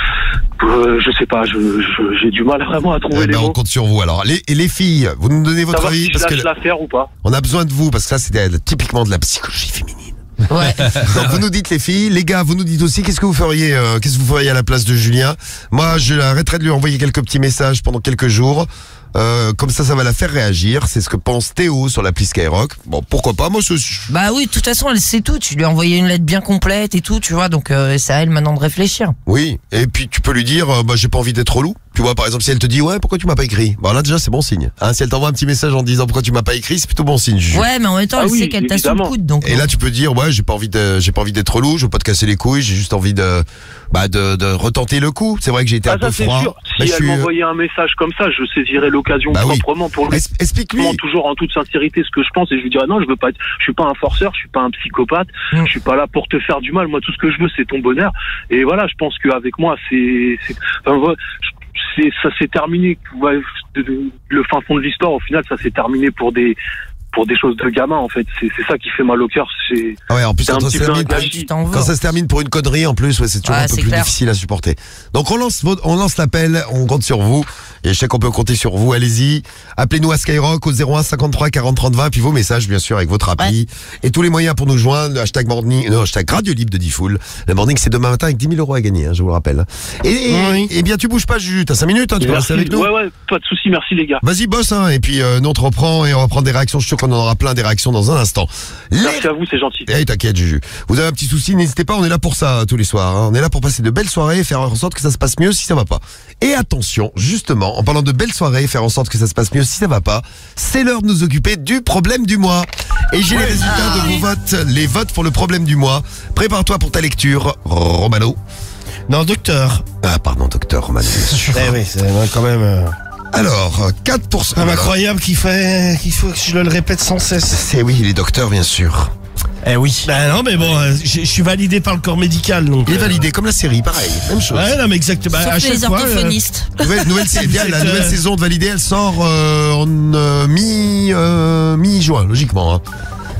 euh, je sais pas, je, je- j'ai du mal vraiment à trouver Eh les ben, on mots. compte sur vous. Alors, les, et les filles, vous nous donnez votre Savoir avis si je parce que lâche l'affaire ou pas. on a besoin de vous parce que ça, c'était typiquement de la psychologie féminine. Ouais. Donc vous nous dites les filles, les gars, vous nous dites aussi qu'est-ce que vous feriez, euh, qu'est-ce que vous feriez à la place de Julien. Moi, je arrêterai de lui envoyer quelques petits messages pendant quelques jours. Euh, comme ça, ça va la faire réagir. C'est ce que pense Théo sur l'appli Skyrock. Bon, pourquoi pas. Moi, je, je- Bah oui, de toute façon, elle sait tout. Tu lui as envoyé une lettre bien complète et tout, tu vois, donc euh, c'est à elle maintenant de réfléchir. oui. Et puis tu peux lui dire, euh, bah, j'ai pas envie d'être relou. Tu vois, par exemple, si elle te dit, ouais, pourquoi tu m'as pas écrit. Bon, là déjà, c'est bon signe. Hein, si elle t'envoie un petit message en disant pourquoi tu m'as pas écrit, c'est plutôt bon signe. Juju. Ouais, mais en même temps, Ah elle oui, sait qu'elle t'a sous le évidemment. coude, donc. Et là, tu peux dire, ouais, j'ai pas envie de, j'ai pas envie d'être relou, je veux pas te casser les couilles, j'ai juste envie de, bah, de, de retenter le coup. C'est vrai que j'ai été Ah, un peu ça c'est froid. sûr. mais Si je elle suis, euh, m'envoyait un message comme ça, je saisirais l'occasion Bah oui. proprement pour lui. es- explique-lui. Vraiment toujours en toute sincérité ce que je pense et je lui dirais non, je veux pas être, je suis pas un forceur, je suis pas un psychopathe, Mm. je suis pas là pour te faire du mal. Moi, tout ce que je veux, c'est ton bonheur. Et voilà, je pense qu'avec moi, c'est, c'est, enfin, voilà, c'est, ça s'est terminé. Ouais, de- de- le fin fond de l'histoire, au final, ça s'est terminé pour des, pour des choses de gamin, en fait. C'est, c'est ça qui fait mal au cœur. C'est, Ah ouais, en plus, c'est un quand ça, petit se peu un termine, gâchis. Tu t'en veux. quand ça se termine pour une connerie, en plus, ouais, c'est toujours Ouais, un peu c'est plus clair. difficile à supporter. Donc, on lance, votre- on lance l'appel, on compte sur vous. Et je sais qu'on peut compter sur vous, allez-y. Appelez-nous à Skyrock au zéro un cinquante-trois quarante trente vingt, puis vos messages, bien sûr, avec votre appli. Et tous les moyens pour nous joindre, le hashtag morning, non, hashtag radio libre de Diffoul. Le morning, c'est demain matin avec dix mille euros à gagner, hein, je vous le rappelle. Et, et, Oui. et bien, tu bouges pas, Juju, t'as cinq minutes, hein, tu peux Merci. rester avec nous. Ouais, ouais, pas de souci, merci les gars. Vas-y, bosse, hein, et puis euh, nous on te reprend et on va prendre des réactions. Je suis sûr qu'on en aura plein des réactions dans un instant. Les... Merci à vous, c'est gentil. Eh, t'inquiète, Juju. Vous avez un petit souci, n'hésitez pas, on est là pour ça tous les soirs. Hein. On est là pour passer de belles soirées et faire en sorte que ça se passe mieux si ça va pas. Et attention, justement, en parlant de belles soirées, faire en sorte que ça se passe mieux si ça va pas, c'est l'heure de nous occuper du problème du mois. Et j'ai les résultats de vos votes, les votes pour le problème du mois. Prépare-toi pour ta lecture, Romano. Non, docteur. Ah, pardon, docteur Romano. Eh oui, c'est ouais, quand même. euh, Alors, quatre pour cent. C'est incroyable qu'il fait, qu'il faut que je le répète sans cesse. C'est oui, les docteurs, bien sûr. Eh oui. Ben non, mais bon, euh, je je suis validé par le corps médical, donc. Il est euh, validé comme la série, pareil, même chose. Ouais, non, mais exactement. Sauf à chaque les fois, euh, orthophonistes. Nouvelle, nouvelle, saison, la C'est, nouvelle euh, saison de Validé, elle sort euh, en euh, mi, euh, mi-juin, logiquement. Hein.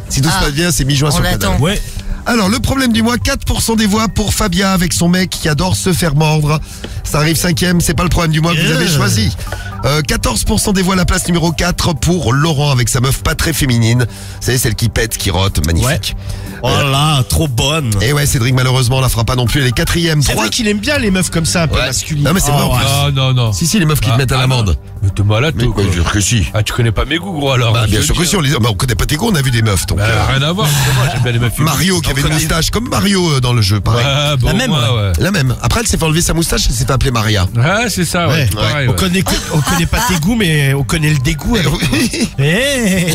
Si tout se Ah. passe bien, c'est mi-juin On sur le attend. canal. Ouais. Alors, le problème du mois, quatre pour cent des voix pour Fabien avec son mec qui adore se faire mordre. Ça arrive cinquième, c'est pas le problème du mois que vous avez Yeah. choisi. Euh, quatorze pour cent des voix à la place numéro quatre pour Laurent avec sa meuf pas très féminine. Vous savez, celle qui pète, qui rote, magnifique. Oh là, trop bonne. Et ouais, Cédric, malheureusement, la fera pas non plus. Elle est quatrième. C'est Trois- vrai qu'il aime bien les meufs comme ça, un peu Ouais. masculines. Non, mais c'est vrai en Oh, plus. ouais. Non, non, non. Si, si, les meufs qui te Ah, mettent à ah, l'amende. non. Mais t'es malade, Mais toi, quoi. bien sûr que si. Ah, tu connais pas mes goûts, gros, alors. Bah, je bien te sûr le que dis. si, on, les... bah, on connaît pas tes goûts, on a vu des meufs. Donc, Bah, euh, rien à voir. c'est moi, j'aime bien les meufs féminines. Mario qui avait une On connaît- moustache comme Mario euh, dans le jeu, pareil. Ouais, bon, La même, ouais, ouais. La même. Après, elle s'est fait enlever sa moustache, elle s'est fait appeler Maria. Ouais, c'est ça, ouais. Ouais. Pareil, On, ouais. connaît, on connaît pas tes goûts, mais on connaît le dégoût. avec- Oui. Eh.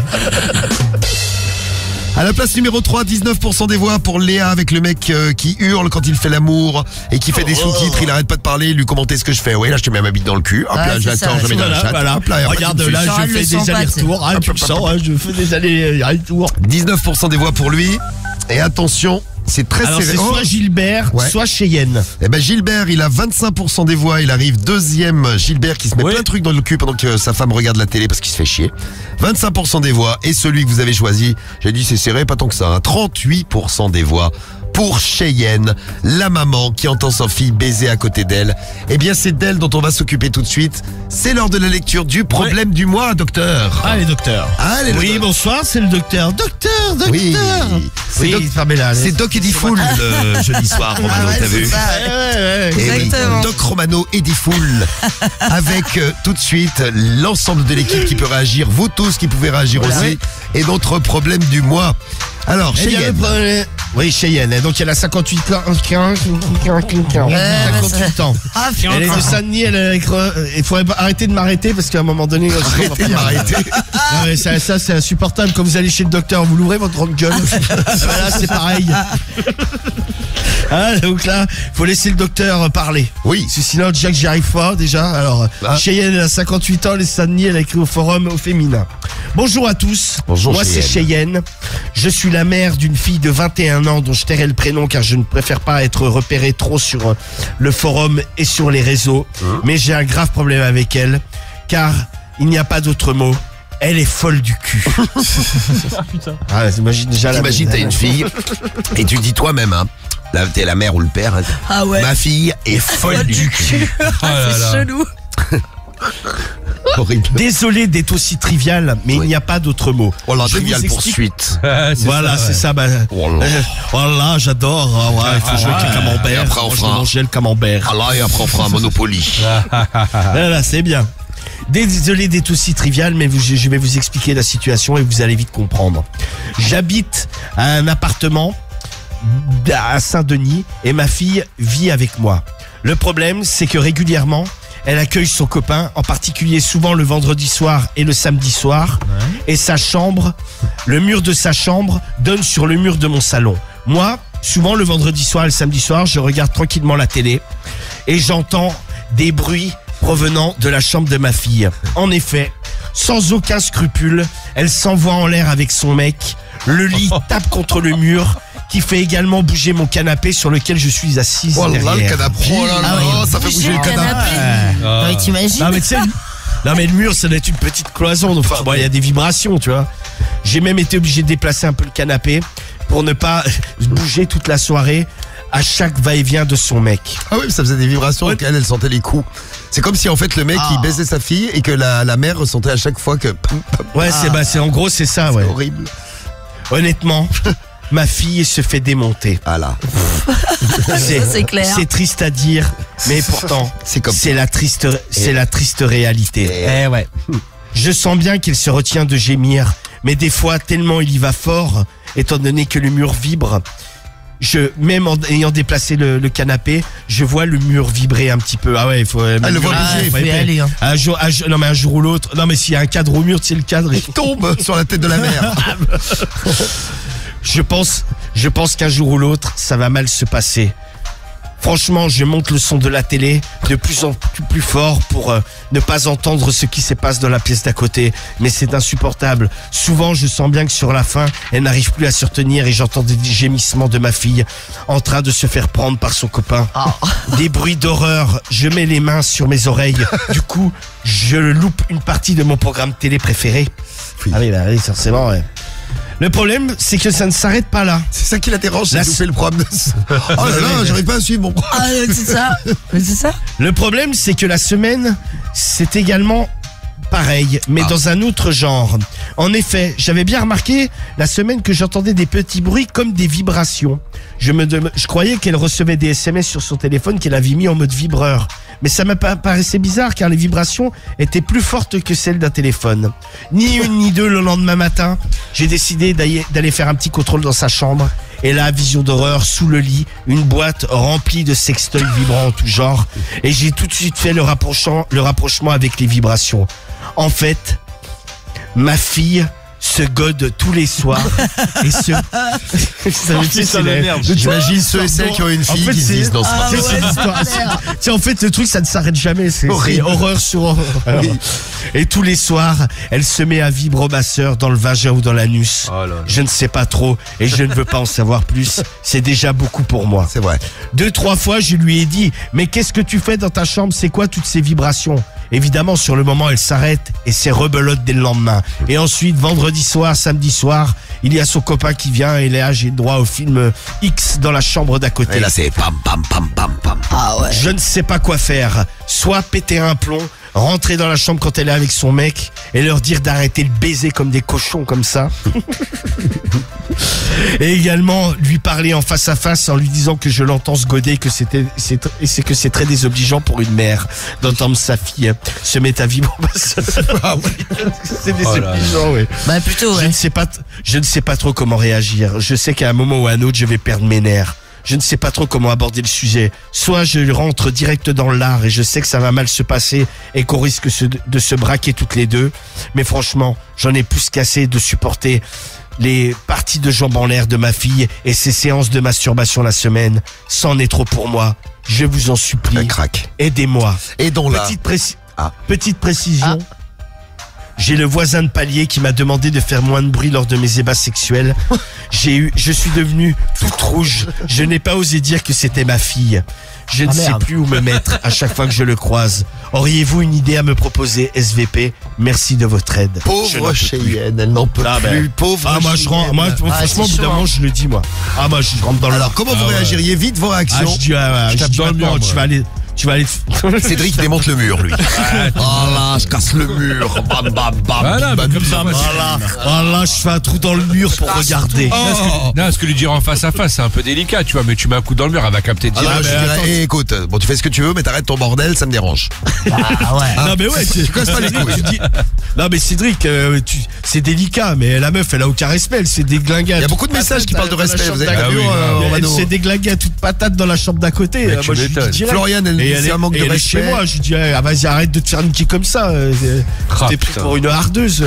À la place numéro trois, dix-neuf pour cent des voix pour Léa avec le mec euh, qui hurle quand il fait l'amour et qui fait des sous-titres. Il arrête pas de parler, lui commenter ce que je fais. Oui, là, je te mets ma bite dans le cul. Hop Ah, là, c'est j'attends, ça, je mets dans la Voilà, chatte. voilà. Hop là, et après, Regarde, tu me là, suces. je Charles fais le des sent pas, allers-retours. Ah, tu le sens, hein, je fais des allers-retours. dix-neuf pour cent des voix pour lui. Et attention, c'est très Alors, serré. c'est Oh. soit Gilbert, Ouais. soit Cheyenne. Eh ben Gilbert, il a vingt-cinq pour cent des voix, il arrive deuxième. Gilbert qui se met Ouais. plein de trucs dans le cul pendant que sa femme regarde la télé parce qu'il se fait chier. vingt-cinq pour cent des voix et celui que vous avez choisi, j'ai dit c'est serré, pas tant que ça, hein. trente-huit pour cent des voix pour Cheyenne, la maman qui entend sa fille baiser à côté d'elle. Eh bien c'est d'elle dont on va s'occuper tout de suite. C'est l'heure de la lecture du problème du mois, docteur. Allez, docteur. Allez, Oui, docteur. bonsoir, c'est le docteur. Docteur, docteur. Oui, c'est Oui, Doc- Pamela, allez. c'est Doc Eddie Fool le jeudi soir, Romano, Ah ouais, t'as c'est vu ça. Ouais, ouais, ouais. Eh oui, Exactement. Doc Romano et Diffoul avec euh, tout de suite l'ensemble de l'équipe qui peut réagir, vous tous qui pouvez réagir aussi, et notre problème du mois. Alors, Eh bien, le Cheyenne, problème- Oui, Cheyenne. Et donc, elle a cinquante-huit ans. Ouais, cinquante-huit ans. Ah, Elle est de Saint-Denis. Elle est avec- euh, Il faudrait arrêter de m'arrêter parce qu'à un moment donné. je arrêtez comprends de pas. m'arrêter. Non, mais ça, ça, c'est insupportable. Quand vous allez chez le docteur, vous l'ouvrez votre grande gueule. Voilà, c'est pareil. Ah, donc là, faut laisser le docteur parler. Oui. Parce que sinon, déjà que j'y arrive pas, déjà. Alors, Ah. Cheyenne, elle a cinquante-huit ans, les Saint-Denis, elle a écrit au forum au féminin. Bonjour à tous. Bonjour, Moi, c'est Cheyenne. Je suis la mère d'une fille de vingt et un ans dont je tairai le prénom car je ne préfère pas être repéré trop sur euh, le forum et sur les réseaux. Mais j'ai un grave problème avec elle car il n'y a pas d'autre mot. Elle est folle du cul. Ah, t'imagines déjà la T'imagines, t'as une fille et tu dis toi-même, hein, là, t'es la mère ou le père, hein, Ah ouais. ma fille est folle du cul. là C'est là. chelou. Horrible. Désolé d'être aussi trivial, mais Oui. il n'y a pas d'autre mot. Oh la Je vous triviale explique- poursuite. Ah, c'est Voilà, ça, c'est ouais. ça. Bah, Oh là. euh, voilà, j'adore. Ah ouais, il faut jouer avec le camembert. Et après, on Moi, je fera- vais manger le camembert. Ah là, et après on fera un Monopoly. Voilà, c'est bien. Désolé d'être aussi trivial, mais vous- je je vais vous expliquer la situation et vous allez vite comprendre. J'habite à un appartement à Saint-Denis et ma fille vit avec moi. Le problème, c'est que régulièrement, elle accueille son copain, en particulier souvent le vendredi soir et le samedi soir. Et sa chambre, le mur de sa chambre donne sur le mur de mon salon. Moi, souvent le vendredi soir et le samedi soir, je regarde tranquillement la télé et j'entends des bruits provenant de la chambre de ma fille. En effet, sans aucun scrupule, elle s'envoie en l'air avec son mec. Le lit tape contre le mur, qui fait également bouger mon canapé sur lequel je suis assise Oh là là, le derrière. canapé. Oh là là, Ah oui, ça fait bouger bouger le le canapé. canapé. Non, mais t'imagines? Non mais tu sais, non mais le mur, ça doit être une petite cloison. Donc, enfin, bon, il y a des vibrations, tu vois. J'ai même été obligé de déplacer un peu le canapé pour ne pas bouger toute la soirée à chaque va-et-vient de son mec. Ah oui, ça faisait des vibrations, donc elle, elle sentait les coups. C'est comme si en fait le mec Ah. il baisait sa fille et que la, la mère ressentait à chaque fois que. Ouais, c'est bah, c'est en gros c'est ça, ouais. Horrible. Honnêtement, ma fille se fait démonter. Ah là. C'est clair. C'est triste à dire, mais pourtant, C'est comme c'est la triste, c'est la triste réalité. Eh ouais. Je sens bien qu'il se retient de gémir, mais des fois tellement il y va fort, étant donné que le mur vibre. Je, même en ayant déplacé le, le canapé, je vois le mur vibrer un petit peu. Ah ouais, il faut. Ah, le voit Ah, bouger. faut y aller, hein. Un jour, un jour- non mais un jour ou l'autre. Non mais s'il y a un cadre au mur, tu sais le cadre. il- Il tombe sur la tête de la mère. Je pense, je pense qu'un jour ou l'autre, ça va mal se passer. Franchement, je monte le son de la télé de plus en plus, plus fort pour euh, ne pas entendre ce qui se passe dans la pièce d'à côté. Mais c'est insupportable. Souvent, je sens bien que sur la fin, elle n'arrive plus à se retenir et j'entends des gémissements de ma fille en train de se faire prendre par son copain. Des bruits d'horreur. Je mets les mains sur mes oreilles. Du coup, je loupe une partie de mon programme télé préféré. Oui. Ah oui, bah oui, forcément, ouais. Le problème, c'est que ça ne s'arrête pas là. C'est ça qui la dérange, c'est La- tout fait le problème de... Oh là là, j'arrive pas à suivre mon... Ah, ouais, c'est ça. Mais c'est ça. Le problème, c'est que la semaine, c'est également pareil, mais Ah. dans un autre genre. En effet, j'avais bien remarqué la semaine que j'entendais des petits bruits comme des vibrations. Je me dem- je croyais qu'elle recevait des S M S sur son téléphone qu'elle avait mis en mode vibreur. Mais ça me pa- paraissait bizarre car les vibrations étaient plus fortes que celles d'un téléphone. Ni une ni deux le lendemain matin, j'ai décidé d'aller d'aller faire un petit contrôle dans sa chambre. Et là, vision d'horreur, sous le lit, une boîte remplie de sextoys vibrants en tout genre. Et j'ai tout de suite fait le rapprochement, le rapprochement avec les vibrations. En fait, ma fille se gode tous les soirs et se... ça me fait ça m'énerve. J'imagine ceux et celles qui ont une En fille fait, qui se c'est- disent non, c'est Ah, pas ouais, possible. c'est l'histoire. C'est- c'est en fait le truc, ça ne s'arrête jamais. C'est c'est Horrible. horreur sur horreur. Oui. Et tous les soirs, elle se met à vibromasseur dans le vagin ou dans l'anus. Oh là là. Je ne sais pas trop et je ne veux pas en savoir plus. C'est déjà beaucoup pour moi. C'est vrai. Deux, trois fois, je lui ai dit, mais qu'est-ce que tu fais dans ta chambre? C'est quoi toutes ces vibrations? Évidemment, sur le moment, elle s'arrête et c'est rebelote dès le lendemain. Et ensuite, vendredi soir, samedi soir, il y a son copain qui vient et là, j'ai droit au film X dans la chambre d'à côté. Et là, c'est pam, pam, pam, pam, pam. Ah ouais. Je ne sais pas quoi faire. Soit péter un plomb, rentrer dans la chambre quand elle est avec son mec et leur dire d'arrêter le baiser comme des cochons comme ça. Et également lui parler en face à face en lui disant que je l'entends se goder, que c'était c'est tr- et c'est que c'est très désobligeant pour une mère d'entendre sa fille se mettre à vibrer. Ah ouais. C'est désobligeant, oui. Bah plutôt, Je ouais. ne sais pas, t- je ne sais pas trop comment réagir. Je sais qu'à un moment ou à un autre, je vais perdre mes nerfs. Je ne sais pas trop comment aborder le sujet. Soit je rentre direct dans l'art et je sais que ça va mal se passer et qu'on risque se- de se braquer toutes les deux. Mais franchement, j'en ai plus qu'assez de supporter les parties de jambes en l'air de ma fille et ses séances de masturbation la semaine. C'en est trop pour moi. Je vous en supplie. Un crack. Aidez-moi. Aidons-la. Petite, préci- Ah. Petite précision. J'ai le voisin de palier qui m'a demandé de faire moins de bruit lors de mes ébats sexuels. J'ai eu, je suis devenu toute rouge. Je n'ai pas osé dire que c'était ma fille. Je ne Ah, sais merde. plus où me mettre à chaque fois que je le croise. Auriez-vous une idée à me proposer, S V P? Merci de votre aide. Je n'en Pauvre peux Cheyenne, elle n'en peut Ah, plus. ben. Pauvre Ah, moi, je rentre, moi, Cheyenne. franchement, au c'est bout d'un chaud, moment, je le dis, moi. Ah, moi, je rentre dans le. Alors, comment vous Ah, ouais. réagiriez? Vite vos Ah, réactions. je dis, ah, Je je tape dis, dans le attends, mur, tu moi. vas aller, tu vas aller. Cédric démonte le mur, lui. Oh là, je casse le mur. Bam, bam, bam. Voilà, bam, mais comme ça, bam. moi, Voilà, voilà, je fais un trou dans le mur pour regarder. Non, ce que, non, ce que lui dire en face à face, c'est un peu délicat, tu vois, mais tu mets un coup dans le mur, elle va capter Ah non, direct. je dirais, eh, écoute, bon, tu fais ce que tu veux, mais t'arrêtes ton bordel, ça me dérange. Ah ouais. Non mais ouais, tu, Tu casses pas les couilles. tu dis- non mais Cédric, euh, tu, c'est délicat, mais la meuf, elle a aucun respect, elle s'est déglinguée. à Il y a toute beaucoup de patate messages qui dans- parlent de dans la respect, chambre vous avez d'à pas côté. vu, euh, Elle Romano? s'est déglinguée à toute patate dans la chambre d'à côté. Mais Euh, tu moi, je lui dis m'étonnes. direct. Florian, elle Et dit, elle c'est est- un manque et de elle est respect. chez moi, je lui dis, ah, vas-y, arrête de te faire niquer comme ça. euh, Ah, T'es pris putain. pour une hardeuse.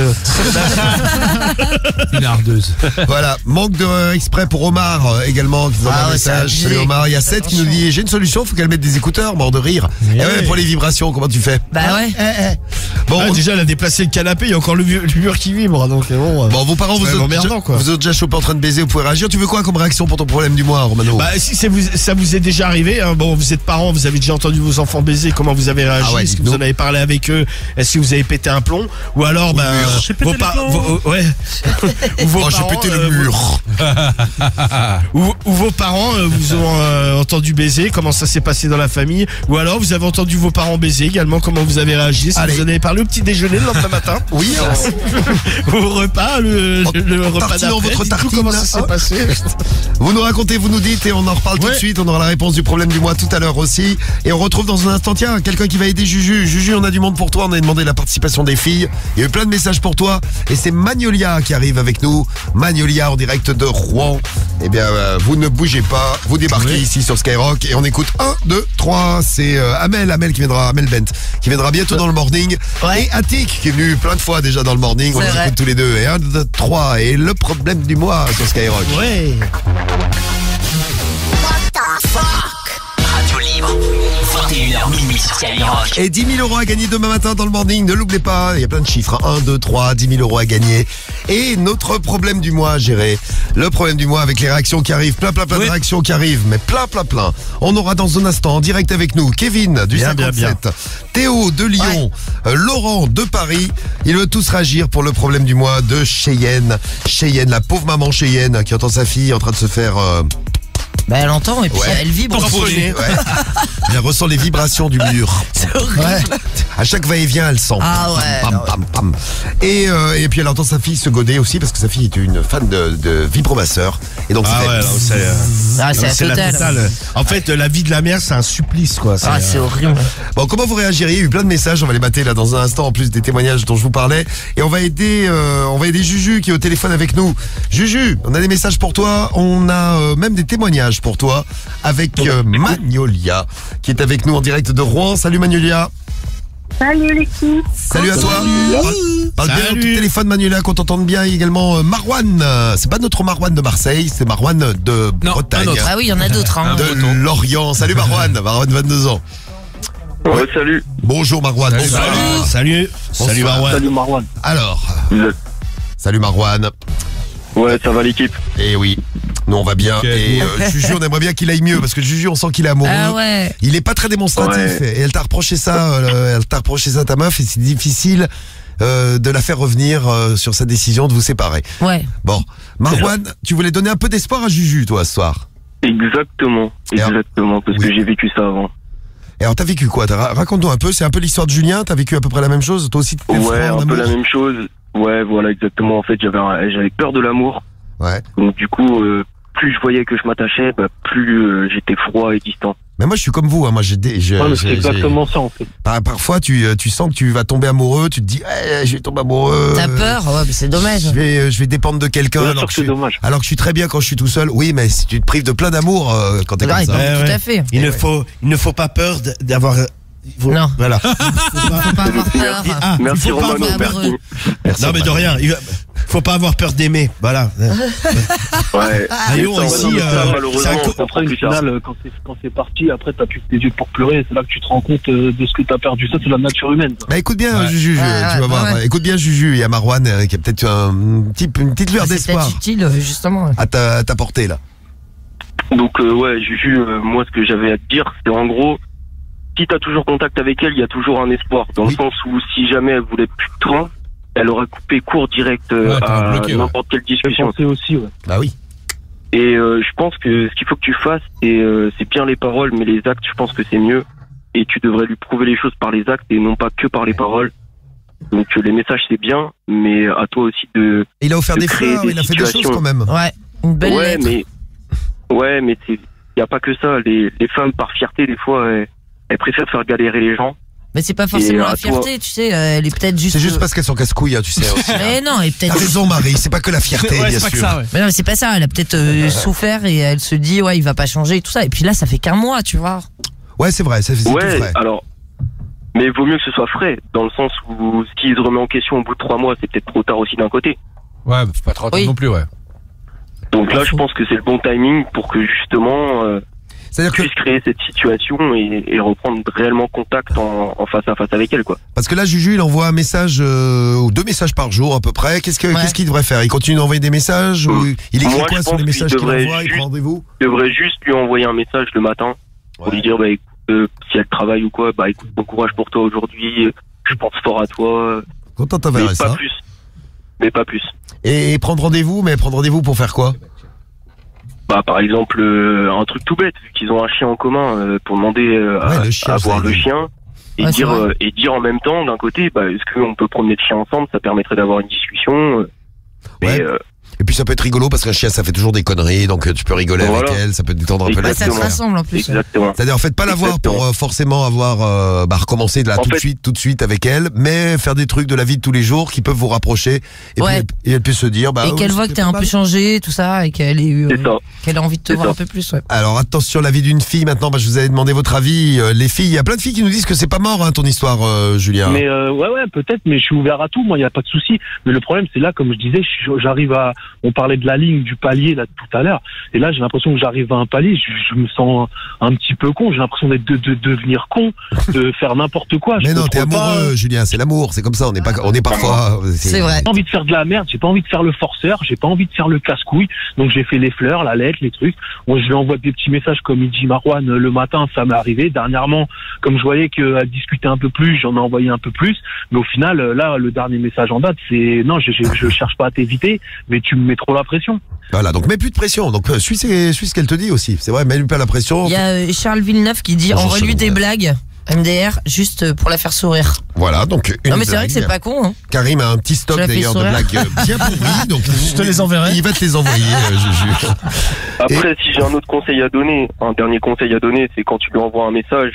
Une ardeuse. Voilà, manque de euh, exprès pour Omar euh, également qui nous envoie Ah un ouais, c'est message. abusé. Salut Omar, il y a Seth qui nous dit j'ai une solution, faut qu'elle mette des écouteurs, mort de rire. Eh ouais, pour les vibrations, comment tu fais? Bah ouais. Bon, Ah, déjà, elle a déplacé le canapé, il y a encore le, mu- le mur qui vibre. Donc bon. euh, bon, vos parents vous c'est êtes, emmerdant, déjà, quoi. vous êtes déjà chopés en train de baiser, vous pouvez réagir. Tu veux quoi comme réaction pour ton problème du mois, Romano? Bah si ça vous, ça vous est déjà arrivé, hein, bon vous êtes parents, vous avez déjà entendu vos enfants baiser, comment vous avez réagi? Ah ouais, Est-ce que dites-nous. vous en avez parlé avec eux? Est-ce que vous avez pété un plomb? Ou alors bah, J'ai pété vos le pa- plomb. vos- ouais. Ou vos Oh, j'ai parents, pété le euh, mur. Ou, ou vos parents euh, vous ont euh, entendu baiser, comment ça s'est passé dans la famille? Ou alors vous avez entendu vos parents baiser également, comment vous avez réagi? Est-ce que Allez. vous en avez parlé au petit déjeuner le lendemain matin? Oui, Au repas, le, En- le en repas tartinant d'après, votre dites-nous tartine, comment là, ça s'est hop. passé? vous nous racontez, vous nous dites et on en reparle tout de Ouais. suite. On aura la réponse du problème du mois tout à l'heure aussi. Et on retrouve dans un instant, tiens, quelqu'un qui va aider Juju. Juju, on a du monde pour toi. On a demandé la participation des filles. Il y a eu plein de messages pour toi. Et c'est Magnolia qui arrive avec nous. Magnolia en direct de Rouen. Eh bien, euh, vous ne bougez pas. Vous débarquez ici sur Skyrock et on écoute un, deux, trois. C'est euh, Amel, Amel qui viendra, Amel Bent, qui viendra bientôt dans le morning. Ouais. Et Attic qui est venu plein de fois déjà dans le morning. On C'est les vrai. écoute tous les deux. Et un, deux, trois. Et le problème du mois sur Skyrock. Ouais. Radio Libre, vingt et une heures minuit sur Skyrock. Et dix mille euros à gagner demain matin dans le morning, ne l'oubliez pas, il y a plein de chiffres, hein. un, deux, trois, dix mille euros à gagner. Et notre problème du mois à gérer, le problème du mois avec les réactions qui arrivent, plein plein plein Oui. de réactions qui arrivent, mais plein plein plein. On aura dans un instant en direct avec nous Kevin du Bien, bien, cinquante-sept, Théo de Lyon, euh, Laurent de Paris. Ils veulent tous réagir pour le problème du mois de Cheyenne. Cheyenne, la pauvre maman Cheyenne qui entend sa fille en train de se faire... euh, Bah, elle entend et puis Ouais. elle vibre. Tamponné. Ouais. Elle ressent les vibrations du mur. C'est horrible. Ouais. À chaque va-et-vient, elle sent. Ah ouais, Pam, non, pam, pam. Et, euh, et puis elle entend sa fille se goder aussi parce que sa fille est une fan de, de vibromasseur. Et donc Ah ça fait- ouais, là, c'est, euh, Ah, c'est la c'est la totale. totale. En fait, la vie de la mère, c'est un supplice, quoi. Ah, c'est euh, horrible. Bon, comment vous réagiriez? Il y a eu plein de messages, on va les mater là dans un instant, en plus des témoignages dont je vous parlais. Et on va aider, euh, on va aider Juju qui est au téléphone avec nous. Juju, on a des messages pour toi, on a euh, même des témoignages pour toi avec euh, Magnolia qui est avec nous en direct de Rouen. Salut Magnolia. Salut l'équipe. Salut à toi. Parle, parle bien dans ton Salut. téléphone Magnolia, qu'on t'entende bien. Également euh, Marwan. Euh, C'est pas notre Marwan de Marseille, c'est Marwan de Non, Bretagne. un autre. Ah oui, il y en a d'autres. Hein. De Lorient. Salut Marwan. Marwan, vingt-deux ans. Ouais, salut. Bonjour Marwan. Bonsoir. Salut. Salut Bonsoir. Marwan. Salut Marwan. Alors, Vous êtes- salut Marwan. Ouais, ça va l'équipe. Eh oui, nous on va bien. Ok. Et euh, Juju, on aimerait bien qu'il aille mieux parce que Juju, on sent qu'il est amoureux. Ah ouais. Il est pas très démonstratif. Ouais. Et elle t'a reproché ça, euh, elle t'a reproché ça à ta meuf et c'est difficile euh, de la faire revenir euh, sur sa décision de vous séparer. Ouais. Bon, Marwan, tu voulais donner un peu d'espoir à Juju, toi, ce soir. Exactement. Et alors- Exactement. Parce Oui. que j'ai vécu ça avant. Et alors, t'as vécu quoi? T'as- ra- Raconte-nous un peu. C'est un peu l'histoire de Julien. T'as vécu à peu près la même chose. Toi aussi, t'étais Ouais, froid en un peu amour. la même chose. Ouais, voilà, exactement. En fait, j'avais un- j'avais peur de l'amour. Ouais. Donc du coup, euh, plus je voyais que je m'attachais, bah, plus euh, j'étais froid et distant. Mais moi, je suis comme vous. Hein. Moi, j'ai des. j'ai- Ouais, mais j'ai- c'est exactement j'ai- ça en fait. Par- Parfois, tu, euh, tu sens que tu vas tomber amoureux. Tu te dis, eh, je vais tomber amoureux. T'as peur? Ouais, mais c'est dommage. Je vais, euh, je vais dépendre de quelqu'un. Bien alors, sûr que que c'est je suis- dommage. alors que je suis très bien quand je suis tout seul. Oui, mais si tu te prives de plein d'amour euh, quand t'es Ouais, comme ça. ouais, tout ouais. à fait. Il Eh ne ouais. faut, il ne faut pas peur d- d'avoir. euh, il faut- Non. Voilà. Faut pas avoir peur. Et- ah, il Merci faut pas Romano, avoir- avoir- merci. Merci, Non mais de Marwan. rien. Il faut pas avoir peur d'aimer. Voilà. Ouais. Ah, Léon, Ça, ici, non, mais ça, euh, c'est un malheureusement, co- ça Après, prend au plus tard. final, euh, quand c'est quand c'est parti, après, t'as plus que tes yeux pour pleurer. C'est là que tu te rends compte euh, de ce que t'as perdu. Ça, c'est la nature humaine. ça. Bah écoute bien Ouais. Juju, Ouais, tu ouais, vas voir. ouais. Écoute bien Juju, il y a Marwan euh, qui a peut-être un petit, une petite lueur Ah, c'est d'espoir peut-être utile, euh, justement. à ta- à t'apporter là. Donc euh, ouais, Juju, euh, moi ce que j'avais à te dire, c'est en gros, si t'as toujours contact avec elle, il y a toujours un espoir. Dans Oui. le sens où si jamais elle voulait plus de toi, elle aurait coupé court direct euh, Ouais, t'aurais à bloqué, ouais. n'importe quelle J'ai discussion. pensé aussi, ouais. Bah oui. Et euh, je pense que ce qu'il faut que tu fasses, c'est euh, c'est bien les paroles, mais les actes, je pense que c'est mieux. Et tu devrais lui prouver les choses par les actes et non pas que par les paroles. Donc euh, les messages c'est bien, mais à toi aussi de. Il a offert de des créer fleurs, des il a fait des choses situations. quand même. Ouais. Une belle ouais, lettre. mais ouais, mais c'est y a pas que ça. Les les femmes par fierté des fois, elles, elles préfèrent faire galérer les gens. Mais c'est pas forcément Et à la fierté, tu sais. euh, Elle est peut-être juste. C'est juste parce qu'elles sont casse-couilles, hein, tu sais. Aussi. Mais non, elle est T'as peut-être. raison Marie, c'est pas que la fierté, Ouais, bien c'est pas que sûr. ça, ouais. Mais non, mais c'est pas ça. Elle a peut-être euh, souffert et elle se dit, ouais, il va pas changer et tout ça. Et puis là, ça fait qu'un mois, tu vois. Ouais, c'est vrai, c'est c'est tout Ouais, vrai. alors. Mais vaut mieux que ce soit frais, dans le sens où s'il se remet en question au bout de trois mois, c'est peut-être trop tard aussi d'un côté. Ouais, faut pas trop attendre Oui. non plus, ouais. Donc là, je pense que c'est le bon timing pour que justement euh, C'est-à-dire que puisse créer cette situation et, et reprendre réellement contact en, en face à face avec elle, quoi. parce que là Juju, il envoie un message euh, ou deux messages par jour à peu près. Qu'est-ce que Ouais. qu'est-ce qu'il devrait faire? Il continue d'envoyer des messages ou il écrit Moi, quoi je sur les pense messages qu'il qu'il devrait envoie? Il juste- prend rendez-vous? Je devrais juste lui envoyer un message le matin pour Ouais. lui dire, bah écoute, euh, si elle travaille ou quoi, bah écoute, bon courage pour toi aujourd'hui, je pense fort à toi, Content mais t'enverrais pas ça. plus. Mais pas plus. Et, et prendre rendez-vous, mais prendre rendez-vous pour faire quoi? Bah par exemple, euh, un truc tout bête, vu qu'ils ont un chien en commun, euh, pour demander euh, Ouais, à, le chien, à voir ça le aide. chien et Ouais, c'est dire vrai. euh, et dire en même temps d'un côté, bah est-ce qu'on peut promener le chien ensemble, ça permettrait d'avoir une discussion. euh, mais Ouais. euh, Et puis ça peut être rigolo parce qu'un chien ça fait toujours des conneries, donc euh, tu peux rigoler Voilà. avec elle, ça peut te détendre un peu Bah, ça se Exactement. rassemble en plus. exactement. C'est-à-dire en fait pas la voir pour euh, forcément avoir euh, bah, recommencer de là En tout de fait- suite, tout de suite avec elle, mais faire des trucs de la vie de tous les jours qui peuvent vous rapprocher et, Ouais. puis, et elle peut se dire bah Et oui, qu'elle voit que c'était t'as un pas peu mal. changé, tout ça, et qu'elle ait eu, C'est ça. euh, qu'elle a envie de te C'est voir ça. un peu plus, ouais. Alors attention, la vie d'une fille maintenant, bah, je vous avais demandé votre avis. Euh, les filles, il y a plein de filles qui nous disent que c'est pas mort hein, ton histoire, euh, Julien. Mais euh, ouais, ouais, peut-être, mais je suis ouvert à tout. Moi, il n'y a pas de souci. Mais le problème, c'est là, comme je disais, je suis- j'arrive à, on parlait de la ligne du palier là tout à l'heure. Et là, j'ai l'impression que j'arrive à un palier, je, je me sens un, un petit peu con. J'ai l'impression d'être de, de, de devenir con, de faire n'importe quoi. Mais je non, t'es contrôle amoureux, pas. Julien. C'est l'amour. C'est comme ça. On est pas, on est parfois. C'est vrai. J'ai pas envie de faire de la merde. J'ai pas envie de faire le forceur. J'ai pas envie de faire le casse-couille. Donc j'ai fait les fleurs, la lettre, les trucs. Moi, je lui envoie des petits messages comme il dit Marwan le matin. Ça m'est arrivé. Dernièrement, comme je voyais qu'elle discutait un peu plus, j'en ai envoyé un peu plus. Mais au final, là, le dernier message en date, c'est non, je, je, je cherche pas à t'éviter, mais tu me mets trop la pression. Voilà, donc mets plus de pression. Donc euh, suis, ses- suis ce qu'elle te dit aussi. C'est vrai, mets-lui pas la pression. Il y a euh, Charles Villeneuve qui dit Bonjour, envoie-lui Charles des Villeneuve. blagues M D R juste pour la faire sourire. Voilà, donc une Non mais c'est vrai que c'est blague. pas con hein. Karim a un petit stock Je la fais d'ailleurs de sourire. blagues euh, bien pourries, donc Je te les enverrai. il va te les envoyer, euh, Juju. Après, si j'ai un autre conseil à donner, un dernier conseil à donner, c'est quand tu lui envoies un message,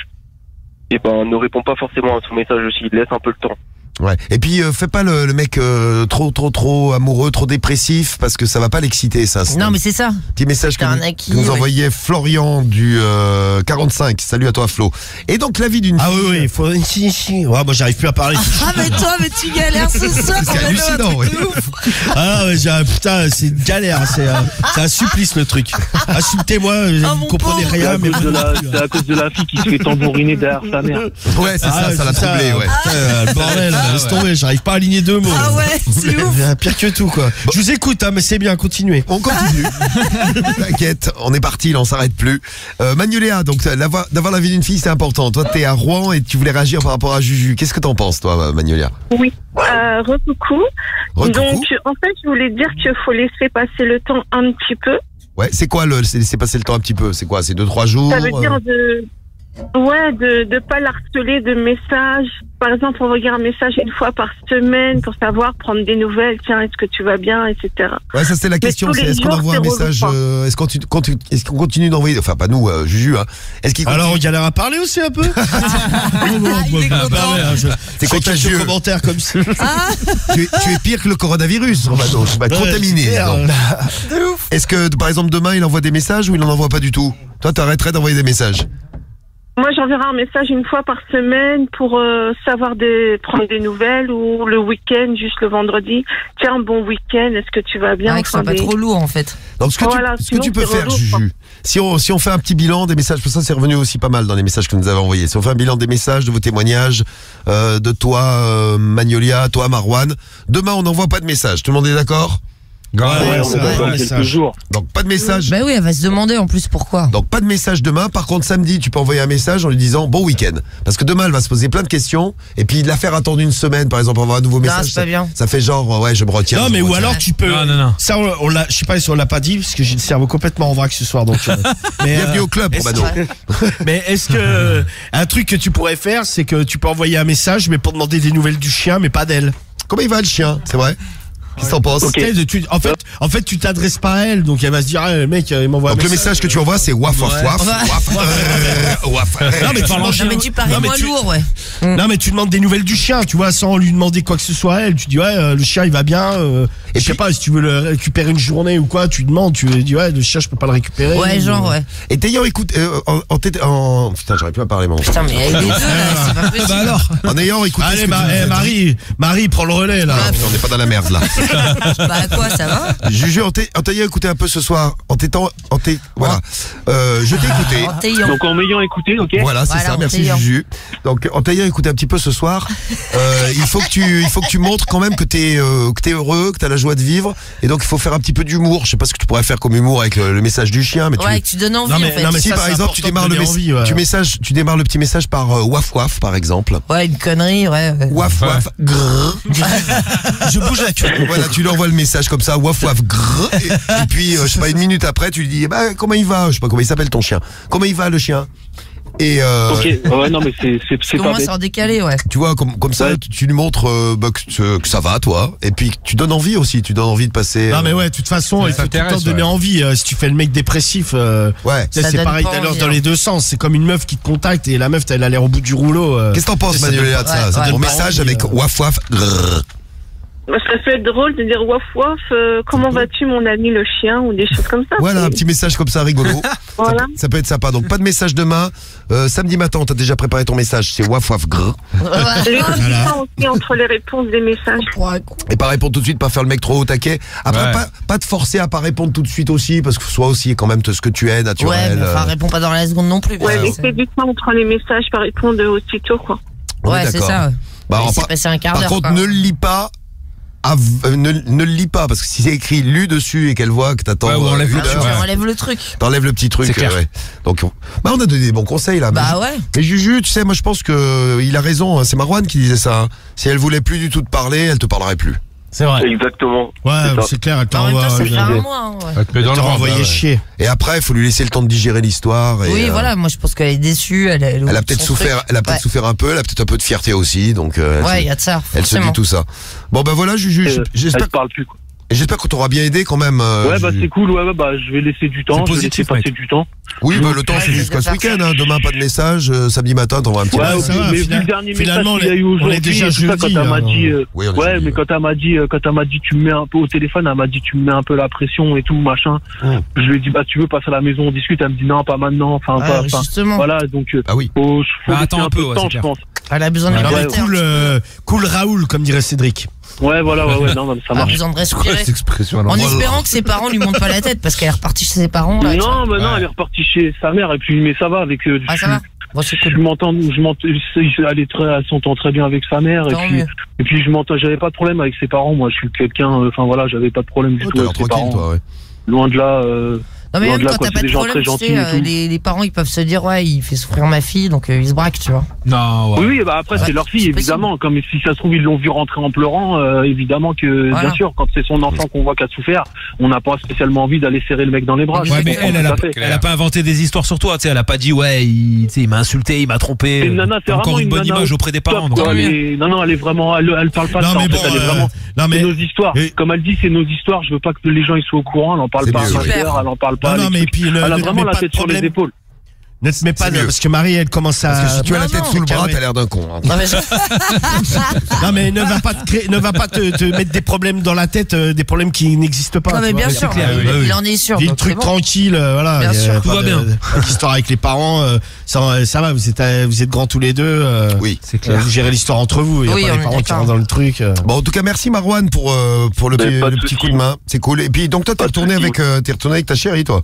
et ben ne réponds pas forcément à son message aussi, laisse un peu le temps. Ouais. Et puis euh, fais pas le, le mec euh, trop trop trop amoureux, trop dépressif, parce que ça va pas l'exciter ça. Non mais c'est ça. Petit message que, T'as un nous- acquis, que nous ouais. envoyait Florian du euh, quarante-cinq. Salut à toi Flo. Et donc l'avis d'une Ah fille. oui, oui, il faut. Si, si. Ouais, moi, j'arrive plus à parler. Ah mais toi mais tu galères ce soir. C'est hallucinant, oui. Ah ouais, j'ai un- putain, c'est une galère, c'est un, c'est un supplice le truc. Insultez-moi, Ah, vous mon comprenez pauvre. C'est rien, à, mais cause de la, c'est à cause de la fille qui se fait tambouriner derrière sa mère. Ouais, c'est ça, ça l'a troublé, ouais. Putain, le bordel, laisse tomber, j'arrive pas à aligner deux mots. Ah ouais, c'est ouf. Pire que tout, quoi. Je vous écoute, hein, mais c'est bien, continuez. On continue. T'inquiète, on est parti, là, on s'arrête plus. Euh, Magnoléa, donc l'avoir- d'avoir l'avis d'une fille, c'est important. Toi, t'es à Rouen et tu voulais réagir par rapport à Juju. Qu'est-ce que t'en penses, toi, Magnoléa? Oui. Euh, recoucou. Recoucou. Donc, en fait, je voulais dire qu'il faut laisser passer le temps un petit peu. Ouais, c'est quoi le, c'est laisser passer le temps un petit peu? C'est quoi? C'est deux, trois jours? Ça veut euh, dire de, ouais, de, de pas l'harceler de messages. Par exemple, envoyer un message une fois par semaine pour savoir, prendre des nouvelles. Tiens, est-ce que tu vas bien, et cetera. Ouais, ça c'est la question. tous C'est les est-ce qu'on jours, envoie un c'est message relou, euh, Est-ce qu'on tu- quand tu- est-ce qu'on continue d'envoyer? Enfin, pas nous, euh, Juju. Hein. Est-ce qu'il continue? Alors, on galère à parler aussi un peu. il est content. C'est contagieux. Commentaires comme ça. tu, es, tu es pire que le coronavirus, Romano. Tu vas être Ouais, contaminé. c'est clair. donc. Est-ce que, par exemple, demain, il envoie des messages ou il en envoie pas du tout? Toi, t'arrêterais d'envoyer des messages. Moi, j'enverrai un message une fois par semaine pour euh, savoir des, prendre des nouvelles, ou le week-end, juste le vendredi. Tiens, bon week-end, est-ce que tu vas bien? Ouais, que ce soit Enfin, pas des- trop lourd en fait. Donc, ce que Voilà, tu, ce que sinon, tu peux c'est faire, relou, quoi. Juju, si on, si on fait un petit bilan des messages, parce que ça, c'est revenu aussi pas mal dans les messages que nous avez envoyés. Si on fait un bilan des messages, de vos témoignages, euh, de toi, euh, Magnolia, toi, Marwan, demain, on n'envoie pas de messages. Tout le monde est d'accord? Ouais, on ça, est d'accord, ouais, quelques ça. jours. Donc, pas de message. Bah oui, elle va se demander en plus pourquoi. Donc pas de message demain. Par contre samedi tu peux envoyer un message en lui disant bon week-end. Parce que demain elle va se poser plein de questions et puis de la faire attendre une semaine par exemple avoir un nouveau message. c'est pas ça, bien. ça fait genre ouais je me retiens. Non, je mais me ou retiens. alors tu peux. Non, non, non. Ça, on, on l'a, je sais pas si on l'a pas dit, parce que j'ai le cerveau complètement en vrac ce soir. Donc, euh, mais, Bienvenue euh, au club, est-ce Romano. que- Mais est-ce que un truc que tu pourrais faire, c'est que tu peux envoyer un message, mais pour demander des nouvelles du chien, mais pas d'elle. Comment il va le chien? C'est vrai? Qu'est-ce que t'en penses? Tu sais, de- tu- en fait, en fait, tu t'adresses pas à elle, donc elle va se dire, ah, le mec, euh, il m'envoie un Donc le message. message que tu envoies c'est waf waf Ouais. waf waf euh, waf. Non, mais tu demandes- Non mais tu parais Non, mais moins tu- lourd ouais. Non mais tu demandes des nouvelles du chien, tu vois, sans lui demander quoi que ce soit à elle. Tu dis ouais, euh, le chien il va bien. euh, Et je sais puis- pas si tu veux le récupérer une journée ou quoi, tu demandes, tu dis ouais, le chien je peux pas le récupérer. Ouais ou- genre ouais. Et t'ayant écouté euh, en, en, t'étais- en- putain j'aurais pu pas parler mon. Putain mais avec les deux là, c'est pas possible. Bah alors. En ayant écouté ce Allez que bah, tu nous eh, as dit. Marie, Marie prend le relais là. On n'est pas dans la merde là. Bah quoi ça va? Juju, en t'ay- en t'ayant écouté un peu ce soir, en t'étant, en t'ay- voilà, euh, je t'ai écouté. En t'ayant. Donc en m'ayant écouté, ok. Voilà, c'est Voilà, ça. en Merci t'ayant. Juju. Donc, en t'ayant écouté un petit peu ce soir, euh, il faut que tu, il faut que tu montres quand même que t'es, euh, que t'es heureux, que t'as la joie de vivre. Et donc, il faut faire un petit peu d'humour. Je sais pas ce que tu pourrais faire comme humour avec le, le message du chien, mais tu. Ouais, que tu donnes envie Non, mais- en fait. non, mais si ça, par c'est exemple tu important de démarres le donner mess- envie, ouais. tu message, tu démarres le petit message par euh, waf waf par exemple. Ouais, une connerie, ouais. ouais. Waf waf grrr. Je bouge la queue. Voilà, tu lui envoies le message comme ça, waf waf grrr. Et, et puis, euh, je sais pas, une minute après, tu lui dis, eh ben, comment il va? Je sais pas comment il s'appelle ton chien. Comment il va le chien? Et euh, Ok, ouais, non, mais c'est, c'est, c'est pas Comment bête. c'est en décalé, ouais. tu vois, comme, comme ça, Ouais. tu, tu lui montres euh, bah, que, que ça va, toi. Et puis, tu donnes envie aussi. Tu donnes envie de passer. Non mais euh, ouais, de toute façon, Ça il faut tout le temps t'intéresse, donner ouais. envie. euh, si tu fais le mec dépressif, euh, Ouais. tu sais, Ça c'est donne pareil pas d'ailleurs envie, dans hein. les deux sens. C'est comme une meuf qui te contacte et la meuf, elle a l'air au bout du rouleau. euh. Qu'est-ce que t'en penses, Ça Manuela, donne de pas- ça? ouais, C'est ouais. ton Donne pas message envie, avec euh. waf waf grrr. Bah, ça peut être drôle de dire waf waf, euh, comment vas-tu mon ami le chien ou des choses comme ça. Voilà, un petit message comme ça rigolo. Voilà. ça, peut, ça peut être sympa. Donc pas de message demain. Euh, samedi matin, t'as déjà préparé ton message. C'est waf waf grrr. Les différences aussi entre les réponses des messages. Et pas répondre tout de suite, pas faire le mec trop au taquet. Après, Ouais. pas, pas te forcer à pas répondre tout de suite aussi, parce que sois aussi quand même ce que tu es, Ouais, naturel. mais enfin, euh. réponds pas dans la seconde non plus. Ouais, parce que laisser du temps entre les messages par répondre aussitôt, quoi. On est Ouais, c'est d'accord. ça. Ouais. Bah, Il alors, s'est par- passé un quart Par d'heure. contre, quoi. ne le lis pas. av- euh, ne, ne le lis pas, parce que si c'est écrit lu dessus et qu'elle voit que t'attends. Ouais, ou enlève euh, le une truc, heure, Tu enlèves le truc. T'enlèves le petit truc. C'est clair. euh, ouais. Donc, on... bah, on a donné des bons conseils là. Bah mais, ouais. mais Juju, tu sais, moi je pense que euh, il a raison. Hein, c'est Marouane qui disait ça. Hein. Si elle voulait plus du tout te parler, elle te parlerait plus. C'est vrai. Exactement. Ouais, C'est ça. c'est clair, elle En même t'envoie. temps, ça fait elle un mois. hein, ouais. Avec le dans le t'aura ventre, envoyé là, ouais. chier. Et après, il faut lui laisser le temps de digérer l'histoire. et, Oui, euh, voilà, moi je pense qu'elle est déçue. Elle, elle, Elle a peut-être souffert, elle a peut-être Ouais. souffert un peu, elle a peut-être un peu de fierté aussi, donc euh, elle, Ouais, se- il y a de ça. elle se dit forcément. tout ça. Bon ben voilà, Juju, Euh, j'espère, elle parle plus, quoi. et j'espère qu'on t'aura bien aidé quand même. euh, Ouais, bah Juju. c'est cool, ouais, ouais, bah je vais laisser du temps, C'est je vais laisser positif, passer mec. du temps. Oui, bah le temps Ouais, c'est je jusqu'à vais ce faire week-end. Hein. Demain pas de message, euh, samedi matin t'envoies un petit Ouais, message. ça va, mais vu final- le dernier finalement, message qu'il y a eu on est aujourd'hui, déjà tout ça, jeudi, quand elle m'a là. dit, euh, Oui, on est ouais, jeudi, mais ouais. quand elle m'a dit, euh, quand elle m'a dit, tu me mets un peu au téléphone, elle m'a dit, tu me mets un peu la pression et tout, machin. Hum. Je lui ai dit, bah, tu veux passer à la maison, on discute. Elle me dit, non, pas maintenant, enfin, Ouais, pas, enfin, justement. voilà, donc, euh, Ah oui. faut, faut Bah, laisser attends un un peu peu, de ouais, temps, c'est je clair. pense. Elle a besoin de Non, mais liberté. cool, euh, cool Raoul, comme dirait Cédric. Ouais, voilà, ouais, ouais, non, non, mais ça Elle a marche. besoin de respirer. Cette expression, alors. En Voilà. espérant que ses parents lui montent pas la tête parce qu'elle est repartie chez ses parents. Là, tu vois. Non, mais non, Ouais. elle est repartie chez sa mère, et puis, mais ça va avec, euh, Ah, je- ça va. Bon, c'est Je cool. m'entends, je m'entends, elle est très, elle s'entend très bien avec sa mère, et Tant puis, mieux. et puis je m'entends, j'avais pas de problème avec ses parents, moi, je suis quelqu'un, euh, enfin voilà, j'avais pas de problème du Oh, tout t'as l'air avec ses tranquille parents. toi, ouais. Loin de là, euh, Non, mais loin même de là, quand quoi, t'as c'est pas des de gens problème, très tu gentils sais, et euh, tout. les, les parents ils peuvent se dire, ouais, il fait souffrir ma fille, donc euh, ils se braquent, tu vois. Non, ouais. Oui, oui, bah après Ouais, c'est leur fille, c'est évidemment. Comme si ça se trouve ils l'ont vu rentrer en pleurant, euh, évidemment que Voilà. bien sûr, quand c'est son enfant qu'on voit qui a souffert, on n'a pas spécialement envie d'aller serrer le mec dans les bras. Ouais, Je mais comprends elle, elle tout a, à fait. elle a pas inventé des histoires sur toi, tu sais, elle a pas dit, ouais, il, tu sais, il m'a insulté, il m'a trompé. C'est une nana, euh, c'est t'as encore vraiment une une bonne nana image auprès des top, parents. quoi. donc. Elle est- Non, non, elle est vraiment, elle, elle parle pas de Non, ça. mais en bon, fait, elle est euh, vraiment. non, mais- C'est nos histoires. Et- Comme elle dit, c'est nos histoires. Je veux pas que les gens ils soient au courant. Elle en parle C'est pas à mieux, ma oui. sœur, elle en parle pas. Non, à non, les mais trucs. puis ne- Elle a ne te vraiment mets la pas de tête sur les problème. épaules. Ne te mets pas C'est de, mieux. parce que Marie, elle commence à. Parce que si tu as non, la tête non, sous le bras, carré. t'as l'air d'un con. hein. Non, mais je- Non, mais ne va pas te créer, ne va pas te, te mettre des problèmes dans la tête, euh, des problèmes qui n'existent pas. Non, mais tu bien vois. sûr, C'est clair, il- oui, oui. il en est sûr, Dis le donc truc c'est bon. tranquille, euh, voilà. Bien il y a sûr. pas Tout va de- bien. pas d'histoire avec les parents, euh, ça, ça va, vous êtes, euh, vous êtes grands tous les deux. euh, Oui, c'est euh, clair. Vous gérez l'histoire entre vous, il n'y a Oui, pas on les est parents qui d'accord. rentrent dans le truc. euh. Bon, en tout cas, merci Marouane pour euh, pour le, Mais petit- pas de le petit souci. coup de main. C'est cool. Et puis donc toi, t'es Pas de retourné souci. avec, euh, t'es retourné avec ta chérie, toi.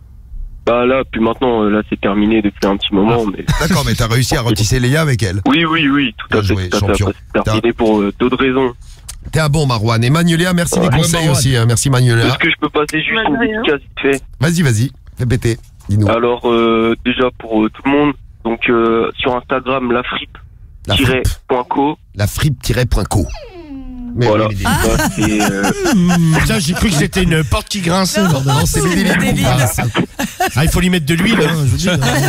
Bah là, puis maintenant, euh, là, c'est terminé depuis un petit moment. Mais... D'accord, mais t'as réussi à retisser les liens avec elle. Oui, oui, oui, tout à Bien fait. joué, tout à fait. champion. Après, c'est terminé pour euh, d'autres raisons. T'es un bon Marouane. Et Magnolia, merci des Ouais, conseils Marouane. aussi. Hein. Merci Magnolia. Est-ce que je peux passer juste Ouais, une rien. dédicace vite fait? Vas-y, vas-y, fais péter. Dis-nous. Alors, euh, déjà pour euh, tout le monde, donc euh, sur Instagram, La lafripe-co. La fripe-point-co. Mais Voilà. oui, mais Ça, c'est, euh, Mmh, putain, j'ai cru que c'était une porte qui grinçait. bordel. non, c'est Médéline qu'on passe. Ah, il faut lui mettre de l'huile, hein, je vous dis.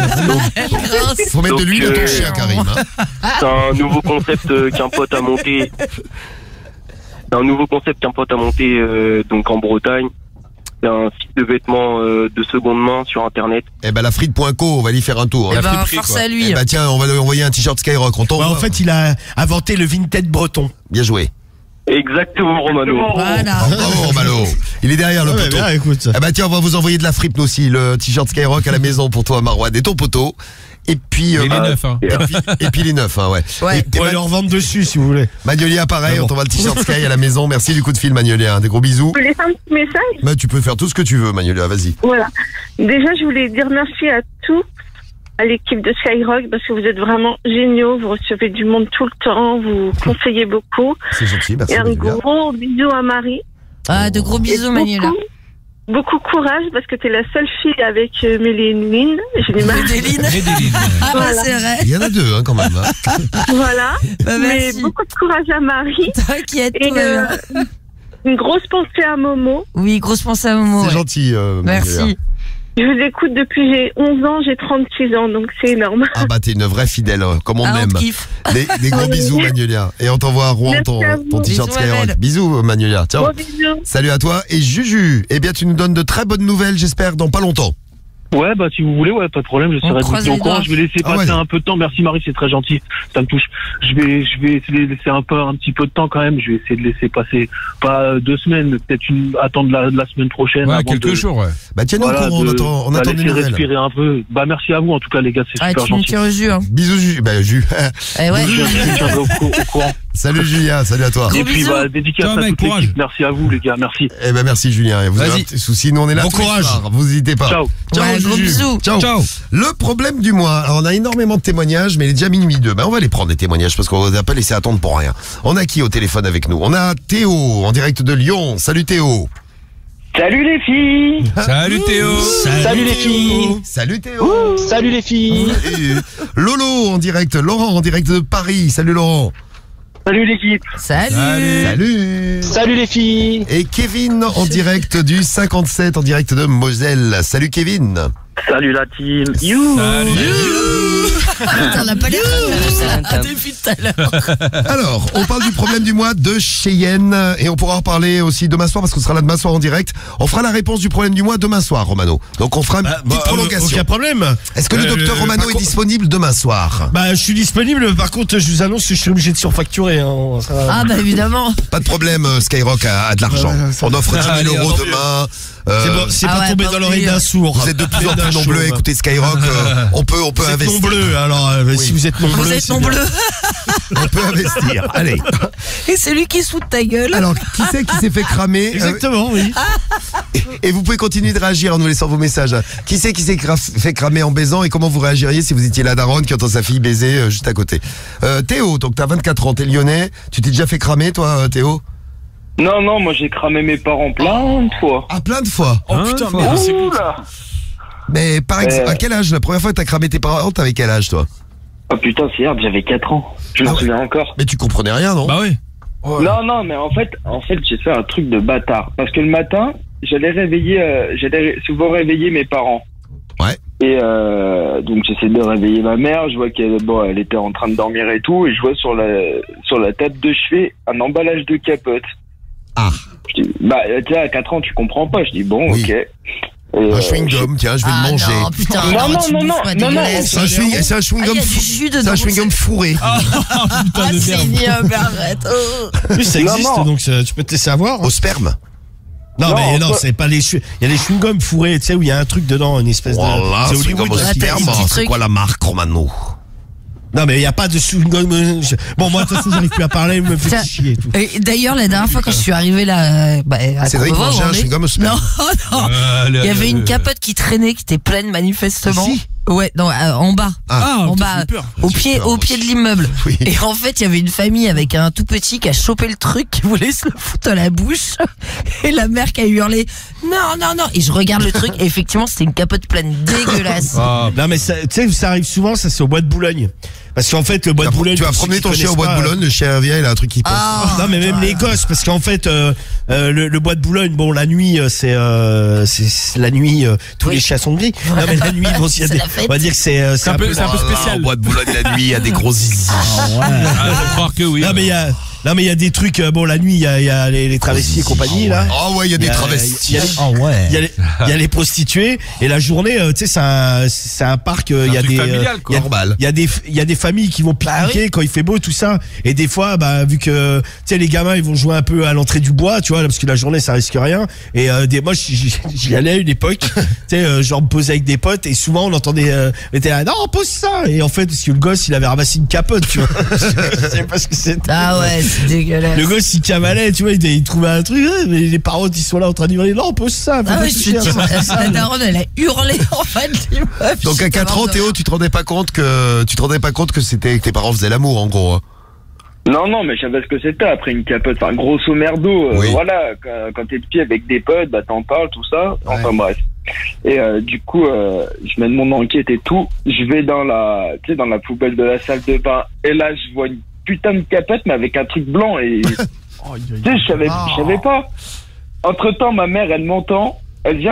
Faut mettre de Donc, l'huile à ton euh, chien, Karim. Hein. c'est un nouveau concept euh, qu'un pote a monté. C'est un nouveau concept qu'un pote a monté euh, donc en Bretagne. C'est un site de vêtements euh, de seconde main sur internet. Eh ben, la frite.co, on va y faire un tour. Eh hein. ben, force à lui. Eh ben, tiens, on va lui envoyer un t-shirt Skyrock. On Ouais, t'envoie. en fait, il a inventé le Vinted breton. Bien joué. Exactement, Romano. Voilà. Bravo, Romano. Il est derrière le Ouais, poteau. bien, écoute. Eh ben, tiens, on va vous envoyer de la fripe, nous aussi. Le t-shirt Skyrock à la maison pour toi, Marouane. Et ton poteau. Et puis, Mais les bah, neufs, hein. et puis, et puis les neufs, hein, ouais. Ouais. Et, et On va Ma- leur vendre dessus, si vous voulez. Magnolia, pareil, Ah bon. on t'envoie le t-shirt Sky à la maison. Merci du coup de fil, Magnolia. Des gros bisous. Je peux laisser un petit message. Bah, tu peux faire tout ce que tu veux, Magnolia, vas-y. Voilà. Déjà, je voulais dire merci à tous, à l'équipe de Skyrock, parce que vous êtes vraiment géniaux. Vous recevez du monde tout le temps. Vous conseillez beaucoup. C'est gentil, merci. Et un Magnolia. gros bisou à Marie. Ah, de gros bisous, Et Manuela. beaucoup, beaucoup courage, parce que t'es la seule fille avec euh, Méléline. J'ai du mal. Médéline. Médéline. Ah, bah, Voilà. c'est vrai. Il y en a deux, hein, quand même. Hein. Voilà. Bah, Mais merci. beaucoup de courage à Marie. T'inquiète, Et tout va euh, bien. une grosse pensée à Momo. Oui, grosse pensée à Momo. C'est ouais. gentil, euh, Magnolia. Merci. Je vous écoute depuis j'ai onze ans, j'ai trente-six ans, donc c'est énorme. Ah bah, t'es une vraie fidèle, hein, comme on Ah, on aime. te kiffe. Des, des gros bisous, Magnolia. Et on t'envoie à Rouen Merci ton, à vous. ton t-shirt Bisous, Skyrock. Amel. Bisous, Magnolia. Ciao. Gros bisous. Salut à toi. Et Juju, eh bien, tu nous donnes de très bonnes nouvelles, j'espère, dans pas longtemps. Ouais, bah si vous voulez, ouais, pas de problème, j'essaierai de vous tenir au courant. Je vais laisser Ah passer ouais. un peu de temps. Merci Marie, c'est très gentil, ça me touche. Je vais, je vais essayer de laisser un peu, un petit peu de temps quand même. Je vais essayer de laisser passer pas euh, deux semaines, mais peut-être une, attendre la, la semaine prochaine. Ouais, avant quelques de, jours, ouais. Bah tiens-nous voilà, au courant, on de- attend, on bah, attend des laisser nouvelles. respirer un peu. Bah merci à vous en tout cas les gars, c'est Ah, super tu me gentil. tires au jus, hein. Bisous, Ju- bah, Ju. Eh ouais. Je je tiendrai au, cou- au courant. Salut Julien, salut à toi. Gros Et puis bisous. bah dédicace Ciao, à mec, toute courage. l'équipe. Merci à vous les gars, merci. Eh ben merci Julien. Et vous avez Vas-y. un petit souci, nous on est là. Bon tous les courage. soirs, vous n'hésitez pas. Ciao. Ouais, gros Juju. bisous. Ciao. Ciao. Le problème du mois. Alors on a énormément de témoignages, mais il est déjà minuit deux. Ben on va les prendre des témoignages parce qu'on vous a pas laissé attendre pour rien. On a qui au téléphone avec nous? On a Théo en direct de Lyon. Salut Théo. Salut les filles. Salut Théo. Salut les filles. Salut Théo. Salut les filles. Et Lolo en direct, Laurent en direct de Paris. Salut Laurent. Salut l'équipe. Salut. Salut. Salut les filles. Et Kevin en direct du cinquante-sept en direct de Moselle. Salut Kevin. Salut la team. You. T'en as pas l'air à depuis tout à l'heure. Alors, on parle du problème du mois de Cheyenne et on pourra en reparler aussi demain soir parce qu'on sera là demain soir en direct. On fera la réponse du problème du mois demain soir, Romano. Donc on fera une Bah, petite bah, prolongation. Aucun problème. Est-ce que le Euh, docteur Romano par est contre- disponible demain soir? Bah, je suis disponible. Par contre, je vous annonce que je suis obligé de surfacturer. Hein. Ça va. Ah bah évidemment. Pas de problème, euh, Skyrock a, a de l'argent. Ouais, ça- On offre dix Allez, mille euros tant mieux. demain. C'est Euh, bon, c'est Ah pas ouais, tombé pas dans l'oreille oublié. d'un sourd. Vous êtes de plus en D'un plus chauve. nombreux à écouter Skyrock. euh, on peut, on peut Vous êtes investir. nombreux, alors euh, si vous êtes nombreux. Vous êtes c'est bien. nombreux. On peut investir. Allez. Et c'est lui qui se fout de ta gueule. Alors, qui c'est qui s'est fait cramer? Exactement, oui. Et, et vous pouvez continuer de réagir en nous laissant vos messages. Qui c'est qui s'est cra- fait cramer en baisant et comment vous réagiriez si vous étiez la daronne qui entend sa fille baiser euh, juste à côté? euh, Théo, donc t'as vingt-quatre ans, t'es lyonnais. Tu t'es déjà fait cramer, toi, euh, Théo? Non, non, moi j'ai cramé mes parents plein de fois. Ah, plein de fois. Oh putain, merde, c'est Ouh cool. là. Mais par exemple, Euh. à quel âge? La première fois que t'as cramé tes parents, t'avais quel âge, toi? Oh putain, c'est hier, j'avais quatre ans. Je me Ah ouais. souviens encore. Mais tu comprenais rien, non? Bah oui. Non, non, mais en fait, en fait, j'ai fait un truc de bâtard. Parce que le matin, j'allais réveiller, euh, j'allais souvent réveiller mes parents. Ouais. Et euh, donc j'essaie de réveiller ma mère. Je vois qu'elle, bon, elle était en train de dormir et tout, et je vois sur la sur la table de chevet un emballage de capote. Ah. Je dis, bah, tu sais, à quatre ans, tu comprends pas. Je dis bon, Oui. ok. Et, Un euh, chewing-gum, tiens, je vais Ah le manger. non, putain. Non, non, non, tu non, bouffes non, pas non, non, dégueulasse. C'est un chewing- c'est un Ah, chewing-gum il y a du fou- jus c'est dedans. un chewing-gum fourré. Ah, c'est ignoble, arrête. Oh. En plus, ça Non, existe, non. donc ça- tu peux te laisser avoir. Au sperme. Non, Non, mais non, pas- c'est pas les chew- il y a les chewing-gums fourrés, tu sais, où il y a un truc dedans, une espèce Voilà, de. C'est chewing-gum Hollywood, au là. t'as des sperme. petits C'est trucs. quoi la marque, Romano? Non, mais il n'y a pas de chewing-gum. euh, je- Bon, moi, de toute façon, j'arrive plus à parler, me fait Tiens, chier et tout. et D'ailleurs, la dernière fois quand je suis arrivée là, euh, bah, à Cédric Courbevoie, mangeait où un on est- chewing-gum au sperme. Non, non. Il y avait une capote qui traînait, qui était pleine manifestement. Ici Ouais, non, euh, en bas. Ah, en putain, bas, j'ai eu peur. au J'ai pied, peur, au moi pied de aussi. l'immeuble. Oui. Et en fait, il y avait une famille avec un tout petit qui a chopé le truc, qui voulait se le foutre à la bouche. Et la mère qui a hurlé, non, non, non. Et je regarde le truc, et effectivement, c'était une capote pleine dégueulasse. Ah, non, mais ça- tu sais, ça arrive souvent, ça c'est au bois de Boulogne. Parce qu'en fait, le bois de Boulogne. Tu vas pour ceux promener qui ton chien au connaissent bois de pas, Boulogne, le chien vient, il a un truc qui pose. Ah, Non mais même les gosses parce qu'en fait euh, euh, le, le bois de Boulogne bon la nuit euh, c'est euh, c'est c'est la nuit euh, tous Oui. les chats sont gris. Non mais la nuit bon s'il y a C'est des- la fête. on va dire que c'est euh, C'est un peu, c'est un peu Voilà, spécial. au bois de Boulogne la nuit, il y a des gros zizi. Ah, faut croire que oui. Non mais il y a non mais il y a des trucs euh, bon la nuit il y a, il y a les, les travestis et compagnie là. Ah ouais, il y a des travestis. Il y a les, Ah ouais. il y a les, il y a les prostituées et la journée euh, tu sais c'est un c'est un parc euh, il y a truc des familial, euh, quoi. il y a- Normal. il y a des il y a des familles qui vont pique-niquer quand il fait beau tout ça et des fois bah vu que tu sais les gamins ils vont jouer un peu à l'entrée du bois tu vois parce que la journée ça risque rien et euh, des moi j'y j'y- j'y allais à une époque tu sais euh, genre me poser avec des potes et souvent on entendait euh, on était là, non pose ça et en fait parce que le gosse il avait ramassé une capote tu vois je sais pas ce que c'était. Ah ouais, c'est dégueulasse. Le gosse il cavalait tu vois il, il trouvait un truc hein, mais les parents ils sont là en train de hurler non pose ça fais Ah pas ouais, je toucher te à dis, ça. la daronne, elle a hurlé en fait. l'immeuble. Donc à quatre ans, Théo, tu te rendais pas compte que tu te rendais pas compte que c'était que tes parents faisaient l'amour en gros. Hein. Non, non, mais je savais ce que c'était après une capote. Enfin, grosso merdo, euh, Oui. voilà, quand, quand t'es petit avec des potes, bah t'en parles, tout ça. Enfin bref. Et euh, du coup, euh, je mène mon enquête et tout. Je vais dans la, tu sais, dans la poubelle de la salle de bain. Et là, je vois une putain de capote, mais avec un truc blanc. Et tu sais, je savais, je savais pas. Entre temps, ma mère, elle m'entend. Elle vient, me fait,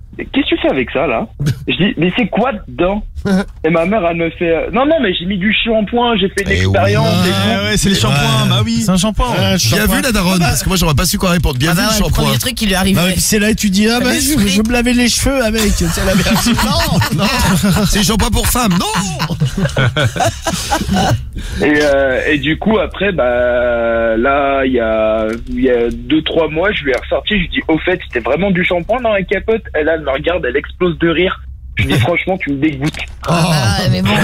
qu'est-ce que tu fais avec ça là? Je dis, mais c'est quoi dedans? Et ma mère, elle me fait, euh, non, non, mais j'ai mis du shampoing, j'ai fait une expérience. oui. et tout. Ah ouais, c'est les shampoings, bah oui. C'est un shampoing. Ah, Bien vu la daronne, parce que moi j'aurais pas su quoi répondre. Bien Ah vu bah le ouais, le shampoing. premier truc qui lui arrive. Bah ouais, puis c'est là et tu dis ah bah Mais je, esprit. je me lavais les cheveux avec. C'est la merde. Non, non. C'est shampoing pour femmes, non. Et, euh, et du coup, après, bah, là, il y a, il y a deux, trois mois, je lui ai ressorti, je lui dis, au fait, c'était vraiment du shampoing dans la capote. Elle, elle me regarde, elle explose de rire. Je lui dis, franchement, tu me dégoûtes. Ah, mais bon.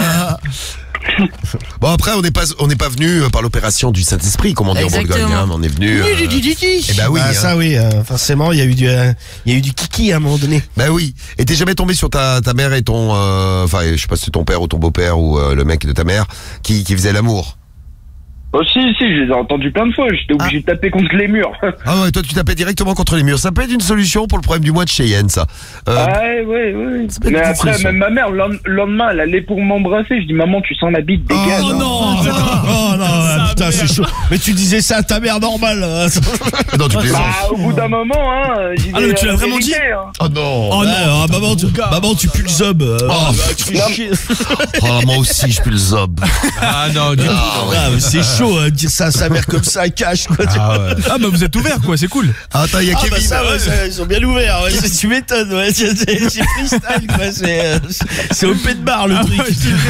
Bon après on n'est pas on n'est pas venu par l'opération du Saint-Esprit comme on dit en Bourgogne, hein, mais on est venu. Euh... Eh bah oui. Bah, hein. ça oui, euh, forcément il y a eu du euh, il y a eu du kiki à un moment donné. Bah oui. Et t'es jamais tombé sur ta ta mère et ton euh, enfin je sais pas si c'est ton père ou ton beau-père ou euh, le mec de ta mère qui qui faisait l'amour. Oh si, si, je les ai entendus plein de fois, j'étais obligé de taper contre les murs. Ah ouais, toi tu tapais directement contre les murs. Ça peut être une solution pour le problème du mois de Cheyenne, ça. Euh, Ah ouais, ouais, ouais. peut être Mais une après, solution. même ma mère, le lend- le lendemain, elle allait pour m'embrasser. Je dis, maman, tu sens la bite, dégage. Oh hein. non, oh non, ah, putain c'est chaud. Mais tu disais ça à ta mère normale. hein. Non, tu plaisantes. Bah, au bout d'un moment, hein, j'y Ah, mais vais tu à l'as la vraiment vérité, dit hein. Oh non. Oh non, ah, maman, tu, maman tu pues le zob. euh, Oh, bah, tu fais non. chier. Oh, moi aussi je pue le zob. Ah non, du tout. Ah, mais c'est chaud hein, de dire ça à sa mère comme ça, cash quoi. Ah ouais. Ah bah vous êtes ouvert quoi, c'est cool. Ah, attends, il y a Ah Kevin. bah ça, ouais, ça, ils sont bien ouverts, ouais, c'est- tu m'étonnes, ouais, c'est c'est- c'est freestyle quoi, c'est euh, c'est open bar le truc.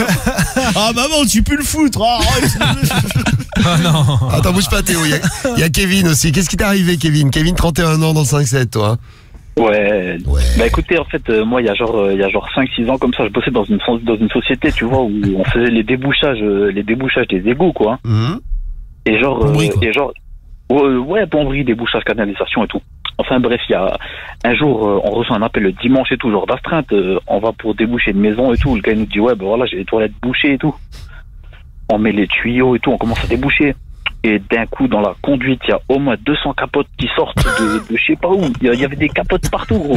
Ah maman, tu peux le foutre. Ah, arrête. Ah non. Attends, bouge pas Théo, il y, a- il y a Kevin aussi. Qu'est-ce qui t'est arrivé Kevin? Kevin, trente et un ans dans le cinq sept toi. Ouais. Ouais. Bah écoutez, en fait, euh, moi, il y a genre, euh, il y a genre cinq six ans comme ça, je bossais dans une so- dans une société, tu vois, où on faisait les débouchages, euh, les débouchages des égouts, quoi. Mhm. Et genre, euh, Plomberie, quoi. et genre, ouais, ouais, plomberie, débouchage, canalisation et tout. Enfin bref, il y a un jour, euh, on reçoit un appel le dimanche et tout, genre d'astreinte, euh, on va pour déboucher une maison et tout. Le gars il nous dit ouais, ben voilà, j'ai les toilettes bouchées et tout. On met les tuyaux et tout, on commence à déboucher. Et d'un coup, dans la conduite, il y a au moins deux cents capotes qui sortent de, de je sais pas où. Il y a- il y avait des capotes partout, gros.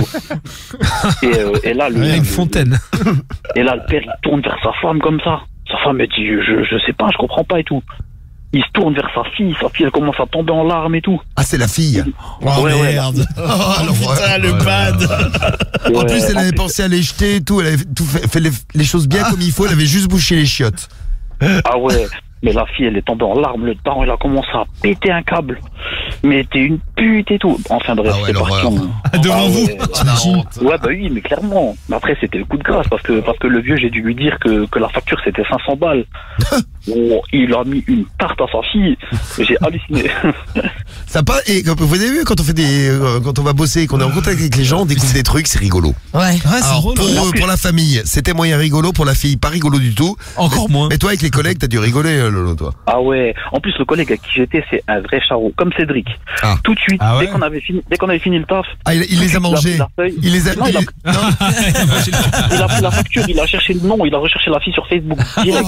Et, euh, et là, le, Ouais, une le- fontaine. et là, le père, il tourne vers sa femme comme ça. Sa femme, elle dit, je, je sais pas, je comprends pas et tout. Il se tourne vers sa fille, sa fille, elle commence à tomber en larmes et tout. Ah, c'est la fille. Oh Ouais, ouais. merde. Oh, alors, Putain, le bad. En Ouais, plus, elle en avait plus- pensé à les jeter et tout. Elle avait tout fait, fait les, les choses bien comme il faut. Elle avait juste bouché les chiottes. Ah ouais, mais la fille, elle est tombée en larmes, le daron, il a commencé à péter un câble. Mais t'es une pute et tout. Enfin bref, Ah ouais, c'est parti. l'horreur. en- Devant Ah vous, ouais. t'imagines. Ouais, bah oui, mais clairement. Mais après, c'était le coup de grâce parce que, parce que le vieux, j'ai dû lui dire que, que la facture, c'était cinq cents balles. Bon, il a mis une tarte à sa fille. J'ai halluciné. Ça pas, et comme vous avez vu, quand on fait des, euh, quand on va bosser, qu'on est en contact avec les gens, on découvre des trucs, c'est rigolo. Ouais. Ah, c'est Alors, drôle. pour, euh, pour la famille, c'était moyen rigolo. Pour la fille, pas rigolo du tout. Encore moins. Mais toi, avec les collègues, t'as dû rigoler, euh, Lolo, toi. Ah ouais. En plus, le collègue à qui j'étais, c'est un vrai charreau, comme Cédric. Ah. Tout de suite, Ah ouais dès qu'on avait fini, dès qu'on avait fini le taf. Ah, il, il tout de les suite, a mangés. pris la feuille. Il les a. Non, il a, il- non. il a pris la facture, il a cherché le nom, il a recherché la fille sur Facebook. Direct.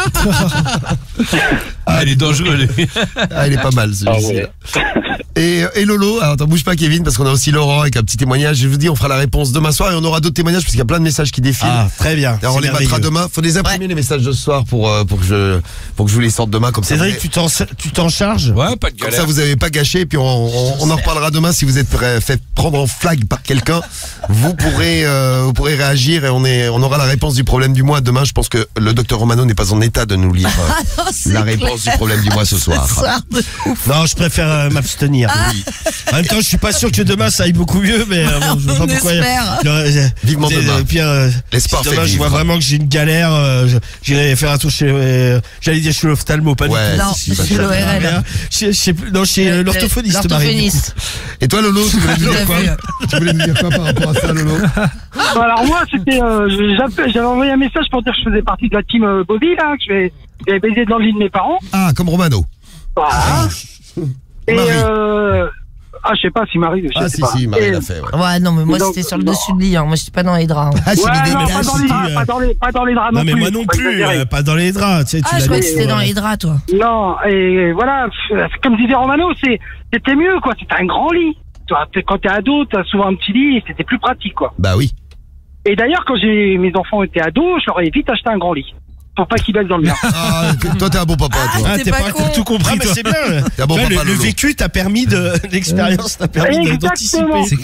Ah, il est dangereux, lui. Ah, il est pas mal, Ah celui-ci. ouais. Et, et Lolo, alors t'en bouge pas Kevin, parce qu'on a aussi Laurent avec un petit témoignage. Je vous dis, on fera la réponse demain soir et on aura d'autres témoignages parce qu'il y a plein de messages qui défilent. Ah, très bien. Alors on c'est les mettra merveilleux. demain. Faut les imprimer les messages de ce soir pour euh, pour que je pour que je vous les sorte demain comme ça. Cédric, tu t'en tu t'en charges? Ouais, pas de Comme galère. ça vous avez pas gâché et puis on, on, on en reparlera demain si vous êtes prêt- fait prendre en flag par quelqu'un. Vous pourrez euh, vous pourrez réagir et on est on aura la réponse du problème du mois demain. Je pense que le docteur Romano n'est pas en état de nous lire euh, Ah non, c'est la clair. réponse du problème du mois ce soir. Soir de ouf. Non, je préfère euh, m'abstenir. Oui. En même temps, je suis pas sûr que demain ça aille beaucoup mieux, mais euh, bon, je vois pas On pourquoi. il y a- espère. il y aurait- euh, Vivement euh, demain. Puis, euh, L'espoir si fait demain je vois vivre. vraiment que j'ai une galère, euh, je- j'irai faire un tour chez, euh, j'allais dire chez l'ophtalmo, pas Ouais, du tout. Non, si, si, bah, chez ça l'O R L. Rien. Chez, chez, non, chez euh, l'orthophoniste, Marie. L'orthophoniste. Et toi Lolo, tu voulais nous Tout à dire quoi fait. Tu voulais nous dire quoi par rapport à ça Lolo? Bah, alors moi, c'était, euh, j'avais j'avais envoyé un message pour dire que je faisais partie de la team euh, Bobby, là, que je vais, je vais baiser dans le lit de mes parents. Ah, comme Romano. Voilà. Et Marie. euh, ah, je sais pas si Marie, je Ah sais si pas. si, Marie Et- l'a fait. Ouais. Ouais, non, mais moi Donc, c'était sur le non. dessus de lit, hein. Moi j'étais pas dans les draps. hein. Ah, tu Ouais, mets des non, pas dates. dans, les, si, euh. pas, dans les, pas dans les draps Non, non mais plus. moi non faut pas plus, exagérer. euh, pas dans les draps. Tu sais, tu Ah, je l'as croyais que dit, c'était dans ouais. les draps, toi. Non, et voilà, f- comme disait Romano, c'est, c'était mieux, quoi. C'était un grand lit. Toi, t'es- quand t'es ado, t'as souvent un petit lit et c'était plus pratique, quoi. Bah oui. Et d'ailleurs, quand j'ai, mes enfants étaient ados, je leur ai vite acheté un grand lit. Pour pas qu'ils baissent dans le mien. Ah, t'es- toi t'es un bon papa toi. Ah, T'es t'es pas pas con. tout compris, Ah, toi. mais c'est bien. T'es un bon Ouais, papa, le, le Lolo. vécu t'a permis de, l'expérience t'a permis de- d'anticiper. Exactement. C'est clair.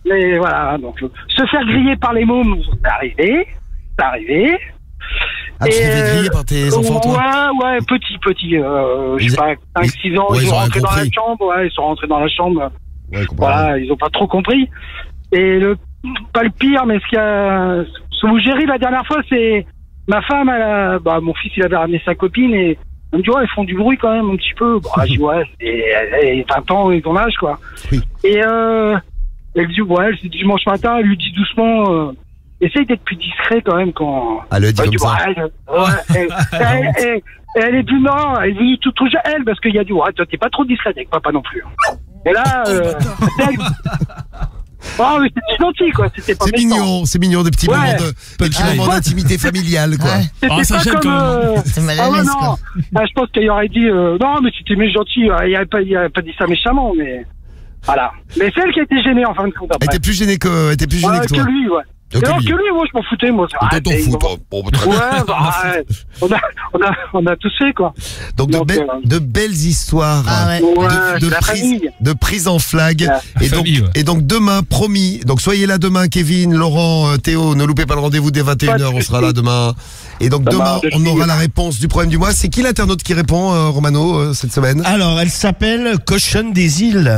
Mais voilà, donc se faire griller par les mômes, c'est arrivé, c'est arrivé. Ah, tu t'es fait griller par tes enfants, toi? Ouais, ouais, petit, petit, euh, je sais pas, cinq six ans, ouais, ils ils sont ont rien rentrés dans la compris. chambre, ouais, ils sont rentrés dans la chambre. Ouais, voilà, ils ont pas trop compris. Et le, pas le pire, mais ce qu'il y a, ce où j'ai ri la dernière fois, c'est ma femme, elle a, bah, mon fils, il avait ramené sa copine et elle me dit, ouais, ils font du bruit quand même un petit peu. Bah, je dis, ouais, c'est vingt ans et ton âge, quoi. Et, euh, elle dit, ouais, c'est dimanche matin, elle lui dit doucement, euh, essaye d'être plus discret quand même quand. Elle le dit elle comme ça. Ouais, ouais, elle, elle, elle, elle est du Nord, elle dit tout toujours elle, parce qu'il y a du, ouais, toi, t'es pas trop discret avec papa non plus. Et là, euh, elle, oh, mais c'était gentil, quoi. C'était pas C'est méchant. mignon, c'est mignon, des petits Ouais. moments de, des petits Ouais. moments d'intimité familiale, quoi. C'était pas comme. Euh... Ah ouais, non. Ah, je pense qu'il aurait dit euh, non, mais c'était mais gentil. euh, Il avait pas, il avait pas dit ça méchamment, mais voilà. Mais c'est elle qui a été gênée en fin de compte. Elle était plus gênée que, elle était plus gênée Ouais, que toi. que lui, ouais. Que Et non, lui. que lui, moi je m'en foutais, moi. Toi, t'en fous, toi. Bon, très bien. Ouais, bah, ouais. On a, on a, on a tous fait, quoi. Donc, de, Donc, be- euh, de belles histoires Ah ouais. de, Ouais, de c'est la prise, famille. de prise en flag. La Et donc, famille, ouais. et donc demain, promis. Donc soyez là demain, Kevin, Laurent, euh, Théo. Ne loupez pas le rendez-vous dès vingt et une heures. On sera là demain. Et donc Ça demain, marche, on aura je la réponse du problème du mois. C'est qui l'internaute qui répond, euh, Romano, euh, cette semaine? Alors, elle s'appelle Cochonne des îles.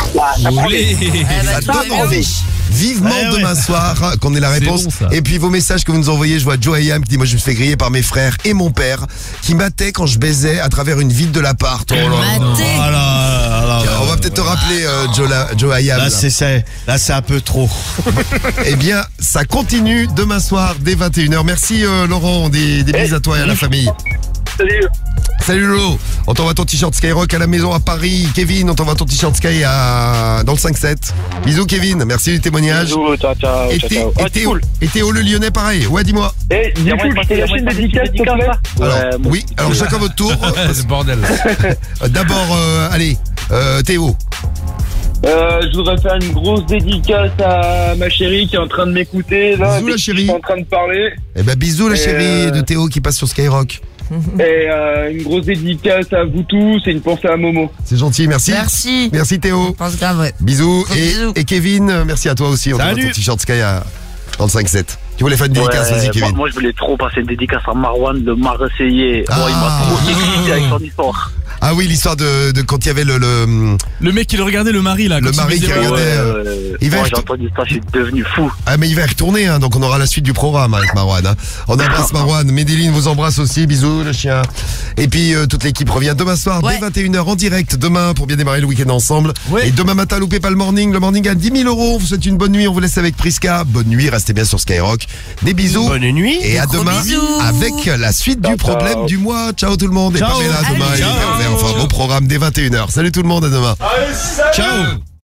Olé. Ça donne envie. Vivement Ouais, ouais. demain soir qu'on ait la C'est réponse. bon, ça. Et puis vos messages que vous nous envoyez, je vois Joe Hayam qui dit moi je me fais griller par mes frères et mon père qui m'attaient quand je baisais à travers une vitre de l'appart. Oh là là. Ah là là là Tiens, là on va là. peut-être te rappeler euh, Joe, la- Joe Hayam. Là, là. c'est ça. Là, c'est un peu trop. Eh bien, ça continue demain soir dès vingt et une heures. Merci euh, Laurent, des, des bises à toi et à la famille. Salut. Salut Lolo, on t'envoie ton t-shirt Skyrock à la maison à Paris. Kevin, on t'envoie ton t-shirt Sky à... dans le cinq sept. Bisous Kevin, merci du témoignage. Bisous, ciao, ciao, Et ciao, Thé- ciao. et Ah, c'est Théo, cool. et Théo le Lyonnais pareil. Ouais, dis-moi. Eh, du coup, je fais la chaîne dédicace, s'il te plaît. Alors, Ouais, bon. oui, alors chacun votre tour. C'est bordel. D'abord, euh, allez, euh, Théo. Euh, je voudrais faire une grosse dédicace à ma chérie qui est en train de m'écouter là. Bisous, la avec qui chérie. Je suis en train de parler. Eh ben bisous la Et, chérie euh, de Théo qui passe sur Skyrock. Et euh, une grosse dédicace à vous tous et une pensée à Momo. C'est gentil, merci. Merci. Merci Théo. Je pense grave, ouais. Bisous. Gros Et, bisous. et Kevin, euh, merci à toi aussi. On t'envoie Salut. ton t-shirt Sky à, dans le cinq sept. Tu voulais faire une dédicace, Ouais, vas-y moi, Kevin. moi, je voulais trop passer une dédicace à Marwan, le Marseillais. Ah. Oh, il m'a trop excité avec son histoire. Ah oui, l'histoire de, de quand il y avait le, le, Le mec qui le regardait, le mari là. le quand il mari qui faisait- regardait. Ouais, euh, euh, il va moi, y j'ai retou- entendu ça, je suis devenu fou. Ah mais il va y retourner, hein, donc on aura la suite du programme avec Marwan. Hein. On embrasse Marwan, Medellin vous embrasse aussi, bisous le chien. Et puis euh, toute l'équipe revient demain soir Ouais. dès vingt et une heures en direct, demain pour bien démarrer le week-end ensemble. Ouais. Et demain matin, loupez pas le morning, le morning à dix mille euros. On vous souhaite une bonne nuit, on vous laisse avec Priska. Bonne nuit, restez bien sur Skyrock. Des bisous. Bonne nuit. Et à Gros demain bisous. avec la suite du Ciao, problème ciao. du mois. Ciao tout le monde. Et Ciao. Pamela demain, Allez, il est ciao. ouvert. Enfin, beau programme dès vingt et une heures. Salut tout le monde, à demain. Ciao.